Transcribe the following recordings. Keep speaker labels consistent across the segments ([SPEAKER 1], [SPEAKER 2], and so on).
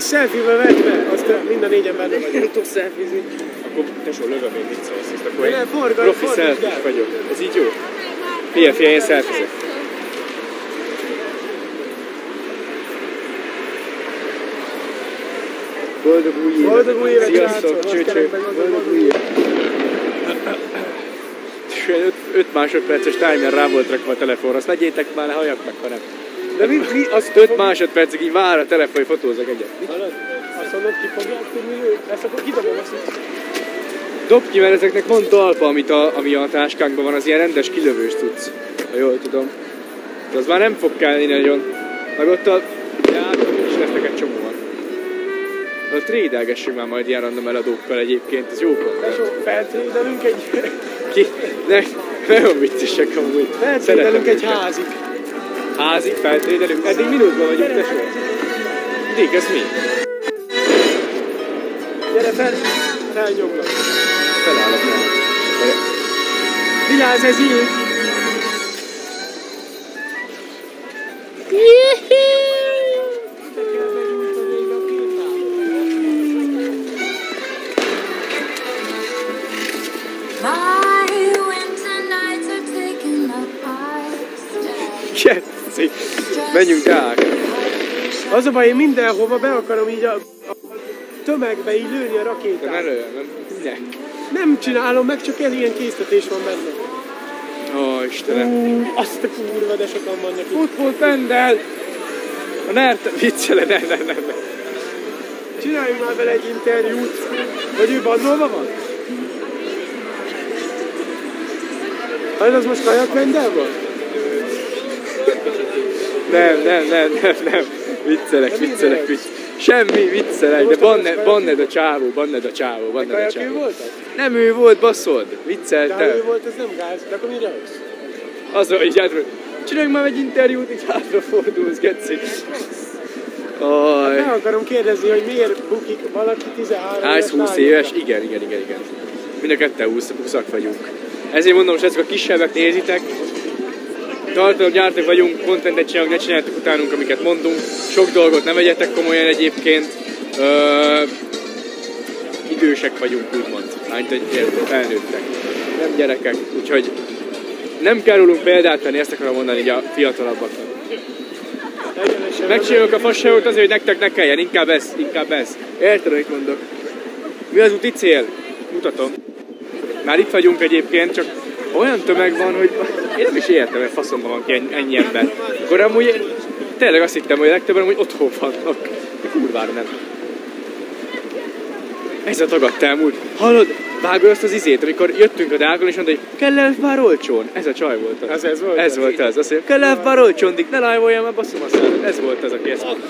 [SPEAKER 1] selfie-vel vedd be, azt mind a négyen benne vagyok.
[SPEAKER 2] Nem tudok selfie-zni. Akkor tesó, lövöm én, mit szólsz, ezt akkor én profi selfie vagyok. Ez így jó? Figyelj, én selfie-zek. Boldog új évet!
[SPEAKER 1] Boldog új évet,
[SPEAKER 2] sziasztok, csőcső! Boldog új évet! 5 másodperces timer rá volt rakva a telefonra, azt vegyétek már, ne halljak meg, ha nem.
[SPEAKER 1] De mi azt
[SPEAKER 2] 5 másodpercig így vár a telefon, hogy fotózzak egyet.
[SPEAKER 1] Azt mondod, ki fogják tudni, ezt akkor kidobom azt.
[SPEAKER 2] Dobd ki, mert ezeknek van talpa, ami a táskánkban van, az ilyen rendes kilövős tudsz, ha jól tudom. De az már nem fog kelleni nagyon. Meg ott a játok is lesznek egy csomóan. A trédelgessünk már majd ilyen random eladókkal egyébként, ez jó kontent.
[SPEAKER 1] Feltrédelünk egy...
[SPEAKER 2] Ki? Nagyon viccesek amúgy.
[SPEAKER 1] Feltrédelünk egy házig.
[SPEAKER 2] Házig feltrédelünk? Eddig minútban vagyunk, tesó. Dick, ez mi?
[SPEAKER 1] Gyere fel, felnyomlak.
[SPEAKER 2] Felállok már.
[SPEAKER 1] Vigyázz, ez így!
[SPEAKER 2] Geci! Menjünk át!
[SPEAKER 1] Az a baj, én mindenhova be akarom így a tömegbe így lőni a rakétát.
[SPEAKER 2] De ne lőjön, nem?
[SPEAKER 1] Nem csinálom meg, csak ilyen késztetés van benne.
[SPEAKER 2] Ó, Istenem!
[SPEAKER 1] Azt a kurva, de sokan vannak itt.
[SPEAKER 2] Football pendel! A nert... Viccele, ne.
[SPEAKER 1] Csináljunk már vele egy interjút. Vagy ő bannolva van? Az most kajak pendel van? Nem. Viccelek. Semmi, viccelek, de banned a csávó. De kajak ő voltak?
[SPEAKER 2] Nem ő volt, basszod. Vicceltem.
[SPEAKER 1] De ő volt, ez nem gáz. De akkor mire jössz?
[SPEAKER 2] Azra, így hátra. Csináljunk már egy interjút, így hátrafordulsz, geci.
[SPEAKER 1] Meg akarom kérdezni, hogy miért bukik valaki 13 éves
[SPEAKER 2] 20 éves? Igen. Mind a ketten 20-ak vagyunk. Ezért mondom, srácok, a kisebbek nézitek. Tartalomgyártók vagyunk, contentet csinálunk, ne csináljátok utánunk, amiket mondunk. Sok dolgot nem vegyetek komolyan egyébként. Idősek vagyunk, úgymond. Lányt, hogy felnőttek. Nem gyerekek, úgyhogy nem kell rólunk példát tenni, ezt akarom mondani így a fiatalabbaknak. Megcsináljuk a fasságot azért, hogy nektek ne kelljen, inkább ez. Érted, amit mondok? Mi az úti cél? Mutatom. Már itt vagyunk egyébként, csak olyan tömeg van, hogy én nem is értem, hogy faszomban van ki ennyi ember. Akkor amúgy tényleg azt hittem, hogy legtöbben amúgy otthon vannak. De kurvára nem. Ez a tagadt elmúlt. Hallod? Vágod azt az izét, amikor jöttünk a Dákon, és mondta, hogy kell elfbár olcsón. Ez a csaj volt az. Ez volt az. Azt mondja, kell elfbár olcsón, Dick, ne lájvoljál, már basszom a szállod. Ez volt az, aki ezt mondta.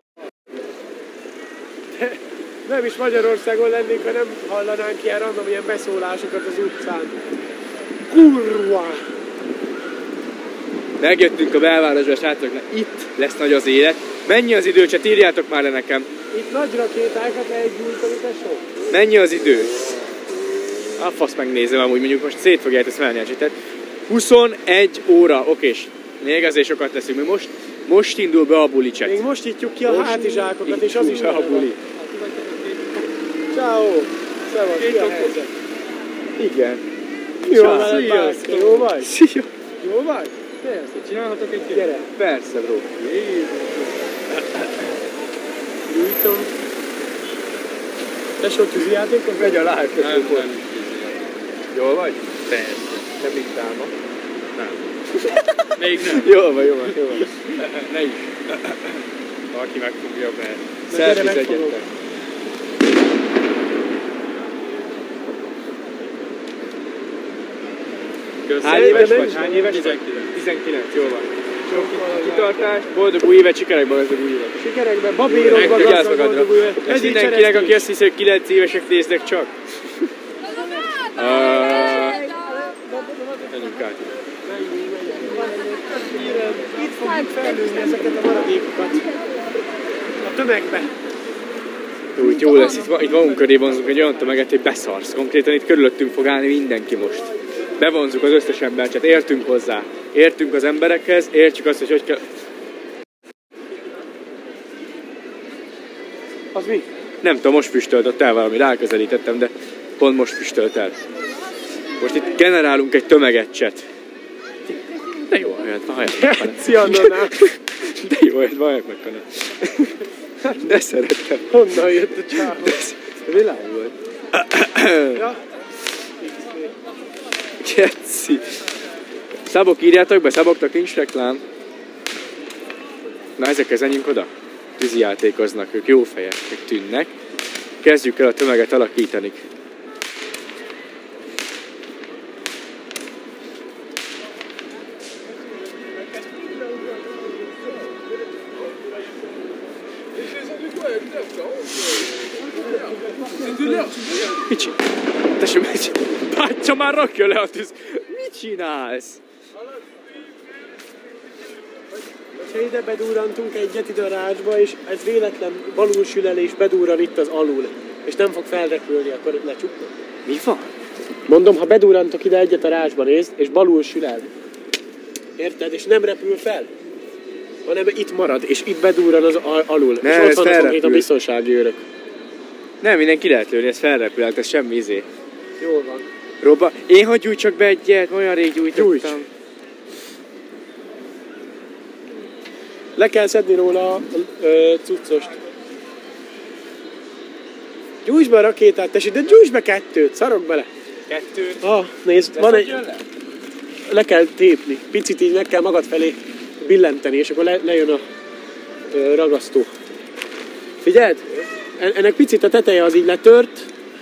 [SPEAKER 1] Nem is Magyarországon lennénk, ha nem hallanánk ilyen random ilyen beszólásokat az utcán. Kurva!
[SPEAKER 2] Megjöttünk a belvárosba, srácok, itt lesz nagy az élet. Mennyi az idő, csak írjátok már le nekem.
[SPEAKER 1] Itt nagy rakétákat lehet gyújtani, tesó.
[SPEAKER 2] Mennyi az idő? A fasz megnézem, amúgy mondjuk most szét fogják ezt menni a csitet. 21 óra, okés. Még azért sokat leszünk, mi most indul be a buli chat.
[SPEAKER 1] Még most nyitjuk ki a hátizsákokat, és az is
[SPEAKER 2] a buli.
[SPEAKER 1] Ciao. Szevasz, mi a helyzet?
[SPEAKER 2] Igen.
[SPEAKER 1] Jó vagy?
[SPEAKER 2] Szia.
[SPEAKER 1] Jó vagy?
[SPEAKER 2] Persze, csinálhatok egy kicsit?
[SPEAKER 1] Gyere.
[SPEAKER 2] Persze, bro.
[SPEAKER 1] Gyújtom. Tesó, tűzijátékot?
[SPEAKER 2] Megy a live, tesó. Nem. Jól vagy? Persze. Nem ittál ma? Nem. Még nem. Jól van. Ne is. Valaki megfogja be. Selfies egyetek. Hány éves vagy? 19, jól van. Sok kitartás, boldog új évet, sikerekben gazdag új évet.
[SPEAKER 1] Sikerekben, babérokban gazdag boldog új évet.
[SPEAKER 2] Ez mindenkinek, aki azt hiszi, hogy 9 évesek néznek csak. Menjünk át.
[SPEAKER 1] Itt fogjuk felnőzni ezeket a maradékokat. A tömegbe.
[SPEAKER 2] Úgy jó lesz, itt magunk köré vonzunk egy olyan tömeget, hogy beszarsz. Konkrétan itt körülöttünk fog állni mindenki most. Bevonzuk az összes embert, tehát értünk hozzá. Értünk az emberekhez, értjük azt, hogy kell...
[SPEAKER 1] Az mi?
[SPEAKER 2] Nem tudom, most füstöltött el valami, ráközelítettem, de pont most füstölt el. Most itt generálunk egy tömeget. De jó, hallják meg.
[SPEAKER 1] Ciannonál.
[SPEAKER 2] De jó, hallják meg, Kana. De szerettem.
[SPEAKER 1] Honnan jött a csávó?
[SPEAKER 2] Világ volt.
[SPEAKER 1] Ja.
[SPEAKER 2] Geci. Szabok, írjátok be, Szaboknak nincs reklám. Na ezek ezenyünk oda. Tűzijátékoznak, ők jó fejek, ők tűnnek. Kezdjük el a tömeget alakítani. Mit csinálsz? Tessék, bátya már rakja le a tűz. Mit csinálsz?
[SPEAKER 1] Ha ide bedurrantunk egyet ide a rácsba, és ez véletlen balul sül el, és bedurran itt az alul, és nem fog felrepülni, akkor lecsuknak.
[SPEAKER 2] Mi van?
[SPEAKER 1] Mondom, ha bedurrantok ide egyet a rácsba, nézd, és balul sül el. Érted? És nem repül fel. Hanem itt marad, és itt bedurran az alul.
[SPEAKER 2] Ne,
[SPEAKER 1] és
[SPEAKER 2] ez
[SPEAKER 1] ott vannak itt a
[SPEAKER 2] felrepül.
[SPEAKER 1] biztonsági őrök.
[SPEAKER 2] Nem, minden ki lehet lőni, ez felrepül, ez semmi izé.
[SPEAKER 1] Jól van.
[SPEAKER 2] Robba, én hogy gyújtsak be egyet, olyan rég gyújtottam.
[SPEAKER 1] Gyújts. Le kell szedni róla a cuccost. Gyújts be a rakétát, tessék, de gyújts be 2-t, szarok bele.
[SPEAKER 2] 2.
[SPEAKER 1] Nézd, van egy... Le kell tépni, picit így meg kell magad felé billenteni, és akkor lejön a ragasztó. Figyeld? Ennek picit a teteje az így letört.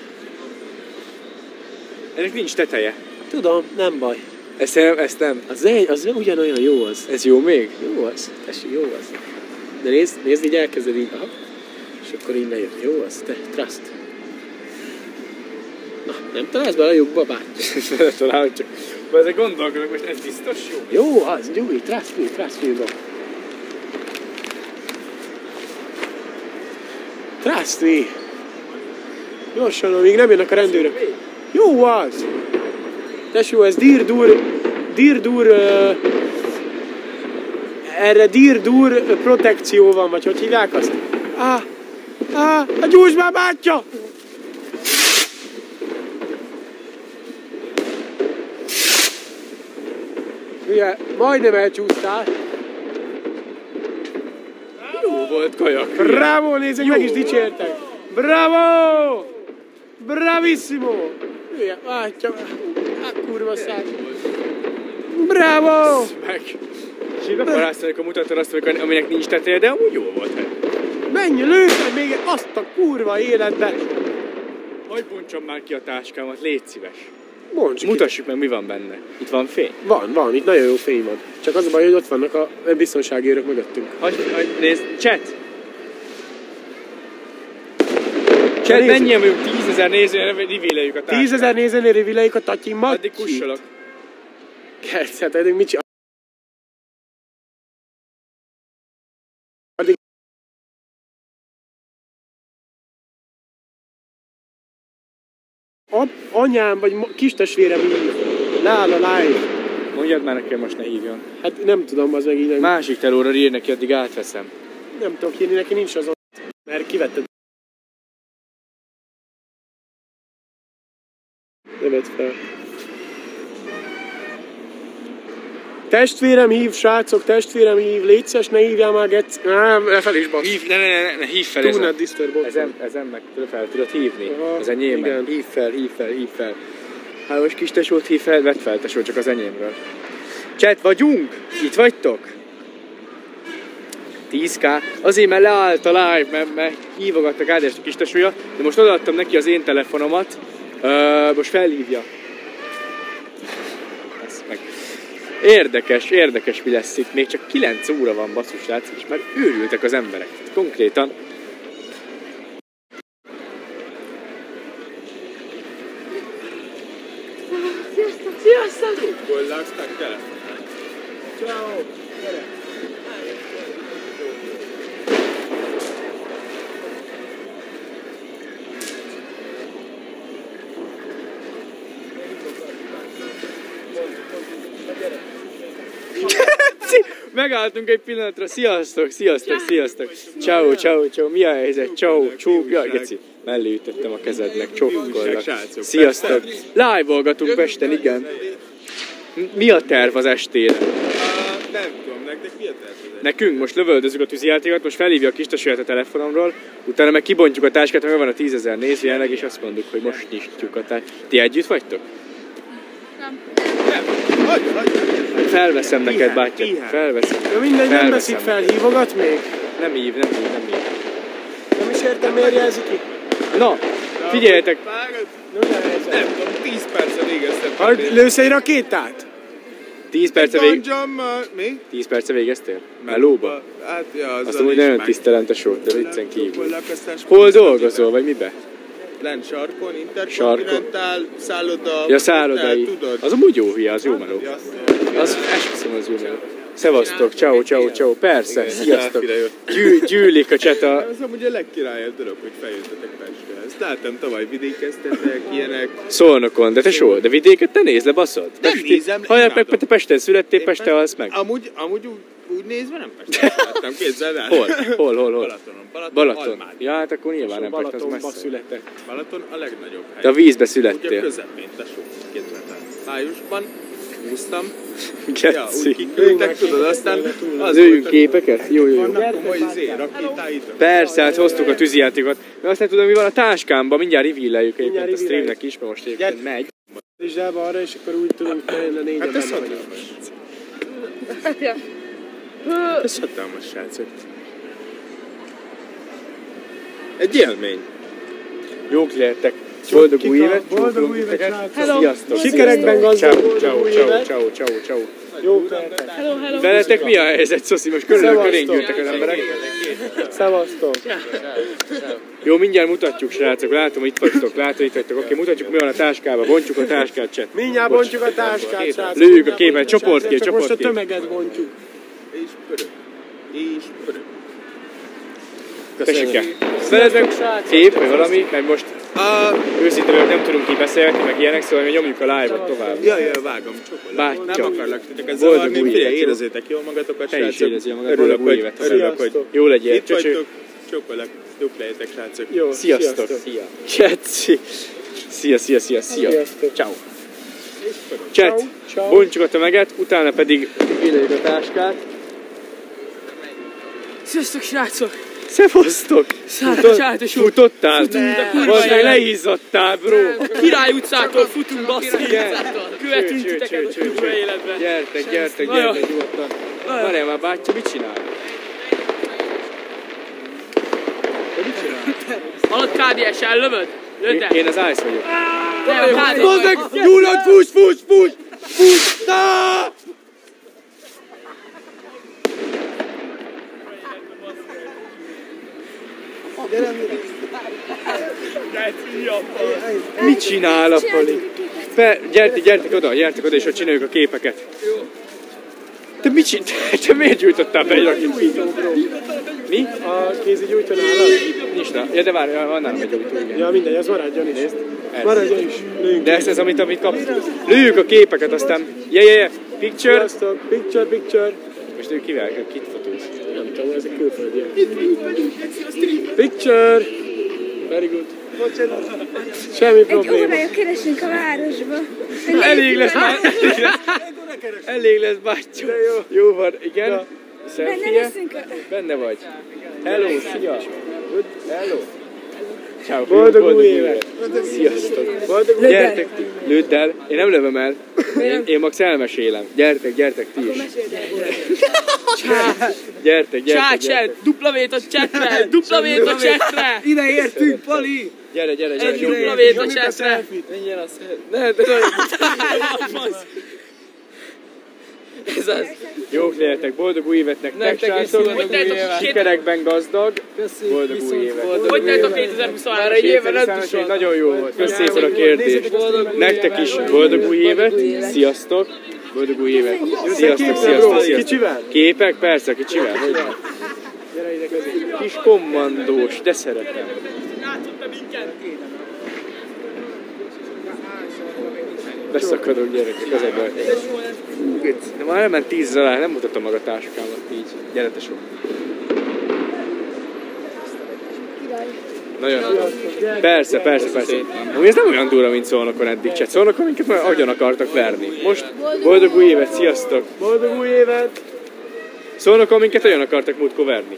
[SPEAKER 2] Ennek nincs teteje.
[SPEAKER 1] Tudom, nem baj.
[SPEAKER 2] Ezt nem.
[SPEAKER 1] Az ugyanolyan jó az.
[SPEAKER 2] Ez jó még?
[SPEAKER 1] Jó az, tessék, jó az. De nézd így elkezded így, aha. És akkor így lejön. Jó az, te, trust. Na, nem találsz bele a lyukba, báty?
[SPEAKER 2] Nem találod csak. Ezzel gondolkodok, most ez biztos jó?
[SPEAKER 1] Jó az, gyújj, trust me, bro. Trust me. Gyorsan, amíg nem jönnek a rendőrök. Jó az. Tesó, ez dirdur, erre dirdur protekció van, vagy hogy hívják azt? A gyújts már, bátya! Ugye, majdnem elcsúsztál.
[SPEAKER 2] Jó volt kajak.
[SPEAKER 1] Bravo, nézzük, meg is dicsértek. Bravo! Bravissimo! Ugye, bátya, kurva száj. Bravo!
[SPEAKER 2] Meg. És így beparásztani, amikor mutattad azt, aminek nincs teteje, de amúgy jó volt.
[SPEAKER 1] Menj, lőd még azt a kurva életbe!
[SPEAKER 2] Hagy bontsam már ki a táskámat, légy szíves.
[SPEAKER 1] Bonts ki.
[SPEAKER 2] Mutassuk meg, mi van benne. Itt van fény.
[SPEAKER 1] Van, itt nagyon jó fény van. Csak az a baj, hogy ott vannak a biztonsági őrök mögöttünk.
[SPEAKER 2] Hagy nézd, chat! Chat, mennyien vagyunk 10 000 nézőre, rivéleljük a táskát.
[SPEAKER 1] 10 000 nézőnél rivéleljük a tatyimat.
[SPEAKER 2] Addig kussolok.
[SPEAKER 1] Kerc, hát eddig mit csinál? Anyám vagy kistestvérem hív. Leáll a live.
[SPEAKER 2] Mondjad már nekem, most ne hívjon.
[SPEAKER 1] Hát nem tudom, az meg így nem.
[SPEAKER 2] Másik telóra ír neki, addig átveszem.
[SPEAKER 1] Nem tudok írni, neki nincs azon. Mert kivetted. Ne vedd fel. Testvérem hív, srácok, testvérem hív, légy szíves, ne hívjál már, gec. Fel is basz.
[SPEAKER 2] Hív, ne, hív fel.
[SPEAKER 1] Do not disturb.
[SPEAKER 2] Ezen meg fel tudod hívni.
[SPEAKER 1] Aha,
[SPEAKER 2] az enyémben.
[SPEAKER 1] igen.
[SPEAKER 2] Hív fel. Hát most kis tesót hív fel, vedd fel tesó, csak az enyémről. Chat, vagyunk? Itt vagytok? 10k. Azért, mert leállt a live, mert hívogattak Ádás a kis tesója, de most odaadtam neki az én telefonomat. Most felhívja. Ezt meg. Érdekes mi lesz itt. Még csak 9 óra van, basszus, látszik, és már őrültek az emberek. Konkrétan.
[SPEAKER 1] Sziasztok!
[SPEAKER 2] Golláztak telefon.
[SPEAKER 1] Ciao! Gyere!
[SPEAKER 2] Megálltunk egy pillanatra. Sziasztok, sziasztok, sziasztok. Ciao, ciao, ciao. Mi a helyzet? Ciao, csók. Jaj, geci. Mellé ütöttem a kezednek, csókollak. Sziasztok. Live-olgatunk Pesten, igen. Mi a terv az estére?
[SPEAKER 3] Nem tudom, nektek mi a terv?
[SPEAKER 2] Nekünk most lövöldözzük a tűzijátékot, most felhívja a kis tesóját a telefonomról, utána meg kibontjuk a táskát, mert van a 10 000 néző jelenleg, és azt mondjuk, hogy most nyitjuk a táskát. Ti együtt vagytok?
[SPEAKER 3] Nem. Hagyj.
[SPEAKER 2] Felveszem neked, bátyja. Felveszem.
[SPEAKER 1] Ja, mindegy, nem veszik fel, hívogat még?
[SPEAKER 2] Nem hív.
[SPEAKER 1] Nem is értem, miért jelzi ki?
[SPEAKER 2] Na, figyeljetek!
[SPEAKER 3] Nem tudom, 10 percet végeztem.
[SPEAKER 1] Lősz egy rakétát?
[SPEAKER 2] 10 perce
[SPEAKER 3] Mi?
[SPEAKER 2] 10 perce végeztél? Melóba?
[SPEAKER 3] Hát, ja,
[SPEAKER 2] Azt mondom, hogy nagyon tisztelentes volt, de viccen kívül.
[SPEAKER 3] Lakasztás.
[SPEAKER 2] Hol dolgozol, vagy mibe?
[SPEAKER 3] Lent sarkon, Intercontinental, szálloda.
[SPEAKER 2] Ja, szállodai.
[SPEAKER 3] Tudod?
[SPEAKER 2] Az amúgy jó hülye, az jó meló. Az esküszöm, az jó meló. Szevasztok, ciao. Persze, sziasztok. Gyűlik a cseta.
[SPEAKER 3] Az amúgy a legkirályabb dolog, hogy feljöttetek Pestre. Ezt láttam, tavaly vidékeztetek, ilyenek.
[SPEAKER 2] Szolnokon, de te soha, de vidéket te nézd le, baszod.
[SPEAKER 3] Nem nézem,
[SPEAKER 2] Ha
[SPEAKER 3] imádom.
[SPEAKER 2] te Pesten születtél, Pesten halsz meg.
[SPEAKER 3] Amúgy úgy nézve nem Pestre láttam, képzeld el.
[SPEAKER 2] Hol? Balaton.
[SPEAKER 3] Almád.
[SPEAKER 2] Ja, hát akkor nyilván nem Pest, az
[SPEAKER 1] Balatonba
[SPEAKER 2] messze.
[SPEAKER 1] született.
[SPEAKER 3] Balaton a legnagyobb hely.
[SPEAKER 2] De a vízbe
[SPEAKER 3] Ugye
[SPEAKER 2] születtél.
[SPEAKER 3] közepén, tesó, képzeld el. Májusban húztam. Ja, úgy
[SPEAKER 2] Geci.
[SPEAKER 3] kiküldtek, tudod, aztán az
[SPEAKER 2] Lőjünk képeket? Jó.
[SPEAKER 3] komoly rakétáit.
[SPEAKER 2] Persze, hát hoztuk a tűzijátékot. De azt nem tudom, mi van a táskámban, mindjárt reveal-eljük egyébként a
[SPEAKER 1] Mindjárt
[SPEAKER 2] streamnek is, mert most egyébként megy.
[SPEAKER 1] És zsába arra, és akkor úgy tudunk tenni a négyen
[SPEAKER 3] Hát ez
[SPEAKER 1] benne vagyunk.
[SPEAKER 3] hatalmas. Ez hatalmas, srácok. Egy élmény.
[SPEAKER 2] Jók lehettek. Boldog új évet.
[SPEAKER 1] Boldog új évet,
[SPEAKER 2] titeket.
[SPEAKER 1] srácok.
[SPEAKER 2] Sziasztok.
[SPEAKER 1] Sikerekben gazdag boldog új évet.
[SPEAKER 2] Ciao.
[SPEAKER 1] Jó lehetek.
[SPEAKER 2] Veletek mi a helyzet, Szoszi? Most körén gyűltek az emberek.
[SPEAKER 1] Szevasztok.
[SPEAKER 2] Jó, mindjárt mutatjuk, srácok. Látom, itt vagytok. Oké, mutatjuk, mi van a táskában. Bontjuk a táskát, chat.
[SPEAKER 1] Mindjárt bontjuk a táskát, srácok.
[SPEAKER 2] Lőjük a képet, csoportkép.
[SPEAKER 1] Csak most a tömeget bontjuk.
[SPEAKER 3] És pörög.
[SPEAKER 2] Tessék. Veled meg kép, vagy valami, mert most őszintén vagyok, nem tudunk így beszélni, meg ilyenek, szóval mi nyomjuk a live-ot tovább.
[SPEAKER 3] Ja, vágom, csokolom.
[SPEAKER 2] Bátya.
[SPEAKER 3] Nem akarlak titeket
[SPEAKER 2] Boldog
[SPEAKER 3] zavarni,
[SPEAKER 2] új
[SPEAKER 3] figyelj,
[SPEAKER 2] évet, jó?
[SPEAKER 3] érezzétek jól magatokat,
[SPEAKER 2] Te is
[SPEAKER 3] srácok.
[SPEAKER 2] érezd magad,
[SPEAKER 3] Örülök,
[SPEAKER 2] boldog új évet.
[SPEAKER 3] hogy
[SPEAKER 2] Jó legyél,
[SPEAKER 3] itt
[SPEAKER 2] csöcsök.
[SPEAKER 3] vagytok, csokolak, jók legyetek, srácok.
[SPEAKER 1] Jó,
[SPEAKER 2] Sziasztok. Cseci. Szia.
[SPEAKER 1] Sziasztok.
[SPEAKER 2] Ciao. Chat,
[SPEAKER 1] Ciao.
[SPEAKER 2] bontsuk a tömeget, utána pedig kiléljük a táskát.
[SPEAKER 4] Sziasztok, srácok!
[SPEAKER 2] Szevasztok!
[SPEAKER 4] Csátos úr!
[SPEAKER 2] Futottál?
[SPEAKER 4] kurva
[SPEAKER 2] Vagy meg
[SPEAKER 4] élet.
[SPEAKER 2] leizzadtál, bro!
[SPEAKER 4] A Király utcától futunk, basszik! Követünk
[SPEAKER 2] Cső,
[SPEAKER 4] titeket a
[SPEAKER 2] cső,
[SPEAKER 4] kurva
[SPEAKER 2] cső.
[SPEAKER 4] életben!
[SPEAKER 2] Gyertek,
[SPEAKER 4] Nagyon.
[SPEAKER 2] nyugodtan. Várjál már, bátyja, mit csinál?
[SPEAKER 4] Hallod, KDS-el lövöd? Lőd el!
[SPEAKER 2] Én az Ice vagyok.
[SPEAKER 4] Te a KDS!
[SPEAKER 2] Bazd meg! Gyullad, fuss! Na! Mit csinál a Pali? Gyertek oda, és ott csináljuk a képeket. Te mit csinál? Te miért gyújtottál be egy rakétát? Mi?
[SPEAKER 1] A kézi gyújtó nálad?
[SPEAKER 2] Nincs nála. Ja, de várj, van nálam egy gyújtó, igen.
[SPEAKER 1] Ja, mindegy, az maradjon is. Maradjon is. Lőjünk.
[SPEAKER 2] De ez amit kapsz. Lőjük a képeket, aztán... Picture.
[SPEAKER 1] Sziasztok. Picture.
[SPEAKER 2] Most ő kivel? Kit fotóz?
[SPEAKER 1] Nem tudom, ezek külföldiek. Picture. Very good. Semmi
[SPEAKER 5] Egy
[SPEAKER 1] probléma.
[SPEAKER 5] órája keresünk a városba.
[SPEAKER 2] Elég lesz már. Elég lesz, bátyó. Jó van, igen.
[SPEAKER 1] Ja.
[SPEAKER 5] Benne
[SPEAKER 2] Selfie.
[SPEAKER 5] leszünk a...
[SPEAKER 2] Benne vagy. Hello, szia. Good. Hello. Ciao.
[SPEAKER 1] Boldog új évet.
[SPEAKER 2] Sziasztok.
[SPEAKER 1] Boldog új
[SPEAKER 2] Gyertek ti. Lőd el. Én nem lövöm el. Én max elmesélem. Gyertek ti is. Gyertek.
[SPEAKER 4] Chat, duplavét a chatre! Duplavét a chatre!
[SPEAKER 1] Ide értünk, Pali!
[SPEAKER 2] Gyere.
[SPEAKER 4] Egy duplavét a chatre!
[SPEAKER 2] Menjen a Ne, de
[SPEAKER 4] Ez az!
[SPEAKER 2] jók lehetek, boldog új évet nektek, srácok.
[SPEAKER 4] boldog új évet.
[SPEAKER 2] Sikerekben gazdag, boldog új évet.
[SPEAKER 4] Hogy tett a 2023-as évben?
[SPEAKER 2] Egy nagyon jó volt. Köszönöm szépen a kérdést. Nektek is boldog új évet. Sziasztok. Boldog új évet. Sziasztok.
[SPEAKER 1] Kicsivel?
[SPEAKER 2] Képek? Persze, kicsivel. Kis kommandós, de szeretem. Beszakadok gyerekek, az a baj. De már elment 10 alá, nem mutatom meg a táskámat így. Gyere tesó. Nagyon. Persze. Amúgy ez nem olyan durva, mint Szolnokon eddig, csak Szolnokon minket már agyon akartak verni. Most boldog új évet, sziasztok!
[SPEAKER 1] Boldog új évet!
[SPEAKER 2] Szolnokon minket agyon akartak múltkor verni.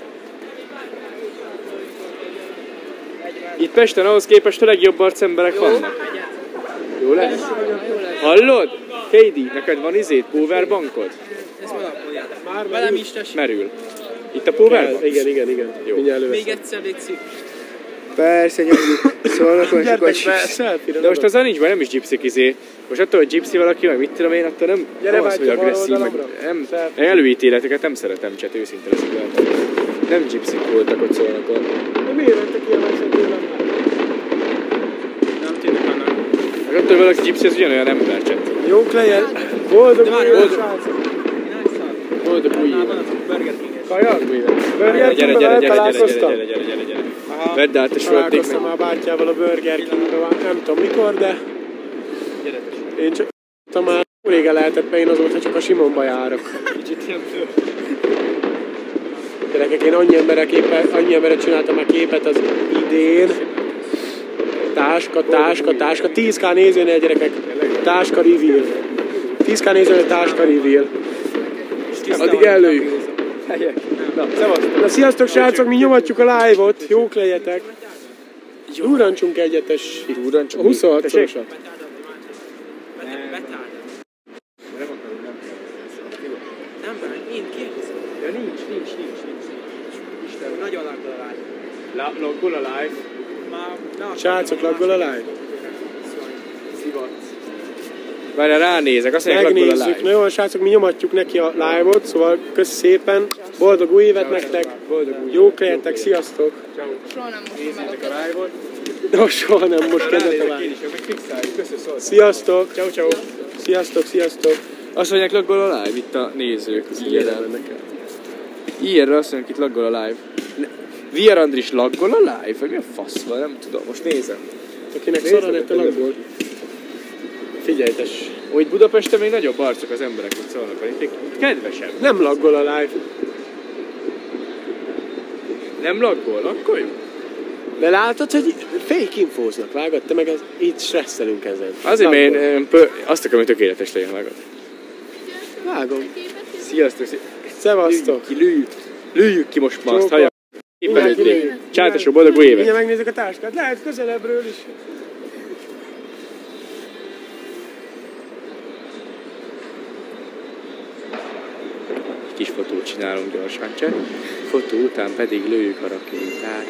[SPEAKER 2] Itt Pesten ahhoz képest a legjobb arcemberek vannak. Jó lesz? Hallod? Heidi, neked van powerbankod?
[SPEAKER 4] Ez valahol. Velem is tessék.
[SPEAKER 2] Merül. Itt a powerbank?
[SPEAKER 1] Igen.
[SPEAKER 2] Jó.
[SPEAKER 4] Még egyszer létszik.
[SPEAKER 2] Persze, nyomjuk. Szólnakon csak a gypsy. De most azzal nincs baj, nem is gypsy Most attól, hogy gypsy valaki, meg mit tudom én, attól nem az, hogy agresszív, meg nem, előítéleteket nem szeretem, csát, őszinte leszek vele. Nem gypsy voltak ott Szolnokon.
[SPEAKER 1] De miért lettek ilyen megszedően?
[SPEAKER 4] Nem tűnik annak.
[SPEAKER 2] Meg attól, hogy valaki gypsy, az ugyanolyan ember, csát.
[SPEAKER 1] Jók legyen! Boldog új évet, srácok!
[SPEAKER 2] Boldog új évet.
[SPEAKER 1] Kajak?
[SPEAKER 2] Gyere.
[SPEAKER 1] Találkoztam?
[SPEAKER 2] Vedd át a sört,
[SPEAKER 1] Találkoztam már bátyával a Burger Kingben, nem tudom mikor, de... Én csak már régen lehetett, mert én azóta csak a Simonba járok. Gyerekek, én annyi emberre csináltam már képet az idén. Táska. 10k nézőnél, gyerekek. Táska reveal. 10k nézőnél táska reveal. Addig előjük. Na, szevasztok. Na, sziasztok srácok, mi nyomatjuk a live-ot. Jók legyetek. Durrancsunk egyetes. A 26-szorosat.
[SPEAKER 4] Nem bár, én kérdezem.
[SPEAKER 2] Ja, nincs.
[SPEAKER 4] Isten, nagyon laggol a live.
[SPEAKER 2] Laggol a live.
[SPEAKER 1] Srácok, laggol a live.
[SPEAKER 2] Várjál, ránézek, azt mondják, laggol a
[SPEAKER 1] Megnézzük.
[SPEAKER 2] live.
[SPEAKER 1] Na jó, srácok, mi nyomatjuk neki a live-ot, szóval köszi szépen. Boldog új évet nektek. Jók legyetek, sziasztok.
[SPEAKER 5] Soha nem mosom meg a kezet.
[SPEAKER 1] No, soha nem most kezet a live. Sziasztok.
[SPEAKER 2] Ciao.
[SPEAKER 1] Sziasztok.
[SPEAKER 2] Azt mondják, laggol a live, itt a nézők. Ilyenre azt mondják, itt laggol a live. VR Andris laggol a live? Vagy mi a fasz van? Nem tudom, most nézem.
[SPEAKER 1] Akinek szaranette laggol. Figyelj, tess.
[SPEAKER 2] Úgy Budapesten még nagyobb arcok az emberek, mint szólnak, itt kedvesebb.
[SPEAKER 1] Nem laggol a live.
[SPEAKER 2] Nem laggol? Akkor jó.
[SPEAKER 1] De látod, hogy fake infóznak, vágod? Te meg így stresszelünk ezen.
[SPEAKER 2] Azért, mert én azt akarom, hogy tökéletes legyen, vágod.
[SPEAKER 1] Vágom.
[SPEAKER 2] Sziasztok.
[SPEAKER 1] Szevasztok.
[SPEAKER 2] Lőjük ki most már azt,
[SPEAKER 1] Csókol.
[SPEAKER 2] hallja. Csátosó, boldog új évet.
[SPEAKER 1] Mindjárt megnézzük a táskát. Lehet közelebbről is.
[SPEAKER 2] Kis fotót csinálunk gyorsan csak. Fotó után pedig lőjük a rakétát.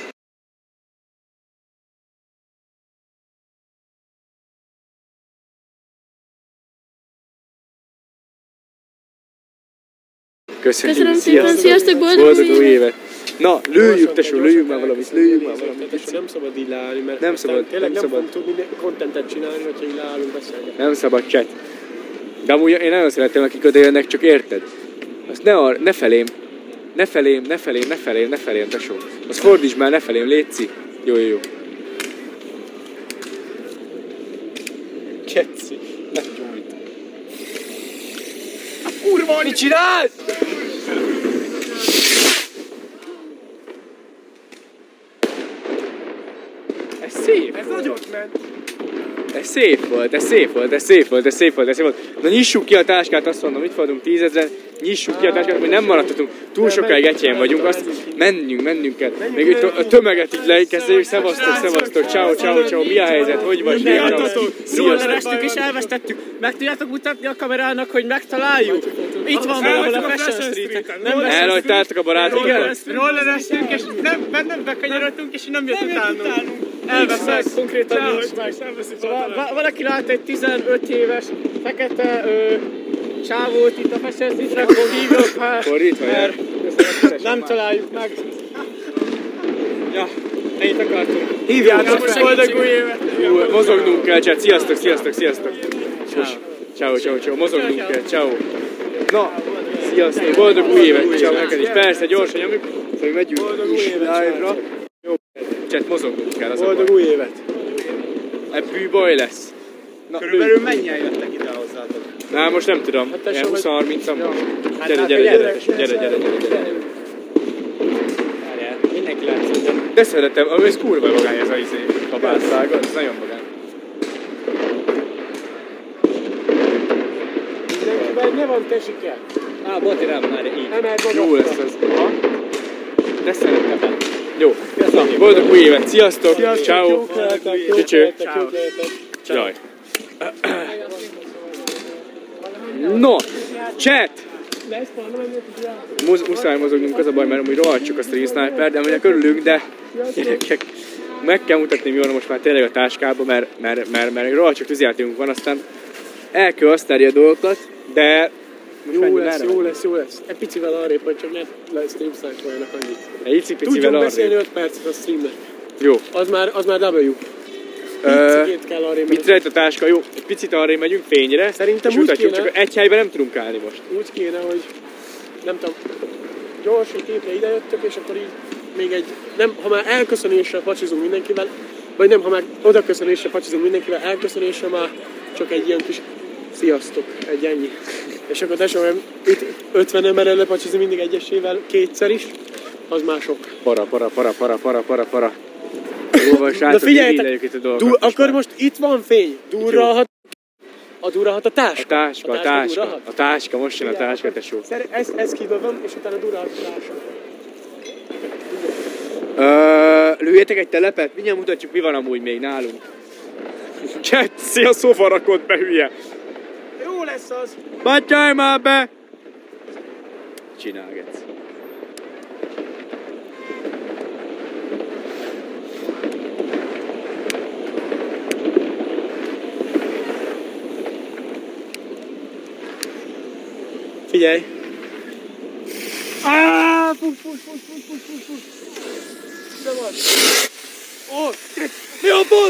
[SPEAKER 5] Köszönöm szépen, sziasztok, boldog
[SPEAKER 2] új évet! Na, lőjük tesó, lőjük már valamit.
[SPEAKER 1] Nem szabad így leállni, mert
[SPEAKER 2] Nem szabad,
[SPEAKER 1] tényleg
[SPEAKER 2] nem
[SPEAKER 1] nem
[SPEAKER 2] szabad.
[SPEAKER 1] fogunk tudni contentet csinálni, hogyha így leállunk beszélgetni.
[SPEAKER 2] Nem szabad chat. De amúgy én nagyon szeretem, akik oda jönnek, csak érted? Azt ne felém. Ne felém, tesó. Azt fordítsd már, ne felém, létszik. Jó.
[SPEAKER 1] Keci.
[SPEAKER 2] Kurva, mit csinálsz? Ez szép.
[SPEAKER 1] Ez nagyot ment.
[SPEAKER 2] Ez szép volt. Na nyissuk ki a táskát, azt mondom, itt vagyunk 10 000, nyissuk ki a táskát, hogy nem maradhatunk, túl sokáig egyén vagyunk, azt menjünk kell. Még itt a tömeget így lekezdjük, szevasztok, ciao, mi a helyzet, hogy vagy?
[SPEAKER 4] Jól lerestük és elvesztettük. Meg tudjátok mutatni a kamerának, hogy megtaláljuk? Itt van valahol a Fashion Street-en.
[SPEAKER 2] Elhagytátok a barátokat?
[SPEAKER 4] Igen, rollerestünk és nem bekanyarodtunk és nem jött utánunk. Elveszek konkrétan nincs meg. Valaki lát egy 15 éves fekete csávót itt a Fashion Street-re, akkor hívjuk, mert nem találjuk meg. Ja, ennyit akartunk.
[SPEAKER 1] Hívjátok fel.
[SPEAKER 4] Boldog új évet!
[SPEAKER 2] Mozognunk kell, csát, sziasztok. Ciao, mozognunk kell, ciao. Na, sziasztok, boldog új évet, ciao neked is. Persze, gyorsan nyomjuk, szóval megyünk is live-ra. Jó, csát, mozognunk kell, az a
[SPEAKER 1] Boldog
[SPEAKER 2] baj.
[SPEAKER 1] új évet.
[SPEAKER 2] Ebből baj lesz. Na,
[SPEAKER 3] Körülbelül mennyien jöttek ide hozzátok?
[SPEAKER 2] Na, most nem tudom.
[SPEAKER 1] Hát
[SPEAKER 2] Ilyen 20-30-an most.
[SPEAKER 1] Hát
[SPEAKER 2] Gyere.
[SPEAKER 4] Mindenki látszik.
[SPEAKER 2] De szeretem, ez kurva vagány ez a izé. Kabátszág, ez nagyon vagány.
[SPEAKER 1] Ne van tesike.
[SPEAKER 4] Boti rám már így.
[SPEAKER 1] Emeld
[SPEAKER 2] Jó lesz ez. De szeretem. Jó. Boldog új évet. Sziasztok. Ciao. Csücső. Jaj. No, chat! Muszáj mozognunk, az a baj, mert amúgy rohadjuk a Stream Sniper, de mondjuk örülünk, de gyerekek, meg kell mutatni mi van most már tényleg a táskába, mert rohadjuk tűzjátékunk van, aztán el kell asztálni a dolgokat, de
[SPEAKER 1] Jó lesz. Egy picivel arrébb, hogy csak ne Stream Sniper-oljanak annyit.
[SPEAKER 2] egy icipicivel
[SPEAKER 1] Tudjuk
[SPEAKER 2] arrébb.
[SPEAKER 1] beszélni 5 percet a streamnek.
[SPEAKER 2] Jó.
[SPEAKER 1] Az már W. Picit kell arrébb.
[SPEAKER 2] Mit rejt a táska? Jó, egy picit arrébb megyünk fényre,
[SPEAKER 1] Szerintem
[SPEAKER 2] és
[SPEAKER 1] úgy
[SPEAKER 2] mutatjuk,
[SPEAKER 1] kéne.
[SPEAKER 2] csak egy helyben nem tudunk állni most.
[SPEAKER 1] Úgy kéne, hogy nem tudom, gyors, hogy képre idejöttök, és akkor így még egy, nem, ha már elköszönéssel pacsizunk mindenkivel, vagy nem, ha már odaköszönéssel pacsizunk mindenkivel, elköszönéssel már csak egy ilyen kis sziasztok, egy ennyi. És akkor tesóm, itt 50 emberrel lepacsizni mindig egyesével kétszer is, az már sok.
[SPEAKER 2] Para. Jó van, srácok,
[SPEAKER 1] figyeljetek,
[SPEAKER 2] itt a dolgokat.
[SPEAKER 1] akkor most itt van fény, durralhat a táska.
[SPEAKER 2] A táska, most jön a táska, tesó.
[SPEAKER 1] Ez kidobom, és utána durralhat a táska.
[SPEAKER 2] Lőjétek egy telepet, mindjárt mutatjuk, mi van amúgy még nálunk. Csetszi a szofa rakott be, hülye.
[SPEAKER 1] Jó lesz az.
[SPEAKER 2] Batyálj már be! Csinálgetsz.
[SPEAKER 1] Figyelj! Fut! De van! Ó! Mi a bot?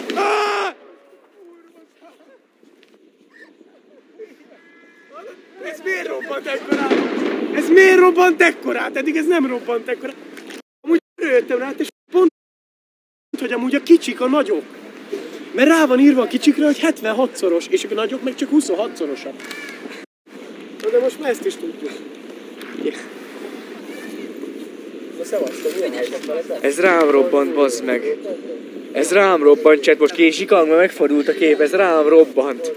[SPEAKER 1] Ez miért robbant ekkorát? Ez miért robbant ekkorát? Eddig ez nem robbant ekkorát. Amúgy jöttem rá, és pont, hogy amúgy a kicsik a nagyok. Mert rá van írva a kicsikre, hogy 76-szoros, és a nagyok meg csak 26-szorosak. De most már ezt is tudjuk.
[SPEAKER 2] Ez rám robbant, bazd meg. Ez rám robbant, chat, most késikang, mert megfordult a kép, ez rám robbant.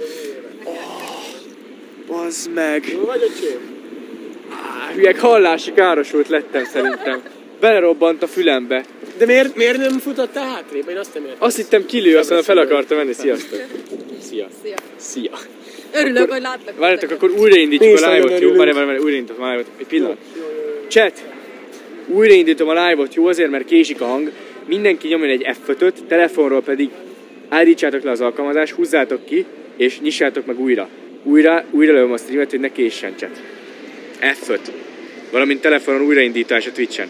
[SPEAKER 2] Bazd meg.
[SPEAKER 1] Jó vagy, öcsém?
[SPEAKER 2] Hülyek, hallási károsult lettem szerintem. Belerobbant a fülembe.
[SPEAKER 1] De miért nem futottál hátrébb? Én azt nem értem.
[SPEAKER 2] Azt hittem kilő, aztán fel akartam menni. Sziasztok. Szia.
[SPEAKER 5] Örülök, hogy látlak.
[SPEAKER 2] Várjátok, akkor újraindítjuk
[SPEAKER 1] Mi
[SPEAKER 2] a
[SPEAKER 1] is
[SPEAKER 2] live-ot,
[SPEAKER 1] nagyon
[SPEAKER 2] jó?
[SPEAKER 1] örülünk.
[SPEAKER 2] Várj, újraindítom a live-ot. Egy pillanat. Chat! Újraindítom a live-ot, jó? Azért, mert késik a hang. Mindenki nyomjon egy F5-öt, telefonról pedig állítsátok le az alkalmazást, húzzátok ki, és nyissátok meg újra. Újra lövöm a streamet, hogy ne késsen, chat. F5. Valamint telefonon újraindítás a Twitch-en.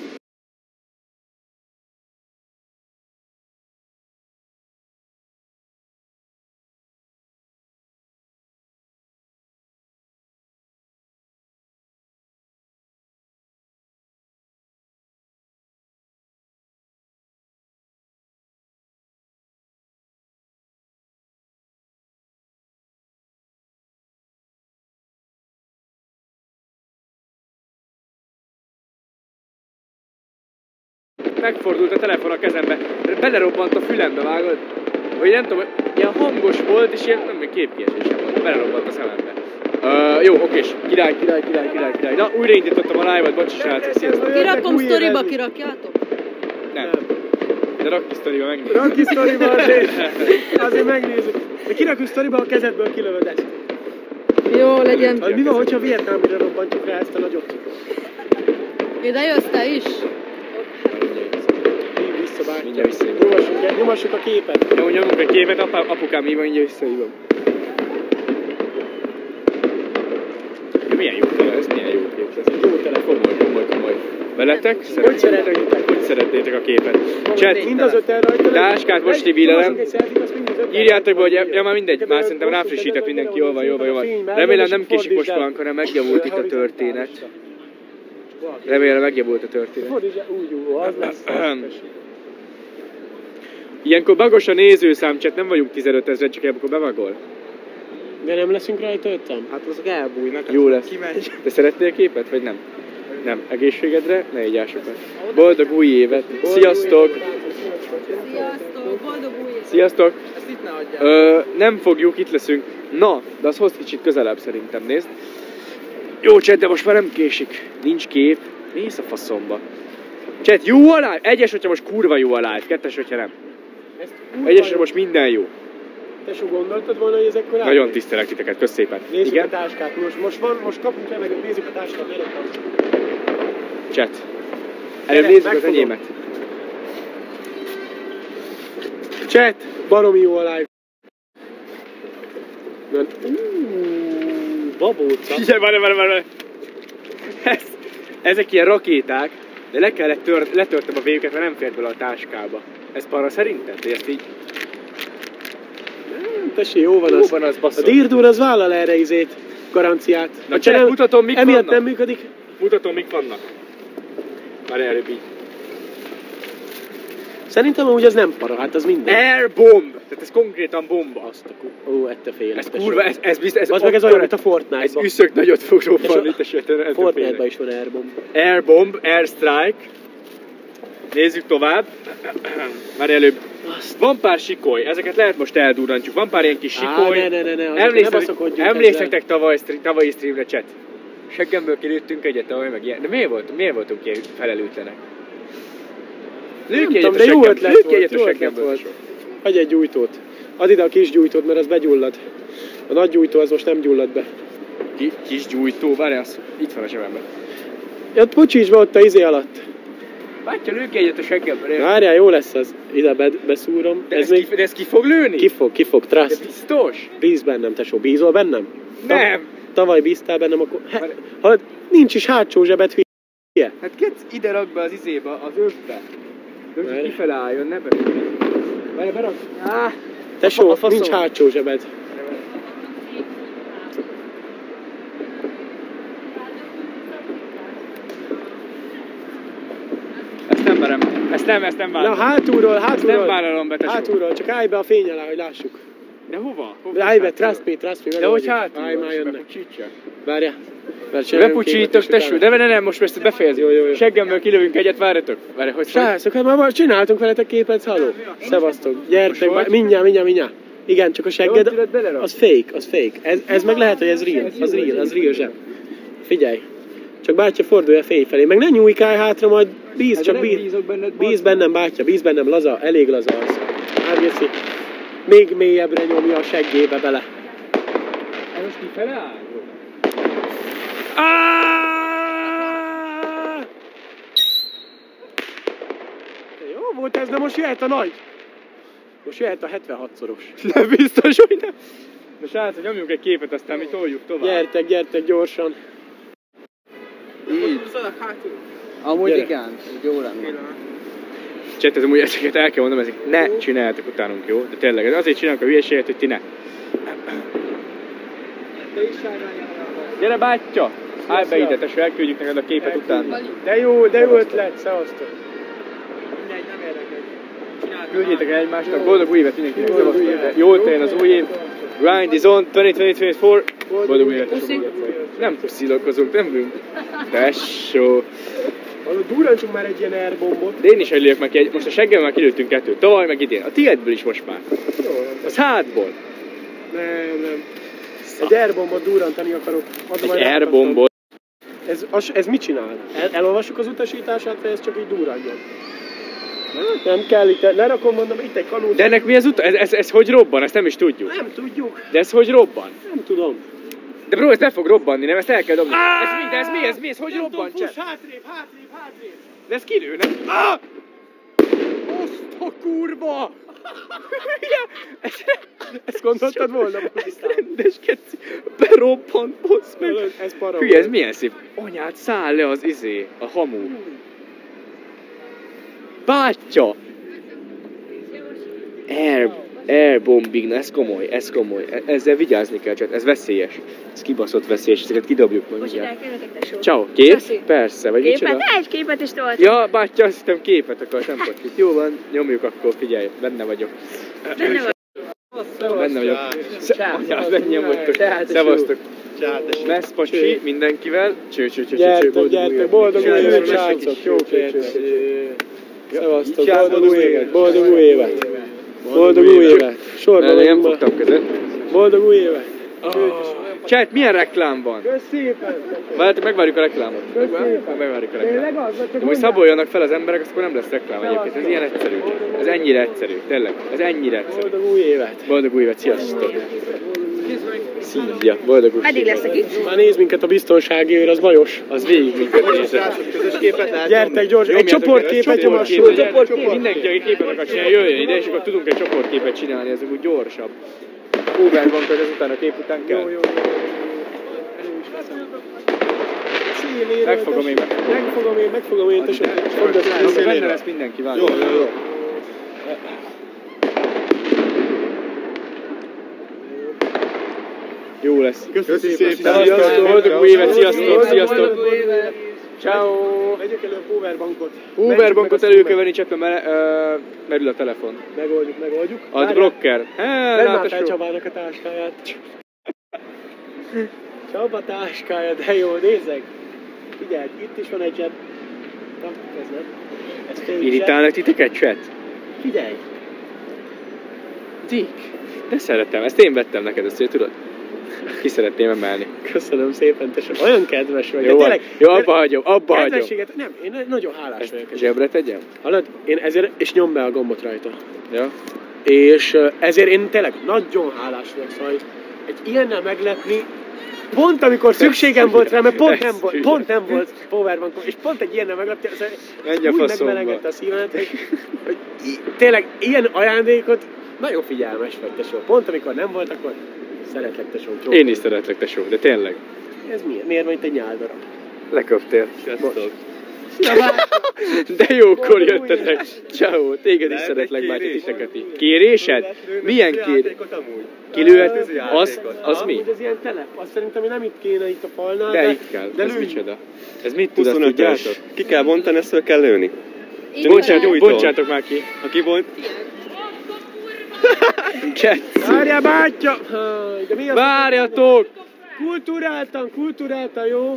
[SPEAKER 2] Megfordult a telefon a kezembe, belerobbant a fülembe, vágod? Vagy nem tudom, ilyen hangos volt, és ilyen, nem, képkiesésem volt, belerobbant a szemembe. Jó, okés, király. Na, újraindítottam a live-ot, bocsi srácok, sziasztok.
[SPEAKER 5] Kirakom sztoriba, kirakjátok?
[SPEAKER 2] Nem. De rakj ki sztoriba, megnézzük.
[SPEAKER 1] Rakj ki sztoriba azért megnézzük. De kirakjuk sztoriba, a kezedből kilövöd ezt.
[SPEAKER 5] Jó, legyen.
[SPEAKER 1] Mi van, hogyha Vietnámra robbantjuk rá ezt a nagyot?
[SPEAKER 5] Ide jössz te is?
[SPEAKER 1] Hív vissza bárki.
[SPEAKER 2] Mindjárt visszahívom.
[SPEAKER 1] Nyomassuk a képet.
[SPEAKER 2] Jó, nyomunk egy képet, apukám hívom, mindjárt visszahívom. Milyen jó kép ez, milyen jó kép ez.
[SPEAKER 1] Jó telefon.
[SPEAKER 2] Komoly. Veletek? Hogy szeretnétek a képet? Chat,
[SPEAKER 1] Mind az 5 rajta.
[SPEAKER 2] táskát most kivílelem. Írjátok be, hogy ja, már mindegy, már szerintem ráfrissített mindenki, jól van. Remélem nem késik most valamit, hanem megjavult itt a történet. Remélem megjavult a történet.
[SPEAKER 1] Úgy jó, az lesz.
[SPEAKER 2] Ilyenkor bagos a nézőszám, csak nem vagyunk 15 000, csak ilyenkor bevagol.
[SPEAKER 1] De nem leszünk rajta ötten?
[SPEAKER 4] Hát azok elbújnak.
[SPEAKER 2] Jó lesz.
[SPEAKER 4] Kimegy.
[SPEAKER 2] Te szeretnél képet, vagy nem? Nem. Egészségedre, ne így sokat. Boldog új évet! Sziasztok!
[SPEAKER 5] Sziasztok, boldog új évet!
[SPEAKER 2] Sziasztok!
[SPEAKER 4] Ezt itt ne adjál.
[SPEAKER 2] Nem fogjuk, itt leszünk. Na, de az hoz kicsit közelebb szerintem, nézd. Jó, chat, de most már nem késik. Nincs kép. Nézd a faszomba. Chat, jó a live? Egyes, hogyha most kurva jó a live. Kettes, hogyha nem. Egyes, hogyha most minden jó.
[SPEAKER 1] Tesó, gondoltad volna, hogy ezek korábban?
[SPEAKER 2] Nagyon tisztelek titeket, kösz szépen.
[SPEAKER 1] Nézzük
[SPEAKER 2] Igen?
[SPEAKER 1] a táskát. Most kapunk levegőt, nézzük a táskát, ne rögtön.
[SPEAKER 2] Chat. Előbb
[SPEAKER 1] Gyere,
[SPEAKER 2] nézzük az
[SPEAKER 1] megfogom.
[SPEAKER 2] enyémet.
[SPEAKER 1] Chat! Baromi jó a live. Babóca.
[SPEAKER 2] Figyelj, várj. Ezek ilyen rakéták, de letörtem a végüket, mert nem fért bele a táskába. Ez para szerinted? De ezt így...
[SPEAKER 1] Tessék, jó van
[SPEAKER 2] Jó
[SPEAKER 1] az.
[SPEAKER 2] van az,
[SPEAKER 1] A
[SPEAKER 2] basszol.
[SPEAKER 1] dírdúr az vállal erre izét, garanciát.
[SPEAKER 2] Na,
[SPEAKER 1] Ha
[SPEAKER 2] chat,
[SPEAKER 1] nem-
[SPEAKER 2] mutatom, mik
[SPEAKER 1] emiatt
[SPEAKER 2] vannak.
[SPEAKER 1] nem működik.
[SPEAKER 2] Mutatom, mik vannak. Várj, előbb így.
[SPEAKER 1] Szerintem amúgy az nem para, hát az minden.
[SPEAKER 2] Airbomb! Tehát ez konkrétan bomba.
[SPEAKER 1] Azt a ó, ette fél.
[SPEAKER 2] Ez kurva, ez biztos,
[SPEAKER 1] Az meg ez olyan, mint a Fortnite-ban.
[SPEAKER 2] Ez üszök nagyot fog robbanni,
[SPEAKER 1] És a
[SPEAKER 2] tessék.
[SPEAKER 1] Fortnite-ban is van airbomb.
[SPEAKER 2] Airbomb, airstrike. Nézzük tovább. Várj előbb. Van pár sikoly, ezeket lehet most eldurrantjuk. Van pár ilyen kis sikoly.
[SPEAKER 1] Ne baszakodjunk
[SPEAKER 2] Emlékeztek tavalyi streamre, chat? Seggemből kilőttünk egyet tavaly, meg ilyen. De miért voltunk ilyen felelőtlenek? Lőj ki egyet a
[SPEAKER 1] de jó
[SPEAKER 2] seggemből.
[SPEAKER 1] ötlet
[SPEAKER 2] Lőj ki
[SPEAKER 1] volt,
[SPEAKER 2] egyet a
[SPEAKER 1] jó ötlet
[SPEAKER 2] seggemből.
[SPEAKER 1] volt. Hagyj egy gyújtót. Add ide a kis gyújtót, mert az begyullad. A nagy gyújtó az most nem gyullad be.
[SPEAKER 2] Kis gyújtó, várj, az itt van a zsebemben.
[SPEAKER 1] Ja, bocsíts be ott a izé alatt.
[SPEAKER 2] Bátya, lőj ki egyet a seggemből.
[SPEAKER 1] Várjál, jó lesz az. Ide beszúrom.
[SPEAKER 2] De ez ki fog lőni?
[SPEAKER 1] Ki fog,
[SPEAKER 2] De
[SPEAKER 1] trust.
[SPEAKER 2] biztos?
[SPEAKER 1] Bíz bennem, tesó. Bízol bennem?
[SPEAKER 2] Nem.
[SPEAKER 1] Tavaly bíztál bennem, akkor... Ha nincs is hátsó zsebed, hülye.
[SPEAKER 2] Hát kec, ide rak be az izébe, az övbe. De
[SPEAKER 1] Várj.
[SPEAKER 2] hogy kifele álljon, ne be. Várj, berak.
[SPEAKER 1] Tesó,
[SPEAKER 2] a faszom.
[SPEAKER 1] nincs hátsó zsebed.
[SPEAKER 2] Ezt nem verem. Ezt nem
[SPEAKER 1] Na,
[SPEAKER 2] vállalom.
[SPEAKER 1] hátulról,
[SPEAKER 2] Ezt nem vállalom be, tesó.
[SPEAKER 1] hátulról, csak állj be a fény alá, hogy lássuk.
[SPEAKER 2] De hova?
[SPEAKER 1] Állj be, trust me.
[SPEAKER 2] De hogy hátul?
[SPEAKER 1] Állj, már jönnek.
[SPEAKER 2] Bepucsítsak.
[SPEAKER 1] Várjál. Mert csináljunk
[SPEAKER 2] Bepucsítok,
[SPEAKER 1] képet, és
[SPEAKER 2] tesó.
[SPEAKER 1] utána-
[SPEAKER 2] De nem, most ezt befejezzük.
[SPEAKER 1] Jó.
[SPEAKER 2] Seggemből kilövünk egyet, várjatok. Várj, hogy
[SPEAKER 1] Srácok, hát már csináltunk veletek képet, halló? Szevasztok. Gyertek,
[SPEAKER 2] Most
[SPEAKER 1] mindjárt. Igen, csak a segged,
[SPEAKER 2] Jó, tudod, belerak.
[SPEAKER 1] az fake. Ez meg lehet, hogy ez real, az real zseb. Figyelj. Csak bátya, fordulj a fény felé. Meg ne nyújkálj hátra, majd bíz,
[SPEAKER 2] Hát
[SPEAKER 1] csak
[SPEAKER 2] de nem
[SPEAKER 1] bíz.
[SPEAKER 2] bízok benned,
[SPEAKER 1] Bíz
[SPEAKER 2] bazd.
[SPEAKER 1] bennem, bátya, bíz bennem, laza, elég laza az. Árgészi. Még mélyebbre nyomja a seggébe bele.
[SPEAKER 2] Ez most kifele áll?
[SPEAKER 1] Jó volt ez, de most jöhet a nagy. Most jöhet a 76-szoros.
[SPEAKER 2] Nem biztos, hogy nem. Na srácok, nyomjunk egy képet, aztán mi toljuk tovább.
[SPEAKER 1] Gyertek gyorsan.
[SPEAKER 4] Így. Húzzanak hátul.
[SPEAKER 6] Amúgy
[SPEAKER 1] Gyere.
[SPEAKER 6] igen, jó lenne.
[SPEAKER 2] Cset, ez amúgy ezeket el kell mondanom, ezek ne csináljátok utánunk, jó? De tényleg, ez azért csinálunk a hülyeséget, hogy ti ne. Gyere bátyja! Állj be ide, tesó, elküldjük neked a képet utána.
[SPEAKER 1] De jó ötlet, szevasztok.
[SPEAKER 4] Mindegy, nem érdekel.
[SPEAKER 2] Küldjétek el egymásnak, boldog új évet mindenkinek, szevasztok. Jól teljen az új év. Grind is on, 2024. Boldog új évet, tesó. Nem puszilokkozunk, nem bűn. Tesó.
[SPEAKER 1] Hallod, durrantsunk már egy ilyen airbombot.
[SPEAKER 2] De én is hagylőjök meg ki, most a seggemmel már kilőttünk kettőt, tavaly meg idén. A tiédből is most már. Az hátból.
[SPEAKER 1] Nem. Egy airbombot durrantani akarok. Adom,
[SPEAKER 2] Egy
[SPEAKER 1] majd
[SPEAKER 2] airbombot.
[SPEAKER 1] Ez mit csinál? Elolvassuk az utasítását, vagy ez csak így durranjon? Nem kell itt, lerakom, mondom, itt egy kanó.
[SPEAKER 2] De ennek mi az ez hogy robban? Ezt nem is tudjuk.
[SPEAKER 1] Nem tudjuk.
[SPEAKER 2] De ez hogy robban?
[SPEAKER 1] Nem tudom.
[SPEAKER 2] De bro, ez le fog robbanni, nem? Ezt el kell dobni. Ez mi? Ez hogy robban,
[SPEAKER 1] Fuss,
[SPEAKER 2] cset?
[SPEAKER 1] hátrébb.
[SPEAKER 2] De ez kilő, nem? Azt a kurva!
[SPEAKER 1] Ezt gondoltad volna?
[SPEAKER 2] Ez rendes keci. Berobbant, bossz meg.
[SPEAKER 1] Ez para.
[SPEAKER 2] Hülye, ez milyen szép. Anyád, száll le az a hamu. Bátya! Airbombing, na ez komoly, ez komoly. Ezzel vigyázni kell, csak ez veszélyes. Ez kibaszott veszélyes, ezeket kidobjuk majd.
[SPEAKER 5] Most elkerültek, tesó.
[SPEAKER 2] Ciao, kép?
[SPEAKER 5] Köszi.
[SPEAKER 2] Persze, vagy
[SPEAKER 5] Képet?
[SPEAKER 2] micsoda?
[SPEAKER 5] Egy képet is toltam.
[SPEAKER 2] Ja, bátya, azt hittem képet akart, nem volt itt. Jó van, nyomjuk akkor, figyelj, benne vagyok.
[SPEAKER 5] Benne vagy.
[SPEAKER 2] Benne vagyok. Anyád, mennyien vagytok. Szevasztok. Lesz pacsi mindenkivel.
[SPEAKER 1] Gyertek, boldog új évet, srácok, jók értek. Szevasztok, boldog új évet, boldog új évet. Boldog új évet. Sorban
[SPEAKER 2] Nem
[SPEAKER 1] vagyunk ma.
[SPEAKER 2] fogtam között.
[SPEAKER 1] Boldog új évet.
[SPEAKER 2] Chat, milyen reklám van?
[SPEAKER 1] Kösz szépen.
[SPEAKER 2] Várjátok, megvárjuk a reklámot. Megvárjuk a reklámot. De most szaboljanak fel az emberek, azt akkor nem lesz reklám egyébként. Ez ilyen egyszerű. Ez ennyire egyszerű, tényleg. Ez ennyire egyszerű.
[SPEAKER 1] Boldog új évet.
[SPEAKER 2] Boldog új évet, sziasztok. Szívja, boldog új
[SPEAKER 5] Meddig leszek itt?
[SPEAKER 1] Már nézd minket a biztonsági őr, az bajos.
[SPEAKER 2] Az végig minket nézett.
[SPEAKER 3] Közös képet lehet.
[SPEAKER 1] Gyertek gyorsan, egy csoportképet nyomassuk.
[SPEAKER 2] Mindenki, aki képet akar csinálni, jöjjön ide, és akkor tudunk egy csoportképet csinálni, ez úgy gyorsabb. Overbankot ezután a kép után kell.
[SPEAKER 1] Jó. Megfogom én, tessék. Fogd ezt
[SPEAKER 2] Benne lesz mindenki, várj.
[SPEAKER 3] Jó.
[SPEAKER 2] Jó lesz.
[SPEAKER 3] Köszi szépen.
[SPEAKER 2] Sziasztok, boldog új évet, sziasztok. Ciao.
[SPEAKER 1] Vegyük elő a powerbankot.
[SPEAKER 2] Powerbankot elő kell venni, cseppben merül a telefon.
[SPEAKER 1] Megoldjuk.
[SPEAKER 2] Az blokker.
[SPEAKER 1] Vedd már fel Csabának a táskáját. Csaba táskája, de jó, nézzek. Figyelj, itt is van egy zseb. Na, ez nem. Ez fény zseb.
[SPEAKER 2] Irritálnak titeket, chat?
[SPEAKER 1] Figyelj.
[SPEAKER 2] Dick, de szeretem, ezt én vettem neked, ezt tudod? Ki szeretném emelni.
[SPEAKER 1] Köszönöm szépen, te sem olyan kedves vagy.
[SPEAKER 2] Jó, jó, abba hagyom.
[SPEAKER 1] Kedvességet, nem, én nagyon hálás vagyok.
[SPEAKER 2] Ezt zsebre tegyem?
[SPEAKER 1] Hallod, én ezért, és nyom be a gombot rajta.
[SPEAKER 2] Ja.
[SPEAKER 1] És ezért én tényleg nagyon hálás vagyok, szóval egy ilyennel meglepni, pont amikor szükségem volt rá, mert pont nem volt powerbankom, és pont egy ilyennel meglepni,
[SPEAKER 2] menj a
[SPEAKER 1] úgy
[SPEAKER 2] faszomba.
[SPEAKER 1] megmelegette a szívemet, hogy tényleg ilyen ajándékot nagyon figyelmes vagy, tesó. Pont amikor nem volt, akkor szeretlek, tesó.
[SPEAKER 2] Én is szeretlek, tesó, de tényleg.
[SPEAKER 1] Ez miért van itt egy nyáldarab?
[SPEAKER 2] Leköptél. De jókor jöttetek. Ciao, téged is szeretlek, bátya, titeket is. Kérésed? Milyen kér? Kilőhet? Az mi?
[SPEAKER 1] Ez ilyen telep. Azt szerintem nem itt kéne itt a falnál.
[SPEAKER 2] De itt kell. Ez micsoda? Ez mit tud, azt
[SPEAKER 3] 25-ös.
[SPEAKER 2] tudjátok?
[SPEAKER 3] Ki kell bontani, ezt fel kell lőni.
[SPEAKER 2] Bontsátok már ki.
[SPEAKER 3] Aki bont...
[SPEAKER 1] Várjál, bátya! De mi az?
[SPEAKER 2] Várjatok!
[SPEAKER 1] Kulturáltan, jó?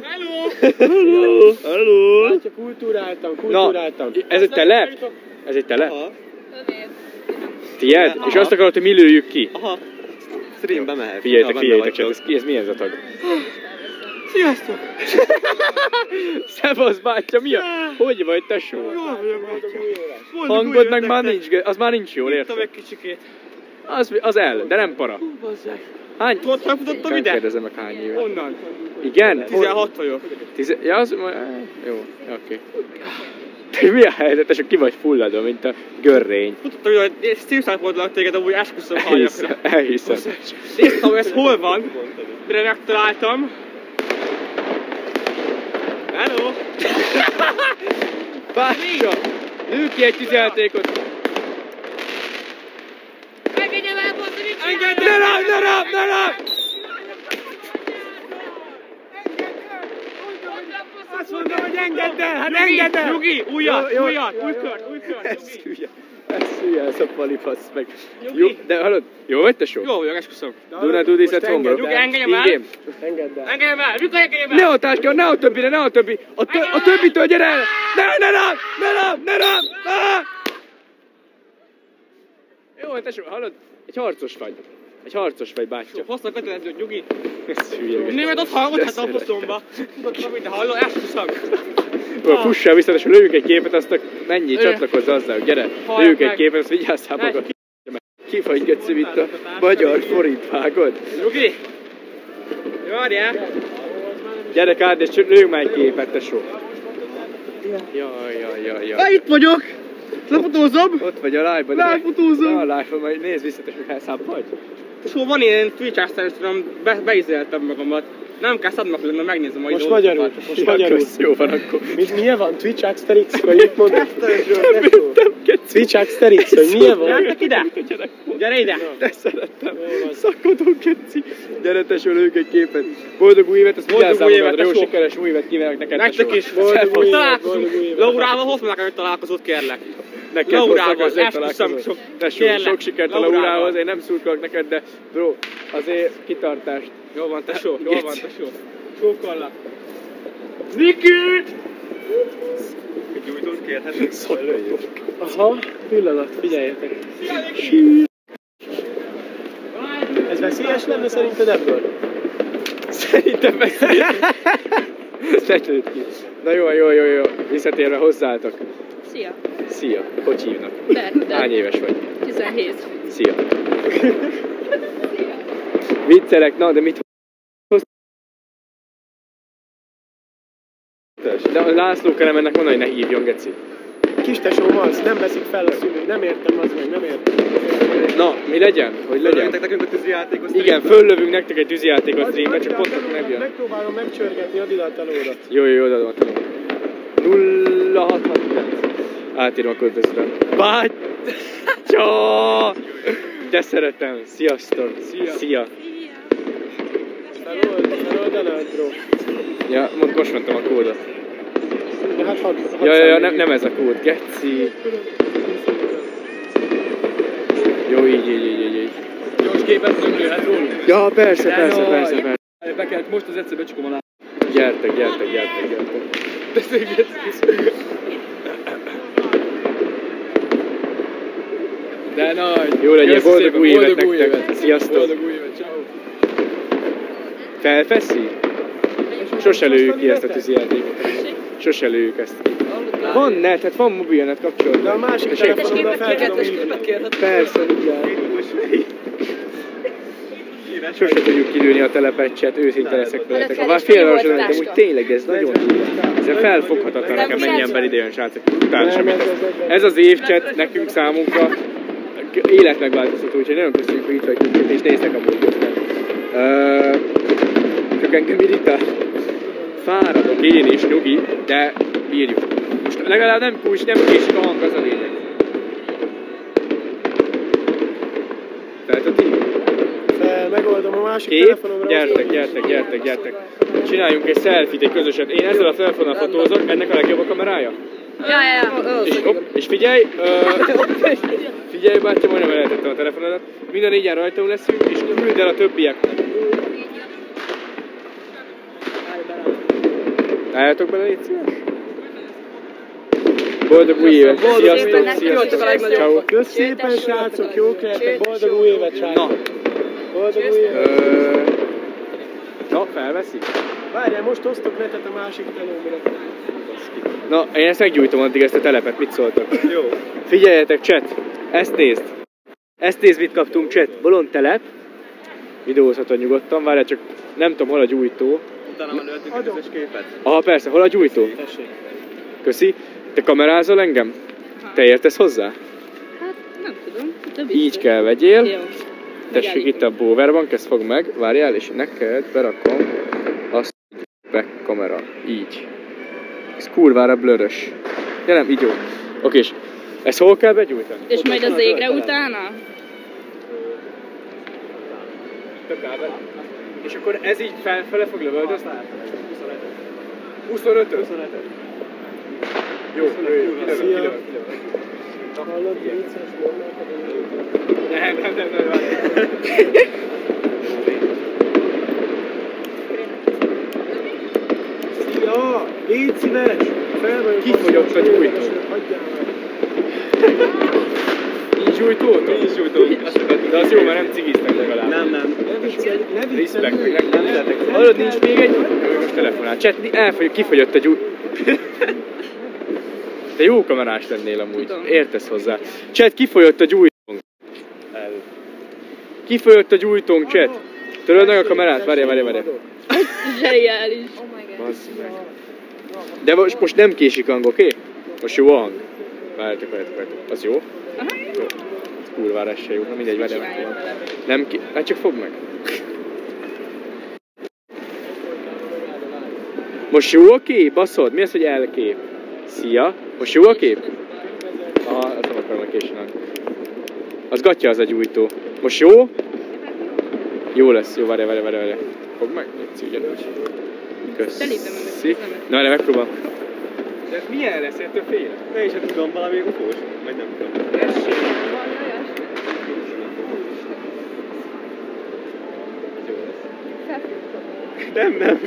[SPEAKER 3] Hello!
[SPEAKER 1] Bátya, kulturáltan.
[SPEAKER 2] Na, ez egy telep? Ez egy telep?
[SPEAKER 3] Aha.
[SPEAKER 2] Tied?
[SPEAKER 3] Aha.
[SPEAKER 2] És azt akarod, hogy mi lőjük ki?
[SPEAKER 3] Aha. Streambe mehet.
[SPEAKER 2] Figyeljétek csak, ez milyen zatag?
[SPEAKER 1] Sziasztok!
[SPEAKER 2] Szevasz, bátya, mi a... Hogy vagy, tesó?
[SPEAKER 1] Jól vagyok, bátya.
[SPEAKER 2] Hangod meg már nincs, az már nincs jól, érted?
[SPEAKER 3] Egy kicsikét.
[SPEAKER 2] Az el, de nem para. Hány?
[SPEAKER 3] Tudod, futottam
[SPEAKER 2] Nem
[SPEAKER 3] ide?
[SPEAKER 2] kérdezem meg hány éve.
[SPEAKER 3] Onnan.
[SPEAKER 2] Igen?
[SPEAKER 3] 16 vagyok.
[SPEAKER 2] Ja, az... Jó, oké. Te mi a helyzet? Tesó, ki vagy fulladva, mint a görrény.
[SPEAKER 3] Tudottam, hogy szívszállpodlak téged, amúgy esküszöm haljakra.
[SPEAKER 2] Elhiszem.
[SPEAKER 3] Néztem, hogy ez hol van, mire megtaláltam. Hello!
[SPEAKER 2] Bátya! Lő ki egy tüzeltékot!
[SPEAKER 5] Engedjem el, bosszú, nincs
[SPEAKER 2] Ne rám!
[SPEAKER 1] Azt mondom, hogy engedd el, hát engedd el!
[SPEAKER 3] Nyugi, újat,
[SPEAKER 2] Ez hülye, ez a palipasz meg. Jó, de hallod, jó vagy tesó?
[SPEAKER 3] Jó vagyok, esküszöm.
[SPEAKER 2] Do not do this at home, bro.
[SPEAKER 3] Nyugi, engedjem el.
[SPEAKER 2] In-game.
[SPEAKER 1] Engedd el.
[SPEAKER 3] Engedjem el, mikor engedjem el?
[SPEAKER 2] Ne a táska, ne a többire, ne a többi! A többitől gyere el! Ne rám! Jó, tesó, hallod? Egy harcos vagy, bátya.
[SPEAKER 3] Hosszan kötelező, Nyugi.
[SPEAKER 2] Ez hülye.
[SPEAKER 3] Német ott hallgathat a foszomba. Tudod, hogy te hallod, esküszöm.
[SPEAKER 2] Fussál vissza, és lőjük egy képet, azt menjél, csatlakozz azzal, gyere. Lőjük egy képet, azt vigyázzál magad. Ki vagy, Göcim, itt a magyar forint vágod?
[SPEAKER 3] Nyugi! Várjál!
[SPEAKER 2] Gyere, Kád, és lőjünk már egy képet, tesó. Jaj.
[SPEAKER 3] Itt vagyok! Lefotózom!
[SPEAKER 2] Ott vagy a live-ban.
[SPEAKER 3] Lefotózom!
[SPEAKER 2] A live-ban, majd nézd vissza, tesó, elszább vagy.
[SPEAKER 3] És hol van ilyen Twitch-áztán, és tudom, beizéltem magamat.
[SPEAKER 4] Nem kell szadnak lenni, megnézem majd.
[SPEAKER 1] Most magyarul.
[SPEAKER 2] Jó van akkor.
[SPEAKER 1] Milyen van? Twitch Asterix? Vagy mit mondod? Twitch Asterix, vagy milyen van?
[SPEAKER 4] Jöttek ide! Gyere ide!
[SPEAKER 2] De szerettem. Szakadó keci. Gyere tesó, lőjük egy képet. Boldog új évet, azt vigyázzál magadra. Jó sikeres új évet kívánok neked.
[SPEAKER 4] Nektek is!
[SPEAKER 1] Boldog új évet,
[SPEAKER 4] Találkozunk!
[SPEAKER 1] boldog új évet.
[SPEAKER 4] Laurával hozd meg, hogy találkozót kérlek.
[SPEAKER 2] Neked
[SPEAKER 4] Laurával,
[SPEAKER 2] hozzá kell
[SPEAKER 4] esküszöm,
[SPEAKER 2] találkozol.
[SPEAKER 4] sok-
[SPEAKER 2] Tesó,
[SPEAKER 4] kérlek.
[SPEAKER 2] sok sikert a
[SPEAKER 4] Laurával.
[SPEAKER 2] Laurához. Én nem szurkolok neked, de bro, azért kitartást.
[SPEAKER 4] Jó van, tesó, jó
[SPEAKER 2] Geci.
[SPEAKER 4] van, tesó. Csókollak. Niki!
[SPEAKER 3] Gyújtót kérhetek?
[SPEAKER 1] Aha, pillanat, figyeljetek. Ez veszélyes lenne szerinted ebből?
[SPEAKER 2] Szerintem veszélyes. Szedjük ki. Na jó. Visszatérve hozzátok.
[SPEAKER 5] Szia.
[SPEAKER 2] Szia. Hogy hívnak?
[SPEAKER 5] Berta.
[SPEAKER 2] Hány éves vagy?
[SPEAKER 5] 17.
[SPEAKER 2] Szia. Viccelek, na de mit hoztál? De a László Kelemennek mondani, hogy ne hívjon, geci.
[SPEAKER 1] Kis tesóm az, nem veszik fel a szülő, nem értem az meg, nem értem.
[SPEAKER 2] Na, mi legyen? Hogy legyen?
[SPEAKER 3] Fölöljetek nekünk a tűzijátékot.
[SPEAKER 2] Igen, föllövünk nektek egy tűzijátékot streambe, csak pont akkor megjön.
[SPEAKER 1] Megpróbálom megcsörgetni Adilát telórat.
[SPEAKER 2] Jó, odaadom a telót. 0669. Átírom a költözőre. Bátyja! De szeretem. Sziasztok. Szia.
[SPEAKER 1] Feloldanád, bro.
[SPEAKER 2] Ja, most mondtam a kódot.
[SPEAKER 1] De hát hadd
[SPEAKER 2] Ja, nem ez a kód. Geci. Jó, így.
[SPEAKER 4] Gyors képet döngölhet rólunk.
[SPEAKER 2] Ja, persze.
[SPEAKER 4] Be kellett most az egyszer becsukom alá.
[SPEAKER 2] Gyertek.
[SPEAKER 4] De nagy.
[SPEAKER 2] Jó legyen,
[SPEAKER 4] Köszi
[SPEAKER 2] boldog
[SPEAKER 4] szépen,
[SPEAKER 2] új évet
[SPEAKER 4] boldog új
[SPEAKER 2] nektek.
[SPEAKER 4] évet.
[SPEAKER 2] Sziasztok.
[SPEAKER 4] Boldog új évet, ciao.
[SPEAKER 2] Felfeszi? Sose lőjük ki ezt a tűzijátékot. Sose lőjük ezt ki. Van net, hát van mobilnet kapcsolat.
[SPEAKER 1] De a másik telefonomra fel tudom írni.
[SPEAKER 2] Persze, mindjárt. Sose tudjuk kilőni a telepecset, őszinte leszek veletek. Ha már félvároson, de úgy tényleg ez nagyon durva. Ez felfoghatatlan nekem, mennyi ember ide jön, srácok. Utána ez az évcset nekünk számunkra élet megváltoztató, úgyhogy nagyon köszönjük, hogy itt vagyunk, és néztek a múltközben. Csak engem irritál. Fáradok én is, nyugi, de bírjuk. Most legalább nem késik a hang, az a lényeg. Fel tudod hívni?
[SPEAKER 1] Megoldom a másik
[SPEAKER 2] Kép?
[SPEAKER 1] telefonomra.
[SPEAKER 2] Gyertek. Csináljunk egy selfie-t, egy közöset. Én ezzel a telefonnal fotózok, ennek a legjobb a kamerája.
[SPEAKER 5] Ja.
[SPEAKER 2] És figyelj, figyelj bátyám, majdnem elejtettem a telefonodat. Minden négyen rajtunk leszünk, és küldd el a többieknek. Álljatok bele, légy szíves. Boldog új évet! Sziasztok! Ciao.
[SPEAKER 1] Kösz szépen, srácok, jók lehetek, boldog új évet, srácok. Boldog új évet.
[SPEAKER 2] Na, felveszik?
[SPEAKER 1] Várjál, most osztok netet a másik telómra.
[SPEAKER 2] Na, én ezt meggyújtom addig ezt a telepet, mit szóltak? Jó. Figyeljetek, chat! Ezt nézd! Mit kaptunk, chat? Bolond telep. Videózhatod nyugodtan, várjál csak, nem tudom, hol a gyújtó.
[SPEAKER 3] Utána már lőttünk egy közös képet.
[SPEAKER 2] Aha, persze, hol a gyújtó?
[SPEAKER 1] Tessék.
[SPEAKER 2] Köszi. Te kamerázol engem? Te értesz hozzá?
[SPEAKER 5] Hát nem tudom. De biztos.
[SPEAKER 2] Így kell vegyél.
[SPEAKER 5] Jó.
[SPEAKER 2] Tessék, itt a Bowerbank, ezt fog meg. Várjál, és neked berakom azt back kamera. Így. Ez kurvára blörös. Ja nem, így jó. Oké, és ezt hol kell begyújtani?
[SPEAKER 5] És majd az égre utána?
[SPEAKER 2] És akkor ez így felfele fog lövöldözni? 25-öt. Jó,
[SPEAKER 1] Szia. Hallod, vicces volna?
[SPEAKER 2] Nem, várj.
[SPEAKER 1] Szia! Légy szíves! Fel vagyok.
[SPEAKER 2] Kifogyott a gyújtó.
[SPEAKER 1] Hagyjál meg.
[SPEAKER 2] Nincs gyújtó? Nincs gyújtó. De az jó, mert nem cigiztek legalább.
[SPEAKER 3] Nem.
[SPEAKER 1] Ne viccelj,
[SPEAKER 2] Respect,
[SPEAKER 1] ne.
[SPEAKER 2] nem szeretek. Hallod, nincs még egy? Ő most telefonál. Chat, kifogyott a gyújtó. Te jó kamerás lennél amúgy. Értesz hozzá. Chat, kifogyott a gyújtónk. Kifogyott a gyújtónk, chat. Töröld meg a kamerát? Várjál.
[SPEAKER 5] Zseniális.
[SPEAKER 2] Bazd meg. De most nem késik hang, oké? Most jó a hang. Várjátok. Az jó?
[SPEAKER 5] Aha.
[SPEAKER 2] Jó. Ez kurvára ez se jó. Na mindegy, várjál meg. Nem ki... Hát csak fogd meg. Most jó a kép? Baszod? Mi az, hogy elkép? Szia. Most jó a kép? Aha, azt nem akarom a későn. Az gatya az a gyújtó. Most jó? Jó lesz. Jó, várj. Fogd meg, légy ügyelős. Köszi. Na, várj, megpróbálom. De ez milyen lesz? Ettől félek.
[SPEAKER 3] Ne is tudom, valami ufós? Vagy nem tudom. Nem.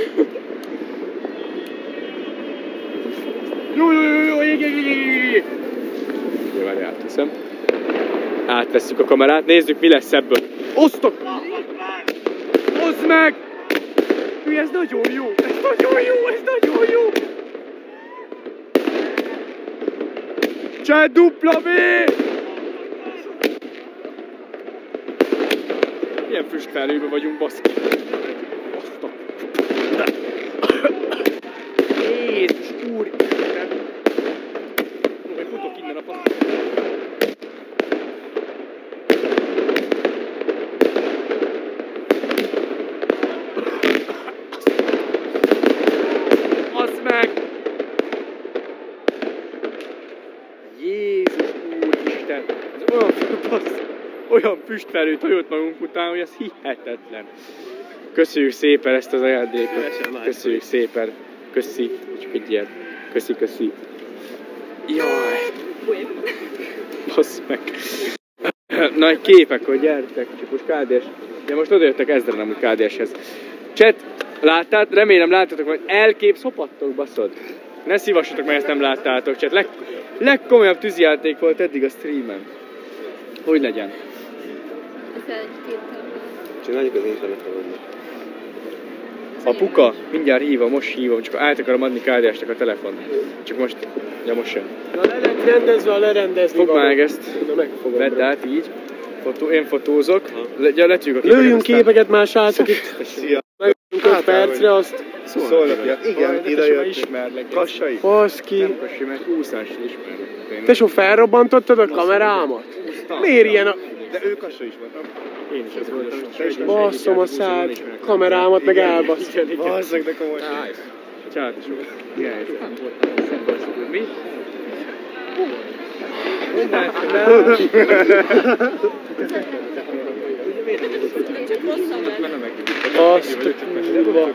[SPEAKER 2] Jó, várj, átveszem. Átvesszük a kamerát, nézzük, mi lesz ebből. Osztok! Oszd meg! Ez nagyon jó! Ez nagyon jó! Chat dupla V! Milyen füstfelhőben vagyunk, baszki. Osztok! Jézus úr! Majd futok innen a pasz. Azt meg! Jézus úristen! Ez olyan füstfelhőt hajót magunk után, hogy ez hihetetlen. Köszönjük szépen ezt az ajándékot. Köszönjük szépen. Köszi. Csak egy ilyen. Köszi. Jaj. Bassz meg. Nagy képek, hogy gyertek. Csak most KDS. De most odajöttek ezren amúgy KDS-hez. Chat, láttát? Remélem láttatok, hogy elkép szopattok, baszod. Ne szívassatok, mert ezt nem láttátok. Chat, legkomolyabb tűzijáték volt eddig a streamen. Hogy legyen?
[SPEAKER 3] Csináljuk az interneten vannak.
[SPEAKER 2] Apuka, mindjárt most hívom, csak át akarom adni KDS-nek a telefon. Csak most, most sem.
[SPEAKER 1] Na le lett rendezve a lerendezni.
[SPEAKER 2] Fogd meg ezt.
[SPEAKER 1] Na megfogom.
[SPEAKER 2] Vedd át így. Én fotózok. Letűjük a képeket.
[SPEAKER 1] Lőjünk képeket már, srácok itt.
[SPEAKER 3] Szia.
[SPEAKER 1] Megjönünk 5 percre, azt
[SPEAKER 3] Szólnak, igen, ide jött.
[SPEAKER 2] Ismerlek.
[SPEAKER 3] Kassai.
[SPEAKER 1] baszki.
[SPEAKER 2] Nem Kassi, mert úszásra ismerlek.
[SPEAKER 1] Tesó, felrobbantottad a kamerámat? Miért ilyen a...
[SPEAKER 3] De ő Kassa is volt.
[SPEAKER 2] Én is ez voltam.
[SPEAKER 1] Basszom a szád, kamerámat meg elbasz.
[SPEAKER 3] Basszak, de komoly.
[SPEAKER 2] Csátosok. Mi?
[SPEAKER 1] Azt kurva.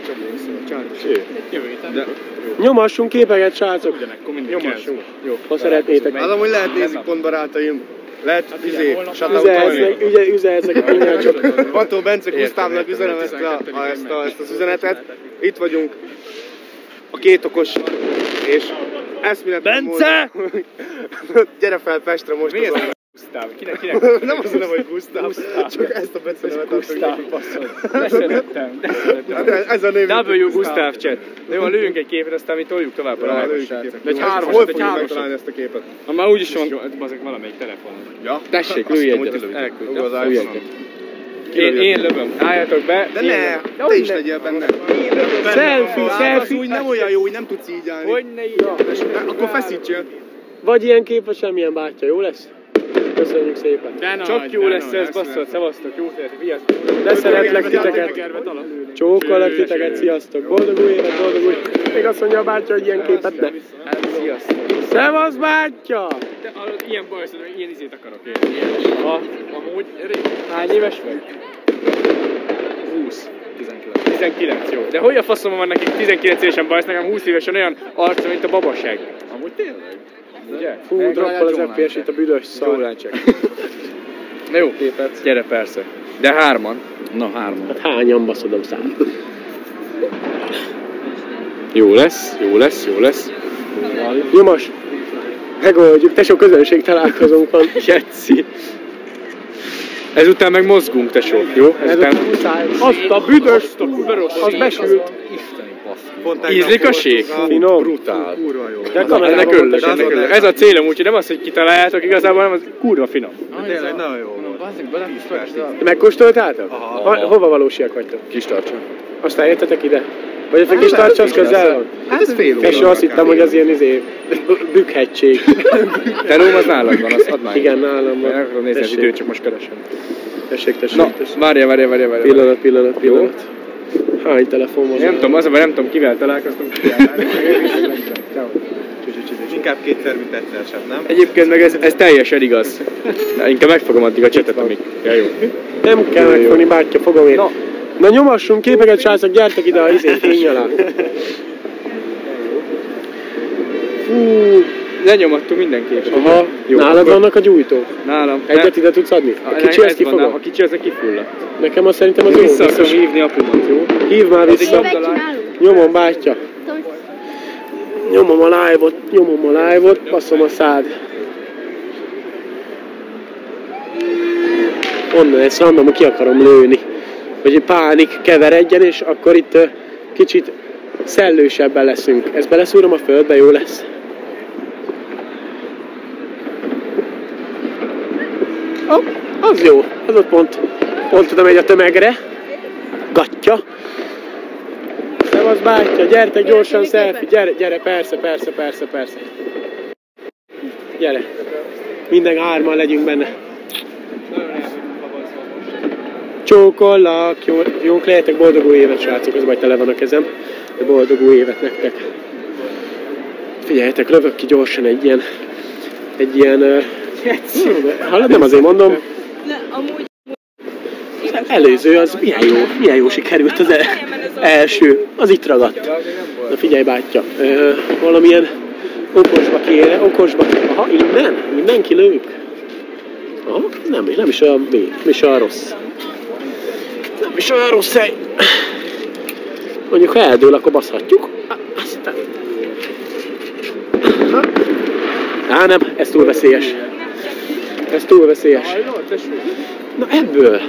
[SPEAKER 1] Nyomassunk képeket, srácok.
[SPEAKER 2] Nyomassunk.
[SPEAKER 1] Ha szeretnétek.
[SPEAKER 3] Az amúgy lehet nézni pont barátaim. Lehet
[SPEAKER 1] Üzelhetsz nekik mindjárt csak.
[SPEAKER 3] Pató Bence Gusztávnak üzenem ezt az üzenetet. Itt vagyunk. A két okos és eszméletlen
[SPEAKER 2] Bence!
[SPEAKER 3] Gyere fel Pestre most.
[SPEAKER 2] Mi ez a Gusztáv? Kinek?
[SPEAKER 3] Nem azt mondom, hogy Gusztáv. Csak ezt a Bence nevet
[SPEAKER 2] Gusztáv, basszol. De szerettem.
[SPEAKER 3] Ez a név.
[SPEAKER 2] W Gusztáv chat. Jó, lőjünk egy képet, aztán mi toljuk tovább a ráját. De egy hármas,
[SPEAKER 3] Hol fogjuk megtalálni ezt a képet?
[SPEAKER 2] Már úgyis van, bazeg valamelyik telefonon.
[SPEAKER 3] Ja?
[SPEAKER 2] Tessék, lőj egyet, elküldtem. Én lövöm. Álljatok be.
[SPEAKER 3] De ne, te is legyél benne.
[SPEAKER 1] Selfie.
[SPEAKER 3] Úgy nem olyan jó, hogy nem tudsz így állni.
[SPEAKER 2] Hogy ne így?
[SPEAKER 3] Akkor feszítsél.
[SPEAKER 1] Vagy ilyen kép, vagy semmilyen bátyja, jó lesz? Köszönjük szépen.
[SPEAKER 2] Csak jó lesz ez, basszol, szevasztok, jó szeretek, vigyáztok.
[SPEAKER 1] De szeretlek titeket. Csókollak titeket, sziasztok. Boldog új évet, boldog új. Még azt mondja a bátyja, hogy ilyen képet ne.
[SPEAKER 2] Sziasztok.
[SPEAKER 1] Szevasz, bátya!
[SPEAKER 2] De ilyen bajszod, hogy ilyen izét akarok én. Amúgy, hány éves vagy? 20. 19, jó. De hogy a faszom van nekik 19 évesen bajsz, nekem 20 évesen olyan arca, mint a babaság. Amúgy tényleg? Ugye?
[SPEAKER 1] Fú, droppal az FPS itt a büdös szar.
[SPEAKER 2] Jóláncsek. Na jó, képet. Gyere persze. De hárman. Na, hárman.
[SPEAKER 1] Hát hányan baszodom szám.
[SPEAKER 2] Jó lesz.
[SPEAKER 1] Nyomas! Megoldjuk, tesó, közönség találkozónk van.
[SPEAKER 2] Jetszi. Ezután meg mozgunk, tesó, jó?
[SPEAKER 1] Ezután azt a büdös, az besült.
[SPEAKER 2] Ízlik a sék?
[SPEAKER 1] Finom.
[SPEAKER 3] Brutál. Kurva jó.
[SPEAKER 1] De kamerában
[SPEAKER 2] ennek örülök. Ez a célom, úgyhogy nem az, hogy kitaláljátok igazából, hanem az kurva finom.
[SPEAKER 3] Tényleg nagyon jó.
[SPEAKER 1] Megkóstoltátok? Hova valósiak vagytok?
[SPEAKER 3] Kistarcsa.
[SPEAKER 1] Aztán értetek ide? Vagy ez a kis tartsa, az közel van?
[SPEAKER 3] Hát ez fél óra.
[SPEAKER 1] És azt hittem, hogy az ilyen bükkhegység.
[SPEAKER 2] Telóm az nálad van, azt add már.
[SPEAKER 1] Igen, nálam van.
[SPEAKER 2] Meg akarom nézni az időt, csak most keresem.
[SPEAKER 1] Tessék.
[SPEAKER 2] Na, várjál.
[SPEAKER 1] Pillanat.
[SPEAKER 2] Jó.
[SPEAKER 1] Hány telefon van?
[SPEAKER 2] Nem tudom, az, nem tudom, kivel találkoztunk.
[SPEAKER 3] Inkább kétszer, mint egyszer sem, nem?
[SPEAKER 2] Egyébként meg ez teljesen igaz. De inkább megfogom addig a csetet, amíg... Ja, jó.
[SPEAKER 1] Nem kell megfogni, bátyja, fogom én. Na nyomassunk képeket, srácok, gyertek ide a fény alá.
[SPEAKER 2] Lenyomattunk mindenképp.
[SPEAKER 1] Aha, jó, nálad akkor... vannak a gyújtók?
[SPEAKER 2] Nálam.
[SPEAKER 1] Egyet ide tudsz adni? A kicsi ezt kifogom?
[SPEAKER 2] A kicsi az kifulladt.
[SPEAKER 1] Nekem azt szerintem az jó.
[SPEAKER 2] Vissza akarom hívni apumat, jó?
[SPEAKER 1] Hívd már vissza. Nyomom, bátya. Nyomom a live-ot, passzom a szád. Onnan ezt random ki akarom lőni. Hogy pánik keveredjen, és akkor itt kicsit szellősebben leszünk. Ezt beleszúrom a földbe, jó lesz. Oh, az jó, az ott pont oda megy a tömegre. Gatya. Szevasz bátya, gyertek gyorsan selfie, gyere, persze. Gyere. Minden hárman legyünk benne. Csókollak, jók lehetek, boldog új évet, srácok, az baj tele van a kezem. De boldog új évet nektek. Figyeljetek, lövök ki gyorsan egy ilyen hallod, nem azért mondom. Előző, az milyen jó sikerült az első, az itt ragadt. Na figyelj bátya, valamilyen okosba kéne, aha, mindenki lők. Aha, nem is olyan rossz. Nem is olyan rossz hely. Mondjuk ha eldől, akkor baszhatjuk. Aztán... nem, ez túl veszélyes. Na ebből.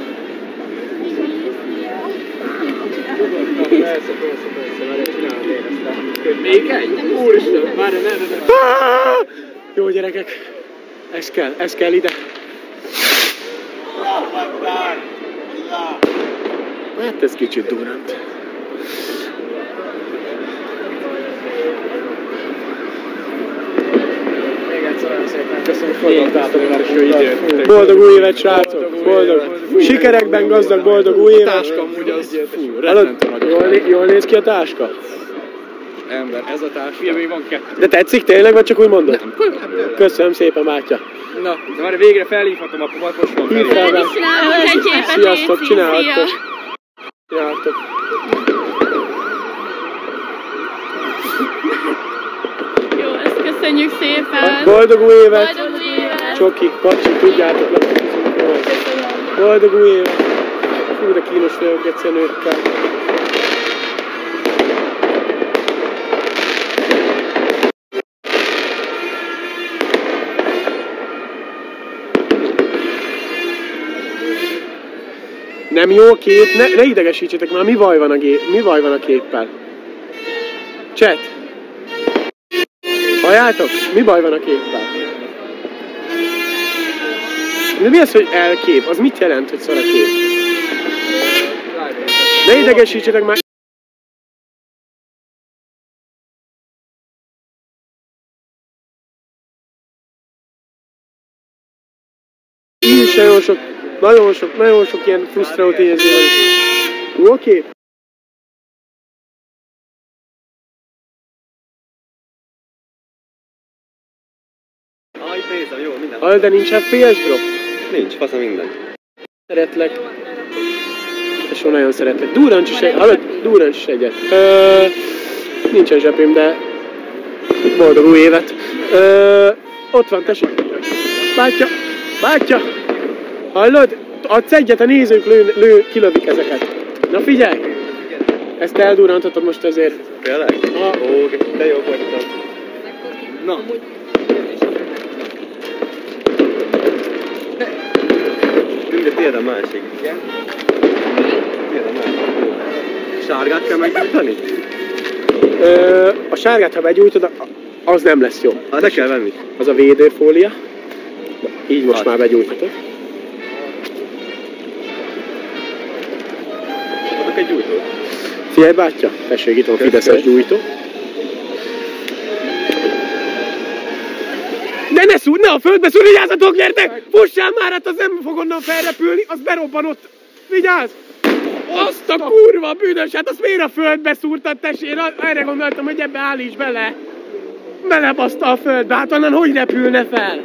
[SPEAKER 2] Még egy? Úristen, várj, ne.
[SPEAKER 1] Jó gyerekek, ez kell ide. Hát ez kicsit durant. Boldog új évet, srácok! Boldog! Sikerekben gazdag, boldog új évet!
[SPEAKER 2] A táska amúgy az...
[SPEAKER 1] Jól néz ki a táska?
[SPEAKER 2] Ember, ez a táska. Ugye még van kettő.
[SPEAKER 1] De tetszik tényleg, vagy csak úgy mondod? Köszönöm szépen, bátya!
[SPEAKER 2] Na, de már végre felhívhatom apumat, most van
[SPEAKER 1] felhívhatom. Sziasztok, csinálhattok!
[SPEAKER 5] Jó, ezt köszönjük szépen!
[SPEAKER 1] Boldog új évet! Csoki, pacsi, tudjátok, boldog új évet! Fú, de kínos vagyok egyszer nőkkel. Nem jó kép, ne idegesítsetek már, mi baj van a képpel? Chat! Halljátok? Mi baj van a képpel? De mi az, hogy elkép? Az mit jelent, hogy szar a kép? Ne idegesítsetek már! Így is nagyon sok ilyen frusztráló tényező van. Oké?
[SPEAKER 3] Itt nézem, jó, minden.
[SPEAKER 1] Hallod, de nincs FPS drop?
[SPEAKER 3] Nincs, fasz minden.
[SPEAKER 1] Szeretlek. És nagyon szeretlek. Durrancs is egy, hallod? Durrancs is egyet. Nincsen zsepém, de boldog új évet. Ott van, tessék. Bátya! Hallod? Adsz egyet, a nézők kilövik ezeket. Na figyelj! Ezt eldurranthatod most ezért.
[SPEAKER 3] Tényleg? Ó, de jó voltam.
[SPEAKER 2] Na.
[SPEAKER 3] De tiéd a másik. Igen? Tiéd a másik. Sárgát kell meggyújtani?
[SPEAKER 1] A sárgát, ha begyújtod, az nem lesz jó.
[SPEAKER 3] Le kell venni.
[SPEAKER 1] Az a védőfólia. Így most már begyújthatod.
[SPEAKER 3] Adok egy gyújtót.
[SPEAKER 1] Figyelj bátya, tessék, itt van a fideszes gyújtó. De ne a földbe szúr, vigyázzatok, gyertek! Fussál már, hát az nem fog onnan felrepülni, az berobban ott. Vigyázz! Azt a kurva bűnös, hát azt miért a földbe szúrtad, tessék? Erre gondoltam, hogy ebbe állíts bele. Belebaszta a földbe, hát onnan hogy repülne fel?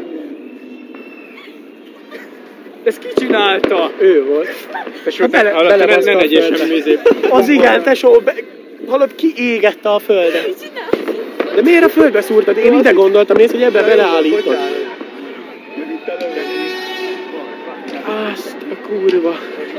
[SPEAKER 2] Ez ki csinálta?
[SPEAKER 1] Ő volt.
[SPEAKER 2] Tesó,
[SPEAKER 1] Belebaszta
[SPEAKER 2] ne
[SPEAKER 1] a
[SPEAKER 2] legyél
[SPEAKER 1] földbe.
[SPEAKER 2] semmi
[SPEAKER 1] Az igen, tesó, hallod, kiégette a földet. De miért a földbe szúrtad? Én ide gondoltam, nézd, hogy ebbe beleállítod. Azt a kurva.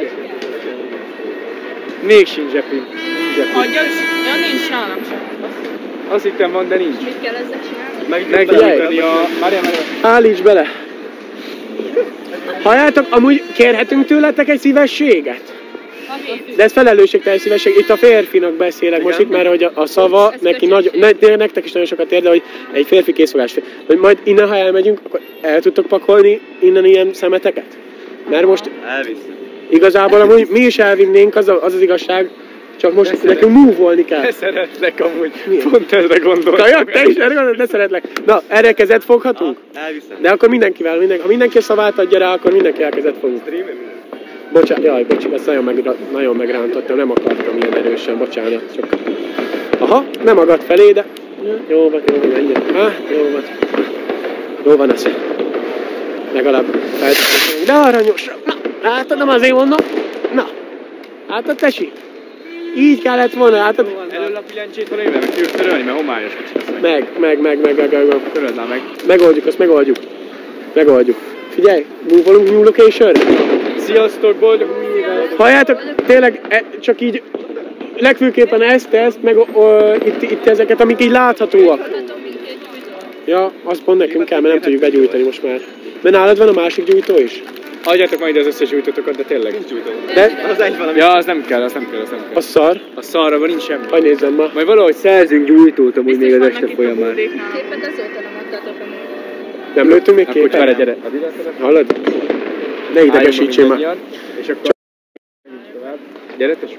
[SPEAKER 2] Még sincs zsepim.
[SPEAKER 5] Adja, nincs nálam sem.
[SPEAKER 2] Azt hittem van, de nincs.
[SPEAKER 5] Mit kell ezzel csinálni?
[SPEAKER 2] Meggyújtani a... Várjál.
[SPEAKER 1] Állíts bele. Halljátok, amúgy kérhetünk tőletek egy szívességet? De ez felelősségteljes szívesség. Itt a férfinak beszélek most itt, mert hogy a szava neki nagyon, nektek is nagyon sokat ér, de hogy egy férfi készfogás. Hogy majd innen, ha elmegyünk, akkor el tudtok pakolni innen ilyen szemeteket? Mert most igazából amúgy mi is elvinnénk, az igazság, csak most nekünk move-olni kell.
[SPEAKER 2] Ne szeretlek amúgy. Pont erre gondoltam.
[SPEAKER 1] Na, te is erre gondolod, ne szeretlek. Na, erre kezet foghatunk?
[SPEAKER 3] Elviszem.
[SPEAKER 1] De akkor mindenkivel, ha mindenki a szavát adja rá, akkor mindenki elkezet fogunk. Bocsánat, jaj, bocsánat, ezt nagyon megrántottam, nem akartam ilyen erősen, bocsánat, csak... Aha, nem agadt felé, de... Jó van, menjen. Jó van. Jó van ez. Legalább feltétlenül. De aranyos! Na, látod, nem azért mondom. Na, látod, tesi? Így kellett volna, látod?
[SPEAKER 2] Elől a pillancsét valami, meg tudjuk törölni, mert homályos kicsit lesz.
[SPEAKER 1] Meg.
[SPEAKER 2] Töröld már meg.
[SPEAKER 1] Megoldjuk, azt megoldjuk. Figyelj, move-olunk New Location-re.
[SPEAKER 2] Sziasztok, boldog új évet!
[SPEAKER 1] Halljátok, tényleg csak így legfőképpen ezt, meg itt ezeket, amik így láthatóak. Ja, az pont nekünk kell, mert nem tudjuk begyújtani most már. Mert nálad van a másik gyújtó is?
[SPEAKER 2] Adjátok majd ide az összes gyújtótokat, de tényleg. Nincs gyújtó.
[SPEAKER 1] De
[SPEAKER 3] Az egy valami.
[SPEAKER 2] Ja, az nem kell.
[SPEAKER 1] a szar?
[SPEAKER 2] A szarra nincs semmi.
[SPEAKER 1] Hadd nézzem ma.
[SPEAKER 2] Majd valahogy szerzünk gyújtót amúgy még az este folyamán.
[SPEAKER 5] Képet azóta nem adtatok a
[SPEAKER 1] Nem lőttünk még
[SPEAKER 2] Akkor
[SPEAKER 1] képet?
[SPEAKER 2] vele, gyere.
[SPEAKER 1] Hallod? Ne idegesítsél már.
[SPEAKER 2] És akkor... Gyere, tesó.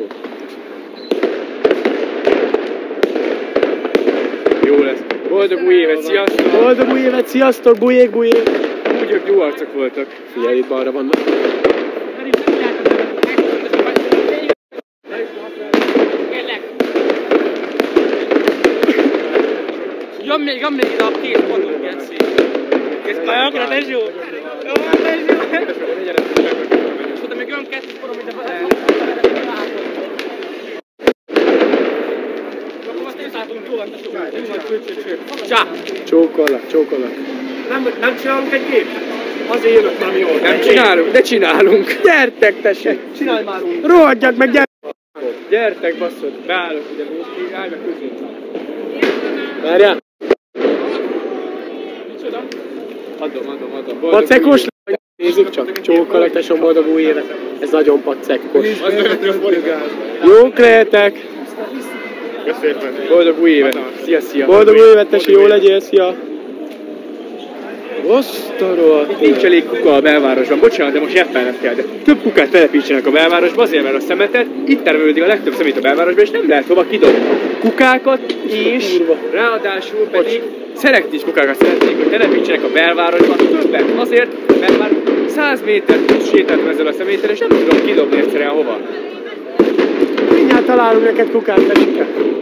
[SPEAKER 2] Jó lesz. Boldog új évet, sziasztok!
[SPEAKER 1] Boldog új évet, sziasztok, bujék!
[SPEAKER 2] Úgy ők jó arcok voltak.
[SPEAKER 1] Figyelj, itt balra vannak.
[SPEAKER 4] Jön még ide a két padon, Geci. Ez kajakra, ez jó. Jó, ez jó. És oda még jön kettő padon, ide van.
[SPEAKER 1] Csókollak. Nem csinálunk egy gépet? Azért jövök már jól.
[SPEAKER 2] Nem csinálunk, de csinálunk.
[SPEAKER 1] Gyertek, tessék!
[SPEAKER 4] Csinálj már úgy.
[SPEAKER 1] Rohadjak meg, gyertek!
[SPEAKER 2] Gyertek, basszod. Beállok ide, állj meg közé.
[SPEAKER 1] Várjál!
[SPEAKER 2] Adom.
[SPEAKER 1] Pacekos lesz! Nézzük csak, csókollak, tesóm, boldog új évet. Ez nagyon pacekos. Jók lehetek!
[SPEAKER 2] Boldog új évet. Szia.
[SPEAKER 1] Boldog új évet, tesi, jó legyél, szia! Azt a rohadt.
[SPEAKER 2] Nincs elég kuka a belvárosban, bocsánat, de most jeppelnem kell, de több kukát telepítsenek a belvárosba, azért mert a szemetet itt termelődik a legtöbb szemét a belvárosban, és nem lehet hova kidobni. Kukákat, és ráadásul pedig szelektív kukákat szeretnék, hogy telepítsenek a belvárosba többet. Azért, mert már 100 métert sétáltam ezzel a szeméttel, és nem tudom kidobni egyszerűen hova.
[SPEAKER 1] Mindjárt találunk neked kukát, tesike.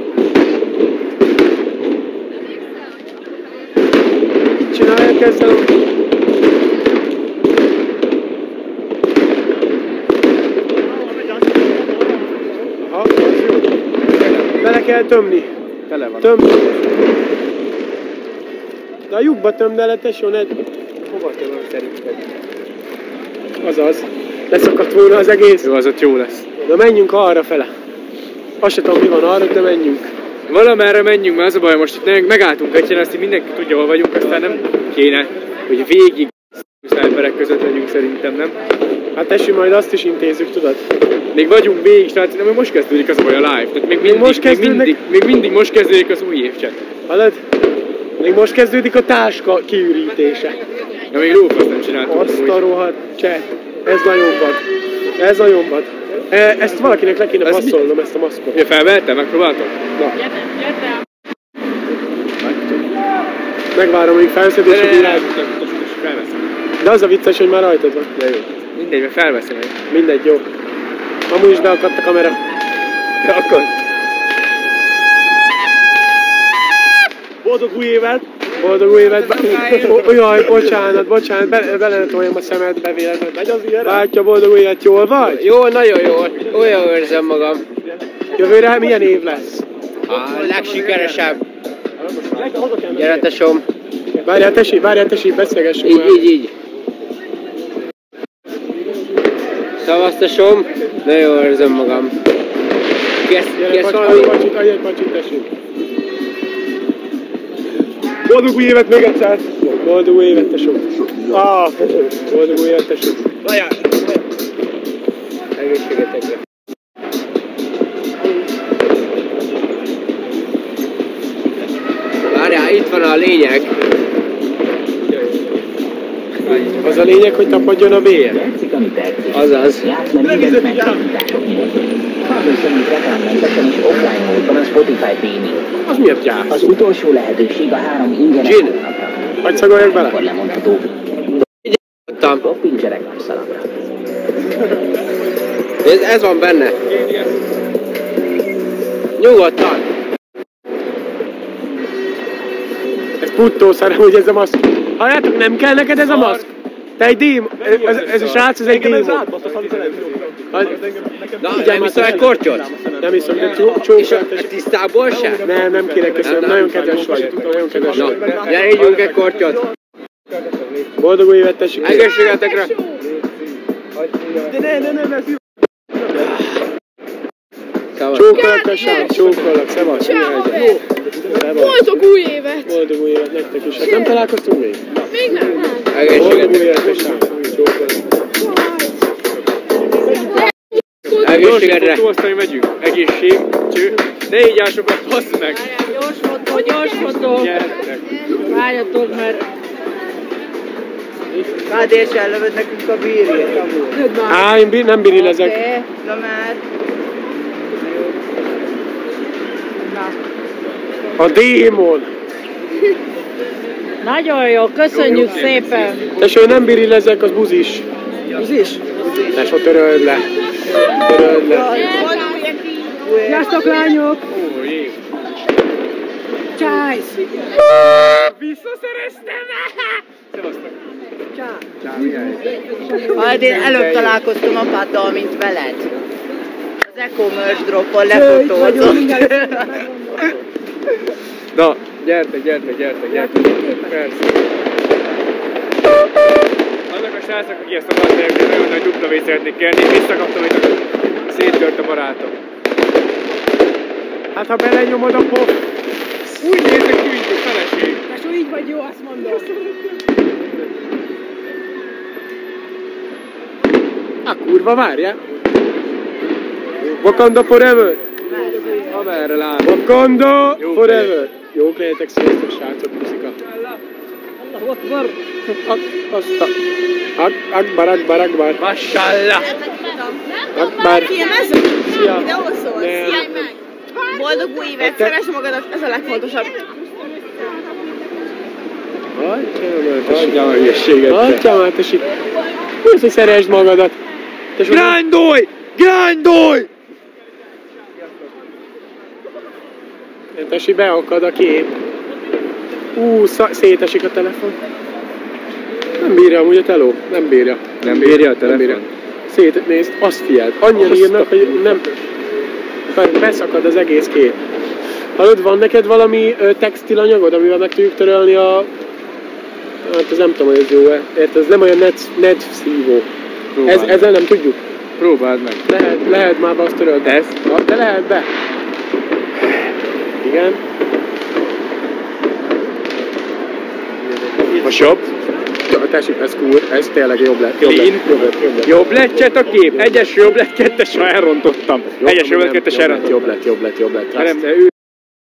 [SPEAKER 1] Itt csinálják ezzel a... Aha, az jó. Bele kell tömni.
[SPEAKER 2] Tele van.
[SPEAKER 1] Tömd. De a lyukba tömd el, tesó, ne...
[SPEAKER 2] Hova tömöm szerinted?
[SPEAKER 1] Azaz. Leszakadt volna az egész.
[SPEAKER 2] Jó, az ott jó lesz.
[SPEAKER 1] Na menjünk arra fele. Azt se tudom, mi van arra, de menjünk.
[SPEAKER 2] Valamerre menjünk, mert az a baj, most itt megálltunk egy helyen, azt így mindenki tudja, hol vagyunk, aztán nem kéne, hogy végig emberek között legyünk szerintem, nem?
[SPEAKER 1] Hát tesó, majd azt is intézzük, tudod?
[SPEAKER 2] Még vagyunk végig, tehát nem, most kezdődik az a baj a live. Tehát még mindig most kezdődik az új évcset.
[SPEAKER 1] Hallod? Még most kezdődik a táska kiürítése.
[SPEAKER 2] Ja, még lófasz nem csináltam.
[SPEAKER 1] Azt a rohadt cset. Ez nagyon vad. Ezt valakinek le kéne passzolnom, ezt a maszkot.
[SPEAKER 2] Ja, felvettem, megpróbáltam?
[SPEAKER 1] Na. Megvárom, míg felszed, és így rád.
[SPEAKER 2] Felveszem.
[SPEAKER 1] De az a vicces, hogy már rajtad van.
[SPEAKER 2] De jó. Mindegy, mert felveszem.
[SPEAKER 1] Mindegy, jó. Amúgy is beakadt a kamera.
[SPEAKER 2] Beakadt.
[SPEAKER 1] Boldog új évet! Boldog új évet! Jaj, bocsánat, beletoljam a szemedbe véletlenül. Megy az ilyen? Bátya, boldog új évet, jól vagy?
[SPEAKER 4] Jó, nagyon jól. Olyan érzem magam.
[SPEAKER 1] Jövőre milyen év lesz?
[SPEAKER 4] A legsikeresebb. Gyere, tesóm.
[SPEAKER 1] Várjál, tessék, beszélgessünk.
[SPEAKER 4] Így. Szavasz, tesóm. Nagyon jól érzem magam.
[SPEAKER 1] Gyere, adj egy pacsit, tessék. Boldog új évet még egyszer! Boldog új évet, tesó! Boldog új évet, tesó!
[SPEAKER 4] Vajjál! Egészségetekre! Várjál, itt van a lényeg!
[SPEAKER 1] Az a lényeg, hogy tapadjon a vér.
[SPEAKER 4] Azaz.
[SPEAKER 6] Hallgassanak reklámmentesen és offline módban a Spotify Premium.
[SPEAKER 1] Az miért gyász?
[SPEAKER 6] Az utolsó lehetőség a 3 ingyenes hónapra.
[SPEAKER 1] Hadd szagoljak bele?
[SPEAKER 6] Akkor lemondható. Koppintse reklámszalagra.
[SPEAKER 4] Ez van benne. Nyugodtan.
[SPEAKER 1] Ez puttószar, hogy ez a maszk. Halljátok, nem kell neked ez a maszk? Te egy dém... Ez a srác, ez egy démon.
[SPEAKER 4] Nem iszol egy kortyot?
[SPEAKER 1] Nem iszom, de csókol.
[SPEAKER 4] És tisztából se?
[SPEAKER 1] Nem kérek, köszönöm. Nagyon kedves vagy. Nagyon kedves vagy.
[SPEAKER 4] Gyere, ígyunk egy kortyot.
[SPEAKER 1] Boldog új évet, tessék.
[SPEAKER 4] Egészségetekre.
[SPEAKER 1] Csókolak, tessék. Csókolak. Szevasz.
[SPEAKER 5] Boldog új évet!
[SPEAKER 1] Boldog új évet nektek is. Hát nem találkoztunk még?
[SPEAKER 5] Még nem.
[SPEAKER 1] Boldog új évet, tessék. Csókolak.
[SPEAKER 2] Egészségedre. Fotóztani megyünk. Egészség. Ne így áll sokat, bassz meg.
[SPEAKER 5] Gyors fotó.
[SPEAKER 2] Gyertek.
[SPEAKER 5] Várjatok, mert...
[SPEAKER 7] Kádéssel lövöd nekünk a bírét, amúgy.
[SPEAKER 1] Én nem birilezek.
[SPEAKER 7] Oké, na már.
[SPEAKER 1] A démon.
[SPEAKER 5] Nagyon jó, köszönjük szépen.
[SPEAKER 1] Tesó, nem birilezek, az buzis.
[SPEAKER 7] Buzis?
[SPEAKER 1] Tesó, töröld le.
[SPEAKER 5] Sziasztok, lányok!
[SPEAKER 2] Ó, jé.
[SPEAKER 5] Csájsz!
[SPEAKER 2] Visszaszereztem! Szevasztok.
[SPEAKER 7] Hát én előbb találkoztam apáddal, mint veled. Az e-commerce dropon lefotózott.
[SPEAKER 2] Na, gyertek. Persze. Annak a srácnak, aki ezt a basszert, nagyon nagy dupla szeretnék kérni, visszakaptam, hogy széttört a barátom.
[SPEAKER 1] Hát ha belenyomod a pop.
[SPEAKER 2] Úgy nézek ki, mint a feleség.
[SPEAKER 5] Tesó, így vagy jó, azt mondom.
[SPEAKER 1] Kurva, várjál. Wakanda forever.
[SPEAKER 2] Amerre látom.
[SPEAKER 1] Wakanda forever. Jók legyetek, sziasztok, srácok, puszika. Akbar.
[SPEAKER 2] Mashallah.
[SPEAKER 1] Akbar.
[SPEAKER 7] Filmezünk?
[SPEAKER 1] Szia.
[SPEAKER 7] Videó szól? Szia meg! Boldog új évet, szeress magadat, ez a legfontosabb.
[SPEAKER 2] Hagyjam a hülyeséget.
[SPEAKER 1] Hagyjam már, tessék. Mi az, hogy szeresd magadat?
[SPEAKER 2] Grindolj!
[SPEAKER 1] Tesi, beakad a kép. Szétesik a telefon. Nem bírja amúgy a teló. Nem bírja.
[SPEAKER 2] Nem bírja a telefon?
[SPEAKER 1] Nézd, azt figyeld. Annyira írnak, hogy nem... Beszakad az egész kép. Hallod, van neked valami textilanyagod, amivel meg tudjuk törölni a... Hát ez nem tudom, hogy ez jó-e. Érted, ez nem olyan net szívó. Ezzel nem tudjuk.
[SPEAKER 2] Próbáld meg.
[SPEAKER 1] Lehet már be azt törölni.
[SPEAKER 2] Ez?
[SPEAKER 1] De lehet be. Igen.
[SPEAKER 2] Most jobb?
[SPEAKER 1] Tessék, ez cool. Ez tényleg jobb lett.
[SPEAKER 2] Jobb lett a kép. Egyes jobb lett, kettes, ha elrontottam. Egyes jobb lett, kettes elrontottam.
[SPEAKER 1] Jobb lett.
[SPEAKER 2] Nem, de ő...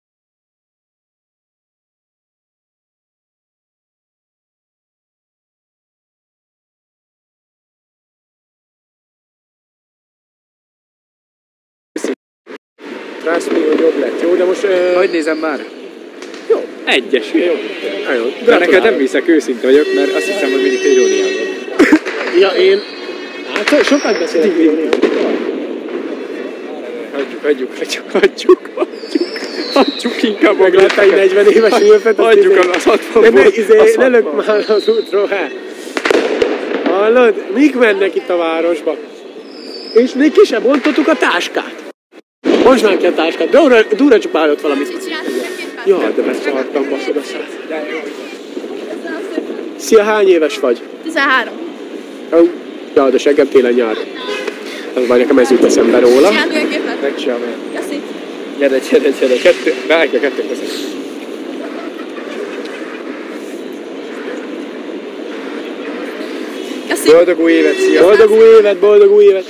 [SPEAKER 1] Trust me, hogy jobb lett. Jó, de most...
[SPEAKER 2] Hogy nézem már?
[SPEAKER 1] Jó.
[SPEAKER 2] Egyes.
[SPEAKER 1] Jó.
[SPEAKER 2] De neked nem hiszek, őszinte vagyok, mert azt hiszem, hogy mindig irónia van.
[SPEAKER 1] Ja, én... Hát sokat beszélek iróniáról.
[SPEAKER 2] Hagyjuk inkább a
[SPEAKER 1] Megláttál egy 40 éves ülfet.
[SPEAKER 2] Hagyjuk az 60-ból.
[SPEAKER 1] Ne lök már az útról, hát. Hallod? Mik mennek itt a városba? És még ki sem bontottuk a táskát. Most már ki a táskát. Dura csupálott valamit. Jaj, de beszartam, baszod a szát. Szia, hány éves vagy?
[SPEAKER 8] 13.
[SPEAKER 1] Ja, de seggem télen nyár. Az vagy nekem ez jut eszembe róla.
[SPEAKER 8] Csinálni egy képet?
[SPEAKER 2] Megcsinálom én.
[SPEAKER 8] Köszi.
[SPEAKER 2] Gyere. Kettő veszek.
[SPEAKER 8] Köszi.
[SPEAKER 2] Boldog új évet, szia!
[SPEAKER 1] Boldog új évet!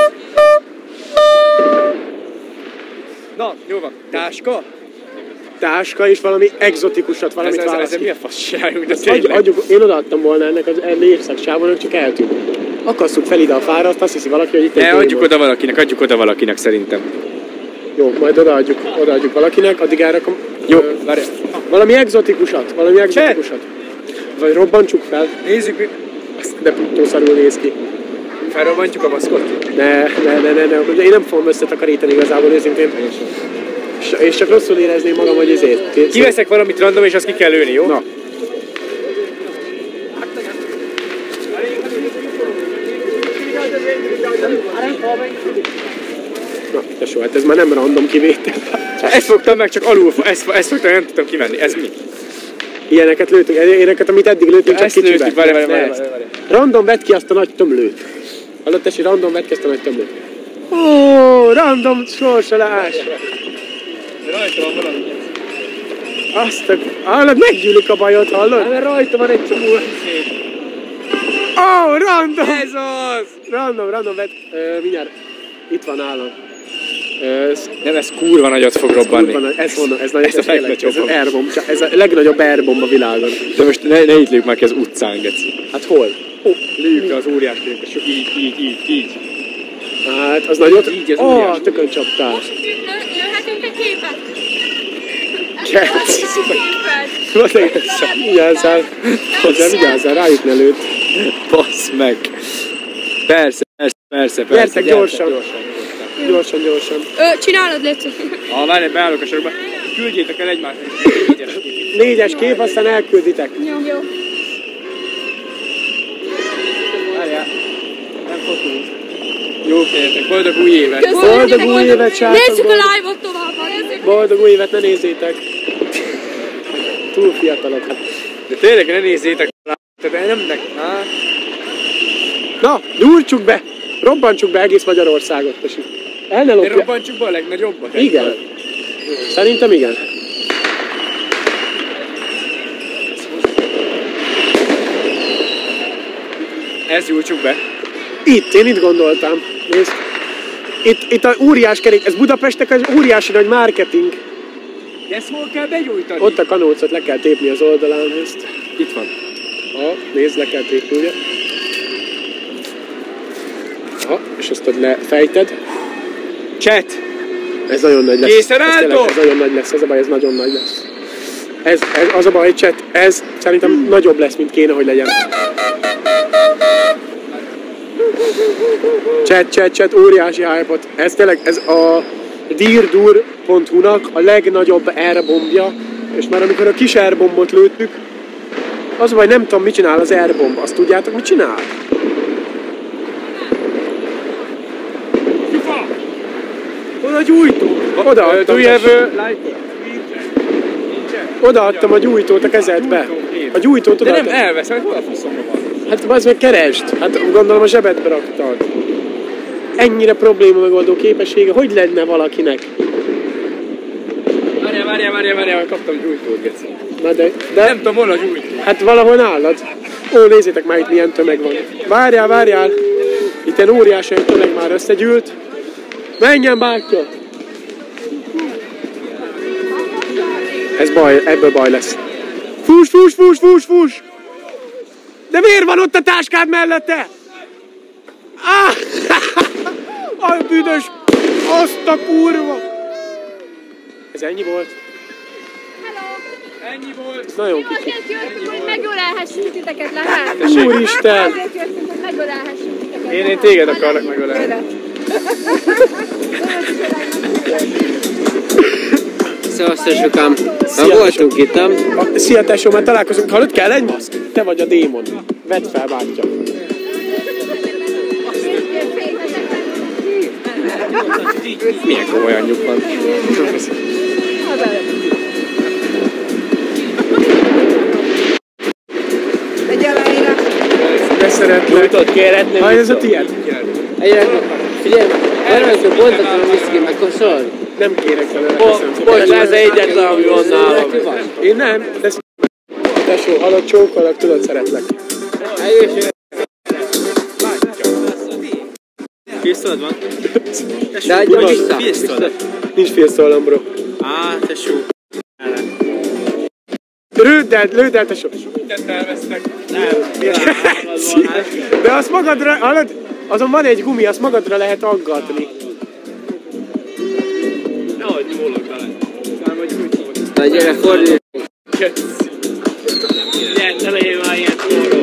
[SPEAKER 2] Na, jó van. Táska?
[SPEAKER 1] Táska és valami egzotikusat, valamit válasz
[SPEAKER 2] Ez
[SPEAKER 1] ki.
[SPEAKER 2] milyen fasz csináljunk, de tényleg.
[SPEAKER 1] Adjuk, én odaadtam volna ennek az évszaksávon, csak eltűnt. Akasszuk fel ide a fára, azt hiszi valaki, hogy itt egy
[SPEAKER 2] Adjuk oda valakinek szerintem.
[SPEAKER 1] Jó, majd odaadjuk valakinek, addig elrakom.
[SPEAKER 2] Jó, várj.
[SPEAKER 1] Valami egzotikusat. Vagy robbantsuk fel.
[SPEAKER 2] Nézzük mi.
[SPEAKER 1] De puttó-szarul néz ki.
[SPEAKER 2] Felrobbantjuk a maszkot?
[SPEAKER 1] Ne. Én nem fogom összetakarítani igazából őszintén. És csak rosszul érezném magam, hogy ezért.
[SPEAKER 2] Kiveszek valamit random, és azt ki kell lőni, jó?
[SPEAKER 1] Na. Na, tesó, hát ez már nem random kivétel.
[SPEAKER 2] Ezt fogtam meg, csak alul, ezt fogtam, nem tudtam kivenni. Ez mi?
[SPEAKER 1] Ilyeneket lőtünk, ilyeneket, amit eddig lőtünk, csak
[SPEAKER 2] ezt
[SPEAKER 1] kicsibe.
[SPEAKER 2] lőttük, várj.
[SPEAKER 1] Random vedd ki azt a nagy tömlőt. Hallod, tesi, random vedd ki azt a nagy tömlőt. Ó, random sorsolás.
[SPEAKER 2] Rajta van valami.
[SPEAKER 1] Hallod, meggyűlik a bajod, hallod?
[SPEAKER 2] Mert rajta van egy csomó
[SPEAKER 1] Ó, random!
[SPEAKER 2] Ez az!
[SPEAKER 1] Random vedd. Mindjárt. Itt van nálam.
[SPEAKER 2] Nem, ez kurva nagyot fog robbanni.
[SPEAKER 1] Ez a
[SPEAKER 2] legnagyobb.
[SPEAKER 1] Ez a legnagyobb airbomb a világon.
[SPEAKER 2] De most ne itt lőjük már ki az utcán, geci.
[SPEAKER 1] Hát hol?
[SPEAKER 2] Lőjük le az óriás lőjük, csak így.
[SPEAKER 1] Hát, az nagyot?
[SPEAKER 2] Így az óriás.
[SPEAKER 1] Tökön csaptál.
[SPEAKER 8] Lőhetünk egy képet?
[SPEAKER 1] Vigyázzál, rájuk ne lőtt.
[SPEAKER 2] Bassz meg. Persze.
[SPEAKER 1] Gyertek gyorsan. Gyorsan.
[SPEAKER 8] Csinálod, Léci.
[SPEAKER 2] Várj, beállok a sorba. Küldjétek el egymást.
[SPEAKER 1] 4-es kép, aztán elkülditek.
[SPEAKER 8] Jó.
[SPEAKER 2] Várjál. Nem fotóz. Jó kértek, boldog új évet.
[SPEAKER 1] Boldog új évet, srácok.
[SPEAKER 8] Nézzük a live-ot tovább.
[SPEAKER 1] Boldog új évet, ne nézzétek. Túl fiatalok.
[SPEAKER 2] De tényleg ne nézzétek rá. Tehát nem
[SPEAKER 1] Na, gyújtsuk be! Robbantsuk be egész Magyarországot, tessék. El ne
[SPEAKER 2] De
[SPEAKER 1] lopja.
[SPEAKER 2] robbantsuk be a legnagyobbat.
[SPEAKER 1] Igen. Szerintem igen.
[SPEAKER 2] Ezt gyújtsuk be.
[SPEAKER 1] Én itt gondoltam. Nézd. Itt a óriás kerék, ez Budapestnek az óriási nagy marketing.
[SPEAKER 2] De ezt hol kell begyújtani?
[SPEAKER 1] Ott a kanócot le kell tépni az oldalán, nézd.
[SPEAKER 2] Itt van.
[SPEAKER 1] Nézd, le kell tépni, ugye? És azt ott lefejted.
[SPEAKER 2] Chat!
[SPEAKER 1] Ez nagyon nagy lesz.
[SPEAKER 2] Készen álltok?
[SPEAKER 1] Ez nagyon nagy lesz, ez a baj, ez nagyon nagy lesz. Ez az a baj, chat, ez szerintem nagyobb lesz, mint kéne, hogy legyen. Chat, óriási hype-ot. Ez tényleg, ez a dirdur.hu-nak a legnagyobb airbombja, és már amikor a kis airbombot lőttük, az a baj, nem tudom, mit csinál az airbomb. Azt tudjátok, mit csinál? Oda a gyújtó. Odaadtam a gyújtót a kezedbe. A gyújtót odaadtam.
[SPEAKER 2] De nem elveszem, hol a faszomra van?
[SPEAKER 1] Hát az meg keresd. Hát gondolom a zsebedbe raktad. Ennyire probléma megoldó képessége, hogy lenne valakinek?
[SPEAKER 2] Várjál, kaptam gyújtót, geci.
[SPEAKER 1] Na de...
[SPEAKER 2] Nem tudom, hol a gyújtó.
[SPEAKER 1] Hát valahol nálad. Ó, nézzétek már, itt milyen tömeg van. Várjál. Itt egy óriási tömeg már összegyűlt. Menjen, bátyja! Ez baj, ebből baj lesz. Fús! De miért van ott a táskád mellette? A büdös! Azt a kurva! Ez ennyi volt?
[SPEAKER 2] Ennyi volt.
[SPEAKER 1] Ez nagyon kicsi.
[SPEAKER 8] Azért jöttünk, hogy megölelhessünk titeket, lehet?
[SPEAKER 1] Úristen!
[SPEAKER 8] Azért jöttünk, hogy megölelhessünk titeket.
[SPEAKER 2] Én téged akarlak megölelni.
[SPEAKER 9] Szevasztosokám! Már voltunk itt, nem?
[SPEAKER 1] Szia tesó, már találkozunk. Hallod, kell egy maszk? Te vagy a démon. Vedd fel, bátyja.
[SPEAKER 2] Milyen komoly anyjuk van.
[SPEAKER 7] Egy aláírás.
[SPEAKER 1] Beszeretlek.
[SPEAKER 9] Nyújtott kérhetném.
[SPEAKER 1] Ha, ez a tiéd?
[SPEAKER 9] Figyelj, először bontatlan a viszki, meg koszol.
[SPEAKER 1] Nem kérek tőle.
[SPEAKER 9] Bocs, ez egyetlen, ami van nálam.
[SPEAKER 1] Én nem, de tesó, hallod, csókolak, tudod, szeretlek.
[SPEAKER 2] Pisztolyod van?
[SPEAKER 9] De adja vissza.
[SPEAKER 1] Nincs pisztolyom, bro.
[SPEAKER 2] Tesó.
[SPEAKER 1] Lőd el, tesó.
[SPEAKER 2] Mindent elvesztek.
[SPEAKER 1] De azt magadra, hallod? Azon van egy gumi, azt magadra lehet aggatni.
[SPEAKER 2] Nehogy nyúlok bele. Aztán vagy nyújtót.
[SPEAKER 9] Na gyere, fordulj.
[SPEAKER 2] Ilyen elején már ilyen csóró.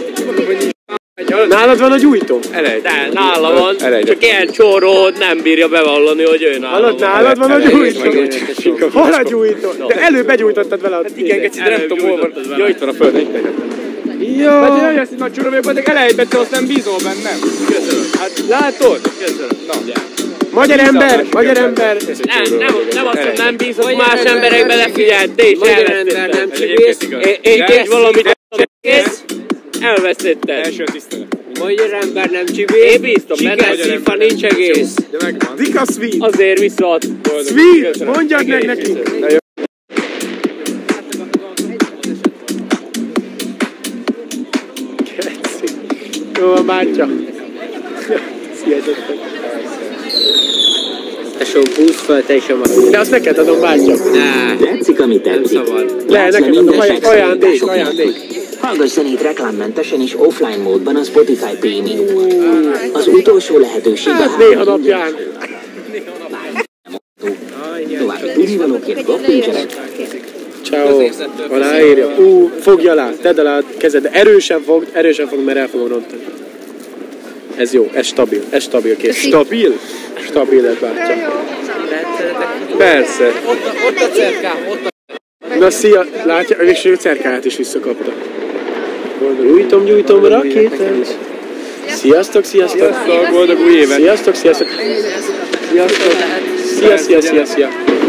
[SPEAKER 1] Nálad van a gyújtó?
[SPEAKER 2] Elejt.
[SPEAKER 9] De nála van,
[SPEAKER 2] Elejt.
[SPEAKER 9] csak ilyen csóró nem bírja bevallani, hogy ő nála
[SPEAKER 1] Hallod,
[SPEAKER 9] van.
[SPEAKER 1] nálad van a gyújtó?
[SPEAKER 2] Elejt.
[SPEAKER 1] Hol a gyújtó? De előbb begyújtottad vele a...
[SPEAKER 2] Igen, geci, de nem tudom hol van. Ja, itt van a földön.
[SPEAKER 1] Jó.
[SPEAKER 2] Hát én olyan nagy csóró vagyok, de elejtette, azt nem bízol bennem. Köszönöm. Hát látod? Köszönöm. Na.
[SPEAKER 1] Magyar ember!
[SPEAKER 9] Nem azt, hogy nem bízok más emberekbe, de figyelj, te is elvesztetted.
[SPEAKER 2] nem csibész.
[SPEAKER 9] Én egy valamit kész, elvesztetted.
[SPEAKER 2] Első tisztelet.
[SPEAKER 9] Magyar ember nem csibész. Én bíztam benne, szífa nincs egész.
[SPEAKER 2] De megvan.
[SPEAKER 1] Dika sweet!
[SPEAKER 9] Azért visszaad.
[SPEAKER 1] Sweet! Mondjad meg nekik! Jó van, bátyja. Hihetetlen.
[SPEAKER 9] Tesó, húzd fel, te is a magad.
[SPEAKER 1] De azt neked adom, bátyja.
[SPEAKER 6] Tetszik, ami tetszik.
[SPEAKER 1] Le, neked adom, ajándék.
[SPEAKER 6] Hallgass zenét reklámmentesen és offline módban a Spotify Premium-on. Az utolsó lehetőség
[SPEAKER 1] Hát néha napján.
[SPEAKER 6] További tudnivalóként doppingerek.
[SPEAKER 1] Ciao. Aláírja. Fogja alá, tedd alá a kezed, de erősen fogd, mert el fogom rontani. Ez jó, ez stabil kész.
[SPEAKER 2] Stabil?
[SPEAKER 1] Stabil lett, bátyja.
[SPEAKER 2] Persze.
[SPEAKER 9] Ott a cerkám, ott a...
[SPEAKER 1] Na szia, látja, és ő cerkáját is visszakapta. Gyújtom rakétát. Sziasztok.
[SPEAKER 2] Boldog új évet.
[SPEAKER 1] Sziasztok. Szia.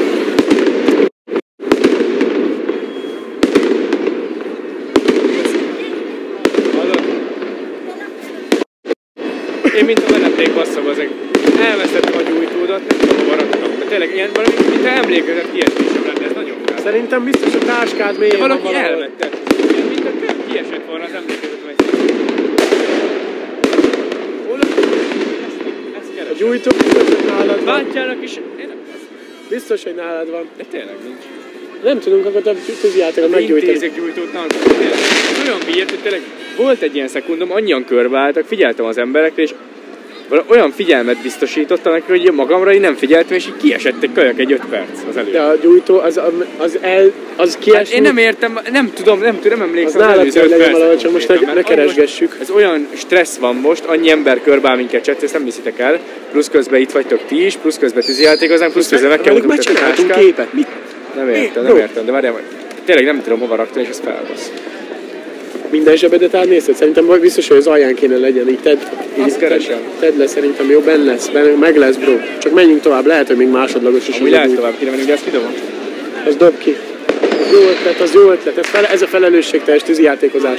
[SPEAKER 2] Én mint a veneték basszom ezek. Elvesztettem a gyújtódat, nem tudom, hova raktam. De tényleg ilyen valami, mint emlékezett ilyesmi sem lenne, ez nagyon gáz.
[SPEAKER 1] Szerintem biztos a táskád mélyén van
[SPEAKER 2] Valaki
[SPEAKER 1] valahol.
[SPEAKER 2] elvette. Ilyen, mint a kiesett volna az emlékezetem egy. Hol a... Ezt
[SPEAKER 1] A
[SPEAKER 2] keresem.
[SPEAKER 1] gyújtó biztos, hogy nálad van.
[SPEAKER 2] Bátyjának is... Én nem...
[SPEAKER 1] Biztos, hogy nálad van.
[SPEAKER 2] De tényleg nincs.
[SPEAKER 1] Nem tudunk akkor a tűzijátékot meggyújtani.
[SPEAKER 2] Intézek gyújtót, nem tudom. Olyan bírt, hogy tényleg volt egy ilyen szekundum, annyian körbeálltak, figyeltem az emberekre, és olyan figyelmet biztosítottam neki, hogy magamra én nem figyeltem, és így kiesett egy kajak egy 5 perc az előtt.
[SPEAKER 1] De a gyújtó, az kiesni...
[SPEAKER 2] Hát én nem értem, nem emlékszem
[SPEAKER 1] az nálad
[SPEAKER 2] előző
[SPEAKER 1] kell
[SPEAKER 2] 5
[SPEAKER 1] legyen
[SPEAKER 2] percre.
[SPEAKER 1] valahogy, csak most ne keresgessük.
[SPEAKER 2] Ez olyan stressz van most, annyi ember körbeáll minket csettől, ezt nem hiszitek el, plusz közben itt vagytok ti is, plusz közben tűzijátékozán, plusz közben meg kell mutatni a
[SPEAKER 1] csináltunk
[SPEAKER 2] táskát.
[SPEAKER 1] képet. Mit?
[SPEAKER 2] Nem értem, de várjál, tényleg nem tudom hova raktam, és ez felbasz.
[SPEAKER 1] Minden zsebedet átnézted? Szerintem biztos, hogy az alján kéne legyen, így
[SPEAKER 2] Azt keresem.
[SPEAKER 1] Tedd le, szerintem jó, benne lesz, meg lesz, bro. Csak menjünk tovább, lehet, hogy még másodlagos is.
[SPEAKER 2] Úgy lehet tovább kéne menni, de ezt kidobom.
[SPEAKER 1] Az dob ki. Az jó ötlet, ez a felelősségteljes tűzijátékozás.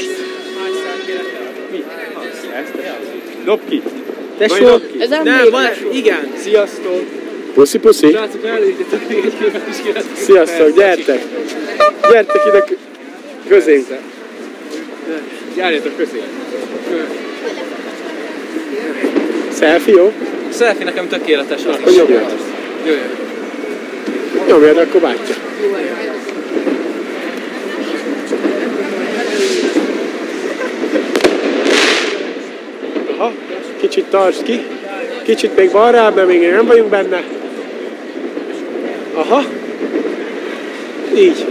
[SPEAKER 2] Dob ki!
[SPEAKER 1] Tesó,
[SPEAKER 9] Ez
[SPEAKER 2] Nem, van, igen. Sziasztok!
[SPEAKER 1] puszi.
[SPEAKER 2] Srácok, elégítettek még egy képet is kérek.
[SPEAKER 1] Sziasztok, gyertek! Gyertek ide közénk.
[SPEAKER 2] Járjatok közé.
[SPEAKER 1] Selfie, jó?
[SPEAKER 9] Selfie nekem tökéletes az
[SPEAKER 1] Akkor nyomjad.
[SPEAKER 2] Jöjjön.
[SPEAKER 1] Nyomjad, akkor bátya. Aha, kicsit tartsd ki. Kicsit még balrább, mert még nem vagyunk benne. Aha. Így.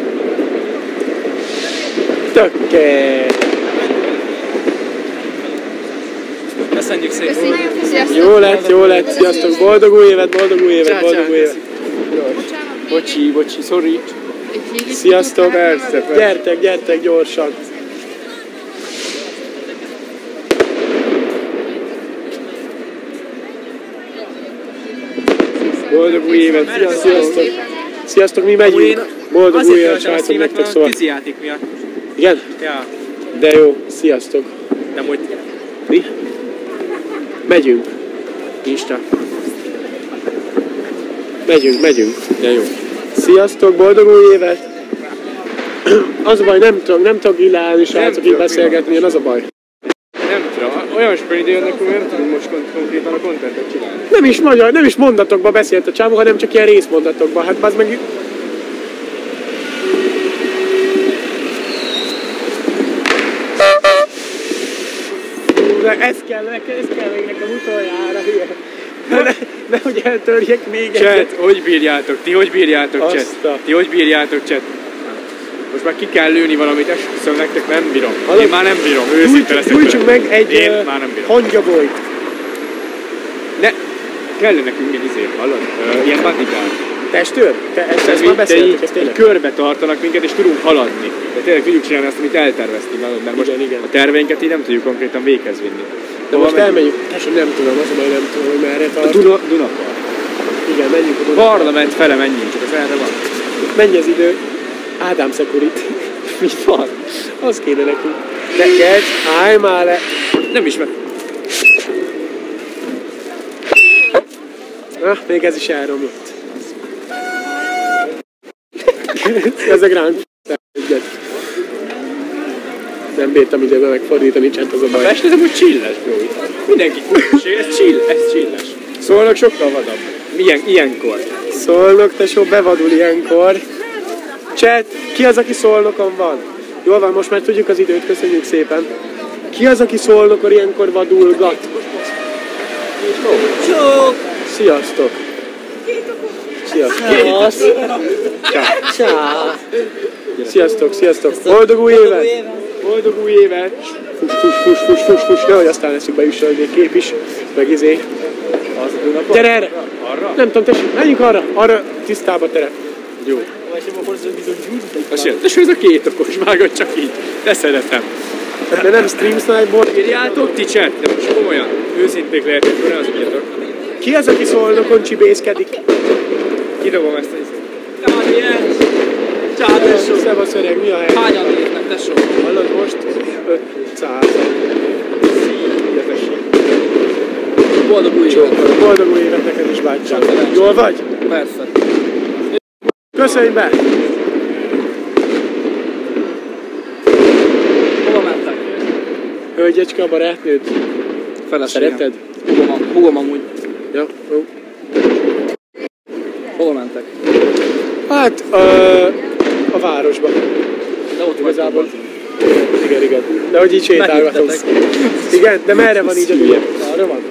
[SPEAKER 1] Tökke.
[SPEAKER 2] Köszönjük szépen.
[SPEAKER 8] Sziasztok.
[SPEAKER 1] Jó lett, sziasztok, boldog új évet, boldog új évet, boldog új évet.
[SPEAKER 2] Bocsi, sorry.
[SPEAKER 1] Sziasztok,
[SPEAKER 3] Persze.
[SPEAKER 1] gyertek gyorsan.
[SPEAKER 3] Boldog új évet,
[SPEAKER 1] Sziasztok. Sziasztok, mi megyünk. Boldog új évet, srácok, nektek szóval.
[SPEAKER 2] Tűzijáték miatt.
[SPEAKER 1] Igen?
[SPEAKER 2] Ja.
[SPEAKER 1] De jó, sziasztok.
[SPEAKER 2] Nem úgy.
[SPEAKER 1] Mi? Megyünk.
[SPEAKER 2] Insta.
[SPEAKER 1] Megyünk.
[SPEAKER 2] De jó.
[SPEAKER 1] Sziasztok, boldog új évet. Az a baj, nem tudok illálni, srácok, itt beszélgetni, az a baj.
[SPEAKER 2] Nem tudom. Olyan spél idő jönnek, hogy nem tudunk most konkrétan a kontentet csinálni.
[SPEAKER 1] Nem is magyar, nem is mondatokba beszélt a csávó, hanem csak ilyen részmondatokba. Hát bazd meg... De ez kell még nekem utoljára. Nehogy eltörjek még
[SPEAKER 2] Chat,
[SPEAKER 1] egyet.
[SPEAKER 2] hogy bírjátok? Ti hogy bírjátok, chat?
[SPEAKER 1] Azt
[SPEAKER 2] Ti hogy bírjátok, chat? Most már ki kell lőni valamit, esküszöm nektek, nem bírom.
[SPEAKER 1] Hallod?
[SPEAKER 2] Én már nem bírom, őszinte leszek.
[SPEAKER 1] Gyújtsunk meg egy
[SPEAKER 2] Én már nem bírom.
[SPEAKER 1] hangyabolyt.
[SPEAKER 2] Ne! Kell nekünk egy hallod? Ilyen bodyguard.
[SPEAKER 1] Testőr? Ezt már beszéltük, ez
[SPEAKER 2] így
[SPEAKER 1] tényleg.
[SPEAKER 2] körbe tartanak minket, és tudunk haladni. De tényleg tudjuk csinálni azt, amit elterveztünk, mert most
[SPEAKER 1] Igen.
[SPEAKER 2] a terveinket így nem tudjuk konkrétan véghez vinni.
[SPEAKER 1] De most elmegyünk. Nem tudom, az a baj, nem tudom, hogy merre
[SPEAKER 2] A
[SPEAKER 1] tart.
[SPEAKER 2] Dunapart.
[SPEAKER 1] Igen, menjünk a Dunapart.
[SPEAKER 2] Parlament fele menjünk, csak az erre van.
[SPEAKER 1] Mennyi az idő? Ádám Security. Mit van? Az kéne nekünk. De Gecs, állj már le!
[SPEAKER 2] Nem ismer.
[SPEAKER 1] Még ez is elromlott. Ezek ránk egyet. Nem bírtam időben megfordítani, csend az a baj.
[SPEAKER 2] A Pest ez amúgy chilles, bro. Mindenki kulcsé, ez chilles.
[SPEAKER 1] Szólnok sokkal vadabb.
[SPEAKER 2] Ilyenkor.
[SPEAKER 1] Szolnok, tesó, bevadul ilyenkor. Chat, ki az, aki Szolnokon van? Jól van, most már tudjuk az időt, köszönjük szépen. Ki az, aki Szolnokon ilyenkor vadulgat?
[SPEAKER 5] Csók!
[SPEAKER 1] Sziasztok! Sziasztok! Boldog új évet! Boldog új évet! Fus, nehogy aztán eszükbe jusson egy kép is, meg izé. Gyere erre!
[SPEAKER 2] Arra?
[SPEAKER 1] Nem tudom, tessék, menjünk arra tisztába terep.
[SPEAKER 2] Jó. És ez a két okos vágod csak így. De szeretem.
[SPEAKER 1] De nem stream sniper.
[SPEAKER 2] Írjátok ti chat, de most komolyan. Őszinték lehetünk, ne az írjatok.
[SPEAKER 1] Ki az, aki Szolnokon csibészkedik?
[SPEAKER 2] Kidobom ezt a izét.
[SPEAKER 1] Csá, tesó! Szevasz öreg, mi a hely?
[SPEAKER 9] Hányan néznek, tesó?
[SPEAKER 1] Hallod most? 500.
[SPEAKER 9] Boldog új évet.
[SPEAKER 1] Boldog új évet neked is, bátyám. Jól vagy?
[SPEAKER 9] Persze.
[SPEAKER 1] Köszönj be!
[SPEAKER 9] Hova mentek?
[SPEAKER 1] Hölgyecske, a barátnőd.
[SPEAKER 9] Feleségem.
[SPEAKER 1] Szereted?
[SPEAKER 9] Hugom amúgy.
[SPEAKER 1] Ja, jó.
[SPEAKER 9] Hova mentek?
[SPEAKER 1] Hát, a városba.
[SPEAKER 9] De ott
[SPEAKER 1] Igazából. Igen. De hogy így sétálgatunk. Igen, de merre van így a hülye? Arra van?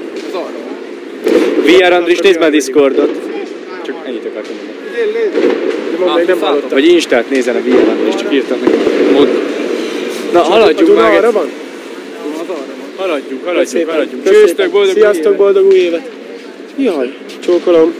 [SPEAKER 2] VR Andris, nézd már Discordot. Csak ennyit akartam mondani.
[SPEAKER 1] Mondd meg, nem hallottam.
[SPEAKER 2] Vagy Instát nézzen a VR Andris, csak írtam neki. Na, haladjunk
[SPEAKER 1] már.
[SPEAKER 2] már.
[SPEAKER 1] Arra van?
[SPEAKER 2] Haladjunk. Csőztök, boldog új évet.
[SPEAKER 1] Sziasztok, boldog új évet. Jaj, csókolom.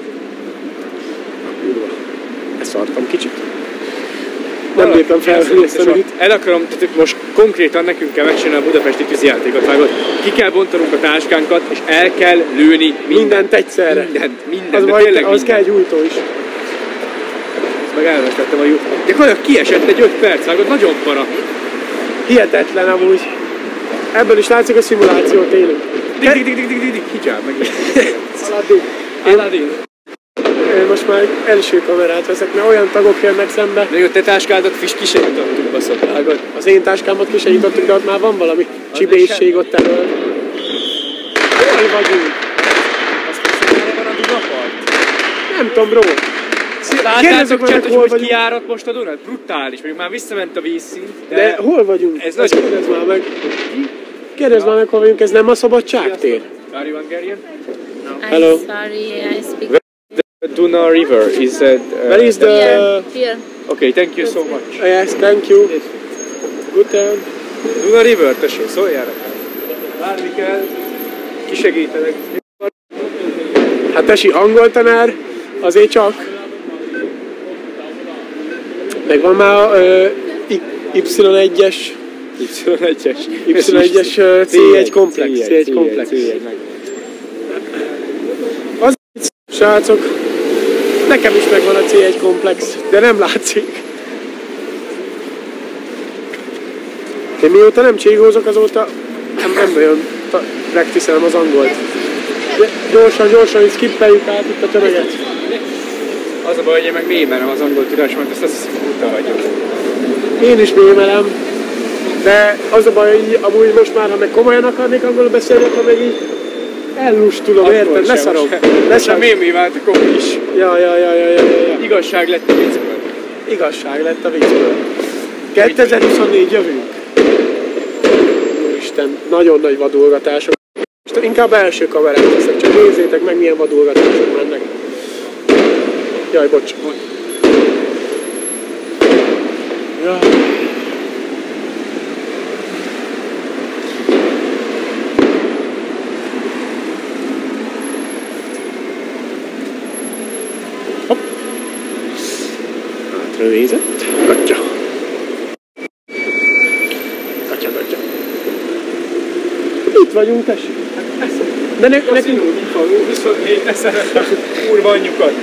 [SPEAKER 1] Elszartam kicsit. Nem bírtam felvenni ezt a nőt.
[SPEAKER 2] El akarom, tehát most konkrétan nekünk kell megcsinálni a budapesti tűzijátékot, vágod. Ki kell bontanunk a táskánkat, és el kell lőni
[SPEAKER 1] Mindent egyszerre.
[SPEAKER 2] Mindent,
[SPEAKER 1] Az
[SPEAKER 2] de
[SPEAKER 1] baj,
[SPEAKER 2] tényleg
[SPEAKER 1] az kell egy újtó is.
[SPEAKER 2] Ezt meg elvesztettem a jó. De olyan kiesett egy 5 perc, vágod, nagyon para.
[SPEAKER 1] Hihetetlen amúgy. Ebből is látszik a szimulációt élünk.
[SPEAKER 2] Dig, hijab, meg
[SPEAKER 1] Aladdin. Én most már első kamerát veszek, mert olyan tagok jönnek szembe.
[SPEAKER 2] De jó, te táskádat ki se jutottuk, baszott, vágod.
[SPEAKER 1] Az én táskámat ki se jutottuk, de ott már van valami csibészség ott elől. Hol vagyunk? Nem tudom, bro.
[SPEAKER 2] Látjátok csak, hogy most kiárat most a Dunát? Brutális, mondjuk már visszament a vízszint.
[SPEAKER 1] De hol vagyunk?
[SPEAKER 2] Ez nagyon...
[SPEAKER 1] Kérdezd már meg. Kérdezd már meg, hol vagyunk, ez nem a szabadságtér?
[SPEAKER 2] Are you Hungarian?
[SPEAKER 1] Hello.
[SPEAKER 8] Sorry, I speak.
[SPEAKER 2] The Duna River is at...
[SPEAKER 1] Where is the...
[SPEAKER 8] Here.
[SPEAKER 2] Okay, thank you so much.
[SPEAKER 1] Yes, thank you. Good time.
[SPEAKER 2] Duna River, tessék, szóljál nekem. Bármi kell, Kisegítelek.
[SPEAKER 1] Hát tesi angoltanár, azért csak. Megvan már a Y1-es C1 komplex. C1 komplex. Az srácok, nekem is megvan a C1 komplex, de nem látszik. Én mióta nem cségózok, azóta nem nagyon praktiszálom az angolt. Gyorsan skippeljük át itt a tömeget.
[SPEAKER 2] Az a baj, hogy én meg mélymelem az angol tudásomat, ezt azt utal vagyok.
[SPEAKER 1] Én is mélymelem, de az a baj, hogy amúgy most már, ha meg komolyan akarnék angolul beszélni, akkor meg így ellustulom, érted? Leszarom.
[SPEAKER 2] Leszarom. Én váltok akkor is.
[SPEAKER 1] Ja.
[SPEAKER 2] Igazság lett a viccből.
[SPEAKER 1] Igazság lett a viccből. 2024 jövünk. Úristen, nagyon nagy vadulgatások. Most inkább első kamerát teszek, csak nézzétek meg, milyen vadulgatások mennek. Jaj, bocs. Ja. Hopp. Hátra nézett. Gatya. Itt vagyunk, tessék. De nekünk...
[SPEAKER 2] 24 ezer kurva anyjukat.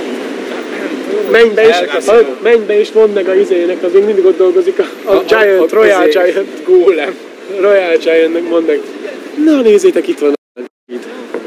[SPEAKER 1] Menj be és mondd meg a izének, az még mindig ott dolgozik a Giant, Royal Giant.
[SPEAKER 2] Gólem.
[SPEAKER 1] Royal Giantnek mondd meg. Na nézzétek, itt van a Lánchíd.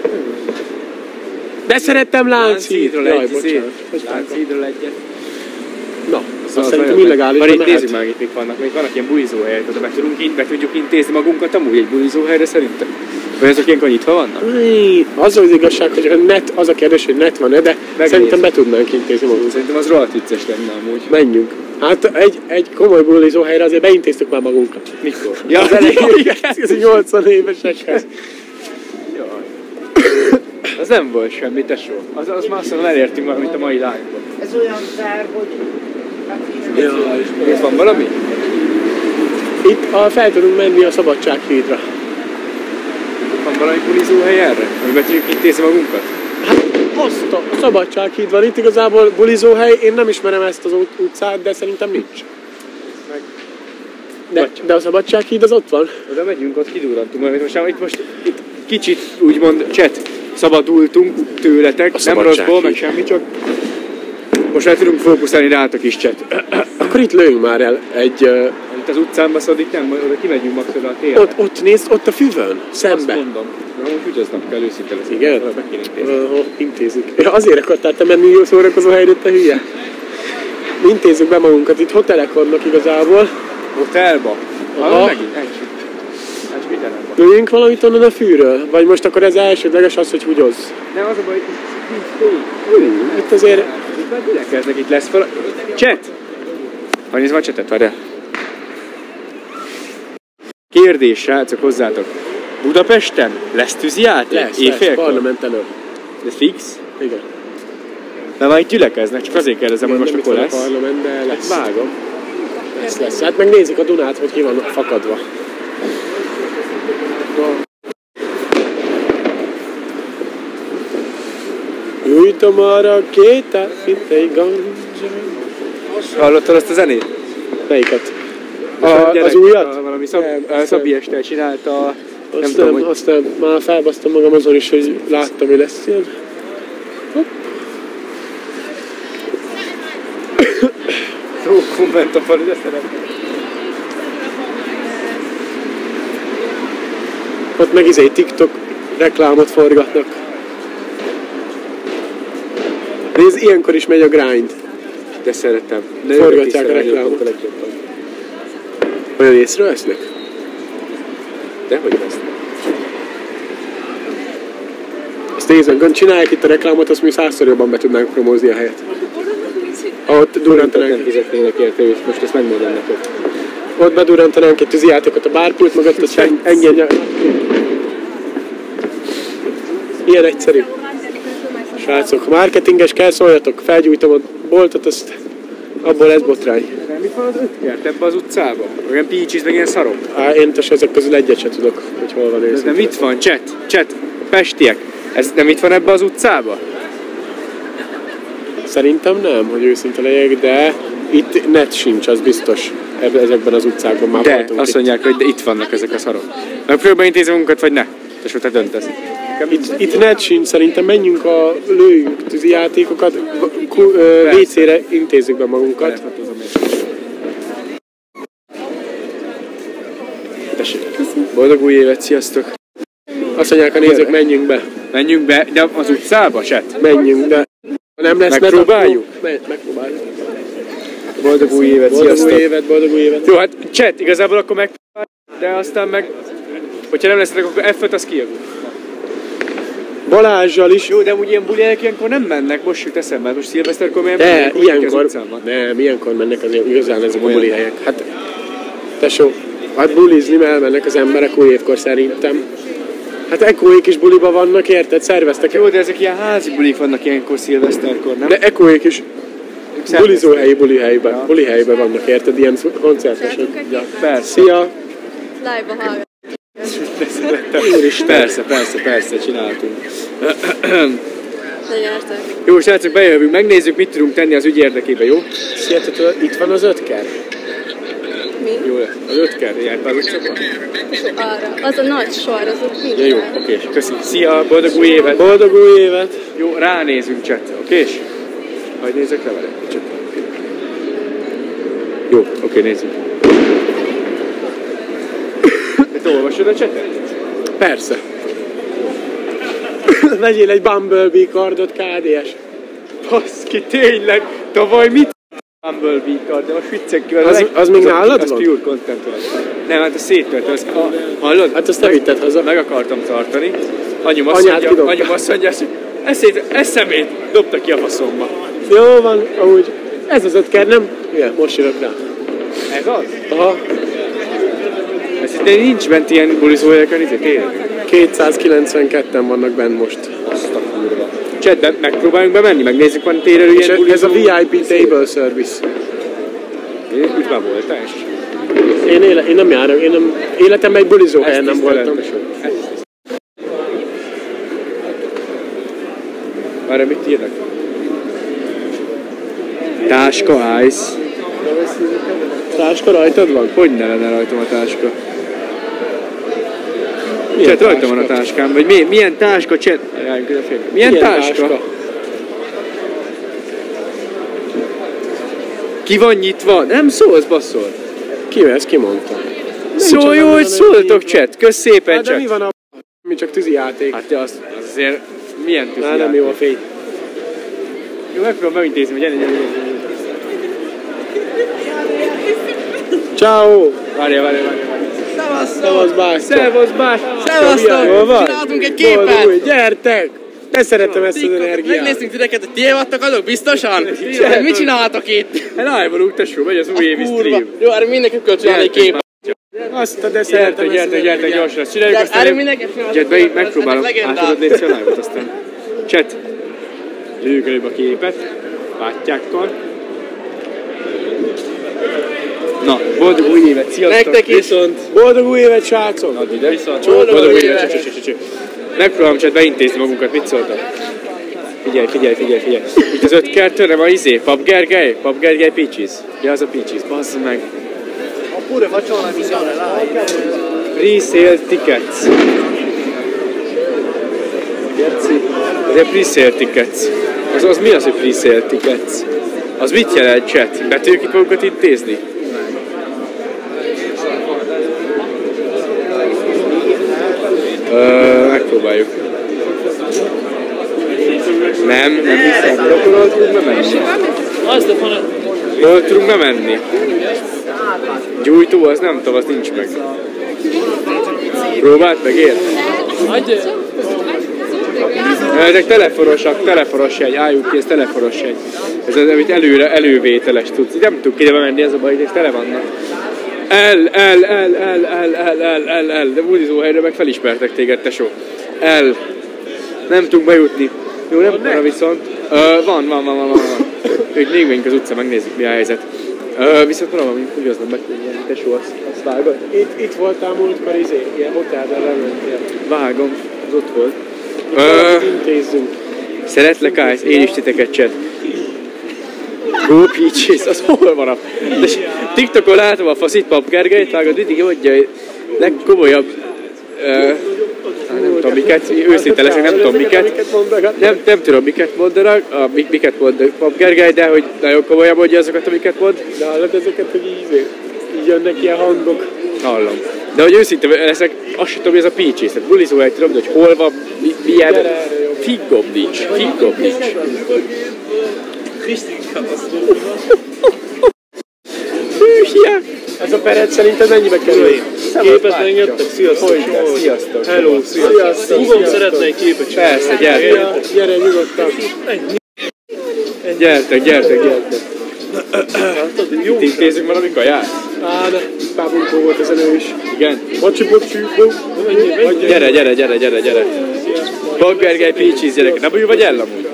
[SPEAKER 1] De szerettem Lánchíd. Jaj, bocsánat.
[SPEAKER 2] Lánchídról egyet.
[SPEAKER 1] Na, azt szerintem illegális.
[SPEAKER 2] Már itt nézzük meg, itt még vannak ilyen bulizóhelyek, oda be tudjuk intézni magunkat amúgy egy bulizóhelyre szerintem. Vagy azok ilyenkor nyitva vannak?
[SPEAKER 1] Az az igazság, hogy a net, az a kérdés, hogy net van-e, de szerintem be tudnánk intézni magunkat.
[SPEAKER 2] Szerintem az rohadt vicces lenne amúgy.
[SPEAKER 1] Menjünk. Hát egy komoly bulizóhelyre azért beintéztük már magunkat.
[SPEAKER 2] Mikor?
[SPEAKER 1] Ja, az elején, ez 80 évesekhez.
[SPEAKER 2] Az nem volt semmi, tesó. Az már azt mondom, elértünk valamit a mai live-ban.
[SPEAKER 7] Ez olyan zár, hogy...
[SPEAKER 2] Ez van valami?
[SPEAKER 1] Itt fel tudunk menni a Szabadsághídra.
[SPEAKER 2] Van valami bulizóhely erre? Amiben tudjuk intézni magunkat?
[SPEAKER 1] Hát azt a Szabadsághíd van itt, igazából bulizóhely, én nem ismerem ezt az utcát, de szerintem nincs. De a Szabadsághíd az ott van.
[SPEAKER 2] Oda megyünk, ott kidurrantunk valamit. Most itt kicsit úgymond szabadultunk tőletek, nem rosszból, meg semmi, csak most már tudunk fókuszálni rátok is, chat.
[SPEAKER 1] Akkor itt lőjünk már el egy...
[SPEAKER 2] Itt az utcán baszodik, nem, oda kimegyünk max oda a térre.
[SPEAKER 1] Ott nézd, ott a füvön, szembe.
[SPEAKER 2] Azt mondom. Amúgy ügyöznek kell, őszinte lesz.
[SPEAKER 1] Igen?
[SPEAKER 2] Be kéne
[SPEAKER 1] intézzük. Ja, azért akartál te menni szórakozó helyre, te hülye? Intézzük be magunkat, itt hotelek vannak igazából.
[SPEAKER 2] Hotelba?
[SPEAKER 1] Aha.
[SPEAKER 2] Megint egy videóban.
[SPEAKER 1] Lőjünk valamit onnan a fűről? Vagy most akkor ez elsődleges az, hogy húgyozz?
[SPEAKER 2] Nem, az a baj, hogy
[SPEAKER 1] itt azért...
[SPEAKER 2] Itt már gyülekeznek, itt lesz valami... Chat! Ha nézd, van chatet, várjál. Kérdés, srácok, hozzátok. Budapesten lesz tűzijáték?
[SPEAKER 1] Lesz, parlament előtt.
[SPEAKER 2] De fix?
[SPEAKER 1] Igen.
[SPEAKER 2] De már itt gyülekeznek, csak azért kérdezem, hogy most akkor lesz.
[SPEAKER 1] Parlament, de lesz.
[SPEAKER 2] Hát vágom.
[SPEAKER 1] Lesz. Hát megnézzük a Dunát, hogy ki van fakadva. Gyújtom a rakétát, mint egy ganja.
[SPEAKER 2] Hallottad azt a zenét?
[SPEAKER 1] Melyiket? Az újat?
[SPEAKER 2] Valami Szabi Estel csinálta.
[SPEAKER 1] Aztán már felbasztam magam azon is, hogy láttam, hogy lesz ilyen.
[SPEAKER 2] Jó komment a falu, de szeretem.
[SPEAKER 1] Ott meg TikTok reklámot forgatnak. Nézd, ilyenkor is megy a grind.
[SPEAKER 2] De szeretem. De
[SPEAKER 1] forgatják a reklámot. Olyan észrevesznek?
[SPEAKER 2] Dehogy vesznek.
[SPEAKER 1] Azt nézd, csinálják itt a reklámot, azt mi 100-szor jobban be tudnánk promózni a helyet. Ott durrantanánk.
[SPEAKER 2] Nem fizetnének érte, és most ezt megmondom neked.
[SPEAKER 1] Ott bedurrantanánk egy tűzijátékot a bárpult mögött, azt engedje. Ilyen egyszerű. Srácok, marketinges kell, szóljatok, felgyújtom a boltot, azt abból lesz botrány.
[SPEAKER 2] Mi van az ötkert ebbe az utcába? Olyan Peaches, meg ilyen szarok?
[SPEAKER 1] Én ezek közül egyet se tudok, hogy hol van őszintén.
[SPEAKER 2] De mit van? Chat! pestiek. Ez nem itt van ebbe az utcába?
[SPEAKER 1] Szerintem nem, hogy őszinte legyek, de itt net sincs, az biztos. Ezekben az utcákban már
[SPEAKER 2] de
[SPEAKER 1] voltunk.
[SPEAKER 2] azt mondják, hogy de itt vannak ezek a szarok. Megpróbálj intézni magunkat, vagy ne? Tesó, te döntesz.
[SPEAKER 1] Itt net sincs, szerintem menjünk lőjünk tűzi játékokat, WC-re intézzük be magunkat.
[SPEAKER 2] Tessék. Boldog új évet, sziasztok!
[SPEAKER 1] Azt mondják a nézők, menjünk be.
[SPEAKER 2] Menjünk be, de az utcába, chat?
[SPEAKER 1] Menjünk, de nem lesz
[SPEAKER 2] megpróbáljuk?
[SPEAKER 1] Megpróbáljuk.
[SPEAKER 2] Boldog új évet, sziasztok!
[SPEAKER 1] Boldog új évet.
[SPEAKER 2] Jó, hát chat, igazából akkor megpróbáljuk, de aztán meg, hogyha nem lesznek, akkor F5 az kijövünk.
[SPEAKER 1] Balázsjal is.
[SPEAKER 2] Jó, de úgy ilyen buliek ilyenkor nem mennek, most jut eszembe, most szilveszterkor milyen
[SPEAKER 1] de ilyenkor mennek azért igazán ezek a buli helyek. Hát, tesó, hát bulizni elmennek az emberek új évkor szerintem. Hát ekóék is buliba vannak, érted? Szerveztek.
[SPEAKER 2] Jó, de ezek ilyen házi bulik vannak ilyenkor szilveszterkor, nem?
[SPEAKER 1] De ekóék is bulizóhelyi bulihelyben vannak, érted? Ilyen koncertesek.
[SPEAKER 2] Ja, persze.
[SPEAKER 1] Szia!
[SPEAKER 8] Live-ba hallgat.
[SPEAKER 2] Persze, csináltunk.
[SPEAKER 8] De gyertek.
[SPEAKER 2] Jó, srácok, bejövünk, megnézzük, mit tudunk tenni az ügy érdekében, jó?
[SPEAKER 1] Szia, itt van az 5 ker.
[SPEAKER 8] Mi?
[SPEAKER 2] Jó, az 5 ker, jártál az utcában?
[SPEAKER 8] Arra. Az a nagy sor, az ott nincs.
[SPEAKER 2] Ja, jó, oké, köszi. Szia, boldog új évet!
[SPEAKER 1] Boldog új évet!
[SPEAKER 2] Jó, ránézünk, chat, oké? Majd nézzek le vele, chat. Jó, oké, nézzük. Te olvasod a chatet?
[SPEAKER 1] Persze. Vegyél egy Bumblebee kardot, KDS.
[SPEAKER 2] Baszki, tényleg! Tavaly mit Bumblebee kard, de most viccek ki.
[SPEAKER 1] Az még nálad
[SPEAKER 2] van? Az pure content volt. Nem, hát a széttölt, hallod?
[SPEAKER 1] Hát azt te vitted haza.
[SPEAKER 2] Meg akartam tartani. Anyum azt mondja, hogy eszemét dobta ki a faszomba.
[SPEAKER 1] Jó van, ahogy. Ez az 5 ker, nem? Igen, most jövök rá.
[SPEAKER 2] Ez az?
[SPEAKER 1] Aha.
[SPEAKER 2] Ez itt nincs bent ilyen bulizóhelyeken, itt tényleg?
[SPEAKER 1] 292-en vannak bent most.
[SPEAKER 2] Azt a kurva. Chatben megpróbáljunk bemenni, megnézzük, van térelő ilyen bulizó.
[SPEAKER 1] Ez a VIP table service.
[SPEAKER 2] Itt már voltál is?
[SPEAKER 1] Én nem járok, életemben egy bulizóhelyen nem voltam.
[SPEAKER 2] Várj, mit írnak? Táska Ice.
[SPEAKER 1] Táska rajtad van?
[SPEAKER 2] Hogy ne lenne rajtam a táska? Chat, rajtam van a táskám. Vagy milyen táska, chat? Milyen táska? Ki van nyitva? Nem szólsz, basszol?
[SPEAKER 1] Ki ez? Ki mondta?
[SPEAKER 2] Szólj jó, hogy szóltok, chat. Kösz szépen,
[SPEAKER 1] chat.
[SPEAKER 2] De
[SPEAKER 1] mi van a mi csak tűzi játék?
[SPEAKER 2] Hát az azért milyen tűzi játék?
[SPEAKER 1] Nem jó a fény.
[SPEAKER 2] Jó, megpróbálom megintézni, hogy gyere.
[SPEAKER 1] Ciao.
[SPEAKER 2] Várjál.
[SPEAKER 1] Szevassz, Bás.
[SPEAKER 4] Szevasztok! Csináltunk egy képet!
[SPEAKER 1] Gyertek! Ne szeretem ezt az energiát.
[SPEAKER 4] Megnéztünk titeket, hogy ti vagytok azok, biztosan? Mit csináltok itt?
[SPEAKER 2] Live-on úgy, tesó, megy az újévi stream.
[SPEAKER 4] Jó, erre mindenképp kell csinálni egy képet.
[SPEAKER 1] Azt a de szeretem ezt az energiát.
[SPEAKER 2] Gyertek, gyorsan, csináljuk azt.
[SPEAKER 4] Erre mindenképp csinálni.
[SPEAKER 2] Gyertek, megpróbálom átadni a live-ot aztán. Chat, lőjük előbb a képet, bátyákkal. Na, boldog új évet, sziasztok!
[SPEAKER 4] Nektek is! Viszont!
[SPEAKER 1] Boldog új évet, srácok!
[SPEAKER 2] Add ide!
[SPEAKER 4] Viszont!
[SPEAKER 2] Boldog új évet! Megpróbálom csak beintézni magunkat, mit szóltak? Figyelj! Itt az 5 kertől nem a Pap Gergely? Pap Gergely Peaches? Ja, az a Peaches, basszd meg!
[SPEAKER 3] Oppure facciamo una missione live.
[SPEAKER 2] Pre-sale tickets. Ez a pre-sale tickets. Az mi az, hogy pre-sale tickets? Az mit jelent, chat? Be tudjuk itt magunkat intézni? Megpróbáljuk. Nem hiszem. Akkor hol tudunk bemenni? Hol tudunk bemenni? Gyújtó, az nem tudom, az nincs meg. Próbáld meg, ér? Ezek telefonos jegy, álljuk ki, ez telefonos jegy. Ez az, amit elővételes tudsz. Nem tudunk ide bemenni, ez a baj, és tele vannak. De bulizóhelyre meg felismertek téged, tesó. Nem tudunk bejutni. Jó, nem arra viszont. Van. Ők még megyünk az utca, megnézzük mi a helyzet. Viszont valami úgy aznak megtenni, tesó, azt vágod.
[SPEAKER 1] Itt voltál múltkor ilyen hotelben lementél.
[SPEAKER 2] Vágom, az ott volt.
[SPEAKER 1] Intézzünk.
[SPEAKER 2] Szeretlek, Ice, én is titeket, chat. Go Peaches, az hol van a... De TikTokon látom a faszit Pap Gergelyt, vágod, mindig mondja, hogy legkomolyabb... nem tudom miket, őszinte leszek, nem tudom miket. Nem tudom miket mondanak, miket mond Pap Gergely, de hogy nagyon komolyan mondja azokat, amiket mond.
[SPEAKER 1] De hallod ezeket, hogy így jönnek ilyen hangok.
[SPEAKER 2] Hallom. De hogy őszinte leszek, azt sem tudom, hogy ez a Peaches. Tehát bulizóhely tudom, hogy hol van, milyen... Figgom nincs. Hülye!
[SPEAKER 1] Ez a peret szerinted mennyibe kerül?
[SPEAKER 3] Képet engedtek, sziasztok!
[SPEAKER 2] Sziasztok!
[SPEAKER 3] Hello, sziasztok! Húgom szeretne egy képet.
[SPEAKER 2] Persze, gyertek!
[SPEAKER 1] Gyere nyugodtan!
[SPEAKER 2] Gyertek! Itt intézünk valami kaját?
[SPEAKER 1] Ne, Pábunkó volt ezen ő is.
[SPEAKER 2] Igen?
[SPEAKER 1] Bocsi!
[SPEAKER 2] Gyere! Pap Gergely, Peaches, gyerek. Nem úgy vagy el amúgy?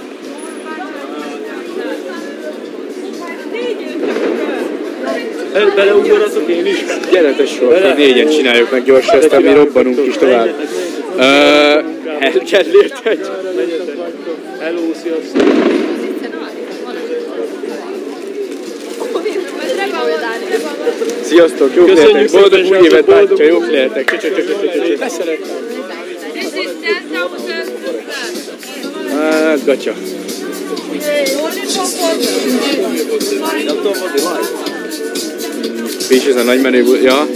[SPEAKER 3] Beleugorhatok én is?
[SPEAKER 2] Gyere tesó, négyen csináljuk meg gyorsan, aztán mi robbanunk is tovább. El kell érted?
[SPEAKER 3] Hello, sziasztok!
[SPEAKER 2] Sziasztok, jók lehetek, boldog új évet, bátyja, jók lehetek. Hát, gacsa. Peaches a nagy menő volt, ja.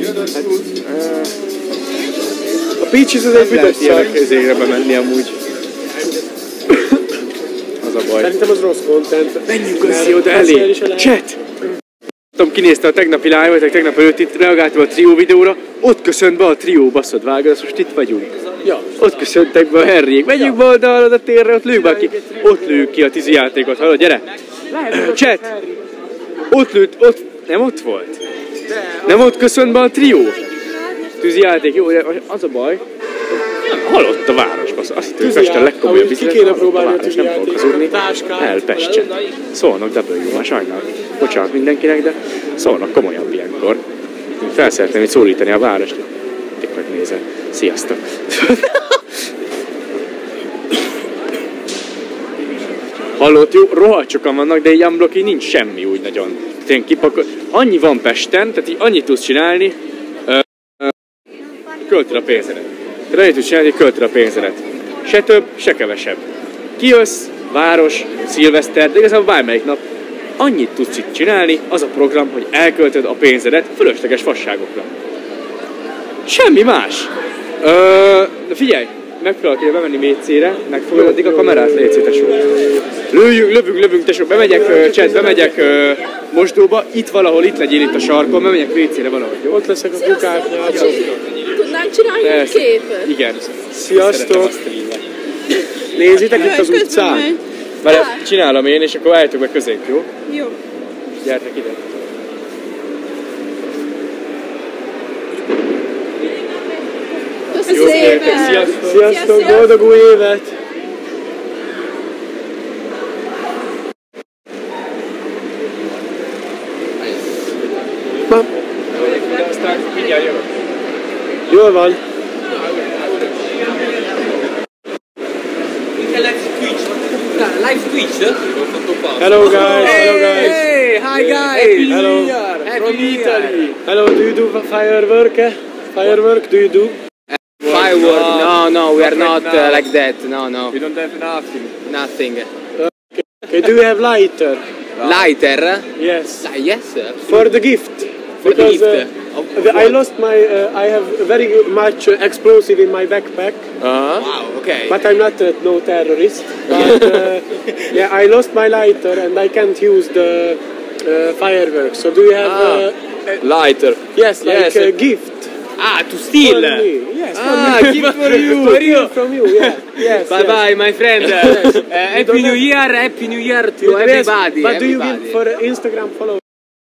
[SPEAKER 1] A Peaches az egy büdös szar.
[SPEAKER 2] Lehet ilyenek bemenni amúgy. Az a baj.
[SPEAKER 1] Szerintem az rossz content.
[SPEAKER 2] Menjünk össze oda elé. Chat! Tudom, kinézte a tegnapi live-ot, tegnap előtt itt reagáltam a trió videóra, ott köszönt be a trió, baszod vágod, azt most itt vagyunk.
[SPEAKER 1] Ja.
[SPEAKER 2] Ott köszöntek be a Henryék. Menjünk be oda a térre, ott lőjük be ki. Ott lőjük ki a tizi játékot, hallod, gyere! Chat! Ott lőtt, nem ott volt? Nem ott köszönt be a trió? Tűzi játék, jó, az a baj. Halott a város, basz. Azt hittem, hogy Pesten legkomolyabb bizonyos.
[SPEAKER 1] Ki kéne próbálni a tűzi
[SPEAKER 2] nem fogok hazudni.
[SPEAKER 1] táskát.
[SPEAKER 2] El Pesten. Szólnak W, már sajnálom. Bocsánat mindenkinek, de szólnak komolyabb ilyenkor. Fel szeretném itt szólítani a várost. Tiktok nézel. Sziasztok. Hallott, jó, rohadt sokan vannak, de egy unblock nincs semmi úgy nagyon. Tehát annyi van Pesten, tehát így annyit tudsz csinálni, költöd a pénzedet. Tehát annyit tudsz csinálni, költöd a pénzedet. Se több, se kevesebb. Kijössz, város, szilveszter, de igazából bármelyik nap, annyit tudsz itt csinálni, az a program, hogy elköltöd a pénzedet fölösleges fasságokra. Semmi más. De figyelj, megpróbálok ide bemenni WC-re, megfogod addig a kamerát, légy szét, tesó. Lövünk, tesó, bemegyek, chat, bemegyek mosdóba, itt valahol, itt legyél itt a sarkon, bemegyek WC-re valahogy, jó?
[SPEAKER 1] Ott leszek a kukáknál.
[SPEAKER 8] Tudnánk csinálni egy képet?
[SPEAKER 2] Igen.
[SPEAKER 1] Sziasztok! Nézitek itt az utcán?
[SPEAKER 2] Várj, csinálom én, és akkor álljatok be közénk, jó?
[SPEAKER 8] Jó.
[SPEAKER 2] Gyertek ide.
[SPEAKER 8] Köszönöm szépen!
[SPEAKER 1] Sziasztok, boldog új évet!
[SPEAKER 2] Aztán mindjárt jövök.
[SPEAKER 1] Jól van.
[SPEAKER 9] Live Twitch.
[SPEAKER 1] Hello guys,
[SPEAKER 9] Hey, hi guys.
[SPEAKER 1] Hello.
[SPEAKER 9] Happy New Year.
[SPEAKER 1] Hello, do you do firework? Firework, do you do?
[SPEAKER 9] Firework? No, we are not like that. No.
[SPEAKER 2] We don't have nothing.
[SPEAKER 9] Nothing.
[SPEAKER 1] Okay, do you have lighter?
[SPEAKER 9] Lighter?
[SPEAKER 1] Yes.
[SPEAKER 9] Yes.
[SPEAKER 1] For the gift.
[SPEAKER 9] For the
[SPEAKER 1] Because
[SPEAKER 9] gift.
[SPEAKER 1] I lost my, I have very much explosive in my backpack.
[SPEAKER 9] Wow, okay.
[SPEAKER 1] But I'm not no terrorist. But yeah, I lost my lighter and I can't use the fireworks. So do you have
[SPEAKER 9] Lighter.
[SPEAKER 1] yes, like
[SPEAKER 9] Yes.
[SPEAKER 1] a gift
[SPEAKER 9] To steal.
[SPEAKER 1] for me? Yes,
[SPEAKER 9] Gift for you. For you.
[SPEAKER 1] from you. Yeah. Yes.
[SPEAKER 9] Bye bye, my friend. Happy New Year. Happy New Year to
[SPEAKER 1] Yes.
[SPEAKER 9] everybody.
[SPEAKER 1] But do you
[SPEAKER 9] everybody.
[SPEAKER 1] give for Instagram followers?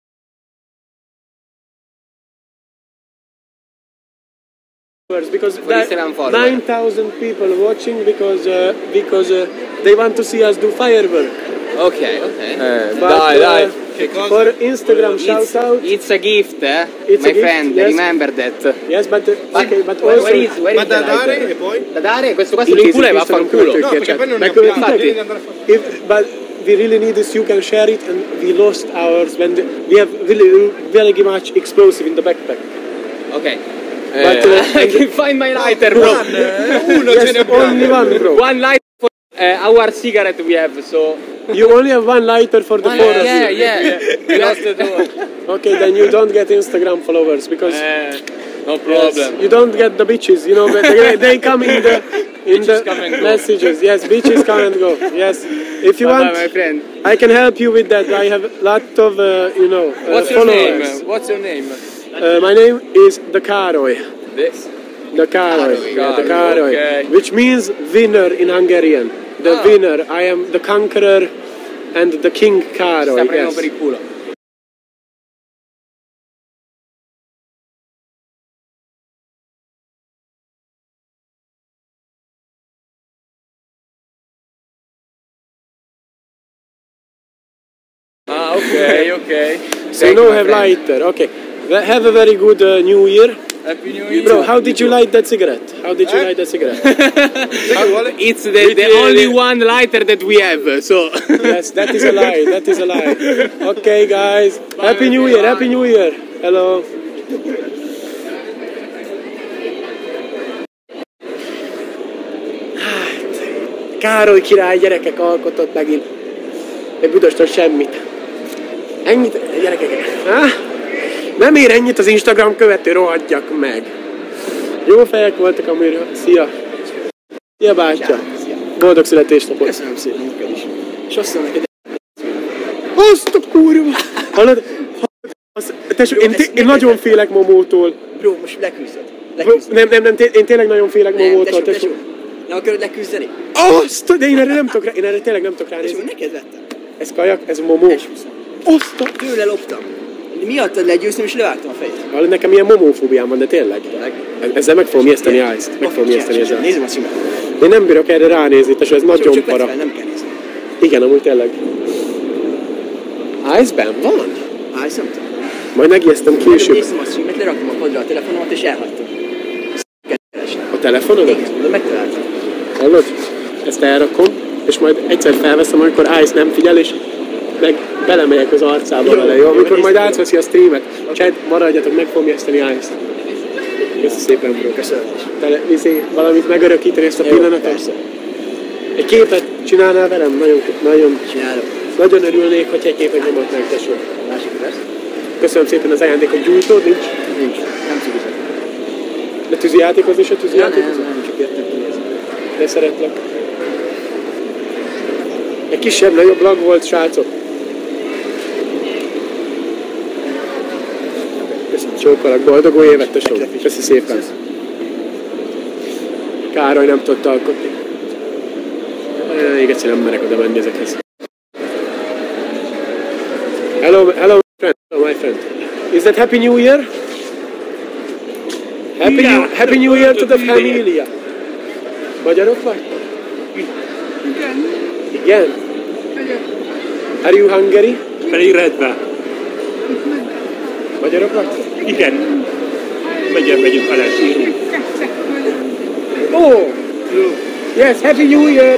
[SPEAKER 1] Because
[SPEAKER 9] For Instagram followers.
[SPEAKER 1] 9,000 people watching because they want to see us do firework.
[SPEAKER 2] Okay.
[SPEAKER 1] But,
[SPEAKER 2] Dai.
[SPEAKER 1] For Instagram shout out.
[SPEAKER 2] It's a gift,
[SPEAKER 1] It's
[SPEAKER 2] my
[SPEAKER 1] a gift,
[SPEAKER 2] friend,
[SPEAKER 1] yes.
[SPEAKER 2] remember that.
[SPEAKER 1] Yes, but okay, but
[SPEAKER 2] Where
[SPEAKER 1] also.
[SPEAKER 2] is
[SPEAKER 3] Ma da
[SPEAKER 2] the
[SPEAKER 3] dare
[SPEAKER 2] lighter?
[SPEAKER 3] e poi?
[SPEAKER 2] Da dare? Questo qua se lo incula e vaffanculo.
[SPEAKER 3] No, perché poi non ne
[SPEAKER 1] Like,
[SPEAKER 3] abbiamo.
[SPEAKER 1] but we really need this. You can share it, and we lost ours when we have really much explosive in the backpack.
[SPEAKER 2] Ok.
[SPEAKER 1] But
[SPEAKER 2] I can find my lighter, bro.
[SPEAKER 3] Uno ce ne
[SPEAKER 1] only one, bro.
[SPEAKER 2] One lighter for our cigarette we have, so...
[SPEAKER 1] You only have one lighter for the four of you.
[SPEAKER 2] Yeah. We lost the door.
[SPEAKER 1] Okay, then you don't get Instagram followers because
[SPEAKER 2] No problem.
[SPEAKER 1] yes, you don't get the bitches. You know, but they come in the
[SPEAKER 2] come and go.
[SPEAKER 1] messages. Yes, bitches come and go. Yes, if you
[SPEAKER 2] Bye,
[SPEAKER 1] want,
[SPEAKER 2] my friend.
[SPEAKER 1] I can help you with that. I have a lot of
[SPEAKER 2] What's your name?
[SPEAKER 1] followers.
[SPEAKER 2] What's your name?
[SPEAKER 1] My name is the Károly.
[SPEAKER 2] This?
[SPEAKER 1] The Károly. Yeah, the Károly.
[SPEAKER 2] Okay.
[SPEAKER 1] Which means winner in Hungarian. The winner. I am the conqueror and the King Károly.
[SPEAKER 2] Sta prendendo
[SPEAKER 1] Yes.
[SPEAKER 2] per il culo. Okay.
[SPEAKER 1] So now have lighter. Okay. Well, have a very good New Year.
[SPEAKER 2] Happy New Year.
[SPEAKER 1] Bro, how did you light that cigarette? How did you light that cigarette?
[SPEAKER 2] It's the only one lighter that we have, so...
[SPEAKER 1] Yes, that is a lie. That is a lie. Okay, guys. Happy New Year. Happy New Year. Hello. Károly király gyerekek alkotott megint. Egy büdöstől semmit. Ennyit, gyerekek. Nem ér ennyit az Instagram követő, rohadjak meg. Jó fejek voltak amiről. Szia. Szia bátya. Boldog születésnapot.
[SPEAKER 4] Köszönöm szépen neked is. És azt mondom neked,
[SPEAKER 1] Azt a kurva! Hallod? Tesó, én nagyon félek Momótól.
[SPEAKER 4] bro, most leküzdöd.
[SPEAKER 1] Nem, én tényleg nagyon félek Momótól.
[SPEAKER 4] tesó. Nem akarod leküzdeni?
[SPEAKER 1] Azt, de én erre nem tudok rá, én erre tényleg nem tudok
[SPEAKER 4] Tesó,
[SPEAKER 1] ránézni.
[SPEAKER 4] neked vettem.
[SPEAKER 1] Ez kajak, ez Momó. Azt a...
[SPEAKER 4] Tőle loptam. Miattad legyőztem és levágtam a fejét.
[SPEAKER 1] Hallod, nekem ilyen momófóbiám van, de tényleg. Ezzel meg fogom ijeszteni Ice-t. Meg fogom ijeszteni ezzel.
[SPEAKER 4] Nézzem a címet.
[SPEAKER 1] Én nem bírok erre ránézni, tesó, ez nagyon
[SPEAKER 4] Csak
[SPEAKER 1] para.
[SPEAKER 4] fel, nem kell nézni.
[SPEAKER 1] Igen, amúgy tényleg. Ice-ben van?
[SPEAKER 4] Állj, nem tudom.
[SPEAKER 1] Majd megijesztem később.
[SPEAKER 4] Néztem a címet, leraktam a padra a telefonomat és elhagytam.
[SPEAKER 1] A telefonodat?
[SPEAKER 4] De megtaláltam.
[SPEAKER 1] Hallod? Ezt elrakom, és majd egyszer felveszem, amikor Ice nem figyel, és meg belemegyek az arcába vele, jó? Amikor majd átveszi a streamet. Chat, maradjatok, meg fogom ijeszteni Ice-t. Köszi szépen, bro.
[SPEAKER 4] Köszönöm.
[SPEAKER 1] Valamit megörökíteni ezt a pillanatot?
[SPEAKER 4] Persze.
[SPEAKER 1] Egy képet csinálnál velem? Nagyon
[SPEAKER 4] Csinálom.
[SPEAKER 1] Nagyon örülnék, hogy egy képet nyomhatnánk, tesó.
[SPEAKER 4] Másik lesz?
[SPEAKER 1] Köszönöm szépen az ajándékot. Gyújtód nincs?
[SPEAKER 4] Nincs. Nem tűzizek.
[SPEAKER 1] De tűzijátékozni se tűzijátékozni?
[SPEAKER 4] Nem, csak jöttem kinézni.
[SPEAKER 1] De szeretlek. Egy kisebb, nagyobb lag volt, srácok. Köszönöm, csókolak, boldog új évet, tesó. Köszi szépen. Károly nem tudott alkotni. Még egyszer nem merek oda menni ezekhez. Hello, my friend. Is that Happy New Year? Happy New Year to the family. Magyarok vagy? Igen? Are you Hungary?
[SPEAKER 10] Pedig redve.
[SPEAKER 1] Magyarok vagy?
[SPEAKER 10] Igen. Megyünk vele, sírunk.
[SPEAKER 1] Oh! Yes, Happy New Year!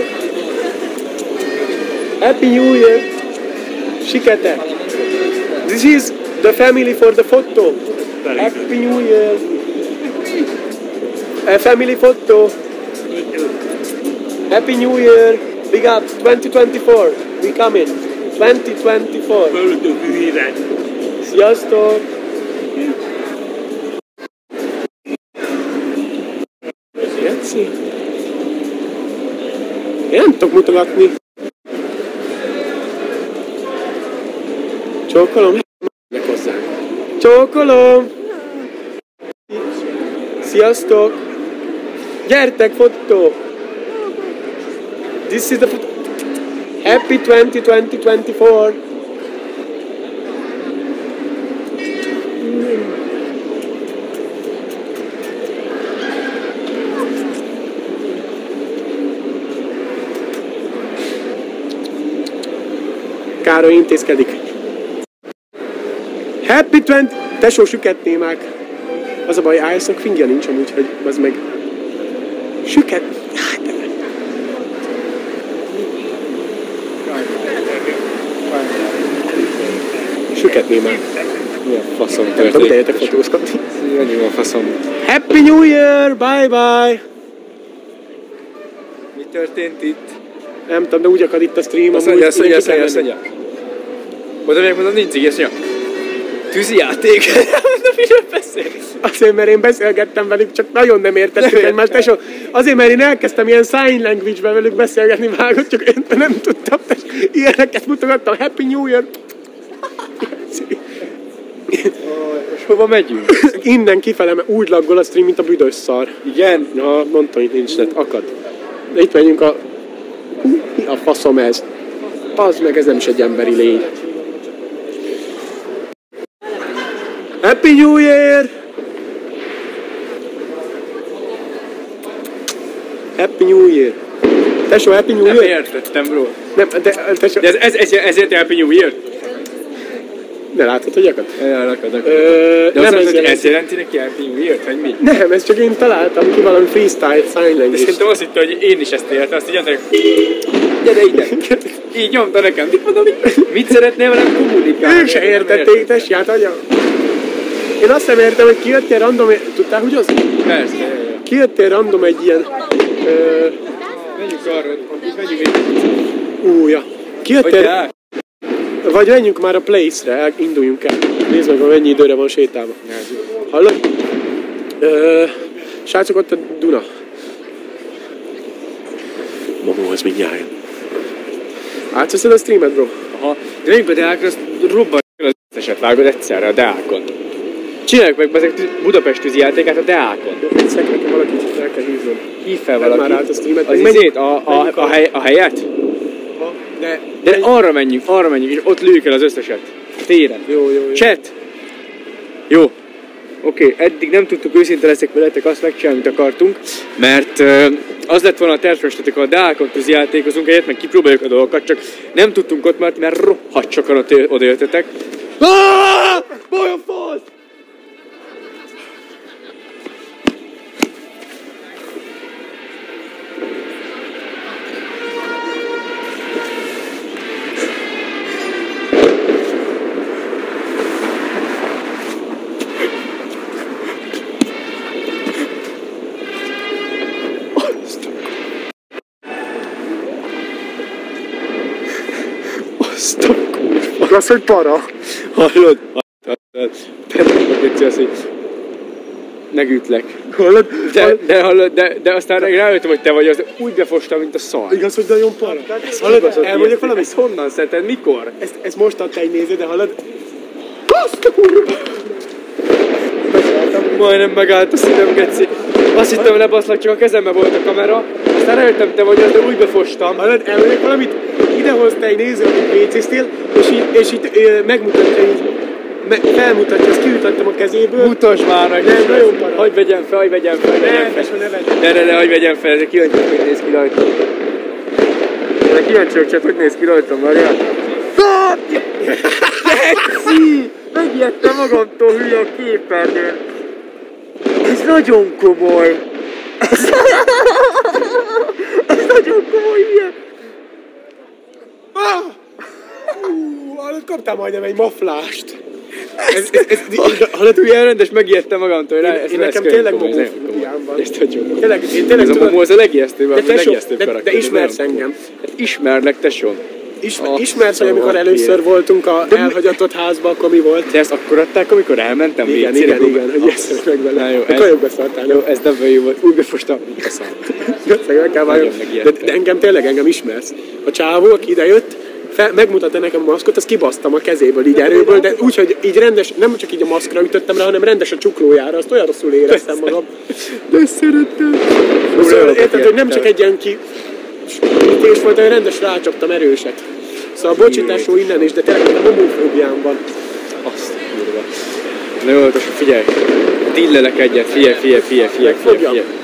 [SPEAKER 1] Happy New Year! Sikete! This is the family for the photo. Happy New Year! A family photo. Happy New Year! Big up 2024. We come in. 2024.
[SPEAKER 10] Földök hűre.
[SPEAKER 1] Sziasztok! Jetszi? Én nem tudok mutogatni. Csókolom? Mennek hozzánk. Csókolom! Sziasztok! Gyertek, fotó! This is the photo. Happy 2024! Károly intézkedik. Happy 20... Tesó, süket témák. Az a baj, Ice-nak fingja nincs amúgy, hogy az meg... Süket... Süket némák.
[SPEAKER 2] Milyen faszom
[SPEAKER 1] Nem
[SPEAKER 2] történik?
[SPEAKER 1] tudom, idejetek fotózkodni.
[SPEAKER 2] Annyi van faszom.
[SPEAKER 1] Happy New Year! Bye bye!
[SPEAKER 2] Mi történt itt?
[SPEAKER 1] Nem tudom, de úgy akad itt a stream.
[SPEAKER 2] Azt mondja. Mondom, nincs így, azt mondja. Tűzijáték? Na, miről beszélsz?
[SPEAKER 1] Azért, mert én beszélgettem velük, csak nagyon nem értettük egymást. Tesó, azért, mert én elkezdtem ilyen sign language-ben velük beszélgetni, vágott, csak én nem tudtam. Ilyeneket mutogattam. Happy New Year!
[SPEAKER 2] Most hova megyünk?
[SPEAKER 1] Innen kifele, mert úgy laggol a stream, mint a büdös szar.
[SPEAKER 2] Igen?
[SPEAKER 1] Ja, mondtam, hogy nincs net, akad. De itt megyünk a... Mi a faszom ez? Az meg, ez nem is egy emberi lény. Happy New Year! Happy New Year! Tesó, Happy New Year?
[SPEAKER 2] Nem értettem, bro.
[SPEAKER 1] Nem, de tesó...
[SPEAKER 2] De ezért Happy New Year?
[SPEAKER 1] Ne látod, hogy akad?
[SPEAKER 2] Elakad. De
[SPEAKER 1] nem
[SPEAKER 2] ez jelenti neki Happy New Year, vagy mi?
[SPEAKER 1] Nem, ezt csak én találtam ki valami freestyle sign
[SPEAKER 2] De
[SPEAKER 1] language.
[SPEAKER 2] szerintem azt hitte, hogy én is ezt értem, azt így mondta, hogy gyere ide. Így nyomta nekem. Mit szeretnél velem kommunikálni?
[SPEAKER 1] Ők se értették, tessék, hát agya. Én azt nem értem, hogy kijöttél random, tudtál húgyozni?
[SPEAKER 2] Persze, jaj.
[SPEAKER 1] Kijöttél random egy ilyen...
[SPEAKER 2] Menjünk arra, menjünk egy...
[SPEAKER 1] Ja. Kijöttél... Vagy menjünk már a place-re, induljunk el. Nézd meg, mennyi időre van sétálva. Hallod? Srácok, ott a Duna. Momó, az mindjárt jön. Átveszed a streamet, bro?
[SPEAKER 2] Aha. De menjünk be Deákra, azt robban az összeset vágod egyszerre a Deákon. Csináljuk meg ezek Budapest tűzijátékát a Deákon.
[SPEAKER 1] Szek nekem valakit, el kell hívnom.
[SPEAKER 2] Hív fel valakit.
[SPEAKER 1] Már át a streamet.
[SPEAKER 2] Az izét, a helyet? De arra menjünk, és ott lőjük el az összeset. Téren.
[SPEAKER 1] Jó.
[SPEAKER 2] Chat! Jó. Oké, eddig nem tudtuk, őszinte leszek veletek, azt megcsinálni, amit akartunk, mert az lett volna a tervfestetek, a Deákon tűzijátékozunk egyet, meg kipróbáljuk a dolgokat, csak nem tudtunk ott, mert rohadt sokan odajöttetek. Baj a fasz!
[SPEAKER 1] Az, hogy para.
[SPEAKER 2] Hallod? Te hogy megütlek.
[SPEAKER 1] Hallod?
[SPEAKER 2] De aztán rájöttem, hogy te vagy, az úgy befostam, mint a szar.
[SPEAKER 1] Igaz, hogy nagyon para. Hallod? Elmondjak valamit?
[SPEAKER 2] Ezt honnan szedted? Mikor?
[SPEAKER 1] Ezt most adta egy néző, de hallod?
[SPEAKER 2] Majdnem megállt a szívem, geci. Azt hittem, lebaszlak, csak a kezembe volt a kamera. Aztán rájöttem, te vagy, de úgy befostam.
[SPEAKER 1] Hallod? Elmondjak valamit? Idehozta egy néző, amit vécéztél, és itt megmutatja így. Felmutatja, azt kiütöttem a kezéből.
[SPEAKER 2] Mutasd már meg!
[SPEAKER 1] Nem, nagyon para.
[SPEAKER 2] Hagyj vegyem fel.
[SPEAKER 1] Nem, tesó, ne vedd.
[SPEAKER 2] Ne, hagyj vegyem fel, ezek kíváncsiak, hogy néz ki rajtam. Ezek kíváncsiak, csak hogy néz ki rajtam, várjál. Geci! Megijedtem magamtól, hülye a képernyőn. Ez nagyon komoly. Ez nagyon komoly, hülye.
[SPEAKER 1] Kaptál majdnem egy maflást.
[SPEAKER 2] Hallod, ilyen rendes, megijedtem magamtól, hogy
[SPEAKER 1] én nekem tényleg momófóbiám van.
[SPEAKER 2] Ezt hagyjuk.
[SPEAKER 1] Én tényleg
[SPEAKER 2] ez a momó az a legijesztőbb, a legijesztőbb
[SPEAKER 1] karakter. De ismersz engem.
[SPEAKER 2] Hát ismerlek, tesó.
[SPEAKER 1] Ismersz, hogy amikor először voltunk a elhagyatott házban, akkor mi volt?
[SPEAKER 2] De ezt akkor adták, amikor elmentem
[SPEAKER 1] igen, hogy ezt meg vele.
[SPEAKER 2] Jó,
[SPEAKER 1] de kajok beszartál.
[SPEAKER 2] Jó, ez nem jó volt. Úgy befostam, mint a szám.
[SPEAKER 1] De engem ismersz. A csávó, aki idejött, megmutatta nekem a maszkot, azt kibasztam a kezéből így erőből, de úgy, hogy így rendes, nem csak így a maszkra ütöttem rá, hanem rendes a csuklójára, azt olyan rosszul éreztem magam. De szerettem. Szóval érted, hogy nem csak egy ilyen kiütés volt, hanem rendes rácsaptam erőset. Szóval bocsításó innen is, de tényleg a homofóbiám van.
[SPEAKER 2] Azt kurva. Na jó, figyelj. Dillelek egyet, figyelj.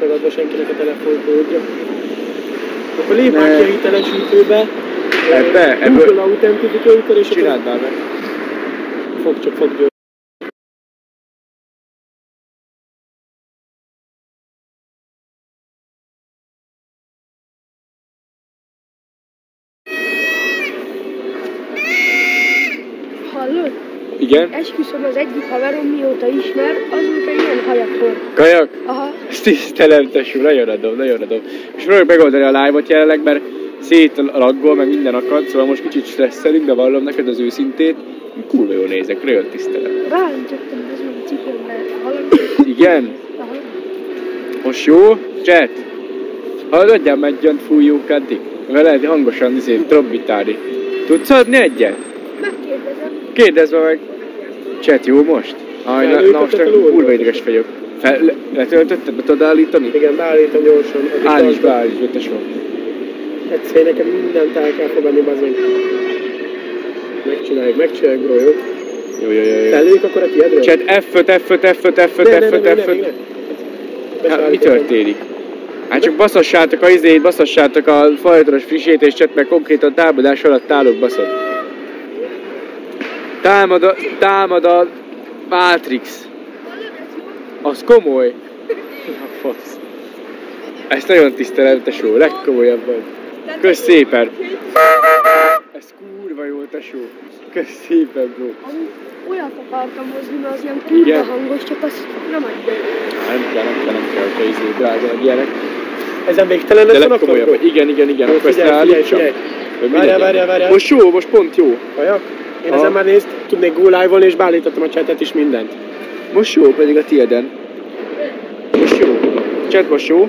[SPEAKER 1] megadva senkinek a telefonkódja. Akkor lép már ki a hitelesítőbe. Google Authenticator és
[SPEAKER 2] csináld már meg.
[SPEAKER 1] Fog győzni.
[SPEAKER 5] Hallod?
[SPEAKER 2] Igen?
[SPEAKER 5] Esküszöm, az egyik haverom mióta ismer, azóta ilyen hajat hord.
[SPEAKER 2] Kajak?
[SPEAKER 5] Aha.
[SPEAKER 2] Ezt tisztelem, tesó, nagyon adom. És próbáljuk megoldani a live-ot jelenleg, mert szétlaggol, meg minden akad, szóval most kicsit stresszelünk, de vallom neked az őszintét. Kurva jól nézek, nagyon tisztelem.
[SPEAKER 5] Ráöntöttem az új cipőmbe. Valami...
[SPEAKER 2] Igen?
[SPEAKER 5] Aha.
[SPEAKER 2] Most jó? Chat? Hallod, adjál egyet fújjuk addig? Veled hangosan trombitálni. Tudsz adni egyet?
[SPEAKER 5] Megkérdezem.
[SPEAKER 2] Kérdezd meg. Chat, jó most? Na most kurva ideges vagyok. Letöltötted, be tudod állítani?
[SPEAKER 1] Igen, beállítom gyorsan.
[SPEAKER 2] Állíts be, tesó.
[SPEAKER 1] Egyszer nekem mindent el kell fogadni, bazony. Megcsináljuk, bro, jó?
[SPEAKER 2] Jó.
[SPEAKER 1] Felüljük akkor a tiédről?
[SPEAKER 2] Chat, F5. Hát, mi történik? Hát csak basszassátok a folyamatos frissítés chat, mert konkrétan támadás alatt állok, baszod. Támad a Matrix. Az komoly. A fasz. Ezt nagyon tisztelem, tesó, legkomolyabban. Kösz szépen. Ez kurva jó, tesó. Kösz szépen, bro.
[SPEAKER 5] Olyat akartam hozni, mert az ilyen kurva hangos, csak azt nem adja.
[SPEAKER 2] Nem kell, hogyha drága meg ilyenek.
[SPEAKER 1] Ezen végtelen lesz a napon?
[SPEAKER 2] Igen, akkor ezt leállítsam.
[SPEAKER 1] Várjál.
[SPEAKER 2] Most jó, most pont jó.
[SPEAKER 1] Kajak? Én ezen már nézd, tudnék go live-olni, és beállítottam a chatet is mindent.
[SPEAKER 2] Most jó, pedig a tiéden. Most jó. Chat most jó.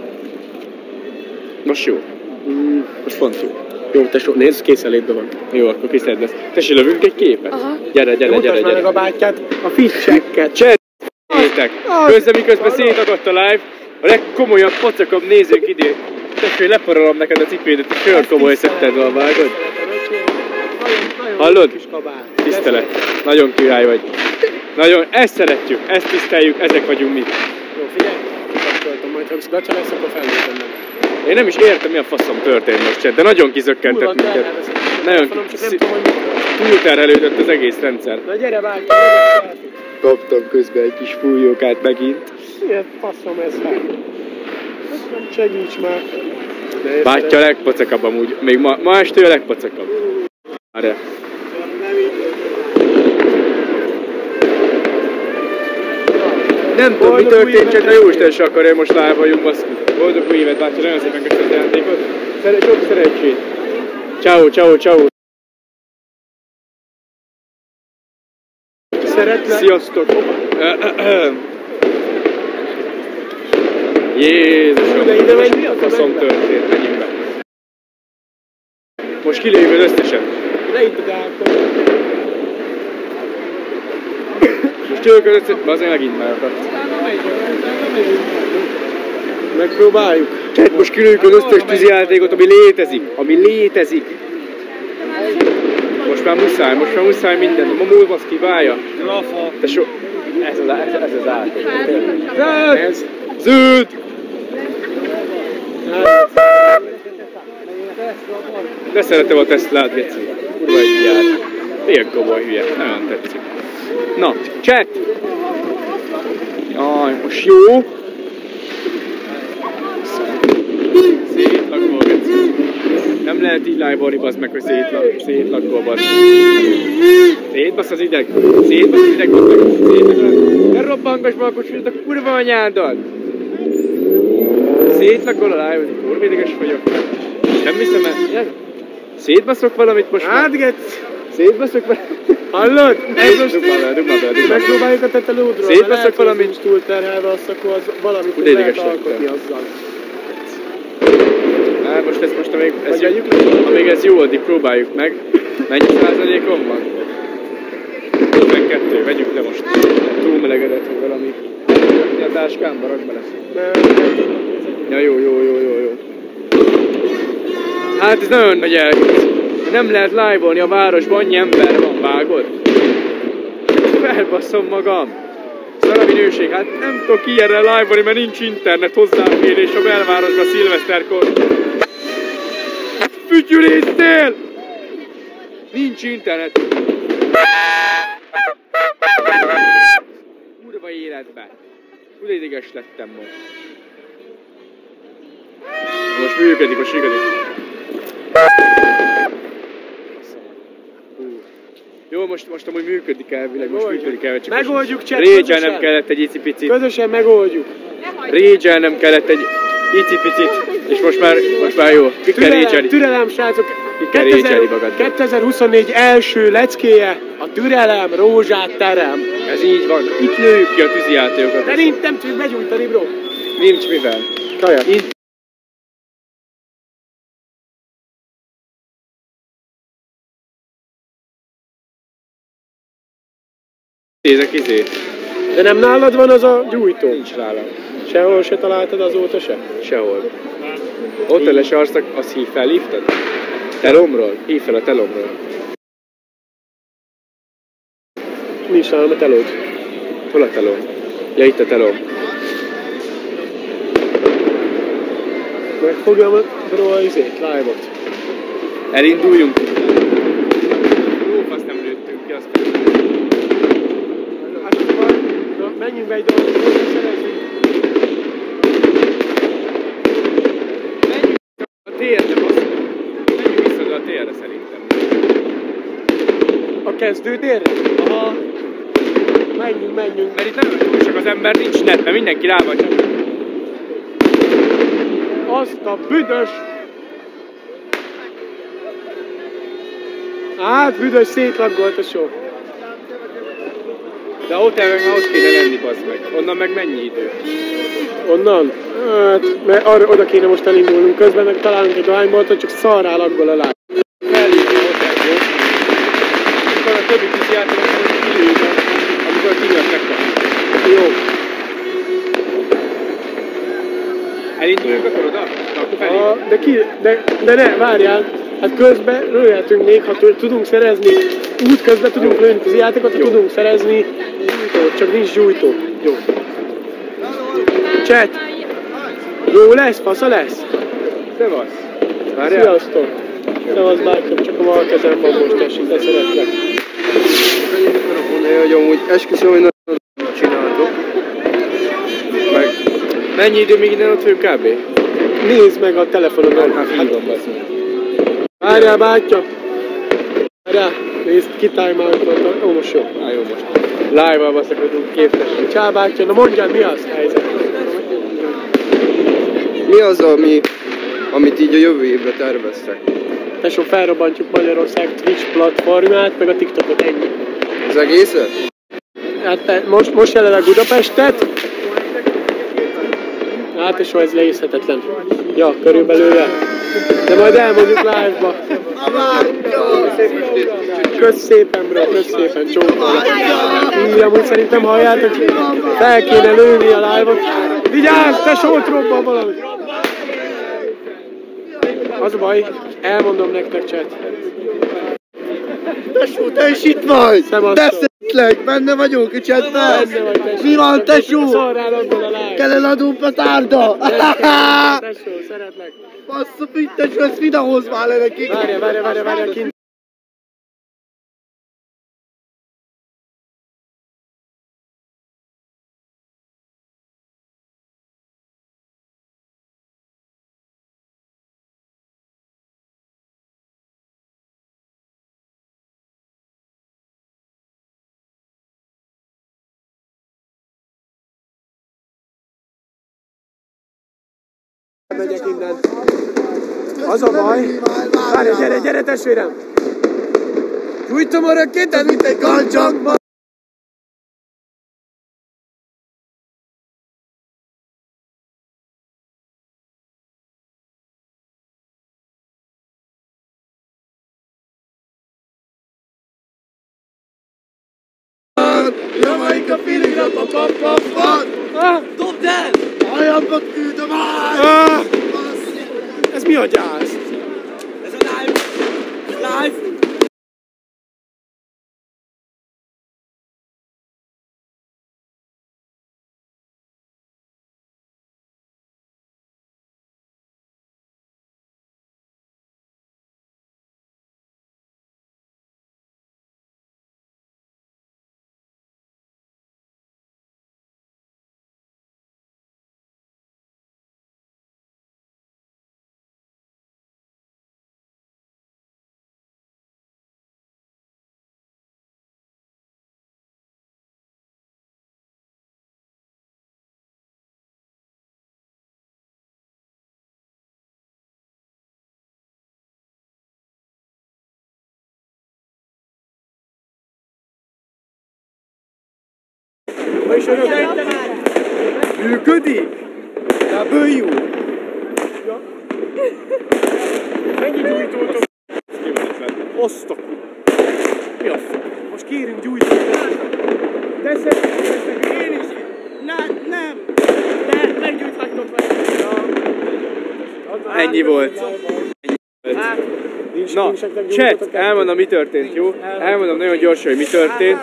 [SPEAKER 2] Most pont jó.
[SPEAKER 1] Jó, tesó, nézd, készelétben van.
[SPEAKER 2] Jó, akkor készelétben lesz. Tessék, lövünk egy képet?
[SPEAKER 5] Aha.
[SPEAKER 2] Gyere.
[SPEAKER 1] Mutasd már meg a bátyját, a fit-checket.
[SPEAKER 2] Chat! Miközben szétagadt a live, a legkomolyabb, pacakabb nézők idén. Tessék, leparolom neked a cipédet, a sör komoly szetted van, vágod? Hallod? Tisztelet. Nagyon király vagy. Nagyon, ezt szeretjük, ezt tiszteljük, ezek vagyunk mi.
[SPEAKER 1] Jó, figyelj, kapcsoltam, majd ha gacsa lesz, akkor felmértem meg.
[SPEAKER 2] Én nem is értem, mi a faszom történt most, de nagyon kizökkentett minket. Nagyon túlterhelődött az egész rendszer.
[SPEAKER 1] Na gyere, vágj!
[SPEAKER 2] Kaptam közben egy kis fújókát megint.
[SPEAKER 1] Milyen faszom ez fel? Segíts már!
[SPEAKER 2] Bátya a legpacakabb amúgy. Még ma este a legpacakabb. Várjál. Nem tudom, mi történt, csak a jóisten se akarja, most live vagyunk, baszki. Boldog új évet, bátya, nagyon szépen köszönöm a játékot. Sok szerencsét. Ciao.
[SPEAKER 1] Szeretlek.
[SPEAKER 2] Sziasztok. Jézusom, most mi a faszom történt? Menjünk be. Most kilőjük az összeset.
[SPEAKER 1] Ne itt a dákon.
[SPEAKER 2] Most kilőjük az összeset. Azért megint már akadt.
[SPEAKER 1] Megpróbáljuk.
[SPEAKER 2] Tehát most kilőjük az összes tűzijátékot, ami létezik. Most már muszáj minden. Ma múl baszki, válja. Tesó, ez az át. Zöld! De szeretem a Teslát, Vici. Kurva egy jár. Ilyen komoly hülye. Nagyon tetszik. Na, chat! Jaj, most jó. Szétlakol, Vici. Nem lehet így live-olni, bazd meg, hogy szétlakol, bazd. Szétbasz az ideg, bazd meg. Ne robbangass be a kocsit a kurva anyáddal. Szétlakol a live, kurva ideges vagyok. Nem hiszem el. Szétbaszok valamit most már. Szétbaszok valamit.
[SPEAKER 1] Hallod? Ez most
[SPEAKER 2] dugd.
[SPEAKER 1] megpróbáljuk a tetelódról.
[SPEAKER 2] Szétbaszok valamit.
[SPEAKER 1] Nincs túl terhelve, azt akkor az valamit lehet alkotni azzal.
[SPEAKER 2] Hát most amíg ez jó, addig próbáljuk meg. Mennyi százalékon van? 52, vegyük le most. Túlmelegedett, hogy valami. A táskámba rakd bele. Ja, jó. Hát ez nagyon nagy elhűz. Nem lehet live-olni a városban, annyi ember van, vágod? Felbasszom magam. Szarab minőség. Hát nem tudok ilyenre live-olni, mert nincs internet hozzáférés a belvárosba szilveszterkor. Fütyülésztél! Nincs internet. Kurva életben. Kurva ideges lettem most. Most működik, most működik. Jó, most amúgy működik elvileg, most működik elvileg. Csak
[SPEAKER 1] megoldjuk, chat,
[SPEAKER 2] Rage-el nem kellett egy icipicit.
[SPEAKER 1] Közösen megoldjuk.
[SPEAKER 2] Rage-el nem kellett egy icipicit. És most már jó. Ki kell rage-elni.
[SPEAKER 1] Türelem, srácok.
[SPEAKER 2] Ki kell rage-elni magadban.
[SPEAKER 1] 2024 első leckéje a türelem, rózsát terem.
[SPEAKER 2] Ez így van. Itt lőjük ki a tűzijátékokat.
[SPEAKER 1] De nem tudjuk begyújtani, bro.
[SPEAKER 2] Nincs mivel.
[SPEAKER 1] Kaja.
[SPEAKER 2] Nézek izét.
[SPEAKER 1] De nem nálad van az a gyújtó?
[SPEAKER 2] Nincs nálam.
[SPEAKER 1] Sehol se találtad azóta se?
[SPEAKER 2] Sehol. Hoteles arcnak, azt felhívtad? Telomról? Hív fel a telomról.
[SPEAKER 1] Nincs nálam a telód.
[SPEAKER 2] Hol a telom? Ja, itt a telom.
[SPEAKER 1] Megfogjam a live-ot.
[SPEAKER 2] Elinduljunk. Jó, azt nem lőttünk ki, azt
[SPEAKER 1] Na, menjünk be egy dolgot, szerezzünk.
[SPEAKER 2] Menjünk a térre, basszol. Menjünk vissza a térre szerintem.
[SPEAKER 1] A kezdőtérre? Aha. Menjünk.
[SPEAKER 2] Mert itt nem túl sok az ember, nincs net, mert mindenki rá van csak.
[SPEAKER 1] Azt a büdös! Hát, büdös szétlaggolt a sor.
[SPEAKER 2] De a hotelben már ott kéne lenni, bazd meg. Onnan meg mennyi idő?
[SPEAKER 1] Onnan? Hát, mert oda kéne most elindulnunk, közben meg találunk egy dohányboltot, csak szarrá laggol a láb.
[SPEAKER 2] Felhívni a hotelból. Amikor a többi kis játékot kilőjük, amikor kinyert megkapjuk.
[SPEAKER 1] Jó.
[SPEAKER 2] Elinduljunk akkor oda? Akkor felhívjuk.
[SPEAKER 1] De ne, várjál. Hát közben lőhetünk még, ha tudunk szerezni, út közben tudunk lőni az játékot, ha tudunk szerezni gyújtót, csak nincs gyújtó. Jó. Chat! Jó lesz, fasza lesz?
[SPEAKER 2] Szevasz! Várjál!
[SPEAKER 1] Sziasztok! Szevasz bátyom, csak a bal kezem van most esik, de szeretlek.
[SPEAKER 3] Annyit akarok mondani, hogy amúgy esküszöm, hogy nagyon csináltok.
[SPEAKER 2] Meg mennyi idő még innen ott vagyunk kb?
[SPEAKER 1] Nézd meg a telefonodon.
[SPEAKER 2] Hát hívom, basz.
[SPEAKER 1] Várjál bátya! Várjál! Nézd, kitájmáltad. Ó, most jó.
[SPEAKER 2] Á, jó most. Live-val baszakodunk képtesen.
[SPEAKER 1] Csá bátya, na mondjál, mi az helyzet?
[SPEAKER 3] Mi az, amit így a jövő évre terveztek?
[SPEAKER 1] Tesó, felrobbantjuk Magyarország Twitch platformját, meg a TikTokot, ennyi.
[SPEAKER 3] Az egészet?
[SPEAKER 1] Hát most jelenleg Budapestet. Hát tesó, ez leészhetetlen. Ja, körülbelül. De majd elmondjuk live-ba. Kösz szépen, bro, kösz szépen, csókolok. Így, amúgy szerintem halljátok, fel kéne lőni a live-ot. Vigyázz, tesó, ott robban valami. Az a baj, elmondom nektek, chat.
[SPEAKER 3] Tesó, te is itt vagy! Beszéltlek, benne vagyunk a chatben! Mi van, tesó?
[SPEAKER 1] Szarrál abból a live.
[SPEAKER 3] Kell eladó petárda!
[SPEAKER 1] Tesó, szeretlek.
[SPEAKER 3] Bassza, fit, tesó, ezt videóhoz már le nekik!
[SPEAKER 1] Várjál, kint. Megyek innen. Az a baj. Várj, gyere testvérem. Gyújtom a rökkétet, mint egy kancsakban.
[SPEAKER 3] Jamaika filigrapa pap.
[SPEAKER 9] Dobd el!
[SPEAKER 3] Hajambat küldöm át!
[SPEAKER 1] Ez mi a gyász?
[SPEAKER 9] Ez a live!
[SPEAKER 2] Működik? W.
[SPEAKER 1] Mennyi gyújtótok? Azt a mi a f... Most kérünk gyújtót. De szerintem én is. Nem. De meggyújthattok vele.
[SPEAKER 2] Ennyi volt. Na, chat, elmondom mi történt, jó? Elmondom nagyon gyorsan, hogy mi történt.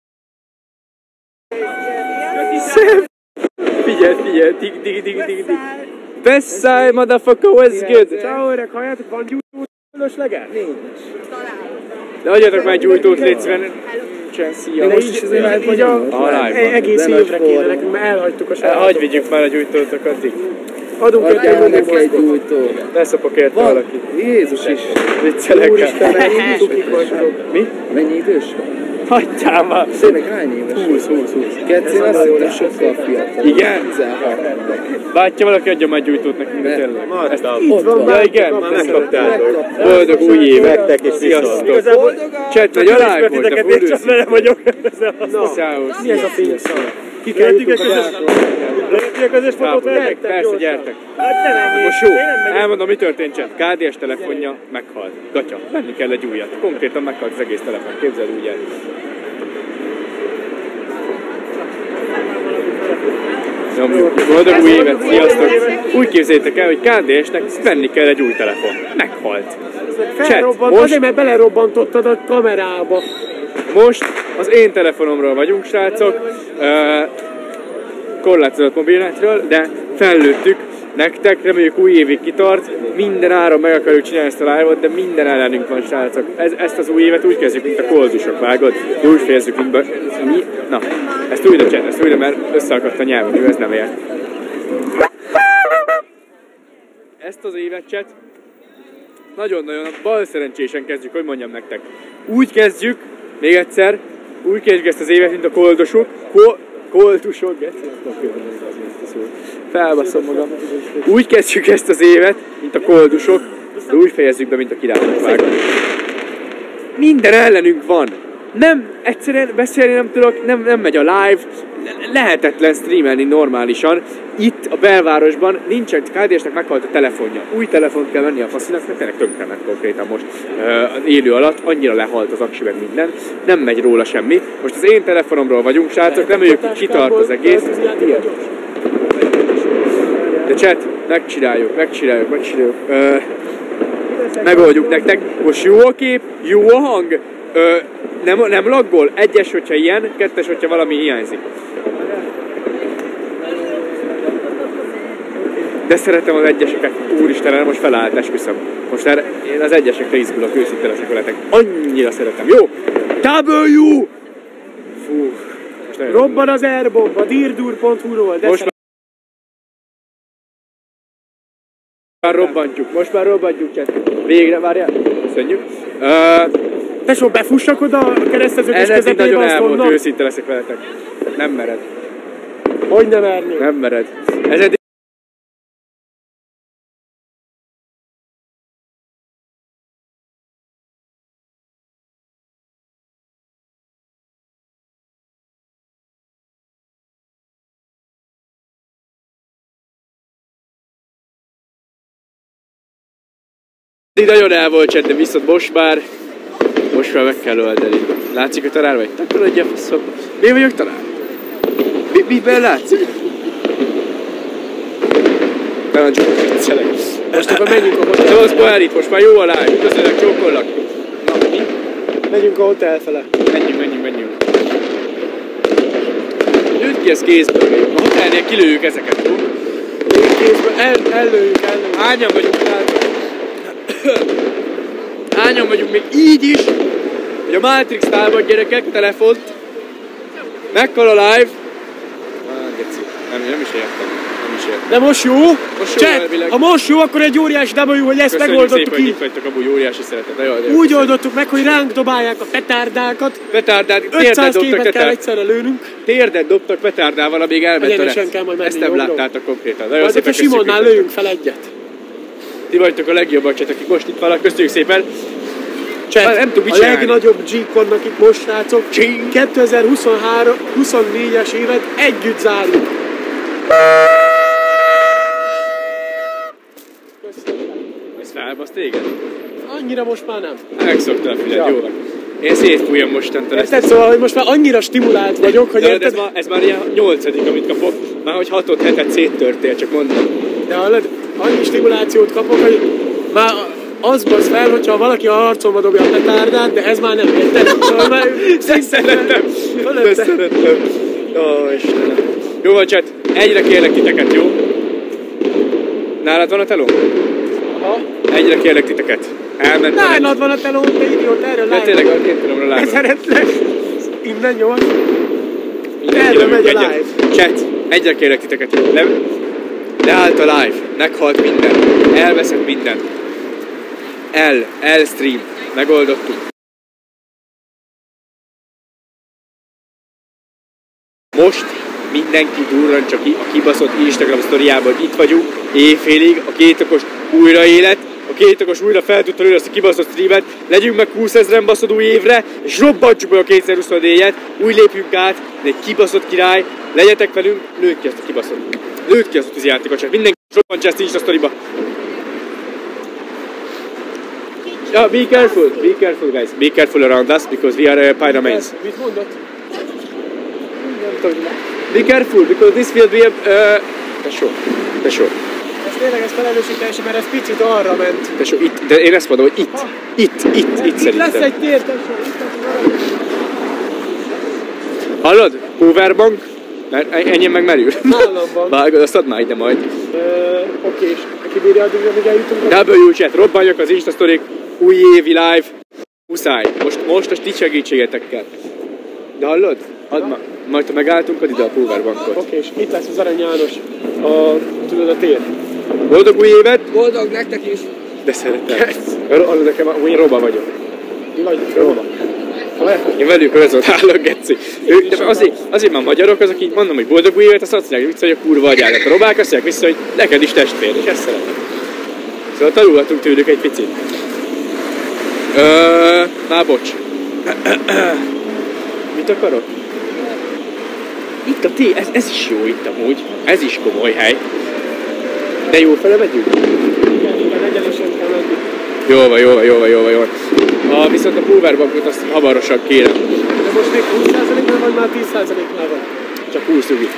[SPEAKER 2] Figyelj, dig. Best side, motherfucker, what's good?
[SPEAKER 1] Ciao, öreg, halljátok, van gyújtót fölösleges? Nincs.
[SPEAKER 2] De adjatok már gyújtót, légy szíven. Szia.
[SPEAKER 1] De így egész évre kéne nekünk, mert elhagytuk a srácot.
[SPEAKER 2] Hagyj vigyük már a gyújtótok addig.
[SPEAKER 1] Adunk
[SPEAKER 3] egy gyújtót.
[SPEAKER 2] Beszopok érte valaki.
[SPEAKER 3] Jézus is.
[SPEAKER 2] Viccelek el.
[SPEAKER 3] Mi? Mennyi idős van?
[SPEAKER 2] Hagyjál már.
[SPEAKER 3] Tényleg hány éves?
[SPEAKER 2] 20.
[SPEAKER 3] Kettő azt hittem sokkal fiatal.
[SPEAKER 2] Igen?
[SPEAKER 3] 16.
[SPEAKER 2] Bátya, valaki adja már gyújtót nekünk, de tényleg.
[SPEAKER 3] Itt van.
[SPEAKER 2] Ja igen, már megkaptátok. Boldog új évet. Sziasztok. Chat, nagy alány volt, de full ősz.
[SPEAKER 1] Vele vagyok.
[SPEAKER 2] Száusz.
[SPEAKER 1] Mi ez a fényszal? Ki kell jutunk a gyákon. Lehetünk a közös fotót veletek?
[SPEAKER 2] Persze, gyertek. Most jó, elmondom, mi történt, chat. KDS telefonja meghalt. Gatya, venni kell egy újat. Konkrétan meghalt az egész telefon. Képzeld úgy el. Nyomjuk. Boldog új évet, sziasztok! Úgy képzeljétek el, hogy KDS-nek venni kell egy új telefon. Meghalt. Chat, most...
[SPEAKER 1] Azért, mert belerobbantottad a kamerába.
[SPEAKER 2] Most az én telefonomról vagyunk, srácok. Korlátozott mobilnetről, de fellőttük nektek, reméljük új évig kitart. Minden áron meg akarjuk csinálni ezt a live-ot, de minden ellenünk van, srácok. Ezt az új évet úgy kezdjük, mint a koldusok, vágod? De úgy fejezzük, mint mi? Na, ezt újra csinálni, ezt újra, mert összeakadt a nyelvem, ez nem ért. Ezt az évet, chat, nagyon-nagyon balszerencsésen kezdjük, hogy mondjam nektek. Úgy kezdjük, még egyszer, úgy kezdjük ezt az évet, mint a koldusok. Koldusok, felbaszom magam. Úgy kezdjük ezt az évet, mint a koldusok, de úgy fejezzük be, mint a királyok, vágod. Minden ellenünk van. Nem, egyszerűen beszélni nem tudok, nem megy a live, lehetetlen streamelni normálisan. Itt a belvárosban nincsen, KDS-nek meghalt a telefonja. Új telefont kell venni a faszinak, mert tényleg tönkre ment konkrétan most az élő alatt, annyira lehalt az aksi meg minden, nem megy róla semmi. Most az én telefonomról vagyunk, srácok, reméljük, hogy kitart az egész. De chat, megcsináljuk. Megoldjuk nektek. Most jó a kép, jó a hang. Nem laggol? Egyes, hogyha ilyen, kettes, hogyha valami hiányzik. De szeretem az egyeseket. Úristen, most felállt, esküszöm. Most én az egyesekre izgulok, őszinte leszek veletek. Annyira szeretem. Jó! W! Fú.
[SPEAKER 1] Robban az airbomb a dirdur.hu-ról.
[SPEAKER 2] Most már robbantjuk, chat. Végre, várjál. Köszönjük.
[SPEAKER 1] Tesó, befussak oda a kereszteződés közepébe,
[SPEAKER 2] nagyon el volt, őszinte leszek veletek. Nem mered.
[SPEAKER 1] Hogy nem merni?
[SPEAKER 2] Nem mered. Ez eddig... Nagyon el volt cset, de viszont most már meg kell oldani. Látszik, hogy tanár vagy? Akkor adja faszom. Mi vagyok tanár? Miben látszik? Tanácsok, viccelek. Most akkor menjünk a hotel. Szóval Boerit, most már jó a live. Köszönök, csókollak. Na, mi?
[SPEAKER 1] Megyünk a hotel fele.
[SPEAKER 2] Menjünk. Lőd ki ezt kézből. A hotelnél kilőjük ezeket, jó?
[SPEAKER 1] Ellőjük.
[SPEAKER 2] Hányan vagyunk rá? Hányan vagyunk még így is, hogy a Matrix támad, gyerekek, telefont. Meghal a live. Geci. Nem is értem.
[SPEAKER 1] De most jó? Ha most jó, akkor egy óriási W, hogy ezt megoldottuk így.
[SPEAKER 2] Köszönjük szépen, hogy itt vagytok, amúgy óriási szeretet.
[SPEAKER 1] Úgy oldottuk meg, hogy ránk dobálják a petárdákat. 500 képet kell egyszerre lőnünk.
[SPEAKER 2] Térdet dobtak petárdával, amíg elment a
[SPEAKER 1] rec. Ezt
[SPEAKER 2] nem láttátok konkrétan.
[SPEAKER 1] Majd hogyha Simonnál lőjünk fel egyet.
[SPEAKER 2] Ti vagytok a legjobbak, akik most itt vannak, köszönjük szépen.
[SPEAKER 1] Chat,
[SPEAKER 2] nem tudom mit
[SPEAKER 1] a
[SPEAKER 2] csinálni.
[SPEAKER 1] legnagyobb G-k vannak itt most, srácok. 2023-24-es évet együtt zárjuk.
[SPEAKER 2] Ez felbasz téged?
[SPEAKER 1] Annyira most már nem.
[SPEAKER 2] Megszoktál, figyelj, jó van. Én szétfújom mostantól ezt.
[SPEAKER 1] Érted? Szóval, hogy most már annyira stimulált vagyok, hogy
[SPEAKER 2] érted? Ez már ilyen 8. amit kapok. Már hogy 6-7 széttörtél, csak mondom.
[SPEAKER 1] De hallod, annyi stimulációt kapok, hogy már az basz fel, hogyha valaki a arcomba dobja a petárdát, de ez már nem érted. Szóval már
[SPEAKER 2] De szeretem. Ó, Istenem. Jó van, chat. Egyre kérlek titeket, jó? Nálad van a teló?
[SPEAKER 1] Aha.
[SPEAKER 2] Egyre kérlek titeket. Elment.
[SPEAKER 1] Nálad van a teló, te idiót, erről
[SPEAKER 2] lájban. De tényleg a 2 kilómra lájban.
[SPEAKER 1] Szeretlek. Innen nyolc. Erről megy a live.
[SPEAKER 2] Chat, egyre kérlek titeket, jó? Leállt a live. Meghalt minden. Elveszett minden. Stream. Megoldottuk. Most mindenki durran csak a kibaszott Instagram sztoriában, hogy itt vagyunk, éjfélig, a 2 okos újraélet, a 2 okos újra fel tudta lőni azt a kibaszott streamet, legyünk meg 20 000-en baszod új évre, és robbantsuk meg a 2024-et, úgy lépjünk át, de egy kibaszott király, legyetek velünk, lőd ki ezt a kibaszott. Lőd ki azt a tűzijátékot, mindenki robbantsa ezt Insta sztoriba. Yeah, be careful guys, be careful around us because we are pyramanes.
[SPEAKER 1] Mit mondott?
[SPEAKER 2] Be careful because this will be a... Tesó.
[SPEAKER 1] Ez tényleg ez felelősségteljes, mert ez picit arra ment.
[SPEAKER 2] Tesó, itt, de én ezt mondom, hogy itt szerintem.
[SPEAKER 1] Itt lesz egy tér, tesó.
[SPEAKER 2] Hallod? Powerbank? Ennyi meg merül.
[SPEAKER 1] Nálam van.
[SPEAKER 2] Vágod, azt add már ide majd.
[SPEAKER 1] Oké, és kibírja addig, amíg eljutunk.
[SPEAKER 2] W chat, robbanjak az Insta sztorik, új évi live. Muszáj. Most a ti segítségetekkel. De hallod? Add már. Majd ha megálltunk, add ide a powerbankot.
[SPEAKER 1] Oké, és itt lesz az Arany János. Tudod, a tér.
[SPEAKER 2] Boldog új évet!
[SPEAKER 9] Boldog nektek is!
[SPEAKER 2] De szeretem. Hallod nekem, én Roba vagyok.
[SPEAKER 1] Mi vagy? Roba.
[SPEAKER 2] Én velük rezonálok, geci. De azért már magyarok, azok így mondom, hogy boldog új évet, azt mondják vissza, hogy a kurva agyának. A robák azt mondják vissza, hogy neked is testvér, és ezt szeretem. Szóval tanulhatunk tőlük egy picit. Már bocs. Mit akarok? Itt a té, ez is jó itt amúgy. Ez is komoly hely. De jó fele megyünk?
[SPEAKER 1] Igen, egyenesen kell menni.
[SPEAKER 2] Jó van. Viszont a powerbankot azt hamarosan kérem.
[SPEAKER 1] De most még 20%-nál vagy már 10%-nál van?
[SPEAKER 2] Csak 20 ügi.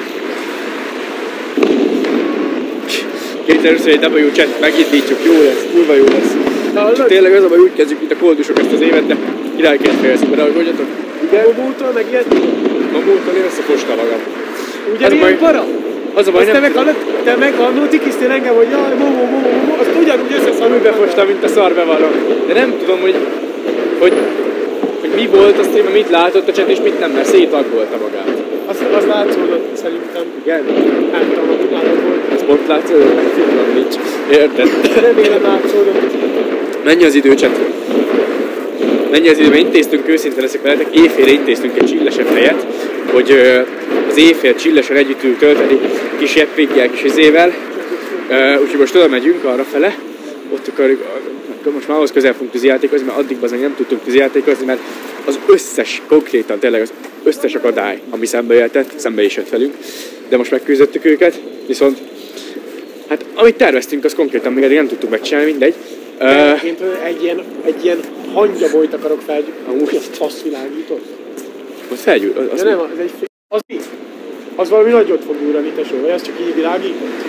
[SPEAKER 2] 2021 W chat, megindítjuk, jó lesz, kurva jó lesz. Csak tényleg az a baj, úgy kezdjük, mint a koldusok ezt az évet, de királyként fejezünk, de ahogy mondjatok.
[SPEAKER 1] Igen? Momótól meg ilyet?
[SPEAKER 2] Momótól én összefosta magam.
[SPEAKER 1] Ugyanilyen para?
[SPEAKER 2] Az a baj, nem
[SPEAKER 1] te meg annól tikisztél engem, hogy jaj, momó, azt ugyanúgy összeszarul.
[SPEAKER 2] Úgy befostam, mint a szarbevaló. De nem tudom, hogy mi volt, azt én mit látott a chat, és mit nem, mert szétagolta magát.
[SPEAKER 1] Az látszódott szerintem.
[SPEAKER 2] Igen?
[SPEAKER 1] Nem tudom, hogy nálad volt.
[SPEAKER 2] Ez pont látszódott? Nem, nincs. Érted?
[SPEAKER 1] Remélem látszódott.
[SPEAKER 2] Mennyi az idő, chat? Mennyi az idő, mert intéztünk, őszintén leszek veletek, éjfélre intéztünk egy csillesebb helyet, hogy az éjfél csillesen együtt tudjuk tölteni kis jeppékkel, kis izével. Úgyhogy most oda megyünk arrafele, ott akarjuk, most már ahhoz közel fogunk tűzijátékozni, mert addig bazán nem tudtunk tűzijátékozni, mert az összes, konkrétan tényleg az összes akadály, ami szembe is jött velünk, de most megküzdöttük őket, viszont hát amit terveztünk, az konkrétan még eddig nem tudtuk megcsinálni, mindegy.
[SPEAKER 1] Én egy ilyen hangyabolyt akarok felgyújtani. Amúgy azt faszvilágított.
[SPEAKER 2] Az felgyújt?
[SPEAKER 1] De nem, az valami nagyot fog úrani, tesó, vagy az csak így világított?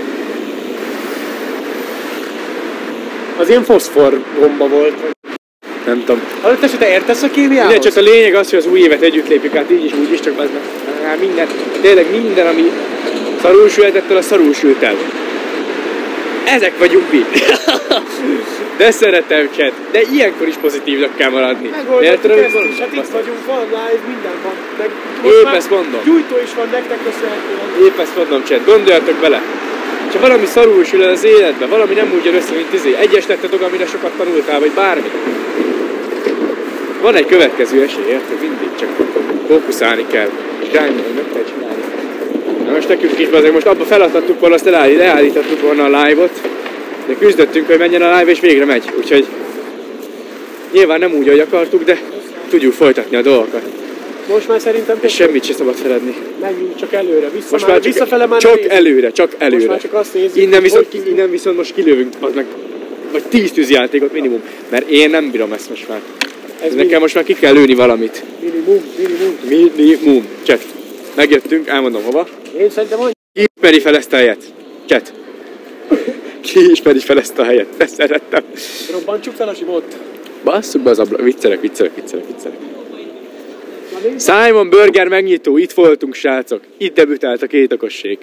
[SPEAKER 1] Az ilyen foszfor gomba volt.
[SPEAKER 2] Nem tudom.
[SPEAKER 1] Hallod, tesó, te értesz a kémiához?
[SPEAKER 2] Minden, csak a lényeg az, hogy az új évet együtt lépjük át, így is, úgy is, csak az minden, tényleg minden, ami szarul sült, ettől a szarul sült el. Ezek vagyunk mi. De szeretem, chat. De ilyenkor is pozitívnak kell maradni.
[SPEAKER 1] Megoldottuk ezt is, hát itt vagyunk, van live, minden van.
[SPEAKER 2] Épp ezt mondom.
[SPEAKER 1] Gyújtó is van nektek köszönhetően.
[SPEAKER 2] Épp ezt mondom, chat. Gondoljatok bele. Ha valami szarul sül el az életben, valami nem úgy jön össze, mint egyes tetted amire sokat tanultál, vagy bármi. Van egy következő esély, érted? Mindig csak fókuszálni kell. És grindolni meg kell csinálni. Na most nekünk itt azért most abba feladhattuk volna, azt leállítottuk volna a live-ot. De küzdöttünk, hogy menjen a live, és végre megy. Úgyhogy Nyilván nem úgy, ahogy akartuk, de tudjuk folytatni a dolgokat.
[SPEAKER 1] Most már szerintem...
[SPEAKER 2] És semmit sem szabad feledni.
[SPEAKER 1] Menjünk csak előre,
[SPEAKER 2] visszafele már
[SPEAKER 1] csak
[SPEAKER 2] előre. Most
[SPEAKER 1] már csak azt nézzük,
[SPEAKER 2] innen viszont most kilövünk meg vagy 10 tűzjátékot minimum. Mert én nem bírom ezt most már. Nekem most már ki kell lőni valamit. Minimum. Cset. Megjöttünk, elmondom hova.
[SPEAKER 1] Én szerintem mondjuk.
[SPEAKER 2] Ki ismeri fel ezt a helyet? Cset. Ki ismeri fel ezt a helyet? Ezt szerettem.
[SPEAKER 1] Robbantsuk fel a Simont.
[SPEAKER 2] Basszuk be az ablak. Viccelek. Simon Burger megnyitó. Itt voltunk, srácok. Itt debütált a két okosség.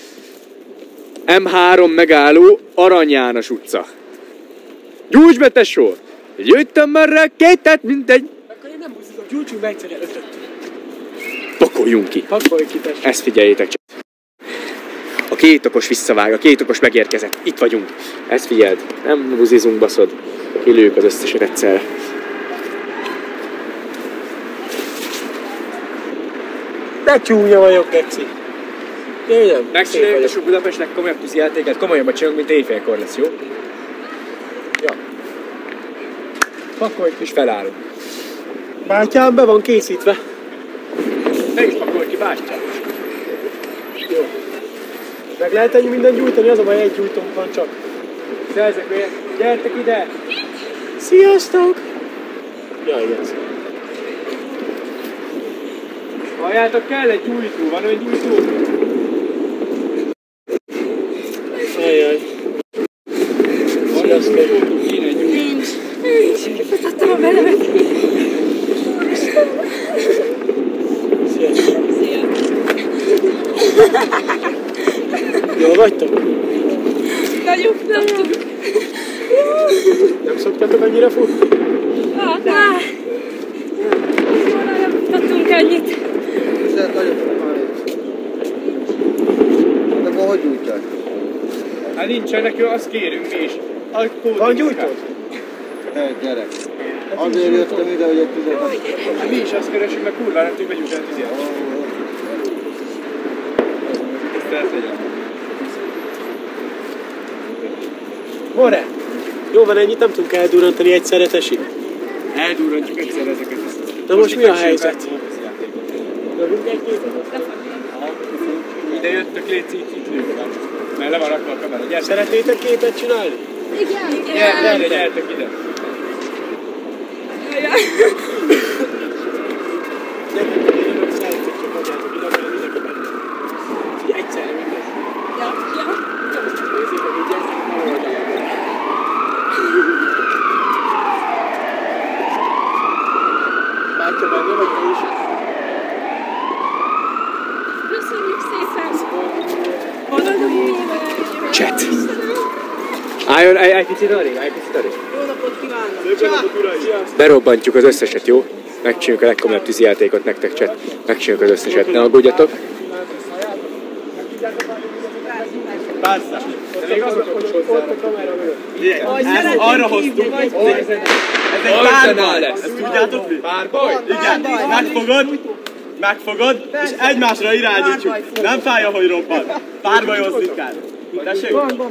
[SPEAKER 2] M3 megálló, Arany János utca. Gyújts be, tesó! Jöttem már rá kétet, mindegy.
[SPEAKER 1] Akkor én nem buszizom, gyújtsunk be egyszerre 5-öt.
[SPEAKER 2] Pakoljunk ki.
[SPEAKER 1] Pakolj ki, tesó.
[SPEAKER 2] Ezt figyeljétek csak. A két okos visszavág, a két okos megérkezett. Itt vagyunk. Ezt figyeld. Nem buzizunk, baszod. Kilőjük az összeset egyszerre.
[SPEAKER 1] De csúnya vagyok, Geci. Jöjjön.
[SPEAKER 2] Megcsináljuk a Budapest legkomolyabb tűzijátékát. Komolyabbat csinálunk, mint éjfélkor lesz, jó? Ja. Pakolj ki és felállunk.
[SPEAKER 1] Bátyám be van készítve.
[SPEAKER 2] Ne is pakolj ki, bátyám.
[SPEAKER 1] Jó. Meg lehet ennyi mindent gyújtani, az a baj, egy gyújtónk van csak.
[SPEAKER 2] Szerzek, gyertek ide!
[SPEAKER 1] Sziasztok! Jaj, igaz.
[SPEAKER 2] Halljátok, kell egy gyújtó, van olyan gyújtó?
[SPEAKER 1] Ajjaj. Sziasztok!
[SPEAKER 8] Nincs. Kifutattam a belemet.
[SPEAKER 1] Sziasztok!
[SPEAKER 8] Szia!
[SPEAKER 1] Jól vagytok?
[SPEAKER 8] Nagyon futottunk.
[SPEAKER 1] Nem szoktatok annyira futni?
[SPEAKER 8] Nem futottunk annyit.
[SPEAKER 3] De akkor hogy gyújtják?
[SPEAKER 2] Hát nincsenek, azt kérünk mi is.
[SPEAKER 1] Van gyújtód?
[SPEAKER 3] Gyerek. Azért jöttem ide, hogy egy tüzet.
[SPEAKER 2] Hát mi is azt keresünk, mert kurva nem tudjuk begyújtani a tüzet. Ezt eltegyen.
[SPEAKER 1] More! Jó van, ennyit nem tudunk eldurrantani egyszerre, tessék.
[SPEAKER 2] Eldurrantjuk egyszerre ezeket.
[SPEAKER 1] Na most mi a helyzet?
[SPEAKER 2] Ide jöttök, légy itt lőjük. Mert le van rakva a kamera. Gyertek.
[SPEAKER 1] Szeretnétek képet csinálni?
[SPEAKER 8] Igen.
[SPEAKER 2] Gyertek ide.
[SPEAKER 1] Egyszerre minden.
[SPEAKER 8] Ja.
[SPEAKER 1] Bátya, benne vagy te is?
[SPEAKER 8] Köszönjük szépen! Boldog
[SPEAKER 2] Chat! Álljon, egy picit arrébb.
[SPEAKER 7] Jó napot kívánok!
[SPEAKER 2] Berobbantjuk az összeset, jó? Megcsináljuk a legkomolyabb tűzijátékot nektek, chat. Megcsináljuk az összeset, ne aggódjatok.
[SPEAKER 1] Persze. De még azok, hogy ott a kamera mögött.
[SPEAKER 4] Arra hoztuk. Ez egy párbaj. Ezt tudjátok mi?
[SPEAKER 2] Párbaj?
[SPEAKER 4] Igen. Megfogod, és egymásra irányítjuk. Nem fáj, ahogy robban. Párbajozni kell. Tessék?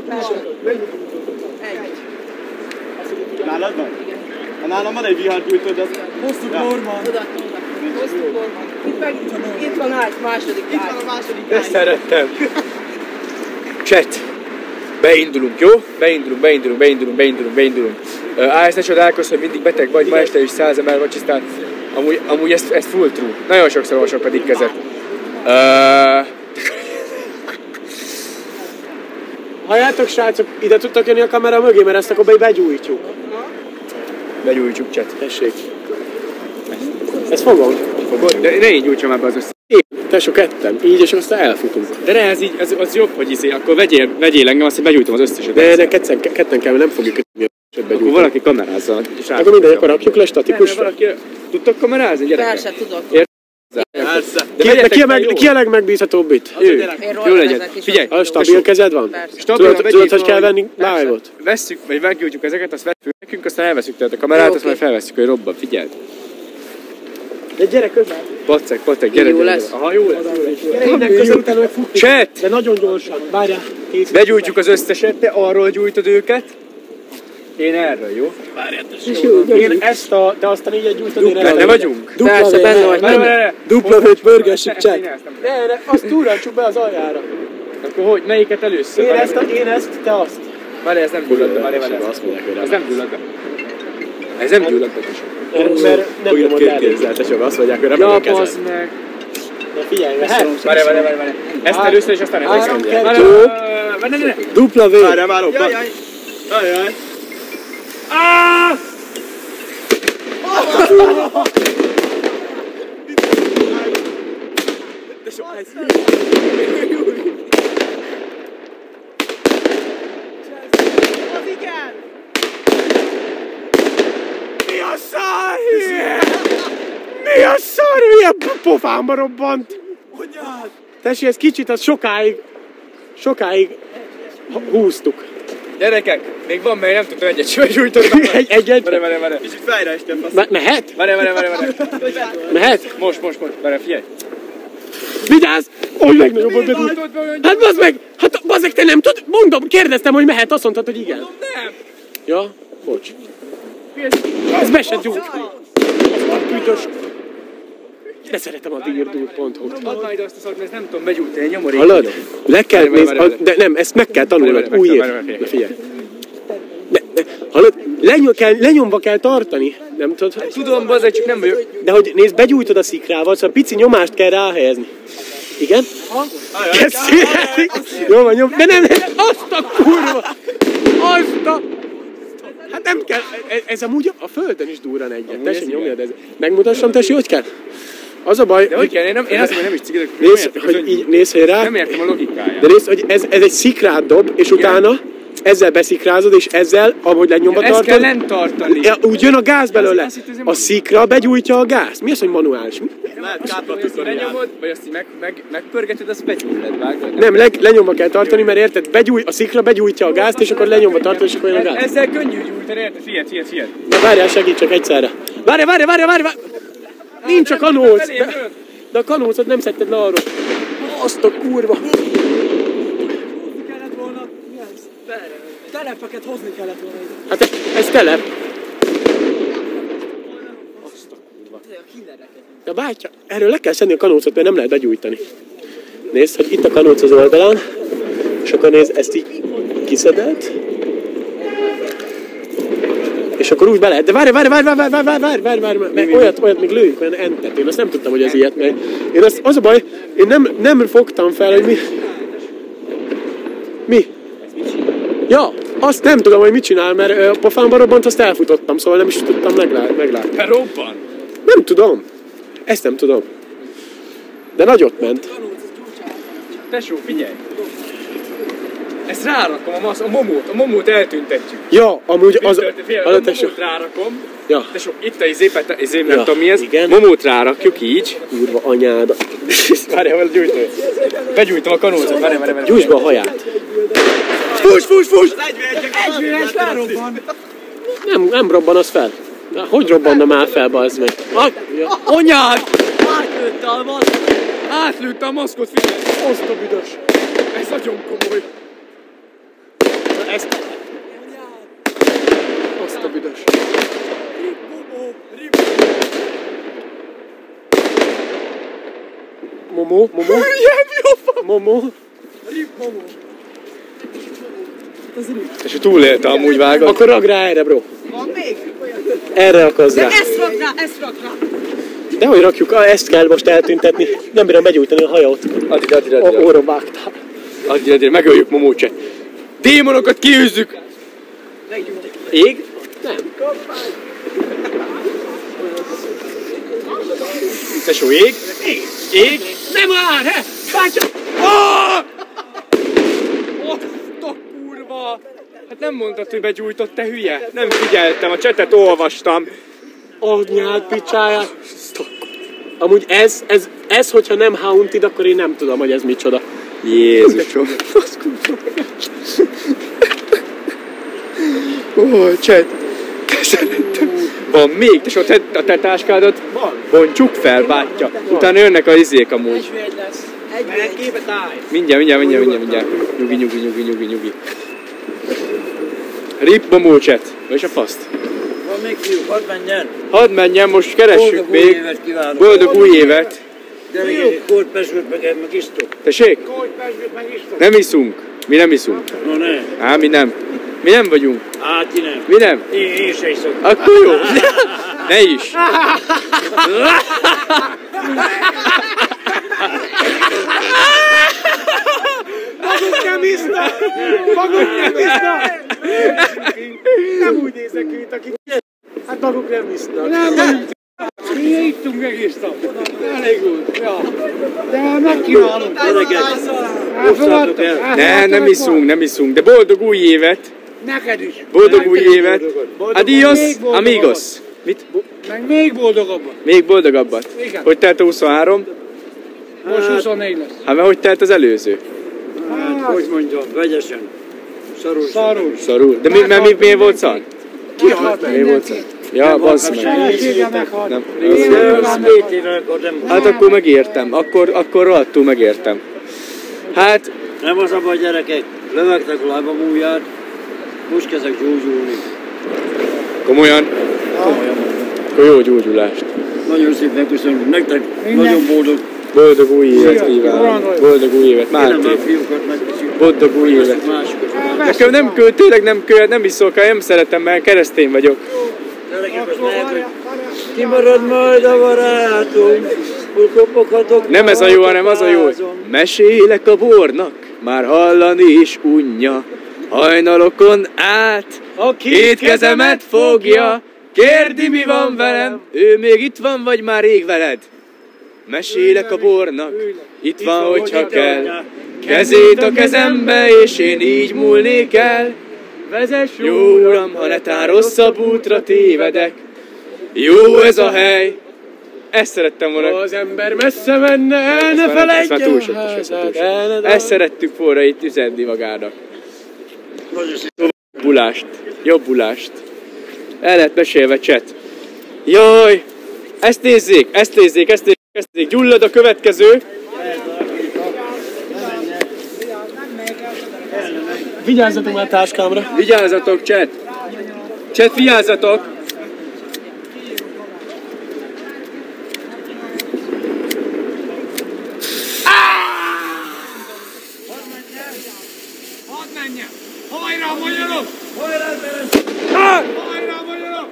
[SPEAKER 4] Nálad van? Ha nálam van egy vihargyújtód, az... Hoztuk Norman.
[SPEAKER 7] Itt van ágy, második ágy.
[SPEAKER 4] Itt van a második ágy.
[SPEAKER 2] Ezt szerettem. Chat. Beindulunk, jó? Beindulunk. Állsz, ne csodálkozz, hogy mindig beteg vagy, ma este is 100 ember vacsisztál. Amúgy ez full true. Nagyon sokszor olvasok pedig kezet.
[SPEAKER 1] Halljátok, srácok, ide tudtak jönni a kamera mögé, mert ezt akkor begyújtjuk.
[SPEAKER 2] Begyújtjuk, chat.
[SPEAKER 1] Tessék. Ezt fogom?
[SPEAKER 2] Fogod? De ne így gyújtsam ebbe az össze.
[SPEAKER 1] Tesó, ketten. Így, és aztán elfutunk.
[SPEAKER 2] De ne, ez így, az jobb, hogy akkor vegyél engem, azt, hogy begyújtom az összeset.
[SPEAKER 1] De ne ketten kell, mert nem fogjuk
[SPEAKER 2] akkor valaki kamerázza.
[SPEAKER 1] Akkor mindegy, akkor rakjuk le statikusra.
[SPEAKER 2] Tudtok kamerázni, gyerekek?
[SPEAKER 7] Persze, tudok.
[SPEAKER 1] Ki a legmegbízhatóbb itt?
[SPEAKER 2] Jó legyen. Figyelj,
[SPEAKER 1] a stabil kezed van? Tudod, hogy kell venni live-ot?
[SPEAKER 2] Vesszük, vagy meggyújtjuk ezeket, azt veszünk nekünk, aztán elveszünk tehát a kamerát, azt majd felveszünk, hogy robban, figyeld.
[SPEAKER 1] De gyere közel.
[SPEAKER 2] Pacek, gyere.
[SPEAKER 7] Jó lesz.
[SPEAKER 2] Aha, jó lesz.
[SPEAKER 1] Gyere innen közel, utána meg futni.
[SPEAKER 2] Chat!
[SPEAKER 1] De nagyon gyorsan. Várjál.
[SPEAKER 2] Begyújtjuk az összeset, te arról gyújtod őket. Én erről, jó?
[SPEAKER 1] Én ezt a... Te azt a 4-et gyújtod, én
[SPEAKER 2] Benne vagyunk?
[SPEAKER 1] Persze, benne vagy. Dupla vét pörgessük csak.
[SPEAKER 2] Ne,
[SPEAKER 1] azt túrancsuk be az aljára.
[SPEAKER 2] Akkor hogy? Melyiket először?
[SPEAKER 1] Én ezt, te azt.
[SPEAKER 2] Várj, ez nem gyullad be, várj. Ez nem gyullad be. Ez nem gyullad be, tesó.
[SPEAKER 1] Mert nem nyomod el.
[SPEAKER 2] Tesó, azt mondják, hogy repedő kezed. Ja, bazd meg.
[SPEAKER 1] Na figyelj, mehet?
[SPEAKER 2] Várj. Ezt először és aztán ezt.
[SPEAKER 1] 3, 2, dupla V.
[SPEAKER 3] Várjál. Jaj.
[SPEAKER 1] Mi a szar? Milyen pofámba robbant? Tessék, ez kicsit, az sokáig húztuk.
[SPEAKER 2] Gyerekek, még van, mert nem tudtam egyet sem gyújtani.
[SPEAKER 1] Egyet?
[SPEAKER 2] Várj.
[SPEAKER 3] Kicsit fejre estem, fasz.
[SPEAKER 1] Mehet?
[SPEAKER 2] Várj.
[SPEAKER 1] Mehet?
[SPEAKER 2] Most. Várj, figyelj.
[SPEAKER 1] Vigyázz! Hogy legnagyobb bedújt. Hát bazd meg! Hát bazd meg, te nem tudod? Mondom, kérdeztem, hogy mehet, azt mondtad, hogy igen.
[SPEAKER 2] Nem!
[SPEAKER 1] Ja, bocs. Ez be se gyújt. Büdös. De szeretem a dirdul.hu-t.
[SPEAKER 2] Add már ide azt a szart, mert ezt nem tudom begyújtani, nyomorék.
[SPEAKER 1] Hallod? Le kell nézni, de nem, ezt meg kell tanulnod, új év. Na figyelj. Hallod? Lenyomva kell tartani. Nem tudod?
[SPEAKER 2] Hát, tudom, bazdmeg, csak nem vagyok.
[SPEAKER 1] De hogy nézd, begyújtod a szikrával, szóval pici nyomást kell ráhelyezni. Igen? Jó van, nyom. De nem, azt a kurva! Azt a... Hát nem kell, ez amúgy a földön is durran egyet. Tessék, nyomjad ez. Megmutassam, tessék, hogy kell? Az a baj,
[SPEAKER 2] de hogy kell? Én azt mondom, hogy nem is cikidek.
[SPEAKER 1] Nézd, hogy rá.
[SPEAKER 2] Nem értem a logikáját.
[SPEAKER 1] De nézd, hogy ez egy szikrát dob, és utána ezzel beszikrázod, és ezzel, ahogy lenyomva tartod.
[SPEAKER 2] Ezt kell lent tartani.
[SPEAKER 1] Úgy jön a gáz belőle. A szikra begyújtja a gáz. Mi az, hogy manuális?
[SPEAKER 2] Lenyomod, vagy azt így megpörgeted, azt begyújtod, vágod?
[SPEAKER 1] Nem, lenyomva kell tartani, mert érted, a szikra begyújtja a gázt, és akkor lenyomva tartod, és akkor jön a gáz.
[SPEAKER 2] Ezzel könnyű gyújtani, érted? Figyelj.
[SPEAKER 1] Na várjál, segítsek egyszerre. Várj! Nincs a kanóc. De a kanócot nem szedted le arról. Azt a kurva.
[SPEAKER 4] Telepeket hozni kellett volna ide.
[SPEAKER 1] Hát ez telep. Azt a kurva. De bátya, erről le kell szedni a kanócot, mert nem lehet begyújtani. Nézd, hogy itt a kanóc az oldalán, és akkor nézd, ezt így kiszedett. És akkor úgy be lehet. De várj, mert olyat még lőjük, olyan entet. Én azt nem tudtam, hogy ez ilyet, mert én az a baj, én nem fogtam fel, hogy mi? Ja, azt nem tudom, hogy mit csinál, mert a pofámba robbant, azt elfutottam, szóval nem is tudtam meglátni.
[SPEAKER 2] Te robban?
[SPEAKER 1] Nem tudom. Ezt nem tudom. De nagyot ment.
[SPEAKER 2] Tesó, figyelj! Ezt rárakom a momót eltüntetjük.
[SPEAKER 1] Ja, amúgy az...
[SPEAKER 2] A momót rárakom.
[SPEAKER 1] Ja.
[SPEAKER 2] Tesó, itt a izém, nem tudom mi ez.
[SPEAKER 1] Igen.
[SPEAKER 2] Momót rárakjuk így.
[SPEAKER 1] Kurva anyáda.
[SPEAKER 2] Várjál, gyújtom. Begyújtom a kanózat, várjál.
[SPEAKER 1] Gyújtsd be a haját.
[SPEAKER 3] Fuss!
[SPEAKER 4] Együles felrobban.
[SPEAKER 1] Nem robban az fel. Na, hogy robbanna már fel, bazd meg?
[SPEAKER 2] Anyád! Átlőtte a maszkot, figyelj!
[SPEAKER 1] Azt a büdös.
[SPEAKER 2] Ez nagyon komoly.
[SPEAKER 1] Ezt... Azt a büdös. Momó? Momó?
[SPEAKER 2] És túlélte amúgy vágod.
[SPEAKER 1] Akkor ragd rá erre, bro.
[SPEAKER 7] Van még?
[SPEAKER 1] Erre akarsz rá.
[SPEAKER 7] Ezt rak rá.
[SPEAKER 1] De hogy rakjuk, ezt kell most eltüntetni. Nem bírom begyújtani a hajat.
[SPEAKER 2] Add ide.
[SPEAKER 1] Óra vágtál.
[SPEAKER 2] Add ide, megöljük Momócse. Démonokat kiűzzük! Ég?
[SPEAKER 1] Nem.
[SPEAKER 2] Tesó, ég? Ég?
[SPEAKER 1] Nem már, he! Bátya!
[SPEAKER 2] Azt a kurva! Hát nem mondtad, hogy begyújtott, te hülye? Nem figyeltem, a csetet olvastam.
[SPEAKER 1] Anyád picsáját! Amúgy ez, hogyha nem Haunted, akkor én nem tudom, hogy ez micsoda.
[SPEAKER 2] Jézusom! Ó, cset! Van még, és ott a te táskádat bontsuk fel, bátya. Utána jönnek a izék amúgy. Mindjárt. Nyugi. Rip Momócset. És a faszt.
[SPEAKER 11] Van még fiú, hadd menjen.
[SPEAKER 2] Hadd menjen, most keressük még. Boldog új évet.
[SPEAKER 11] Gyerekek, kódpesgőt meg isztok.
[SPEAKER 2] Tessék? Nem iszunk. Mi nem iszunk.
[SPEAKER 11] No ne.
[SPEAKER 2] Á, mi nem. Mi nem vagyunk.
[SPEAKER 11] Hát ti nem.
[SPEAKER 2] Mi nem?
[SPEAKER 11] Én se iszok.
[SPEAKER 2] Akkor jó. Ne is.
[SPEAKER 1] Maguk nem isznak! Maguk nem isznak! Nem úgy nézek ki, mint akik... Hát maguk nem isznak.
[SPEAKER 4] Nem. Mi ittunk egész nap. Elég volt. Ja. De megkívánunk.
[SPEAKER 2] Ne, nem iszunk. De boldog új évet.
[SPEAKER 4] Neked is.
[SPEAKER 2] Boldog új évet. Adios, amigos. Mit?
[SPEAKER 4] Meg még boldogabbat.
[SPEAKER 2] Még boldogabbat.
[SPEAKER 4] Igen.
[SPEAKER 2] Hogy telt a 23?
[SPEAKER 4] Most 24 lesz.
[SPEAKER 2] Hát mert hogy telt az előző?
[SPEAKER 11] Hát, hogy mondjam, vegyesen. Szarul.
[SPEAKER 2] Szarul. De miért volt szar?
[SPEAKER 4] Ki halt?
[SPEAKER 2] Miért volt szar? Ja, bassz meg. Nem. Hát akkor megértem. Akkor rohadtul megértem. Hát...
[SPEAKER 11] Nem az a baj, gyerekek. Lövegtek a lábam ujját. Most kezdek gyógyulni.
[SPEAKER 2] Komolyan? Akkor jó gyógyulást.
[SPEAKER 11] Nagyon szépen köszönjük nektek. Nagyon boldog.
[SPEAKER 2] Boldog új évet kívánok. Boldog új évet. Márti. Boldog új évet. Nekem nem költ, tényleg nem költ, nem iszok, nem szeretem, mert keresztény vagyok.
[SPEAKER 11] Kimarad majd a barátunk, kopoghatok.
[SPEAKER 2] Nem ez a jó, hanem az a jó. Mesélek a bornak, már hallani is unja. Hajnalokon át, két kezemet fogja. Kérdi, mi van velem, ő még itt van, vagy már rég veled? Mesélek a bornak, itt van, hogyha kell. Kezét a kezembe, és én így múlnék el. Vezess, jó uram, ha netán rosszabb útra tévedek. Jó ez a hely. Ezt szerettem volna.
[SPEAKER 1] Az ember messze menne, el ne feledje a házát.
[SPEAKER 2] Ezt szerettük volna itt üzenni magának. Jobbulást. El lehet mesélve, chat. Jaj, ezt nézzék. Gyullad a következő.
[SPEAKER 1] Vigyázzatok már a táskámra.
[SPEAKER 2] Vigyázzatok, chat. Chat, vigyázzatok.
[SPEAKER 4] Hadd menjen! Hajrá, magyarok! Hajrá, magyarok!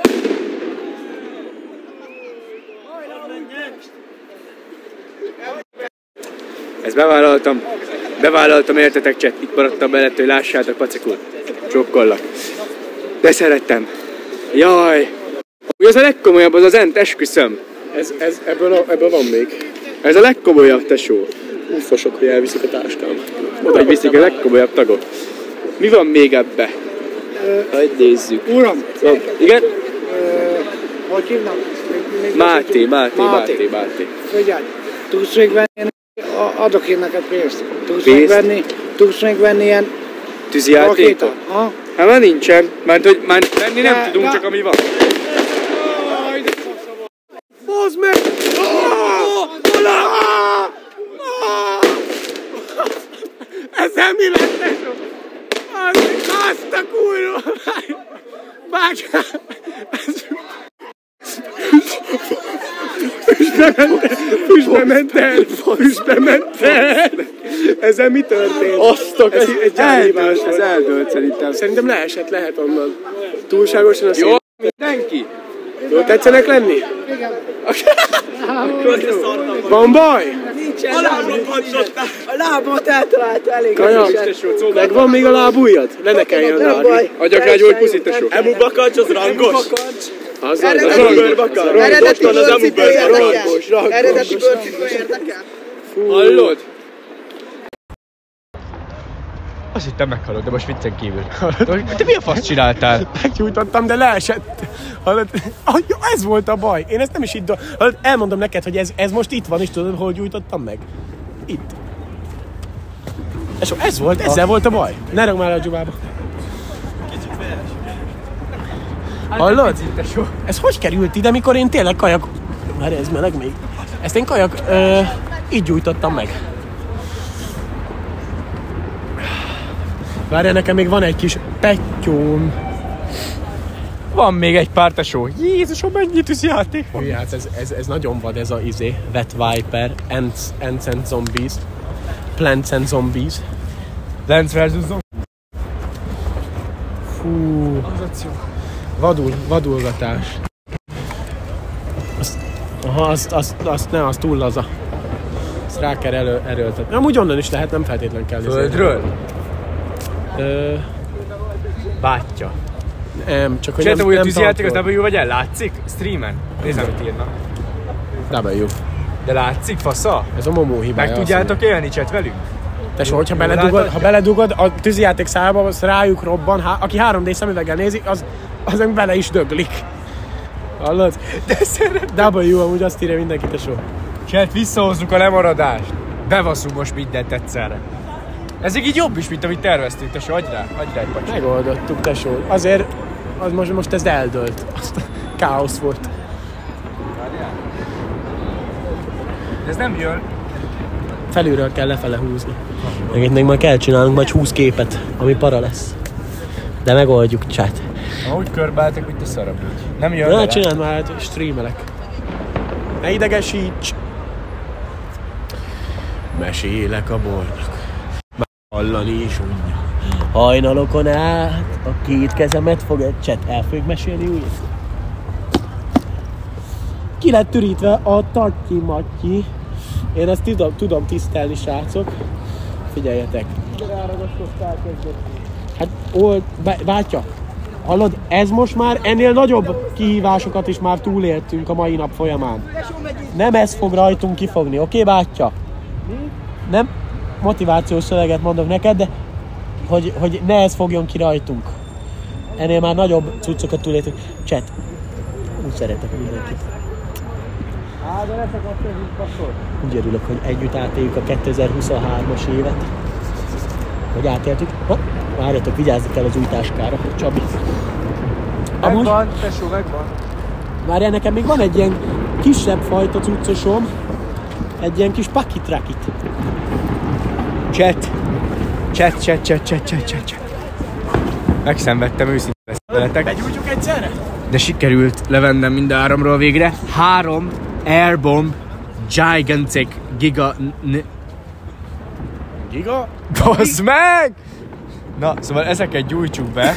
[SPEAKER 2] Ezt bevállaltam, értetek, chat. Itt maradtam mellett, hogy lássátok, pacikul. Csokkollak. De szerettem. Jaj. Ez a legkomolyabb, az az ent, esküszöm.
[SPEAKER 1] Ebből van még.
[SPEAKER 2] Ez a legkomolyabb, tesó.
[SPEAKER 1] Úgy fosok, hogy elviszik a táskám.
[SPEAKER 2] Oda viszik a legkomolyabb tagok. Mi van még ebbe? Hogy nézzük.
[SPEAKER 4] Uram!
[SPEAKER 2] Igen?
[SPEAKER 4] Hogy hívnak?
[SPEAKER 2] Máté.
[SPEAKER 4] Figyelj, tudsz még venni, adok én neked pénzt. Tudsz még venni ilyen
[SPEAKER 2] tűzijátékot? Hát már nincsen. Mert hogy már venni nem tudunk, csak ami van.
[SPEAKER 1] Bozd meg! Ezzel mi lett, tesó? Azt a kurva! Bácsám! Füstbe ment el! Ezzel mi történt?
[SPEAKER 2] Ez eldőlt szerintem.
[SPEAKER 1] Szerintem lehet onnan. Túlságosan a szép.
[SPEAKER 2] Jó, mindenki!
[SPEAKER 1] Jó tetszenek lenni?
[SPEAKER 4] Igen.
[SPEAKER 1] Van baj?
[SPEAKER 7] A lábamat eltalálta elég.
[SPEAKER 1] Kaja, megvan még a lábujjad? Ne nekeljen rá.
[SPEAKER 2] Adjak rá egy új puszit, tesó.
[SPEAKER 11] Emu bakancs, az rangos.
[SPEAKER 7] Eredeti bőrcipő érdekel. Eredeti bőrcipő érdekel.
[SPEAKER 2] Hallod? Azt hittem meghalok, de most viccen kívül. Te mi a fasz csináltál?
[SPEAKER 1] Meggyújtottam, de leesett. Hallod? Ez volt a baj. Én ezt nem is így... Hallod, elmondom neked, hogy ez most itt van, és tudod, hol gyújtottam meg? Itt. És ez volt, ezzel volt a baj. Ne ragd már a dzsubába. Hallod? Ez hogy került ide, mikor én tényleg kajak... Várj, ez meleg még. Ezt én kajak... így gyújtottam meg. Várjál, nekem még van egy kis pettyóm.
[SPEAKER 2] Van még egy pár tesó. Jézusom, mennyi tűzjáték van.
[SPEAKER 1] Hát ez nagyon vad, ez a Wet Viper, Ants and Zombies, Plants and Zombies.
[SPEAKER 2] Plants vs. Zombies.
[SPEAKER 1] Fú, vadulgatás. Az túl laza. Azt rá kell erőltetni. Amúgy onnan is lehet, nem feltétlen kell.
[SPEAKER 2] Földről? Bátya.
[SPEAKER 1] Nem, csak hogy
[SPEAKER 2] nem
[SPEAKER 1] új
[SPEAKER 2] tűzijáték, az W vagy el? Látszik? Streamen? Nézzem, mit írnak.
[SPEAKER 1] W.
[SPEAKER 2] De látszik, fasza?
[SPEAKER 1] Ez a Momó hibája.
[SPEAKER 2] Meg tudjátok élni chat velünk?
[SPEAKER 1] Tesó, hogyha beledugod a tűzijáték szába, az rájuk robban, aki 3D szemüveggel nézi, az meg bele is döglik. Hallod?
[SPEAKER 2] De szeretem.
[SPEAKER 1] W amúgy azt írja mindenki, tesó.
[SPEAKER 2] Chat, visszahozzuk a lemaradást. Bevaszunk most mindent egyszerre. Ez így jobb is, mint amit terveztünk, tesó. Adj rá egy pacsit.
[SPEAKER 1] Megoldottuk, tesó. Azért, most ez eldőlt. Káosz volt.
[SPEAKER 2] De ez nem jön.
[SPEAKER 1] Felülről kell lefele húzni. Meg itt még majd kell csinálnunk majd 20 képet, ami para lesz. De megoldjuk, chat.
[SPEAKER 2] Ahogy körbeálltak, mint a szarab. Nem jön.
[SPEAKER 1] Na, csináld már, hát streamelek. Ne idegesíts! Mesélek a bornak. Hallani is unja. Hajnalokon át a két kezemet fog egy chat. El fogjuk mesélni úgy? Ki lett türítve a tatyi-matyi. Én ezt tudom tisztelni, srácok. Figyeljetek. Hát, bátya, hallod, ez most már ennél nagyobb kihívásokat is már túléltünk a mai nap folyamán. Nem ez fog rajtunk kifogni, oké, bátya? Nem motivációs szöveget mondok neked, de hogy ne ez fogjon ki rajtunk. Ennél már nagyobb cuccokat túléltünk. Chat, úgy szeretek mindenkit. Úgy örülök, hogy együtt átéljük a 2023-as évet. Hogy átéltük. Várjatok, vigyázni kell az új táskára, Csabi.
[SPEAKER 2] Megvan, tesó, megvan.
[SPEAKER 1] Várjál, nekem még van egy ilyen kisebb fajta cuccosom. Egy ilyen kis pakitrakit.
[SPEAKER 2] Chat. Megszenvedtem őszintén veletek.
[SPEAKER 1] Begyújtjuk egyszerre?
[SPEAKER 2] De sikerült levennem mind a 3-ról végre. 3 Airbomb Gigantic Giga...
[SPEAKER 1] Giga?
[SPEAKER 2] Basz meg! Na, szóval ezeket gyújtsuk be.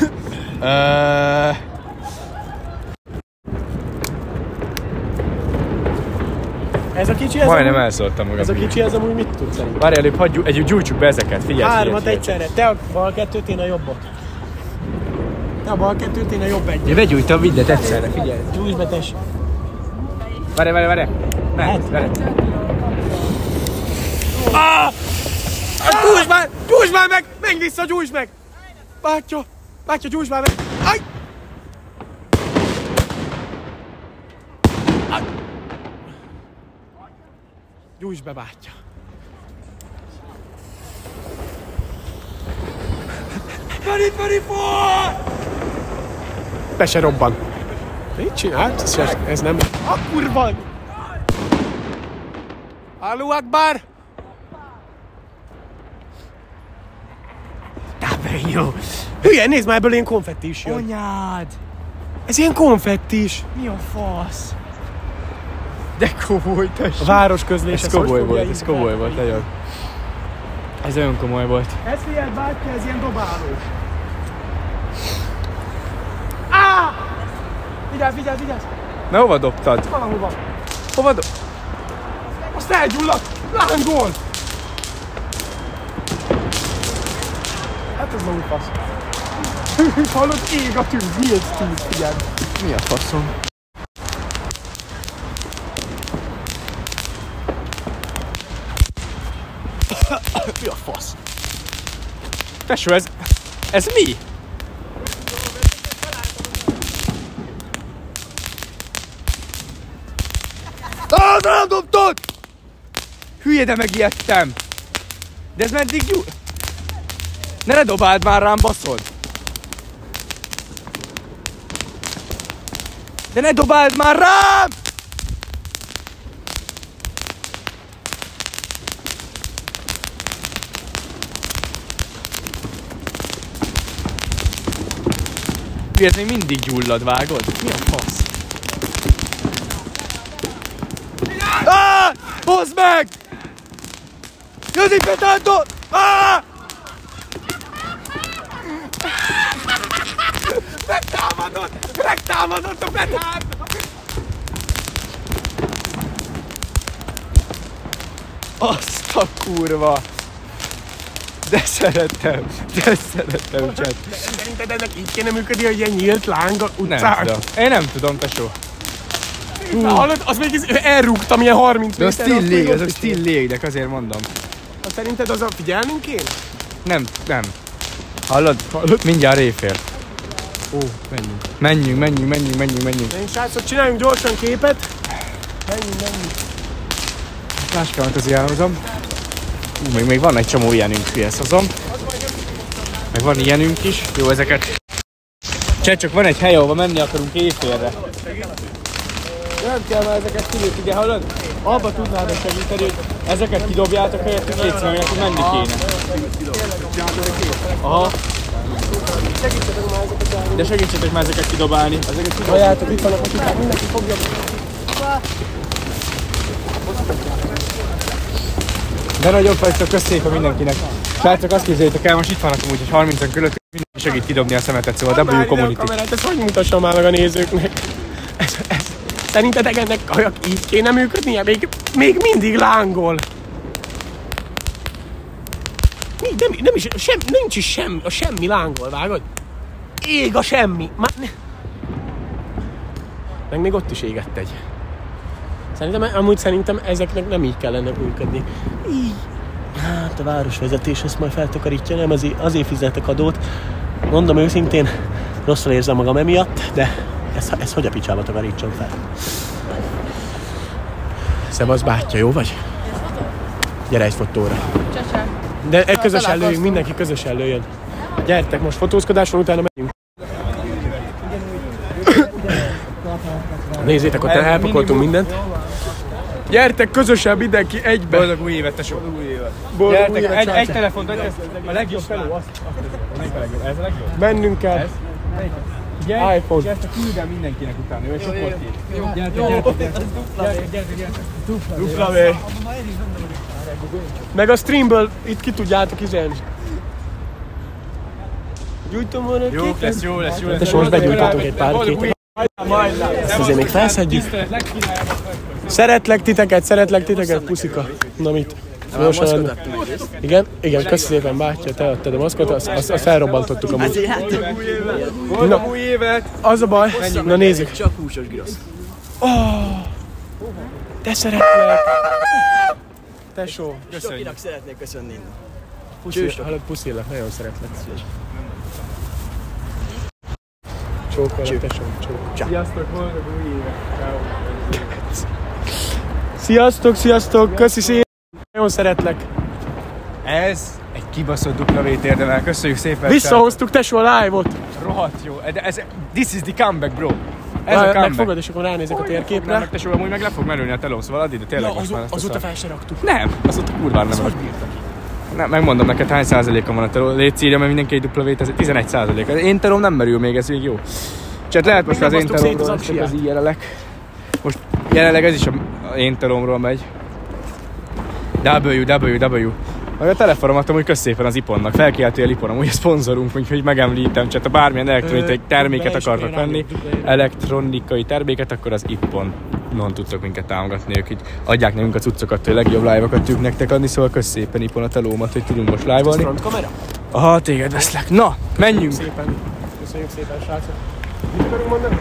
[SPEAKER 1] Ez a kicsi, ez
[SPEAKER 2] majdnem elszóltam magam.
[SPEAKER 1] Ez a kicsi, ez amúgy mit tud szerintem?
[SPEAKER 2] Várj, előbb gyújtsuk be ezeket, figyelj.
[SPEAKER 1] 3-at egyszerre, te a bal 2-t, én a jobbot. Te a bal 2-t, én a jobb egyet.
[SPEAKER 2] Én begyújtam mindent egyszerre, figyelj.
[SPEAKER 1] Gyújts be, tessék.
[SPEAKER 2] Várj. Várj.
[SPEAKER 1] Gyújts már meg! Menj vissza, gyújts meg! Bátya, gyújts már meg! Aj! Gyújts be, bátya! Feri, be se robban. Mit csinált? Ez nem... A kurva! Allahu Akbar! Jó. Hülye, nézd már, ebből ilyen konfetti is jön.
[SPEAKER 2] Anyád!
[SPEAKER 1] Ez ilyen konfetti is.
[SPEAKER 2] Mi a fasz? De komoly, tessék.
[SPEAKER 1] A város közlés.
[SPEAKER 2] Ez komoly volt, nagyon. Ez olyan komoly volt.
[SPEAKER 1] Ez figyeld, bátya, ez ilyen dobálós. Vigyázz!
[SPEAKER 2] Na, hova dobtad?
[SPEAKER 1] Valahova.
[SPEAKER 2] Hova
[SPEAKER 1] Azt elgyulladt! Lángol! Hát ez nagyon fasz. Hallod, ég a tűz, mi ez tűz, figyeld.
[SPEAKER 2] Mi a faszom?
[SPEAKER 1] Mi a fasz?
[SPEAKER 2] Tesó, ez mi? Nem dobtad! Hülye, de megijedtem! De ez meddig Ne dobáld már rám, baszod! De ne dobáld már rám! Ez még mindig gyullad, vágod? Mi a fasz? Hozd meg! Jönni petántot! Megtámadott a petánt! Azt a kurva! De szeretem, csát.
[SPEAKER 1] Szerinted ennek így kéne működni, hogy ilyen nyílt láng a utcán?
[SPEAKER 2] Nem tudom. Én nem tudom, tesó.
[SPEAKER 1] Hallod? Az még elrúgtam ilyen 30 méterre.
[SPEAKER 2] De az still lég, azok still légnek, azért mondom.
[SPEAKER 1] Szerinted az a figyelnünk kéne?
[SPEAKER 2] Nem. Hallod? Mindjárt éjfél. Ó, menjünk.
[SPEAKER 1] Én srácok, csináljunk gyorsan képet. Menjünk.
[SPEAKER 2] Táskámat azért elhozom. Még van egy csomó ilyenünk, hülyesz hozom. Meg van ilyenünk is. Jó, ezeket. Csak van egy hely, ahova menni akarunk éjfélre. Nem kell már ezeket kilőtt, ugye hallod? Abba tudnád segíteni, hogy ezeket kidobjátok helyettük létszőnek, hogy menni kéne. Aha. De segítsetek már ezeket kidobálni.
[SPEAKER 1] Halljátok, itt vannak a kuták, mindenki fogja.
[SPEAKER 2] De nagyobb vagytok, köszönjük mindenkinek. Srácok, azt képzeljétek el, most itt vannak amúgy, hogy 30-an körül mindenki segít kidobni a szemetet, szóval W Community.
[SPEAKER 1] Kamerát, ezt hogy mutassam már meg a nézőknek? Szerintetek ennek kajak így kéne működnie? Még mindig lángol. Nincs is semmi, a semmi lángol, vágod? Ég a semmi. Meg még ott is égett egy. Szerintem ezeknek nem így kellene működni. Így. Hát a városvezetés ezt majd feltakarítja, nem azért fizetek adót. Mondom őszintén, rosszul érzem magam emiatt, de ez hogy a picsába takarítsam fel? Szevasz bátyja, jó vagy? Gyere egy fotóra. De közösen lőjünk, mindenki közösen lőjön. Gyertek, most fotózkodás van, utána megyünk. Nézzétek, ott elpakoltunk mindent. Gyertek közösen mindenki egybe.
[SPEAKER 2] Boldog új évet, tesó. Gyertek, egy telefont, a legjobb feló, azt ez a legjobb.
[SPEAKER 1] Mennünk kell. iPhone.
[SPEAKER 2] Gyertek, küld el mindenkinek utána, ő sok volt így. Gyertek.
[SPEAKER 1] Dupla V. Meg a streamből itt ki tudjátok izelni. Gyújtom volna a képet.
[SPEAKER 2] Jó lesz.
[SPEAKER 1] De most begyújtatunk egy pár képet. Ezt azért még felszedjük. Szeretlek titeket, puszika. Na mit? Igen, köszi szépen, bátya, te adtad a maszkot, azt felrobbantottuk amúgy.
[SPEAKER 2] Boldog új évet!
[SPEAKER 1] Az a baj, na nézzük.
[SPEAKER 9] Csak húsos girosz.
[SPEAKER 1] Te szeretlek! Tesó,
[SPEAKER 9] Sokinak szeretnék köszönni innen.
[SPEAKER 1] Puszillak, nagyon szeretlek. Csókolok, tesó, csókolok.
[SPEAKER 2] Sziasztok, boldog új évet!
[SPEAKER 1] Sziasztok, köszi szépen! Nagyon szeretlek.
[SPEAKER 2] Ez egy kibaszott W-t érdemel, köszönjük szépen!
[SPEAKER 1] Visszahoztuk, tesó, a live-ot!
[SPEAKER 2] Rohadt jó, de this is the comeback, bro! Ez a comeback.
[SPEAKER 1] Megfogad, és akkor ránézek a térképre.
[SPEAKER 2] Meg tesó, amúgy meg le fog merülni a telóm, szóval addig, de tényleg most már ezt
[SPEAKER 1] azóta fel se raktuk.
[SPEAKER 2] Nem, azóta kurván nem.
[SPEAKER 1] Hogy bírtak?
[SPEAKER 2] Nem, megmondom neked, hány százalékon van a teló. Légy szírja, mert mindenki egy W-t, ez 11%. Az én telóm nem merül még, ez még jó. Csak lehet most az én telómról, ez így jelenleg. Most jelenleg ez is a én telómról megy. www. Meg a telefonomat amúgy köszépen az Iponnak. Felkiáltja a Ipon, amúgy a szponzorunk, úgyhogy megemlítem. Csak ha bármilyen elektronikai terméket akartak venni, elektronikai terméket, akkor az Iponon tudtok minket támogatni. Ők így adják nekünk a cuccokat, hogy legjobb live-okat tudjuk nektek adni, szóval kösz szépen Ipon a telómat, hogy tudunk most live-olni.
[SPEAKER 1] Front kamera?
[SPEAKER 2] Aha, téged veszlek. Na, menjünk!
[SPEAKER 1] Köszönjük szépen, srácok. Mit akarunk mondani?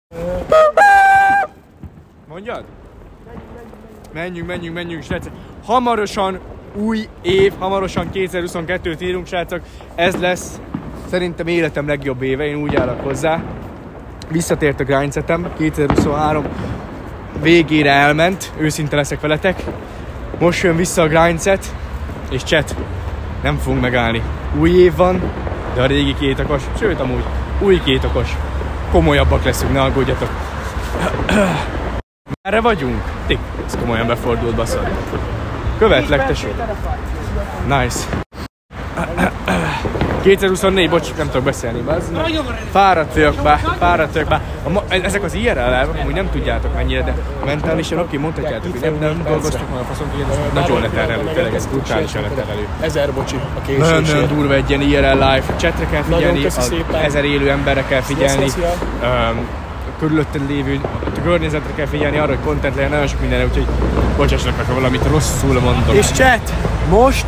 [SPEAKER 2] Mondjad? Menjünk, srácok. Hamarosan új év, hamarosan 2022-t írunk, srácok. Ez lesz szerintem életem legjobb éve, én úgy állok hozzá. Visszatért a grindsetem, 2023 végére elment, őszinte leszek veletek. Most jön vissza a grindset, és chat, nem fogunk megállni. Új év van, de a régi kétakos, sőt amúgy új kétakos. Komolyabbak leszünk, ne aggódjatok. Merre vagyunk? Tik, ez komolyan befordult, baszod. Követlek, tesó. Nice. 2024, bocs, nem tudok beszélni, fáradt vagyok be. Ezek az IRL-el, amúgy nem tudjátok mennyire, de mentálisan oké, mondhatjátok, hogy nem dolgoztok meg a faszon, hogy ez nagyon leterelő, tényleg ez brutálisan leterelő.
[SPEAKER 1] 1000 bocsi a késésért.
[SPEAKER 2] Nagyon durva egy ilyen IRL live, chatre kell figyelni, az 1000 élő emberre kell figyelni, körülötted lévő környezetre kell figyelni, arra, hogy content legyen, nagyon sok mindenre, úgyhogy bocsássanak meg, ha valamit rosszul mondok.
[SPEAKER 1] És chat, most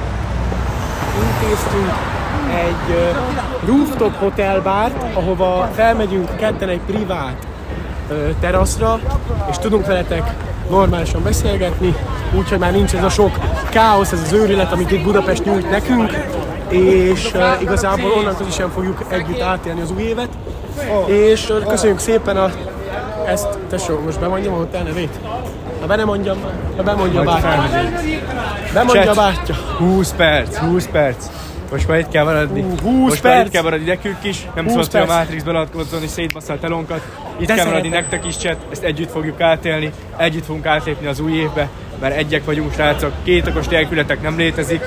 [SPEAKER 1] intéztünk egy rooftop hotelbárt, ahova felmegyünk ketten egy privát teraszra, és tudunk veletek normálisan beszélgetni, úgyhogy már nincs ez a sok káosz, ez az őrület, amit itt Budapest nyújt nekünk, és igazából onnantól is sem fogjuk együtt átélni az új évet. És köszönjük szépen ezt, tesó, most bemondjam a hotel nevét? Ha be nem mondjam, ha bemondja a bátyja. Bemondja a bátyja.
[SPEAKER 2] 20 perc. Most már itt kell maradni.
[SPEAKER 1] 20 perc.
[SPEAKER 2] Itt kell maradni nekünk is. Nem szabad, hogy a Matrixban alatkozzon és szétbassza a telónkat. Itt kell maradni nektek is, chat. Ezt együtt fogjuk átélni. Együtt fogunk átlépni az új évbe. Mert egyek vagyunk, srácok. Két okos nélkületek nem létezik.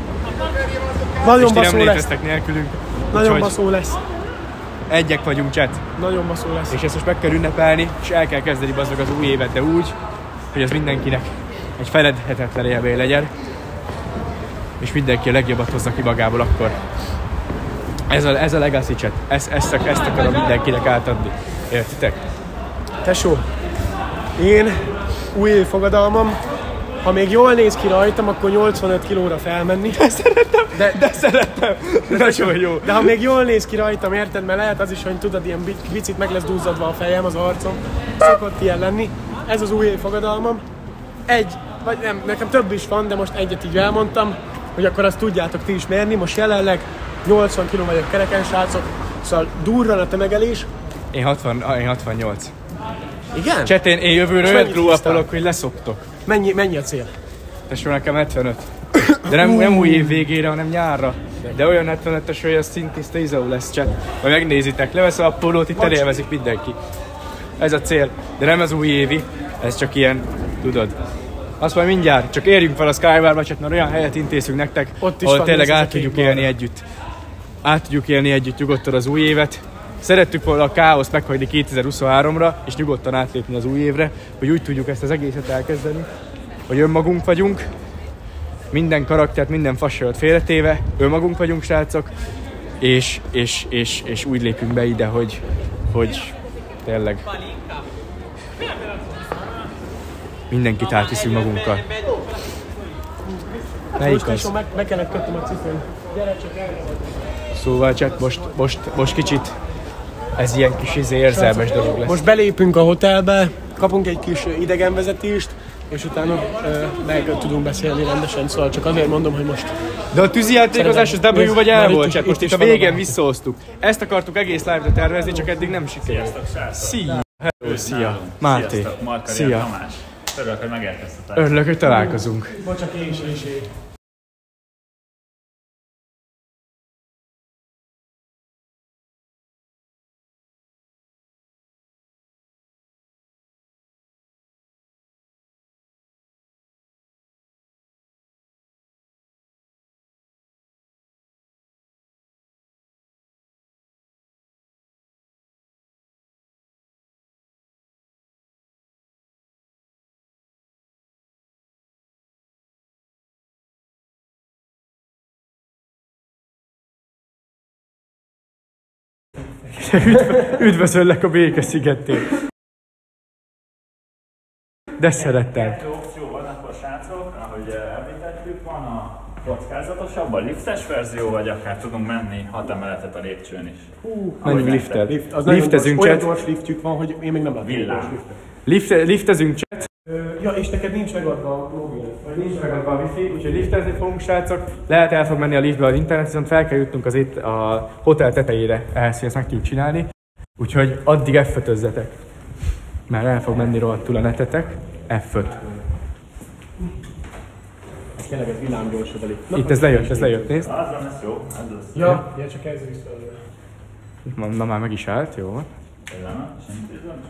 [SPEAKER 1] Nagyon
[SPEAKER 2] baszó lesz.
[SPEAKER 1] Nem
[SPEAKER 2] léteztek nélkülünk.
[SPEAKER 1] Nagyon baszó lesz.
[SPEAKER 2] Egyek vagyunk, chat.
[SPEAKER 1] Nagyon baszó lesz.
[SPEAKER 2] És ezt most meg kell ünnepelni, és el kell kezdeni bazdmeg az új évet, de úgy, hogy az mindenkinek egy feledhetetlen élmény legyen. És mindenki a legjobbat hozza ki magából akkor. Ez a legacy, chat. Ezt akarom mindenkinek átadni. Értitek?
[SPEAKER 1] Tesó, én új év fogadalmam, ha még jól néz ki rajtam, akkor 85 kilóra felmenni.
[SPEAKER 2] De szeretem! Nagyon jó!
[SPEAKER 1] De ha még jól néz ki rajtam, érted? Mert lehet az is, hogy tudod, ilyen picit meg lesz duzzadva a fejem, az arcom. Szokott ilyen lenni. Ez az új év fogadalmam. Vagy nem, nekem több is van, de most egyet így elmondtam, hogy akkor azt tudjátok ti is mérni. Most jelenleg 80 kg vagyok kereken, srácok. Szóval durran a tömegelés.
[SPEAKER 2] Én 68.
[SPEAKER 1] Igen?
[SPEAKER 2] Chat, én jövőre olyan glow-upolok, hogy leszoktok.
[SPEAKER 1] Mennyi a cél?
[SPEAKER 2] Tesó, nekem 75. De nem új év végére, hanem nyárra. De olyan 75-es, hogy az szintiszta izó lesz, chat. Majd megnézitek, leveszem a pólót, itt elélvezik mindenki. Ez a cél. De nem az új évi, ez csak ilyen, tudod. Azt majd mindjárt, csak érjünk fel a Skybarba, chat, mert olyan helyet intézünk nektek, ahol tényleg át tudjuk élni együtt. Át tudjuk élni együtt nyugodtan az új évet. Szerettük volna a káoszt meghagyni 2023-ra, és nyugodtan átlépni az új évre, hogy úgy tudjuk ezt az egészet elkezdeni, hogy önmagunk vagyunk, minden karaktert, minden fasságot félretéve, önmagunk vagyunk, srácok, és úgy lépünk be ide, hogy tényleg mindenkit átviszünk magunkkal. Melyik az?
[SPEAKER 1] Meg kellett kötnöm a cipőn. Gyere csak el.
[SPEAKER 2] Szóval chat, most kicsit ez ilyen kis érzelmes dolog lesz.
[SPEAKER 1] Most belépünk a hotelbe, kapunk egy kis idegenvezetést, és utána meg tudunk beszélni rendesen, szóval csak azért mondom, hogy most...
[SPEAKER 2] De a tűzijátékozás az W vagy el volt, chat, most itt a végén visszahoztuk. Ezt akartuk egész live-ra tervezni, csak eddig nem sikerült. Szia! Hello, szia! Máté! Szia!
[SPEAKER 12] Tamás! Örülök, hogy megérkeztetek.
[SPEAKER 2] Örülök, hogy találkozunk.
[SPEAKER 1] Bocsak, én.
[SPEAKER 2] Üdvözöllek a Béke-szigetén. De szerettem.
[SPEAKER 12] Kettő opció van akkor, srácok, ahogy említettük, van a kockázatosabb, a liftes verzió, vagy akár tudunk menni 6 emeletet a lépcsőn is.
[SPEAKER 2] Menjünk liftet.
[SPEAKER 1] Liftezünk, chat. Olyan gyors liftjük van, hogy én még nem látom.
[SPEAKER 12] Villám.
[SPEAKER 2] Liftezünk, chat.
[SPEAKER 1] Ja, és neked nincs megadva a mobil.
[SPEAKER 2] Vagy nincs megadva a wifi, úgyhogy liftezni fogunk, srácok. Lehet el fog menni a liftbe az internet, viszont fel kell jutnunk a hotel tetejére, ehhez, hogy ezt meg tudjuk csinálni. Úgyhogy addig F5-özzetek. Mert el fog menni rohadtul a netetek. F5.
[SPEAKER 1] Tényleg ez villámgyorsabb a lift.
[SPEAKER 2] Itt ez lejött, nézd.
[SPEAKER 12] Az lesz jó, ez lesz.
[SPEAKER 1] Ja, csak ez vissza.
[SPEAKER 2] Na már meg is állt, jó.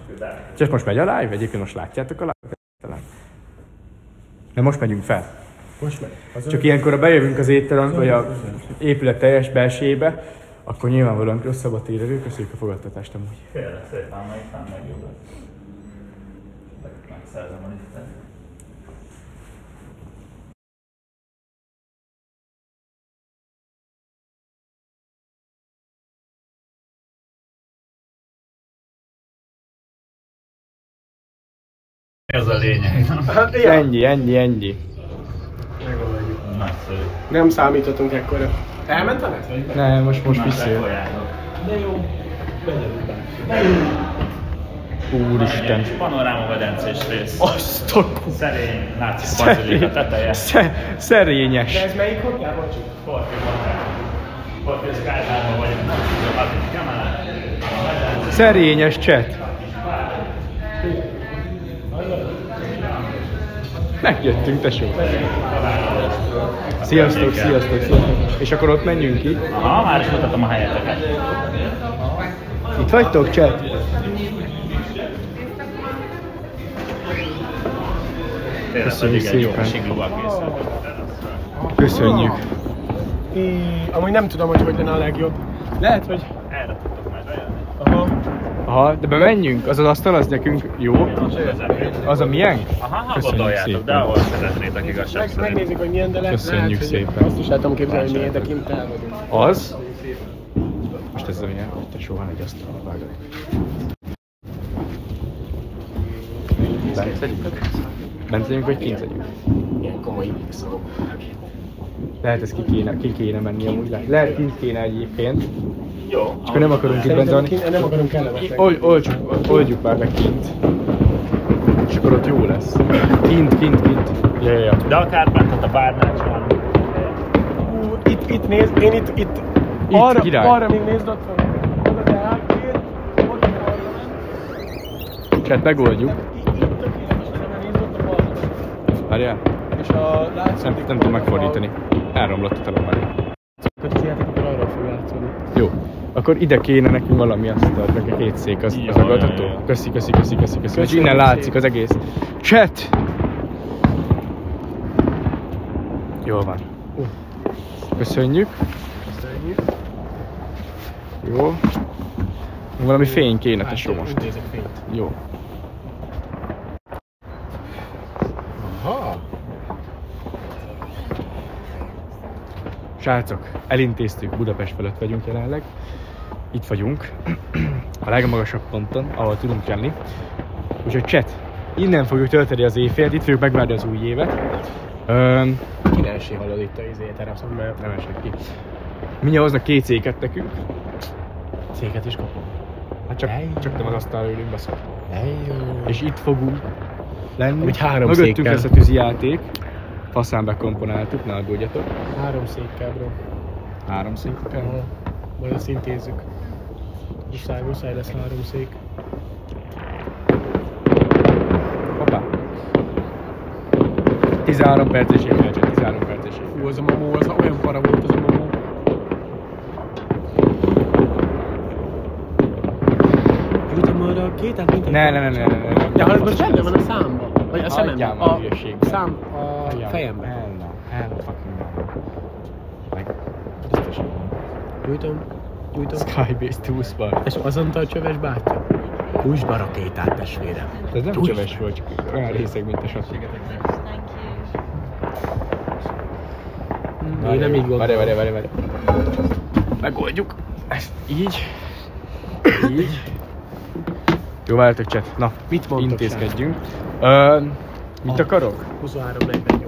[SPEAKER 2] Csak most megy a live? Egyébként most látjátok a live-et? De most megyünk fel. Csak ilyenkor, ha bejövünk az étterem, vagy a épület teljes belsejébe, akkor nyilvánvalóan rosszabb a térerő. Köszönjük a fogadtatást amúgy.
[SPEAKER 12] Félre szépen, meg fenn megjobb lesz. Megszerzem a liftet. Ez a lényeg, nem?
[SPEAKER 2] Ennyi.
[SPEAKER 12] Nagyszerű.
[SPEAKER 4] Nem számítottunk ekkora. Elment a net?
[SPEAKER 2] Nem, most visszajön.
[SPEAKER 4] De jó.
[SPEAKER 2] Úristen.
[SPEAKER 12] Panoráma vedencés rész.
[SPEAKER 2] Azt a
[SPEAKER 12] szerény, látszik bazilika teteje.
[SPEAKER 2] Szerényes.
[SPEAKER 4] De ez melyik hotel, bocsi?
[SPEAKER 12] Portis Kárhányban vagyunk.
[SPEAKER 2] Szerényes chat. Megjöttünk, tesó. Sziasztok. És akkor ott menjünk ki.
[SPEAKER 12] Aha, már is mutatom a helyeteket.
[SPEAKER 2] Itt vagytok, chat? Köszönjük szépen. Köszönjük.
[SPEAKER 4] Amúgy nem tudom, hogy lenne a legjobb. Lehet, hogy...
[SPEAKER 12] Erre tudtok majd bejönni.
[SPEAKER 2] Aha, de bemenjünk. Az az asztal, az nekünk jó. Az a miénk?
[SPEAKER 12] Aha, gondoljátok, de ahol szeretnétek igazság szerint.
[SPEAKER 4] Megnézzük, hogy milyen, de lehet,
[SPEAKER 2] köszönjük szépen.
[SPEAKER 4] Azt is látom képzelni, hogy milyen, de kint el vagyunk.
[SPEAKER 2] Az? Most ez a milyen, hogy te soha egy asztalra vágod. Bent legyünk? Bent legyünk, vagy kint legyünk?
[SPEAKER 4] Ilyen komoly mixoló.
[SPEAKER 2] Lehet ez ki kéne menni amúgy. Lehet kint kéne egyébként.
[SPEAKER 12] Jó.
[SPEAKER 2] Csak nem akarunk itt bent zalni.
[SPEAKER 4] Nem akarunk kellemetlen.
[SPEAKER 2] Oldjuk már meg kint. És akkor ott jó lesz. Kint. Ja.
[SPEAKER 12] De akár bent a bárnál csinálunk.
[SPEAKER 4] Itt nézd, én itt arra még nézd ott van. Oda te háttér, oda te arra ment.
[SPEAKER 2] Chat, megoldjuk.
[SPEAKER 4] Itt tökéletes, mert nézd ott a balra.
[SPEAKER 2] Várjál?
[SPEAKER 4] És a látszódik...
[SPEAKER 2] Nem tudom megfordítani. Elromlott a talán már.
[SPEAKER 4] Akkor arra fog látszódni.
[SPEAKER 2] Jó. Akkor ide kéne nekünk valami asztalt, meg a két szék, az aggatható. Köszi. És innen látszik az egész. Chat! Jól van. Köszönjük. Jó. Valami fény kéne, tesó most. Jó.
[SPEAKER 4] Aha.
[SPEAKER 2] Srácok, elintéztük, Budapest felett vagyunk jelenleg. Itt vagyunk, a legmagasabb ponton, ahol tudunk jönni. Úgyhogy chat, innen fogjuk tölteni az éjfélt, itt fogjuk megvárni az új évet.
[SPEAKER 4] Ki ne esé hallod itt a teraszon, mert
[SPEAKER 2] nem esek ki. Mindjárt hoznak két széket nekünk.
[SPEAKER 4] Széket is kapom.
[SPEAKER 2] Hát csak nem az asztalra ülünk, baszol. És itt fogunk lenni.
[SPEAKER 4] Amit 3
[SPEAKER 2] mögöttünk
[SPEAKER 4] székkel.
[SPEAKER 2] lesz a tűzijáték. Faszán bekomponáltuk, ne aggódjatok.
[SPEAKER 4] 3 székkel, bro.
[SPEAKER 2] 3 székkel?
[SPEAKER 4] Majd azt intézzük. Muszáj lesz 3 szék.
[SPEAKER 2] Hoppá. 13 perces év, 13 perces év.
[SPEAKER 4] Fú, az a momó, az olyan para volt az a momó. Jutom arra a kétát, mint
[SPEAKER 2] Ne.
[SPEAKER 4] De ha ez most benne van a számba. Vagy a szememben.
[SPEAKER 2] A
[SPEAKER 4] szám a fejemben.
[SPEAKER 2] Hell fucking biztos.
[SPEAKER 4] Gyújtom.
[SPEAKER 2] Skybase 20 bar.
[SPEAKER 4] És azonta a csöves bátyja. Húzd be a rakétát, testvérem.
[SPEAKER 2] Ez nem csöves volt, csak olyan részeg, mint a satt.
[SPEAKER 4] Én nem így gondolom.
[SPEAKER 2] Várj. Megoldjuk. Ezt így. Jó, várjátok chat. Na,
[SPEAKER 4] mit mondtok?
[SPEAKER 2] Intézkedjünk. Mit akarok?
[SPEAKER 4] 23:48.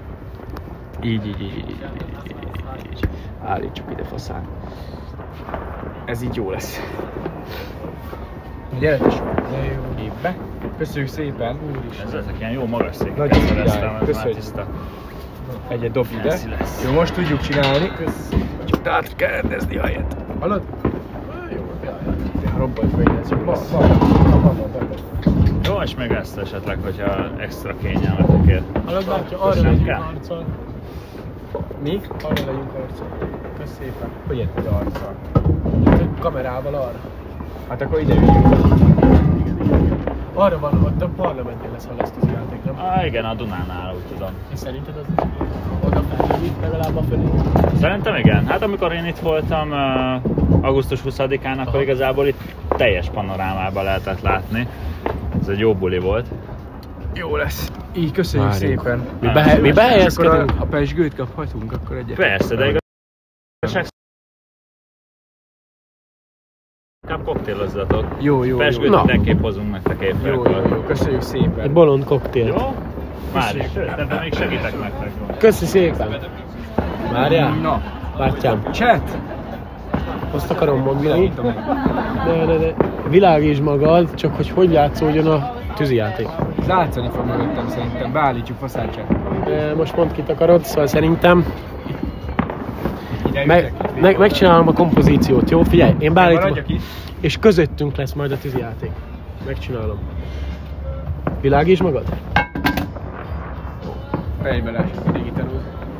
[SPEAKER 2] Így. Állítsuk ide faszán. Ez így jó lesz. Gyere tesó. Képbe. Köszönjük szépen.
[SPEAKER 12] Ezek ilyen jó magas székek.
[SPEAKER 2] Nagyon király. Köszönjük. Egyet dob ide. Jó, most tudjuk csinálni. Csak át kell rendezni a helyet. Hallod? Jó, robbant be ez jó lesz.
[SPEAKER 12] Jó, és még ezt esetleg, hogyha extra kényelmetekért.
[SPEAKER 4] Hallod bátya, arra legyünk harcol. Mi? Arra legyünk harcol. Kösz szépen.
[SPEAKER 2] Hogy érted arccal?
[SPEAKER 4] Kamerával arra.
[SPEAKER 2] Hát akkor ide üljünk.
[SPEAKER 1] Arra van, ott a parlamentnél lesz, ha lesz tűzijáték, nem?
[SPEAKER 12] Igen, a Dunánál, úgy tudom.
[SPEAKER 1] És szerinted az oda felmenni legalább a fölé?
[SPEAKER 12] Szerintem igen. Hát amikor én itt voltam augusztus 20-án, akkor igazából itt teljes panorámában lehetett látni. Ez egy jó buli volt.
[SPEAKER 2] Jó lesz. Így köszönjük szépen.
[SPEAKER 1] Mi behelyezkedünk.
[SPEAKER 2] A pezsgőt kaphatunk, akkor egyet.
[SPEAKER 12] Persze, de igazság inkább koktélozzatok.
[SPEAKER 2] Jó.
[SPEAKER 12] Pezsgőt mindenképp hozunk nektek évfelkor.
[SPEAKER 2] Jó, köszönjük szépen.
[SPEAKER 1] Egy bolond koktél.
[SPEAKER 12] Jó? Már is, de még segítek nektek.
[SPEAKER 1] Köszi szépen. Várjál?
[SPEAKER 2] Na.
[SPEAKER 1] Bátyám.
[SPEAKER 2] Chat!
[SPEAKER 1] Azt akarom mondani. De. Világítsd magad, csak hogy játszódjon a tűzijáték.
[SPEAKER 2] Látszani fog mögöttem szerintem, beállítjuk faszácsát.
[SPEAKER 1] Most mondd kit akarod, szóval szerintem megcsinálom a kompozíciót, jó? Figyelj, én beállítom, és közöttünk lesz majd a tűzijáték. Megcsinálom. Világítsd magad?
[SPEAKER 2] Fejbe lássuk a digitálót.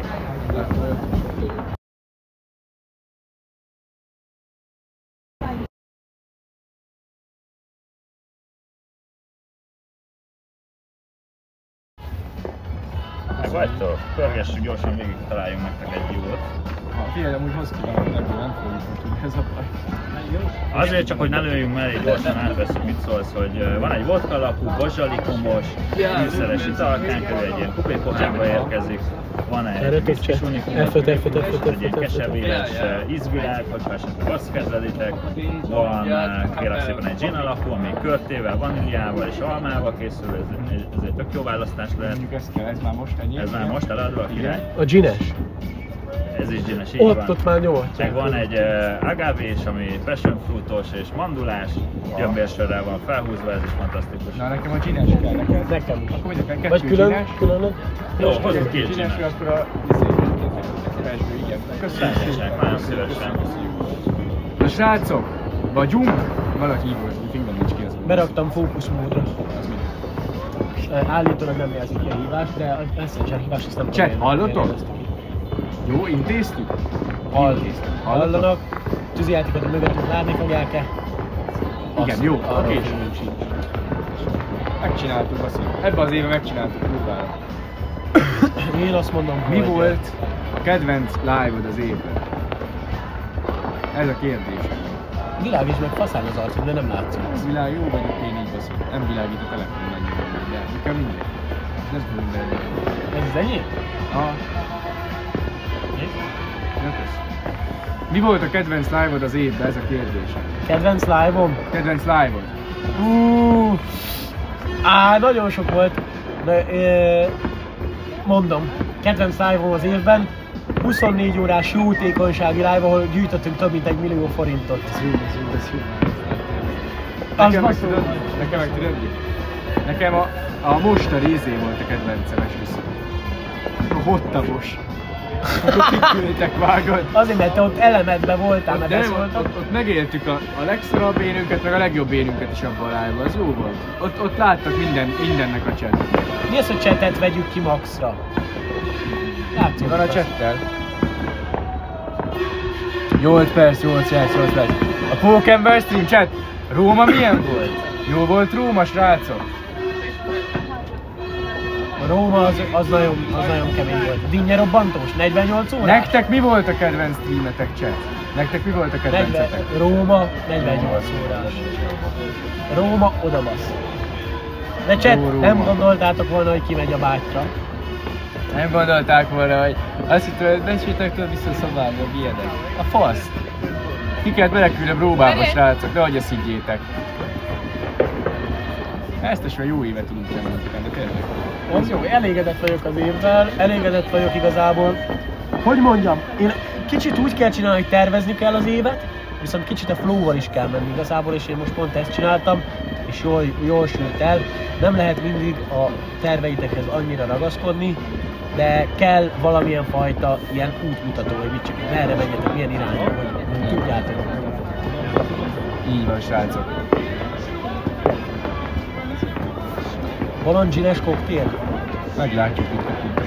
[SPEAKER 12] Vagytok? Pörgessük gyorsan, végig találjunk nektek egy jót.
[SPEAKER 2] Figyelj, amúgy hoz ki valamit, nem fogjuk most, ez a baj.
[SPEAKER 12] Azért csak, hogy ne lőjünk mellé, gyorsan átveszünk, mit szólsz, hogy van egy vodka alapú, bozsalikomos, műszeres italkánkörű, egy ilyen kupépohárba érkezik. Van egy viszkis unikumos, egy ilyen keservéres ízvilág, hogyha esetleg azt kedvelitek. Van kérlek szépen egy gin alapú, ami körtével, vaníliával és almával készül, ez egy tök jó választás lehet.
[SPEAKER 2] Ez már most ennyi.
[SPEAKER 12] Ez már most eladva a király.
[SPEAKER 1] A gines?
[SPEAKER 12] Ez is gines, így van.
[SPEAKER 1] Ott már nyomott.
[SPEAKER 12] Meg van egy agavés, ami passion fruitos és mandulás, gyömbérsörrel van felhúzva, ez is fantasztikus.
[SPEAKER 2] Na nekem a gines kell, neked?
[SPEAKER 1] Nekem is.
[SPEAKER 2] Akkor mondjuk
[SPEAKER 1] vagy külön?
[SPEAKER 12] Jó, hozunk két gines.
[SPEAKER 2] Akkor a pezsgő, igen. Köszönjük szépen.
[SPEAKER 12] Nagyon szívesen.
[SPEAKER 2] Na srácok, vagyunk? Valaki hívott, hogy fingben nincs ki az.
[SPEAKER 1] Beraktam fókuszmódra. Állítólag nem jelzik ki a hívást, de a Messenger hívást azt nem tudom.
[SPEAKER 2] Chat, hallottok? Jó, intéztük?
[SPEAKER 1] Hallanak. Tűzijátékot mögöttünk látni fogják-e?
[SPEAKER 2] Igen, jó, oké. Megcsináltuk azt, ebben az évben megcsináltuk próbára.
[SPEAKER 1] Én azt mondom,
[SPEAKER 2] mi volt a kedvenc live-od az évben? Ez a kérdés.
[SPEAKER 1] Világítsd meg, faszán az arcod, de nem látszik.
[SPEAKER 2] Világ jó vagyok, én így baszol. Nem világít a telefon annyira, de nekem mindegy. Nem tudom benne.
[SPEAKER 1] Ez az enyém?
[SPEAKER 2] Aha. Mi volt a kedvenc live-od az évben? Ez a kérdés.
[SPEAKER 1] Kedvenc live-om?
[SPEAKER 2] Kedvenc live-od.
[SPEAKER 1] Nagyon sok volt. De, mondom, kedvenc live-om az évben. 24 órás jótékonysági live, ahol gyűjtöttünk több mint 1 millió forintot. Ez jó.
[SPEAKER 2] Nekem meg tudod? Nekem a Mosta Rézé volt a kedvencem esküszöm. A hottavos. Kiküldtek vágod.
[SPEAKER 1] Azért, mert te ott elemedben voltál, mert ezt
[SPEAKER 2] voltak. Ott megéltük a legszorabb énünket, meg a legjobb énünket is abban a live-ban. Az jó volt. Ott láttak mindennek a chat.
[SPEAKER 1] Mi az, hogy chatet vegyük ki maxra? Látszunk.
[SPEAKER 2] Van a chattel. 8 perc. A Pókember stream chat. Róma milyen volt? Jó volt Róma, srácok?
[SPEAKER 1] A Róma az nagyon kemény volt. Dinnye robbantós, 48 órás?
[SPEAKER 2] Nektek mi volt a kedvenc streametek, chat? Nektek mi volt a kedvencetek?
[SPEAKER 1] Róma, 48 órás. Róma, odabasz. De chat, nem gondoltátok volna, hogy kimegy a bátyja?
[SPEAKER 2] Nem gondolták volna, hogy azt hittem, hogy becsítek tőle vissza a szobába, ilyenek. A fasz! Ki kellett belekülni a próbába, srácok, de hogy ezt higgyétek. Ezt is már jó évet tudunk csinálni, de tényleg.
[SPEAKER 1] Az jó, elégedett vagyok az évvel, elégedett vagyok igazából. Hogy mondjam, én kicsit úgy kell csinálni, hogy tervezni kell az évet, viszont kicsit a flow-val is kell menni igazából, és én most pont ezt csináltam, és jól sült el. Nem lehet mindig a terveitekhez annyira ragaszkodni, de kell valamilyen fajta ilyen útmutató, hogy mit csak merre menjetek, milyen irányba, hogy tudjátok.
[SPEAKER 2] Így van, srácok.
[SPEAKER 1] Bolond gines koktél?
[SPEAKER 2] Meglátjuk, mit kapunk.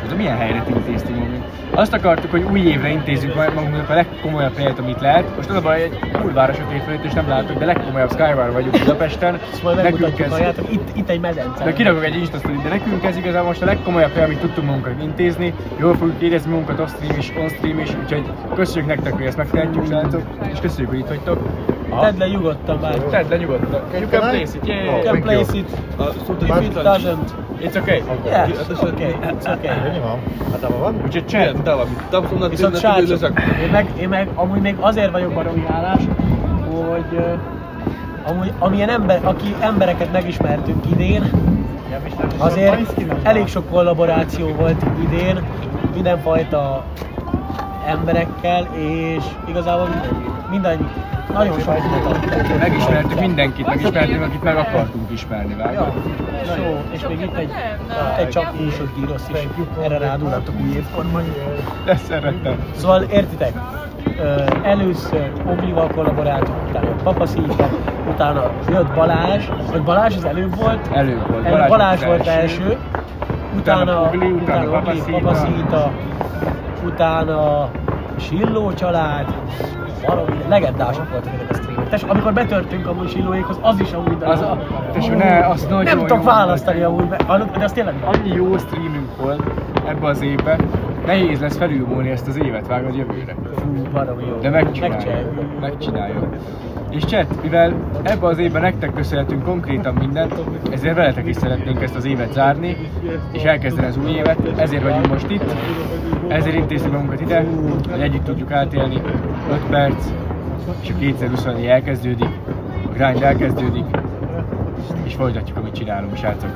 [SPEAKER 2] Ez milyen helyre intéztünk magunk? Azt akartuk, hogy új évre intézzünk magunknak a legkomolyabb helyet, amit lehet. Most az a baj, egy kurvára sötét van itt, és nem látok, de legkomolyabb Skyward vagyunk Budapesten.
[SPEAKER 4] Szóval megmutatjuk a játok, itt egy medence.
[SPEAKER 2] De kirakok egy Insta-sztorit, de nekünk ez igazából most a legkomolyabb hely, amit tudtunk magunkat intézni. Jól fogjuk érezni magunkat off-stream is, on-stream is, úgyhogy köszönjük nektek, hogy ezt megtehetjük, srácok, és köszönjük, hogy itt vagytok.
[SPEAKER 4] Tedd le nyugodtan bár.
[SPEAKER 2] Tedd le nyugodtan. You can place it, yeah.
[SPEAKER 4] You can place it. If it doesn't.
[SPEAKER 2] It's okay.
[SPEAKER 4] Yeah, it's okay. It's okay.
[SPEAKER 3] Ennyi van? Hát abban van?
[SPEAKER 2] Úgyhogy chat.
[SPEAKER 4] Viszont srácok, én meg amúgy még azért vagyok baromi hálás, hogy amilyen embereket megismertünk idén, azért elég sok kollaboráció volt idén, mindenfajta emberekkel, és igazából mindannyi nagyon sok mindent.
[SPEAKER 2] Megismertük mindenkit, megismertünk, akit meg akartunk ismerni, vágod?
[SPEAKER 4] Jó, és még itt egy csak húsod gyrosz is, erre rádulnátok új évkor majd.
[SPEAKER 2] Ezt szerettem.
[SPEAKER 4] Szóval értitek, először Oblival kollaboráltunk, utána Papaszítek, utána jött Balázs, vagy Balázs az előbb volt?
[SPEAKER 2] Előbb volt.
[SPEAKER 4] Balázs volt első, utána Ogli, Papaszíta, utána Silló család, valami legendások voltak ezek a streamek. Tessék, amikor betörtünk amúgy Sillóékhoz, az is amúgy... Nem tudok választani amúgy, de az tényleg van.
[SPEAKER 2] Annyi jó streamünk volt ebbe az évben, nehéz lesz felülmúlni ezt az évet, vágod jövőre.
[SPEAKER 4] Fú, valami jó.
[SPEAKER 2] De megcsináljuk. És chat, mivel ebbe az évben nektek köszönhetünk konkrétan mindent, ezért veletek is szeretnénk ezt az évet zárni, és elkezdeni az új évet, ezért vagyunk most itt, ezért intézzük magunkat ide, hogy együtt tudjuk átélni 5 perc, és a 2024 elkezdődik, a grind elkezdődik, és folytatjuk, amit csinálunk, srácok.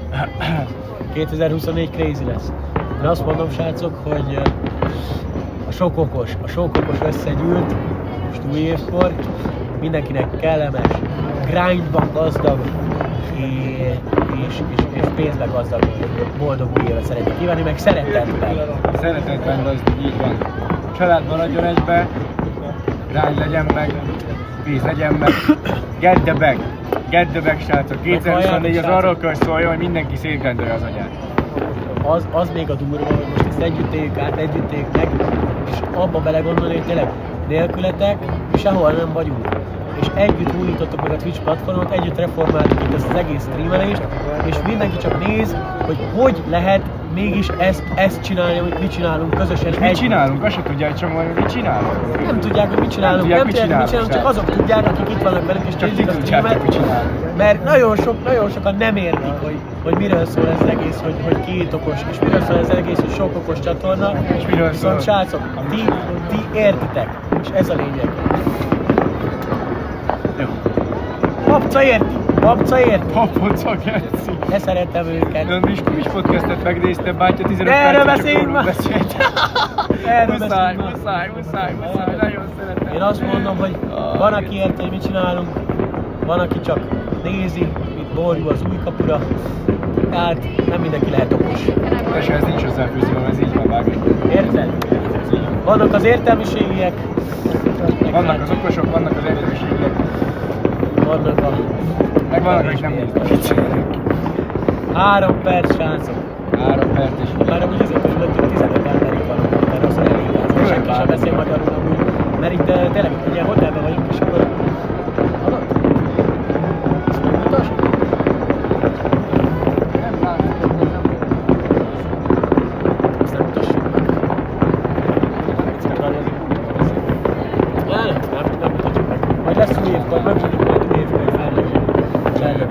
[SPEAKER 4] 2024 crazy lesz. Én azt mondom, srácok, hogy a sok okos összegyűlt, most új évkor, mindenkinek kellemes, grindban gazdag és pénzben gazdag, boldog új évet szeretnék kívánni, meg szeretetben.
[SPEAKER 2] Szeretetben gazdag, így van. Család maradjon egybe, grind legyen meg, pénz legyen meg, get the bag, srácok. 2024 az arról kell szóljon, hogy mindenki szétgrendelje az agyát.
[SPEAKER 4] Az még a durva, hogy most ezt együtt éljük át, együtt éljük meg, és abba belegondolni, hogy tényleg nélkületek sehol nem vagyunk. És együtt újítottuk meg a Twitch platformot, együtt reformáltuk itt ezt az egész streamelést, és mindenki csak néz, hogy lehet mégis ezt csinálni, amit mi csinálunk közösen.
[SPEAKER 2] És mit csinálunk? Azt se tudják csak majd, hogy mit csinálunk.
[SPEAKER 4] Nem tudják, hogy mit csinálunk, nem tudják, mit csinálunk, csak azok tudják, akik itt vannak velünk és nézik a streamet. Mert nagyon sokan nem értik, hogy miről szól ez az egész, hogy két okos, és miről szól ez az egész, hogy sok okos csatorna.
[SPEAKER 2] És miről
[SPEAKER 4] viszont srácok, ti értitek, és ez a lényeg.
[SPEAKER 2] Jó.
[SPEAKER 4] Papca érti!
[SPEAKER 2] Papca geci!
[SPEAKER 4] Ne szeretem őket!
[SPEAKER 2] Ön is podcastet megnéztem, bátya 15
[SPEAKER 4] percet
[SPEAKER 2] beszéljünk
[SPEAKER 4] már! Erről
[SPEAKER 2] muszáj, nagyon szeretem.
[SPEAKER 4] Én azt mondom, hogy van, aki érti, hogy mit csinálunk, van, aki csak nézi, mit borul az új kapura, tehát nem mindenki lehet okos.
[SPEAKER 2] És ez nincs hozzáfűzni, ez így van, vágod.
[SPEAKER 4] Érted? Vannak az értelmiségiek,
[SPEAKER 2] vannak az okosok, vannak az értelmiségiek. Meg vannak, akik nem néznek.
[SPEAKER 4] 3 perc, srácok.
[SPEAKER 2] 3 perc is.
[SPEAKER 4] Már amúgy azért körülöttünk 15 emberig vannak, mert azt elég látszik. Senki sem beszél magyarul amúgy. Mert itt tényleg egy ilyen hotelben vagyunk, és akkor... Hallod? Ezt megmutasd?
[SPEAKER 2] Nem látszik,
[SPEAKER 4] ezt nem mutassuk meg. Nem mutatjuk meg. Majd lesz új évkor, megmondjuk majd új évkor fellövni.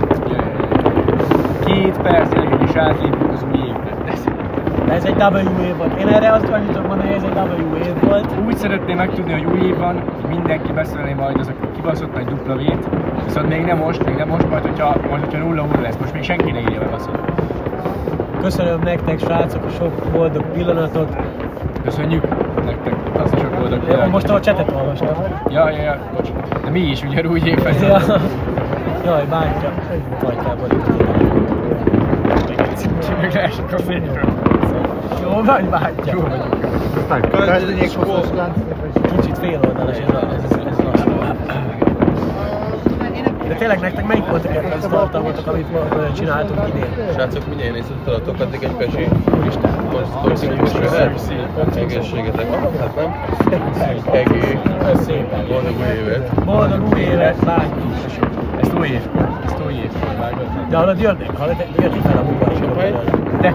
[SPEAKER 2] 2 perc, gyerekek, és átlépjük az új évbe.
[SPEAKER 4] De ez egy W év volt. Én erre azt tudok mondani, hogy ez egy W év volt.
[SPEAKER 2] Úgy szeretném megtudni, hogy új év van, hogy mindenki beszélné majd az a kibaszott nagy dupla V-t. Viszont még nem most, majd hogyha 0-0 lesz, most még senki ne írja meg azt.
[SPEAKER 4] Köszönöm nektek, srácok, a sok boldog pillanatot.
[SPEAKER 2] Köszönjük nektek azt a sok boldog pillanatot.
[SPEAKER 4] Most a chatet olvastam.
[SPEAKER 2] Ja, bocs. De mi is ugye úgy évben.
[SPEAKER 4] Jaj, bántja. Bántjából itt.
[SPEAKER 2] Meg leesik a fényről.
[SPEAKER 4] Jó vagy, bántja?
[SPEAKER 2] Jó vagyok.
[SPEAKER 4] Kicsit féloldalas ez lassú. De
[SPEAKER 1] tényleg nektek melyik volt a kedvenc tartalmatok, amit csináltunk idén?
[SPEAKER 13] Srácok, mindjárt nézzük feladatok, addig egy pezsi. Toxikus jöhet? Egészségetek. Hát nem? Egész. Szépen. Boldog új évet.
[SPEAKER 1] Boldog új évet, látjuk.
[SPEAKER 2] Ezt új évkor vágod.
[SPEAKER 1] De hallod, jönnek fel a munkára. De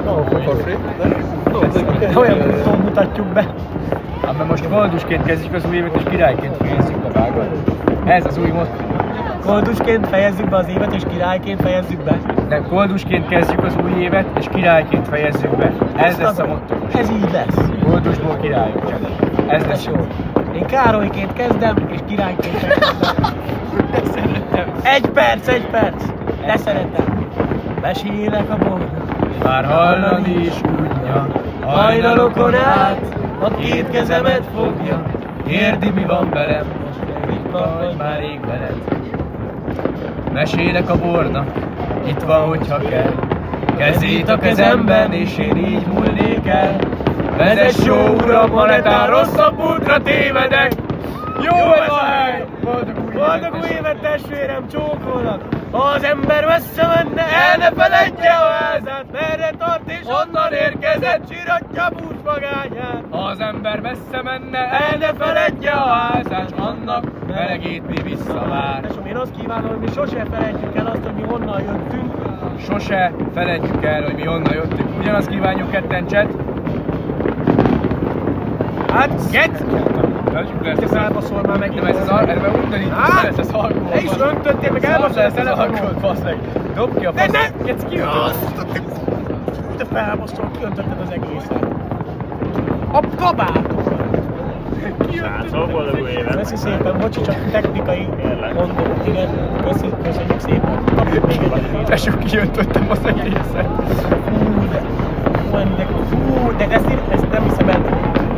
[SPEAKER 1] olyan úton mutatjuk be.
[SPEAKER 2] Mert most koldusként kezdjük az új évet és királyként fejezzük be, vágod? Ez az új motto.
[SPEAKER 1] Koldusként fejezzük be az évet és királyként fejezzük be?
[SPEAKER 2] Nem, koldusként kezdjük az új évet és királyként fejezzük be. Ez lesz a motto.
[SPEAKER 1] Ez így lesz.
[SPEAKER 2] Koldusból királyok. Ez lesz jó.
[SPEAKER 1] Én Károlyként kezdem és királyként fejezzük be.
[SPEAKER 2] De szeretem.
[SPEAKER 1] Egy perc. De szeretem. Mesélek a boldog.
[SPEAKER 2] Már hallani is unja.
[SPEAKER 1] Hajnalokon át a két kezemet fogja.
[SPEAKER 2] Kérdi, mi van velem, most itt van, vagy már rég veled. Mesélek a bornak, itt van, hogyha kell. Kezét a kezemben, és én így múlnék el. Vezess jó uram, ha netán rosszabb útra tévedek. Jó ez a hely!
[SPEAKER 1] Boldog új évet, testvérem, csókolnak! Ha az ember messze menne, el ne feledje a házát, merre tart és onnan érkezett, csiratja búcs magányát.
[SPEAKER 2] Ha az ember messze menne, el ne feledje a házát, s annak melegét mi visszavár.
[SPEAKER 1] Tesóm, én azt kívánom, hogy mi sose felejtjük el azt, hogy mi honnan jöttünk.
[SPEAKER 2] Sose felejtjük el, hogy mi honnan jöttünk. Ugyanazt kívánjuk ketten, chat.
[SPEAKER 1] Hát, get!
[SPEAKER 2] Te
[SPEAKER 1] felbaszol már meg.
[SPEAKER 2] Nem, ez az erre undorítunk, ez alkohol.
[SPEAKER 1] Te is öntöttél, meg elbaszol a telefonon.
[SPEAKER 2] Basz meg. Dobd ki a fasz.
[SPEAKER 1] Ne!
[SPEAKER 2] Getsz kiöntöd.
[SPEAKER 1] Te felbaszol, kiöntötted az egészet. A kabátot!
[SPEAKER 12] Srácok, boldog új évet!
[SPEAKER 1] Köszi szépen, bocsi, csak technikai gondok. Igen, köszönjük szépen. Kapjuk még egyet.
[SPEAKER 2] Tesó, kiöntöttem az egészet.
[SPEAKER 1] Fú, de ezt nem hiszem el.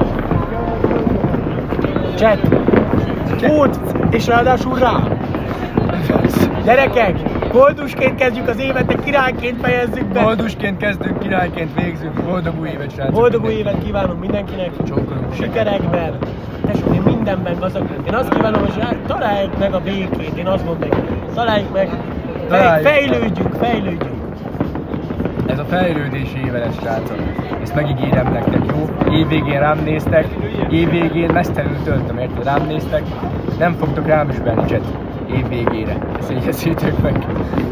[SPEAKER 1] Chat! Kód! És ráadásul rá! Gyerekek! Koldusként kezdjük az évet, de királyként fejezzük be!
[SPEAKER 2] Koldusként kezdünk, királyként végzünk. Boldog új évet, srácok!
[SPEAKER 1] Boldog új évet kívánunk mindenkinek!
[SPEAKER 2] Csókolunk
[SPEAKER 1] sikerekben! Tesó, én mindenben gazdag. Én azt kívánom, hogy találjuk meg a békét, én azt mondom, találjuk meg! Fejlődjünk!
[SPEAKER 2] Ez a fejlődési éve lesz, srácok. Ezt megígérem nektek, jó? Évvégén rám néztek, évvégén mesztelenül töltöm, érted? Rám néztek, nem fogtok rám is benni, cset. Évvégére. Ezt jegyezzétek meg.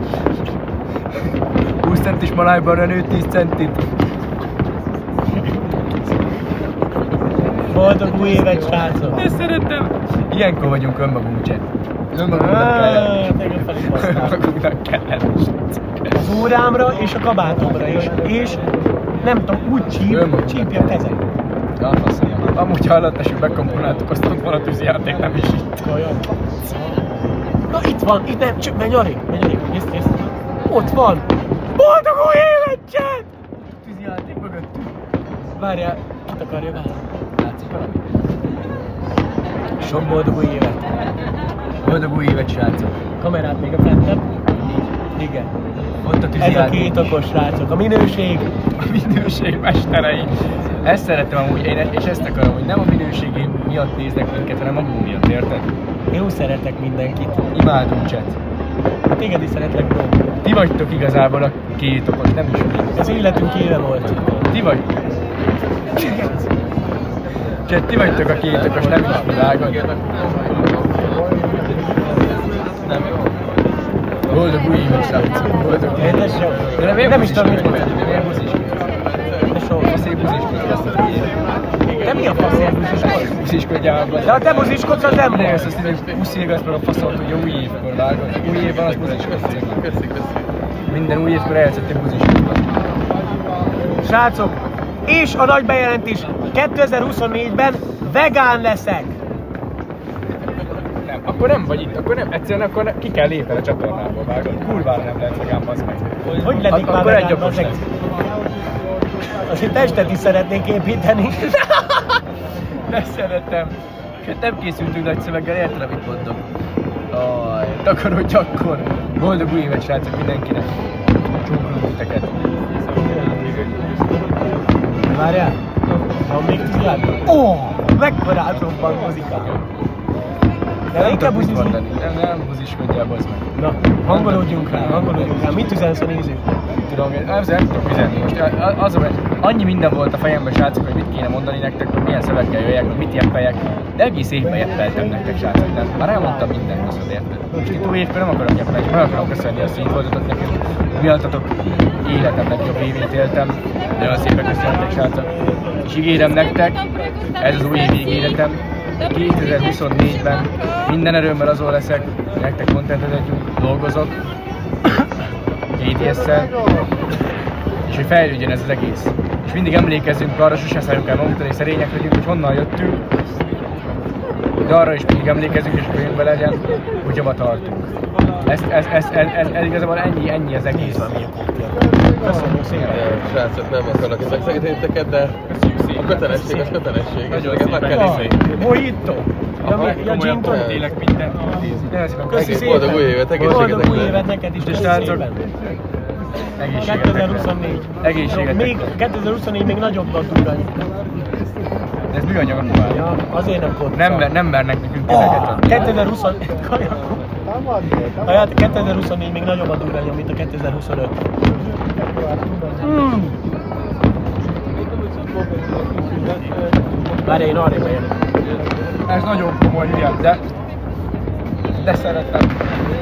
[SPEAKER 2] 20 centis malájban nőtt 10 centit.
[SPEAKER 1] Boldog új évet, srácok!
[SPEAKER 2] Ezt szeretem! Ilyenkor vagyunk önmagunk, cset. Önmagunknak kellene.
[SPEAKER 1] Az órámra és a kabátomra is. És nem tudom, úgy csípja a kezem.
[SPEAKER 2] Amúgy hallottásuk, bekomponáltuk, azt ott van a tűzijáték, nem is itt.
[SPEAKER 1] Na itt van, itt nem, csak menj arrébb, nézd. Ott van! Boldog új évet, chat!
[SPEAKER 2] Tűzijáték mögöttünk.
[SPEAKER 1] Várjál, kit akarja várni? Látszik valami? Sok boldog új évet!
[SPEAKER 2] Boldog új évet, srácok!
[SPEAKER 1] Kamerát még a fentebb? Igen.
[SPEAKER 2] Ott a tűzijáték.
[SPEAKER 1] Ez a két okos, srácok, a minőség!
[SPEAKER 2] A minőség mesterei! Ezt szeretem amúgy, és ezt akarom, hogy nem a minőségé miatt néznek minket, hanem magunk miatt, érted?
[SPEAKER 1] Én úgy szeretek mindenkit.
[SPEAKER 2] Imádunk, chat.
[SPEAKER 1] Téged is szeretlek, bro.
[SPEAKER 2] Ti vagytok igazából a két okos, nem is mi.
[SPEAKER 1] Ez életünk éve volt.
[SPEAKER 2] Ti vagy. Chat, ti vagytok a két okos, nem is mi, vágod. Boldog új évet, srácok. Boldog új évet.
[SPEAKER 1] Nem is tudom, mit mondani.
[SPEAKER 2] Miért buzis? Szép buziskodsz.
[SPEAKER 1] Te mi a faszért buziskodsz?
[SPEAKER 2] Buziskodjál.
[SPEAKER 1] De ha te buziskodsz, az nem
[SPEAKER 2] volt. Azt hiszem, hogy puszilgatsz meg a faszolt, hogy új évkor vágod. Új évben az buziskodsz. Minden új évkor elszedtél buziskodni.
[SPEAKER 1] Srácok, és a nagy bejelentés, 2024-ben vegán leszek.
[SPEAKER 2] Nem, akkor nem vagy itt, akkor nem, egyszerűen akkor ki kell lépni a csatornából, vágod. Kurvára nem lehet vegán, bazd meg.
[SPEAKER 1] Hogy lennék már vegán, bazd meg? Azért testet is szeretnék építeni.
[SPEAKER 2] Ne szeretem. Nem készültünk nagy szöveggel, érted, amit mondok? Aj, takarodj akkor. Boldog új évet, srácok, mindenkinek. Csókolunk titeket.
[SPEAKER 1] Várjál, van még tűzjáték? Ó, mekkorát robbankozik. De inkább buzizni.
[SPEAKER 2] Nem buziskodjál, bazd meg.
[SPEAKER 1] Na, hangolódjunk rá. Mit üzensz a nézők?
[SPEAKER 2] Tudom, nem tudok üzenni. Most az, hogy annyi minden volt a fejemben, srácok, hogy mit kéne mondani nektek, hogy milyen szöveggel jöjjek, hogy mit jeppeljek. De egész évben jeppeltem nektek, srácok. De már elmondtam mindent, azt érted. Most itt új évkor nem akarok jeppelni, csak meg akarom köszönni azt, hogy itt voltatok nekünk. Miattatok életemnek jobb évét éltem. Nagyon szépen köszönhetek, srácok. És ígérem nektek, ez az új év ígéretem. 2024-ben minden erőmmel azon leszek, hogy nektek contentet adjunk, dolgozok. ADS-szel, és hogy fejlődjön ez az egész. És mindig emlékezzünk arra, sosem szálljunk el magunktól, és szerények legyünk, hogy honnan jöttünk, de arra is mindig emlékezzünk, és könyvben legyen, hogy hova tartunk. Ez igazából ennyi az egész.
[SPEAKER 1] Köszönjük szépen!
[SPEAKER 13] Srácok, nem akarnak szegszegíteni titeket, de a kötelesség az kötelesség, és ezeket meg kell iszni.
[SPEAKER 1] Mojito! Ja, gin tonic.
[SPEAKER 2] Tényleg mindent intézni.
[SPEAKER 1] Köszi szépen!
[SPEAKER 13] Boldog új évet, egészségetek!
[SPEAKER 1] Boldog új évet neked is, köszi szépen! 2024.
[SPEAKER 2] Egészségetek!
[SPEAKER 1] Még 2024 még nagyobb a durrany.
[SPEAKER 2] Ez műanyag a kubál.
[SPEAKER 1] Ja, azért nem kocca.
[SPEAKER 2] Nem mernek nekünk tényeket adni.
[SPEAKER 1] 2024 még nagyobb a durranya, mint a 2025. Várj, én arrébb megyek.
[SPEAKER 2] Ez nagyon komoly ilyen, de szeretem.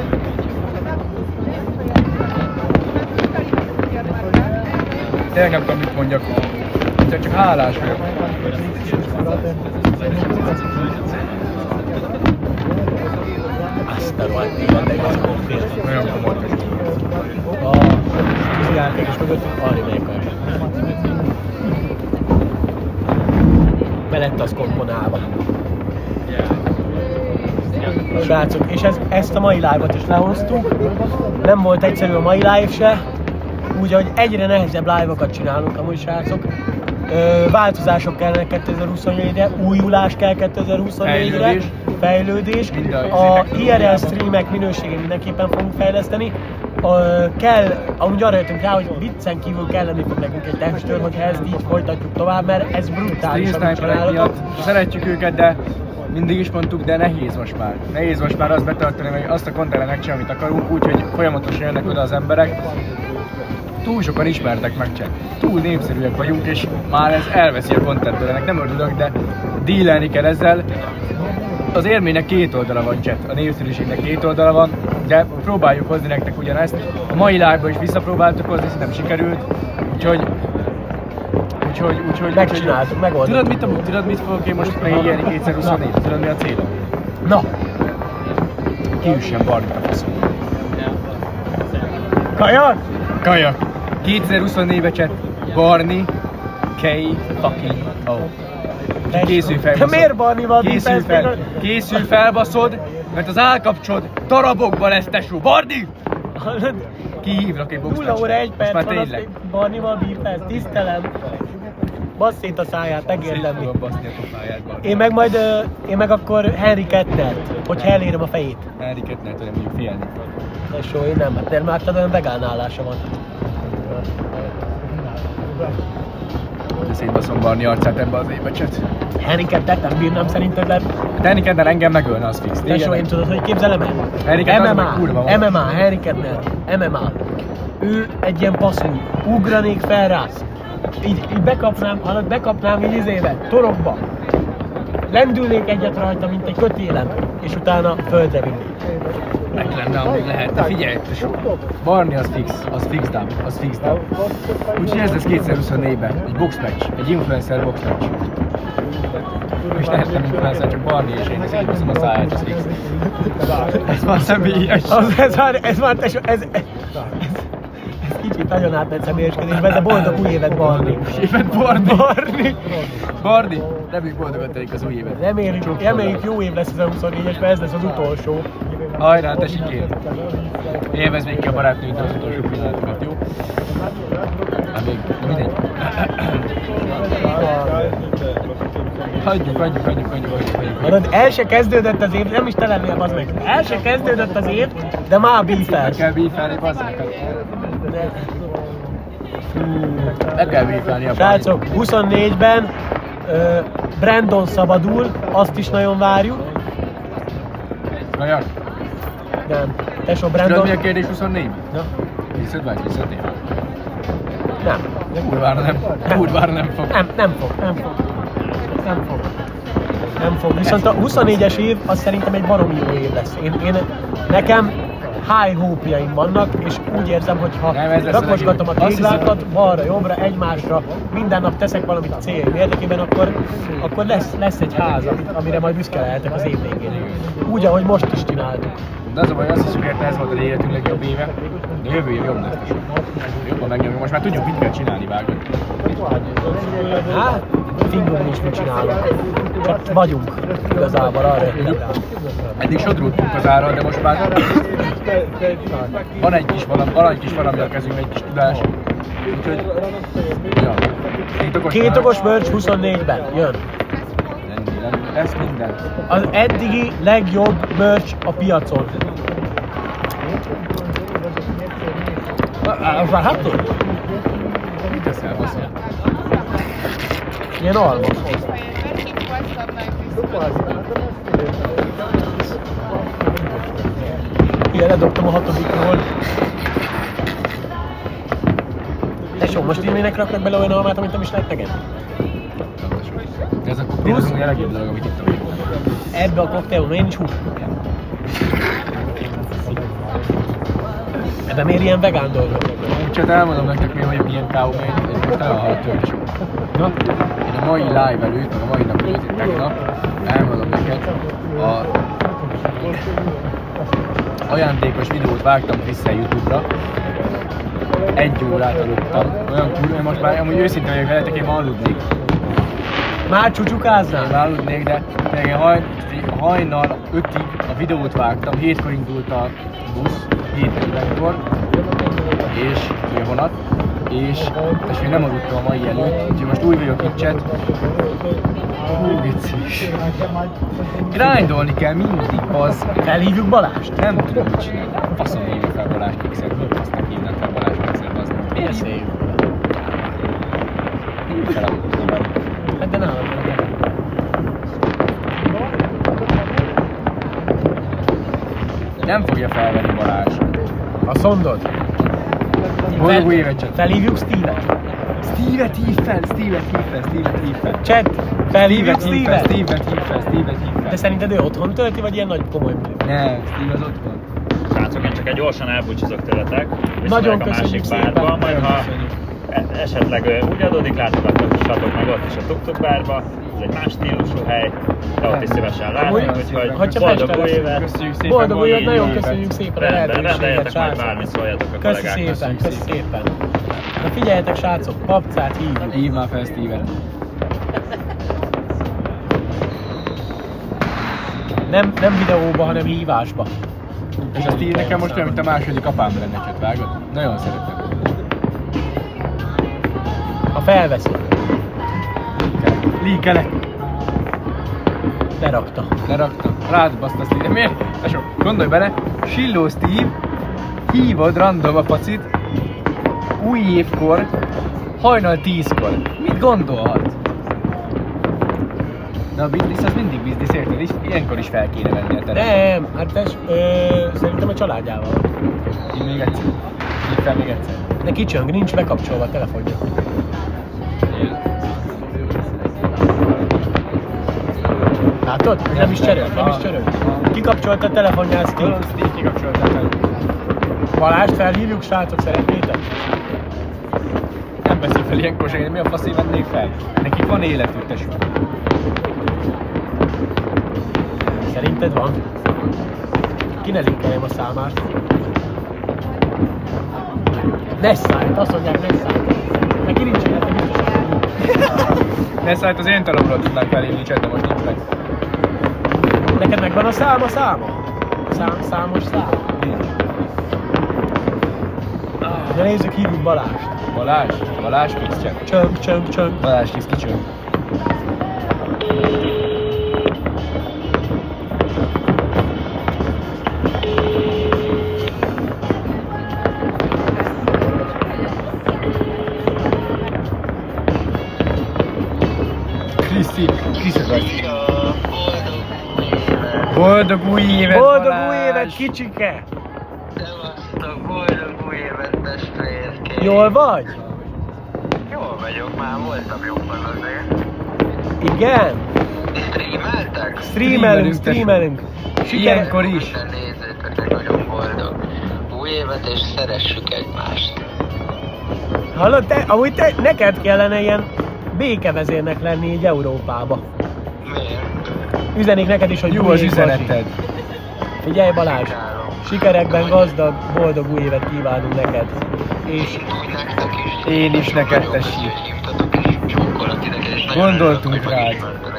[SPEAKER 2] Tényleg nem tudom, mit mondjak. Csak hálás vagyok.
[SPEAKER 1] Azt nem volt tényleg, ez konkrét.
[SPEAKER 2] Nagyon komoly.
[SPEAKER 1] A tűzjáték és mögöttünk arrébb megyek. Belett az komponálva. Srácok, és ezt a mai live-ot is lehoztuk. Nem volt egyszerű a mai live se, úgyhogy egyre nehezebb live-okat csinálunk amúgy, srácok. Változások kellene 2024-re, újulás kell 2024-re, fejlődés. A IRL streamek minőségét mindenképpen fogunk fejleszteni. Amúgy arra jöttünk rá, hogy viccen kívül kelleni fog nekünk egy testőr, hogyha ezt így folytatjuk tovább, mert ez brutális, amit csinálhatok.
[SPEAKER 2] Szeretjük őket, de mindig is mondtuk, de nehéz most már. Nehéz most már azt betartani, hogy azt a contentet megcsinálni, amit akarunk, úgyhogy folyamatosan jönnek oda az emberek. Túl sokan ismertek meg csak. Túl népszerűek vagyunk, és már ez elveszi a contenttől. Ennek nem örülök, de dílelni kell ezzel. Az élménynek két oldala van, chat. A népszerűségnek két oldala van, de próbáljuk hozni nektek ugyanezt. A mai live-ba is visszapróbáltuk hozni, nem sikerült, úgyhogy
[SPEAKER 1] megcsináltuk, megoldottuk.
[SPEAKER 2] Tudod mit fogok én most megígérni 2024? Tudod mi a célom?
[SPEAKER 1] Na!
[SPEAKER 2] Kiüssen Barnit a faszom.
[SPEAKER 1] Kajak?
[SPEAKER 2] Kajak! 2024-ben chat, Barni, fucking Készülj fel,
[SPEAKER 1] de miért Barnival?
[SPEAKER 2] Készülj fel, baszod, mert az állkapcsod darabokba lesz, tesó. Barni! Kihívlak egy boxtárcsát.
[SPEAKER 1] 0 óra 1 perc van, azt még Barnival bírtál, tisztelem. Bassz szét a száját, megérdemli. Én meg akkor Henry Kettnert, hogy elérem a fejét.
[SPEAKER 2] Henry Kettnert, nem mondjuk félni.
[SPEAKER 1] Tesó, én nem, mert már te olyan vegán állása van.
[SPEAKER 2] De szétbaszom Barni arcát ebbe az évbe, cset.
[SPEAKER 1] Henry Kettnert nem bírnám szerinted, de...
[SPEAKER 2] Henry Kettner engem megölne, az fix.
[SPEAKER 1] Tesó, én tudod, hogy képzelem el? MMA, Henry Kettner, MMA. Ő egy ilyen passzú, ugranék fel rá. Így bekapnám így izébe, torokba. Lendülnék egyet rajta, mint egy kötélen, és utána földre vinnék.
[SPEAKER 2] Meg lenne, amíg lehet, de figyelj, Barni az fix dub. Úgyhogy ez lesz 2024-ben, egy box match, egy influencer box match. És nem influencer, csak Barni és én, szétbaszom a száját, az fix. Ez már személyes.
[SPEAKER 1] Ez kicsit nagyon átment személyeskedésben, de boldog új évet, Barni.
[SPEAKER 2] Barni, reméljük boldogan telik az új évet.
[SPEAKER 1] Reméljük jó év lesz ez a 24-es, mert ez lesz az utolsó.
[SPEAKER 2] Hajrá, te sikér! Élvezd még ki a barátnőtől az utolsó pillanatokat, jó? Hát még, mindegy. Hagyjuk.
[SPEAKER 1] Mondod, el se kezdődött az év, nem is te lennél, bazd meg. El se kezdődött az év, de már bífelsz.
[SPEAKER 2] Meg kell bífelni, bazd meg. Meg kell bífelni a
[SPEAKER 1] srácok, 24-ben Brandon szabadul, azt is nagyon várjuk.
[SPEAKER 2] Kajak?
[SPEAKER 1] Nem. Tesó
[SPEAKER 2] Tudod
[SPEAKER 1] Brandon...
[SPEAKER 2] mi a kérdés 24?
[SPEAKER 1] Na?
[SPEAKER 2] Viszont vagy, visszatérve?
[SPEAKER 1] Nem.
[SPEAKER 2] Kurvára nem fog.
[SPEAKER 1] Nem fog. Viszont a 24-es év az szerintem egy baromi jó év lesz. Nekem high hope-jaim vannak, és úgy érzem, hogy ha rakosgatom a téglákat balra-jobbra, egymásra, minden nap teszek valamit a céljaim érdekében, akkor lesz egy ház, amire majd büszke lehetek az év végén. Úgy, ahogy most is csináltuk.
[SPEAKER 2] De az a baj, azt hiszük, hogy ez volt az életünk legjobb éve, de jövő év jobb lesz. Jobban megnyomjuk, most már tudjuk, mit kell csinálni, vágod.
[SPEAKER 1] Hát, fingom is mit csinálunk. Csak vagyunk igazából arra jöttem rá.
[SPEAKER 2] Eddig sodródtunk az ára, de most már van egy kis valami a kezünkben, egy kis tudás. Úgyhogy, ja.
[SPEAKER 1] Két okos merch 24-ben jön.
[SPEAKER 2] Ez minden.
[SPEAKER 1] Az eddigi legjobb merch a piacon. Az várható?
[SPEAKER 2] Mit teszel, baszol?
[SPEAKER 1] Ilyen alma. Igen, ledobtam a 6-ról. Tesó, most én minek raknak bele olyan almát, amit nem is lehet megenni?
[SPEAKER 2] De ez a koktél az a legjobb dolog, amit ittam.
[SPEAKER 1] Ebbe a koktélban én is hús. Ebben miért ilyen vegán dolgok?
[SPEAKER 2] Úgyhogy elmondom nektek, miért vagyok ilyen káomény, és most elhalt tőle. Na? Én a mai live előtt, meg a mai nap előtt, tegnap, elmondom neked, a ajándékos videót vágtam vissza YouTube-ra. 1 órát aludtam. Olyan kurva, most már amúgy őszintén vagyok veletek, én ma aludnék.
[SPEAKER 1] Már csúcsukáznál?
[SPEAKER 2] Én már aludnék, de én hajnal 5-ig a videót vágtam, 7-kor indult a busz, 7:40-kor, és a vonat, és még nem aludtam a mai előtt, úgyhogy most úgy vagyok itt, chat. Vicces. Grindolni kell mindig, bazd.
[SPEAKER 1] Felhívjuk Balást?
[SPEAKER 2] Nem tudom mit csinálni. Faszom hívjuk fel Balázs Pixel, aztán hívnak fel Balázs Pixel, bazd.
[SPEAKER 1] Miért széljük?
[SPEAKER 2] Felamodtam.
[SPEAKER 1] Hát de nálam.
[SPEAKER 2] Nem fogja felvenni Balázs.
[SPEAKER 1] A szondod?
[SPEAKER 2] Boldog új évet, chat.
[SPEAKER 1] Felhívjuk Steve-et?
[SPEAKER 2] Steve-et hív fel.
[SPEAKER 1] Chat, felhívjuk Steve-et?
[SPEAKER 2] Steve-et hív fel.
[SPEAKER 1] De szerinted ő otthon tölti, vagy ilyen nagy komoly buli?
[SPEAKER 2] Nem, Steve az otthon.
[SPEAKER 12] Srácok, én csak egy gyorsan elbúcsúzok tőletek.
[SPEAKER 1] Nagyon
[SPEAKER 12] a másik
[SPEAKER 1] köszönjük szépen.
[SPEAKER 12] bárba, majd ha esetleg úgy adódik, látogathatok meg ott is a Tuk-Tuk bárba. Ez egy más stílusú hely, de ott is szívesen látunk, úgyhogy boldog új évet!
[SPEAKER 2] Köszönjük szépen!
[SPEAKER 1] Boldog új évet, nagyon köszönjük szépen a lehetőséget,
[SPEAKER 12] rendeljetek majd
[SPEAKER 1] srácok!
[SPEAKER 12] bármit, szóljatok a kollégáknak.
[SPEAKER 1] Köszi szépen! Na figyeljetek, srácok, Papcát hívjuk!
[SPEAKER 2] Hívd már fel Steve-et!
[SPEAKER 1] Nem videóba, hanem hívásba.
[SPEAKER 2] És a Steve nekem most olyan, mint a második apám lenne, chat, vágod? Nagyon szeretem.
[SPEAKER 1] Ha felveszi.
[SPEAKER 2] Líkelek.
[SPEAKER 1] Lerakta.
[SPEAKER 2] Rád baszta Steve. De miért? Tesó, gondolj bele, Silló Steve, hívod random a pacit, új évkor, hajnal 10-kor. Mit gondolhat? De a biznisz az mindig biznisz, érted? Ilyenkor is fel kéne venni a terepet.
[SPEAKER 1] Nem, hát szerintem a családjával.
[SPEAKER 2] Hívd még egyszer. Hívd fel még egyszer.
[SPEAKER 1] De kicsöng, nincs bekapcsolva a telefonja. Látod? Nem is cserél. Kikapcsolta a telefonját, Steve.
[SPEAKER 2] Steve kikapcsolta a telefonját.
[SPEAKER 1] Balást felhívjuk, srácok, szeretnétek?
[SPEAKER 2] Nem veszi fel ilyenkor segít, mi a faszé vennék fel? Nekik van életük, tesó.
[SPEAKER 1] Szerinted van? Ki ne linkeljem a számát? Nesszájt, azt mondják Nesszájt. Neki nincs élete, biztosan.
[SPEAKER 2] Nesszájt az én talomról tudnánk felhívni, cset, de most nincs meg.
[SPEAKER 1] Neked megvan a száma? Számos szám?
[SPEAKER 2] Nincs.
[SPEAKER 1] De nézzük, hívjuk Balást.
[SPEAKER 2] Balázs kis cset.
[SPEAKER 1] Csöng.
[SPEAKER 2] Balázs kis kicsöng. Kriszi. Boldog új évet,
[SPEAKER 1] Boldog új évet, kicsike!
[SPEAKER 14] Szevasztok, boldog új évet, testvérként!
[SPEAKER 1] Jól vagy?
[SPEAKER 14] Jól vagyok, már voltam jobban azért.
[SPEAKER 1] Igen?
[SPEAKER 14] Streameltek?
[SPEAKER 1] Streamelünk.
[SPEAKER 2] Ilyenkor is.
[SPEAKER 14] Minden nézőtöknek nagyon boldog új évet, és szeressük egymást.
[SPEAKER 1] Hallod, amúgy neked kellene ilyen békevezérnek lenni így Európába.
[SPEAKER 14] Miért?
[SPEAKER 1] Üzenik neked is, hogy
[SPEAKER 2] jó az üzeneted.
[SPEAKER 1] Figyelj Balázs, sikerekben gazdag, boldog új évet kívánunk neked. És
[SPEAKER 2] én is neked, tessék. Gondoltunk rád.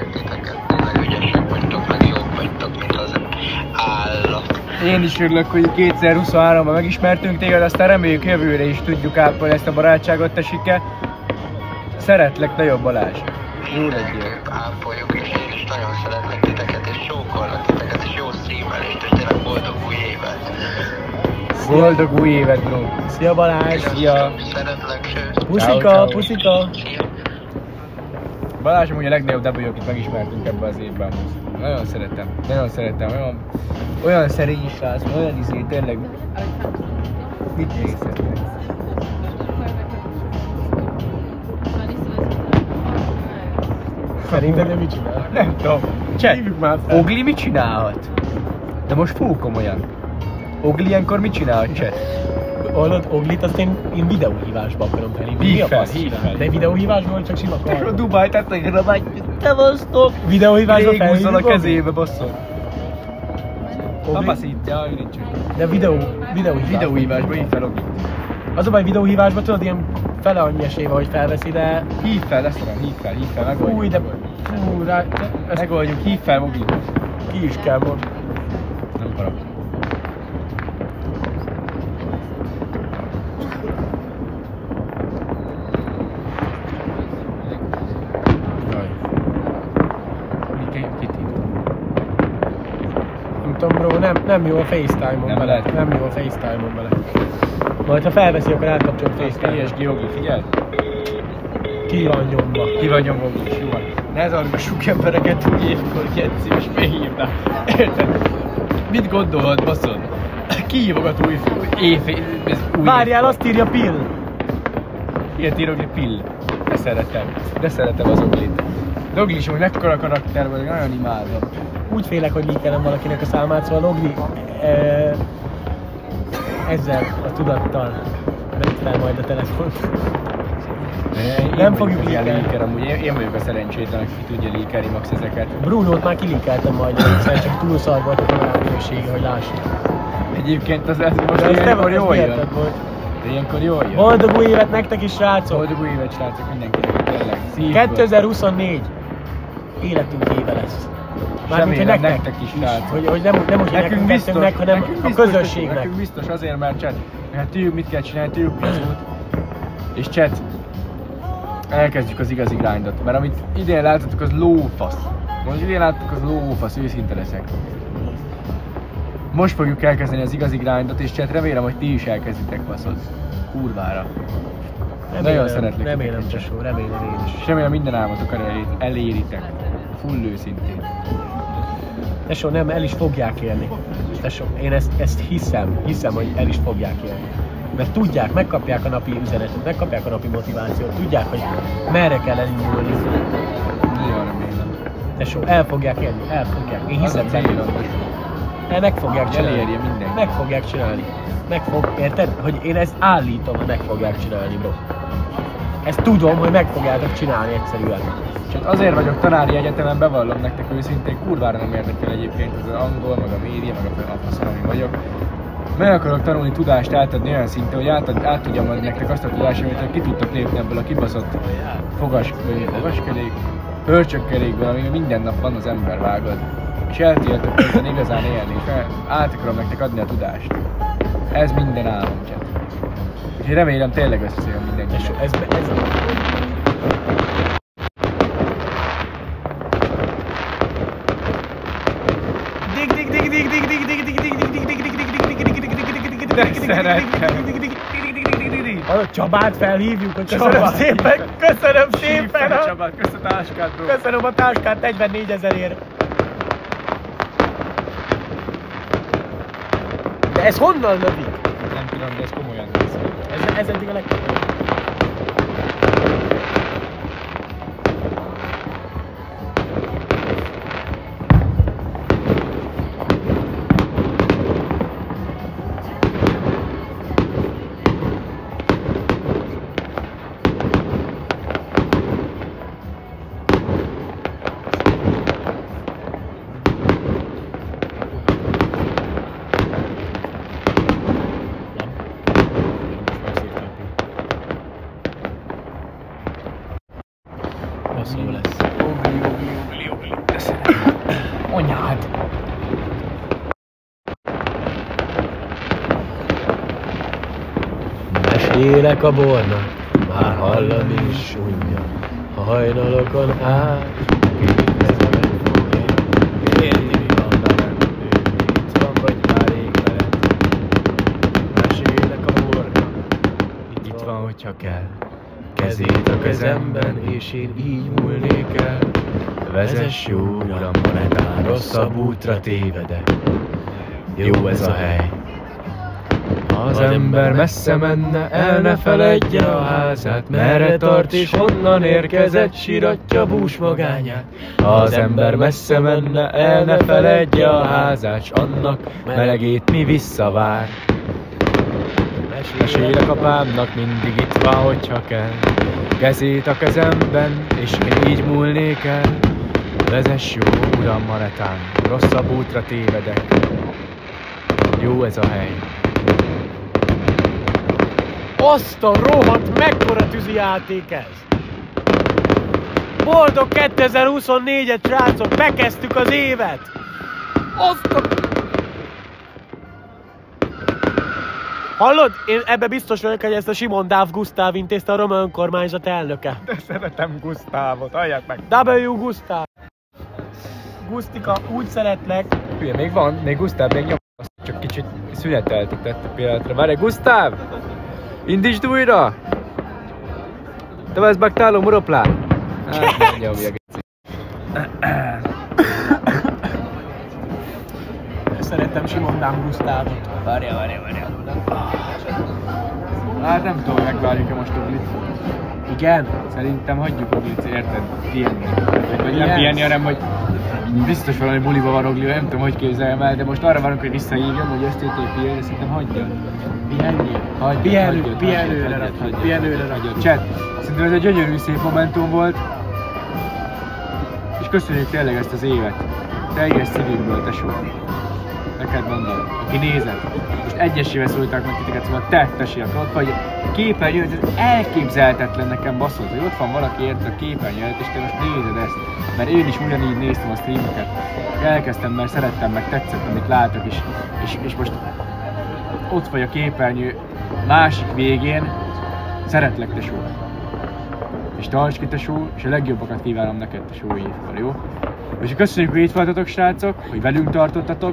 [SPEAKER 2] Én is örülök, hogy 2023-ban megismertünk téged, aztán reméljük jövőre is tudjuk ápolni ezt a barátságot, tesike. Szeretlek, nagyobb Balázs. Jó legyél.
[SPEAKER 14] Ápoljuk, és én is nagyon szeretlek titeket, és csókollak titeket, és jó streamelést, és tényleg boldog új évet.
[SPEAKER 2] Boldog új évet, bro.
[SPEAKER 1] Szia Balázs.
[SPEAKER 2] Szia.
[SPEAKER 14] Szeretlek, sőt.
[SPEAKER 1] Puszika.
[SPEAKER 2] Balázs amúgy a legnagyobb W, akit megismertünk ebben az évben. Nagyon szeretem, olyan szerény srác, olyan izé, tényleg. Mit nézhetek?
[SPEAKER 1] Szerinted mit csinál?
[SPEAKER 2] Nem tudom. Ogli mit csinálhat? De most fú komolyan. Ogli ilyenkor mit csinálhat, chat?
[SPEAKER 1] Hallod, Oglit azt én videóhívásba akarom felhívni.
[SPEAKER 2] Hív fel.
[SPEAKER 1] De videóhívásban vagy csak sima kar?
[SPEAKER 2] A Dubáj tettegre vagy. Tevasztok!
[SPEAKER 1] Videóhívásba felhívni?
[SPEAKER 2] Rég húzzon a kezébe, basszol. Papaszítja, nincs.
[SPEAKER 1] De videóhívásba
[SPEAKER 2] hív fel Oglit.
[SPEAKER 1] Az a baj, videóhívásban tudod, ilyen fele annyi esély van, hogy felveszi, de...
[SPEAKER 2] Hív fel, megoldjuk.
[SPEAKER 1] Új, de... Fú, rá...
[SPEAKER 2] Megoldjuk, hív fel Oglit.
[SPEAKER 1] Ki is kell mond.
[SPEAKER 2] Nem parap.
[SPEAKER 1] Nem tudom, bro, nem jó a FaceTime-on vele. Nem jó a FaceTime-on vele. Majd ha felveszi, akkor elkapcsolom FaceTime-on.
[SPEAKER 2] ESG Ogli, figyelj!
[SPEAKER 1] Ki van nyomva.
[SPEAKER 2] Ogli, jó van. Ne zargassuk embereket úgy évkor, Geci, és behívná. Érted? Mit gondolod, baszod? Kihívogat új
[SPEAKER 1] Várjál, azt írja Pill.
[SPEAKER 2] Ilyet ír Ogli, Pill. De szeretem az Oglit. De Ogli is amúgy mekkora karakter vagy, nagyon imádom.
[SPEAKER 1] Úgy félek, hogy leakelem valakinek a számát, szóval Ogli ezzel a tudattal vett fel majd a telefont. Nem fogjuk leakelni.
[SPEAKER 2] Amúgy én vagyok a szerencsétlen, aki tudja leakelni max ezeket.
[SPEAKER 1] Brunót már kileakeltem majd, hiszen csak túl szar volt a lehetősége, hogy lássuk.
[SPEAKER 2] Egyébként az lehet, most ilyenkor jól jön. Ilyenkor jól jön.
[SPEAKER 1] Boldog új évet nektek is, srácok!
[SPEAKER 2] Boldog új évet, srácok, mindenkinek, tényleg.
[SPEAKER 1] 2024 életünk éve lesz.
[SPEAKER 2] Mármint, hogy nektek is, srácok.
[SPEAKER 1] Hogy nem úgy nekünk kettőnknek, hanem a közösségnek.
[SPEAKER 2] Nekünk biztos azért, mert chat, hát tudjuk mit kell csinálni, tudjuk mi az út. És chat, elkezdjük az igazi grindot, mert amit idén láthatok, az lófasz. Most idén láthatok, az lófasz, őszinte leszek. Most fogjuk elkezdeni az igazi grindot, és chat, remélem, hogy ti is elkezditek, baszod. Kurvára. Nagyon szeretlek.
[SPEAKER 1] Remélem, tesó, remélem én is.
[SPEAKER 2] És remélem minden álmotokat eléritek. Full őszintén.
[SPEAKER 1] Tesó, nem, el is fogják élni. Tesó, én ezt hiszem, hogy el is fogják élni. Mert tudják, megkapják a napi üzenetet, megkapják a napi motivációt, tudják, hogy merre kell elindulni.
[SPEAKER 2] Nagyon remélem.
[SPEAKER 1] Tesó, el fogják élni, el fogják. Én hiszem benne. Meg fogják csinálni. Meg fogják csinálni. Érted? Hogy én ezt állítom, hogy meg fogják csinálni, bro. Ezt tudom, hogy meg fogjátok csinálni egyszerűen.
[SPEAKER 2] Csak azért vagyok tanári egyetemen, bevallom nektek őszintén, kurvára nem érdekel egyébként az angol, meg a média, meg a faszon, ami vagyok. Meg akarok tanulni tudást átadni olyan szinten, hogy át tudjam adni nektek azt a tudást, amit ki tudtok lépni ebből a kibaszott fogaskerék, hörcsökkerékből, ami minden nap van az ember, vágod. És el tudjátok közben igazán élni, és át akarom nektek adni a tudást. Ez minden álom, chat. Úgyhogy remélem tényleg összejön mindenki.
[SPEAKER 1] Ez A Csabát felhívjuk, hogy köszönöm szépen! Köszönöm szépen!
[SPEAKER 2] Csabát, köszönöm a táskát, bro!
[SPEAKER 1] Köszönöm a táskát 44 000-ért! De ez honnan lövik?
[SPEAKER 2] Nem tudom, de ez komolyan néz ki.
[SPEAKER 1] Ez eddig a legtöbb.
[SPEAKER 2] Anyád!
[SPEAKER 1] Mesélek a bornak, már hallani is unja, a hajnalokon át. Érni mi van velem, itt van vagy már rég velem. Mesélek a bornak, itt van, hogyha kell. Kezét a kezemben, és én így múlnék el. Vezess jó uram, monetán, rosszabb útra tévedek. Jó ez a hely. Ha az ember messze menne, el ne feledje a házát. Merre tart és honnan érkezett, síratja bús magányát. Ha az ember messze menne, el ne feledje a házát, s annak melegét mi visszavár. Mesélek apámnak, mindig itt van, hogyha kell. Kezét a kezemben, és én így múlnék el. Vezess jó uram, monetán, rosszabb útra tévedek. Jó ez a hely. Azt a rohadt, mekkora tűzi játék ez! Boldog 2024-et, srácok! Bekezdtük az évet! Azt a... Hallod? Én ebbe biztos vagyok, hogy ezt a Simon Dáv Gusztáv intézte, a roma önkormányzat elnöke.
[SPEAKER 2] De szeretem Gusztávot, hallják meg!
[SPEAKER 1] W. Gusztáv! Gusztika, úgy szeretlek!
[SPEAKER 2] Hülye, még van, még Gusztáv, még nyom, csak kicsit szüneteltetett a pillanatra. Várj, Gusztáv! Indítsd újra! Te vagy baktáló muroplán! Hát, nem nyomja, geci.
[SPEAKER 1] Szeretem Simon Dáv Gusztávot.
[SPEAKER 2] Várja. Hát nem tudom, megvárjuk-e most Uglit.
[SPEAKER 1] Igen?
[SPEAKER 2] Szerintem hagyjuk Uglit, érted? Pihenni. Vagy nem pihenni, hanem hogy biztos valami buliba van Ugli, nem tudom, hogy képzeljem el, de most arra várunk, hogy visszahívjam, hogy ösztétől pihenni, szerintem hagyjon.
[SPEAKER 1] Pihenjél? Pihenőre rakjuk.
[SPEAKER 2] Chat, szerintem ez egy gyönyörű szép momentum volt. És köszönjük tényleg ezt az évet. Te egész szívünkből, tesó. Neked mondom, aki nézett. Most egyesével szóltak meg titeket, szóval te tessél, ott vagy képernyőt, ez elképzelhetetlen nekem baszod, hogy ott van valaki érted a képernyőt, és te most nézed ezt. Mert én is ugyanígy néztem a streameket. Elkezdtem, mert szerettem, meg tetszett, amit látok is. És most ott vagy a képernyő másik végén. Szeretlek, tesó. És tarts ki, tesó, és a legjobbakat kívánom neked, tesó, évkor, jó? És köszönjük, hogy itt voltatok, srácok, hogy velünk tartottatok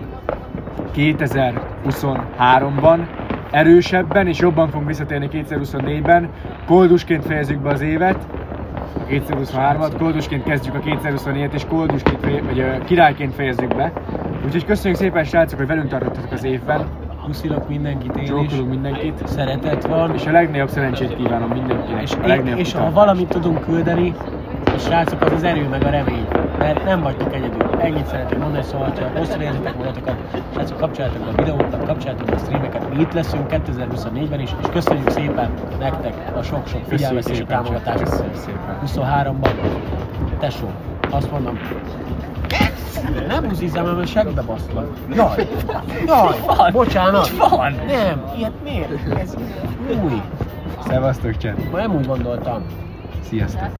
[SPEAKER 2] 2023-ban, erősebben és jobban fogunk visszatérni 2024-ben. Koldusként fejezzük be az évet, a 2023-at, koldusként kezdjük a 2024-et, és koldusként vagy királyként fejezzük be. Úgyhogy köszönjük szépen, srácok, hogy velünk tartottatok az évben.
[SPEAKER 1] Puszilok mindenkit, én is.
[SPEAKER 2] Csókolunk mindenkit.
[SPEAKER 1] Szeretet van.
[SPEAKER 2] És a legnagyobb szerencsét kívánom mindenkinek.
[SPEAKER 1] És ha valamit tudunk küldeni, és srácok, az az erő meg a remény. Mert nem vagytok egyedül. Ennyit szeretnék mondani, szóval, ha rosszul érzitek magatokat, srácok, kapcsoljátok be a videókat, kapcsoljátok be a streameket, mi itt leszünk 2024-ben is, és köszönjük szépen nektek a sok-sok figyelmet és a támogatást. 23-ban. Tesó, azt mondom, nem buzizzál, mert segbe baszlak. Jaj, bocsánat. Nem, ilyet miért? Ez új.
[SPEAKER 2] Szevasztok, chat.
[SPEAKER 1] Nem úgy gondoltam.
[SPEAKER 2] Sziasztok.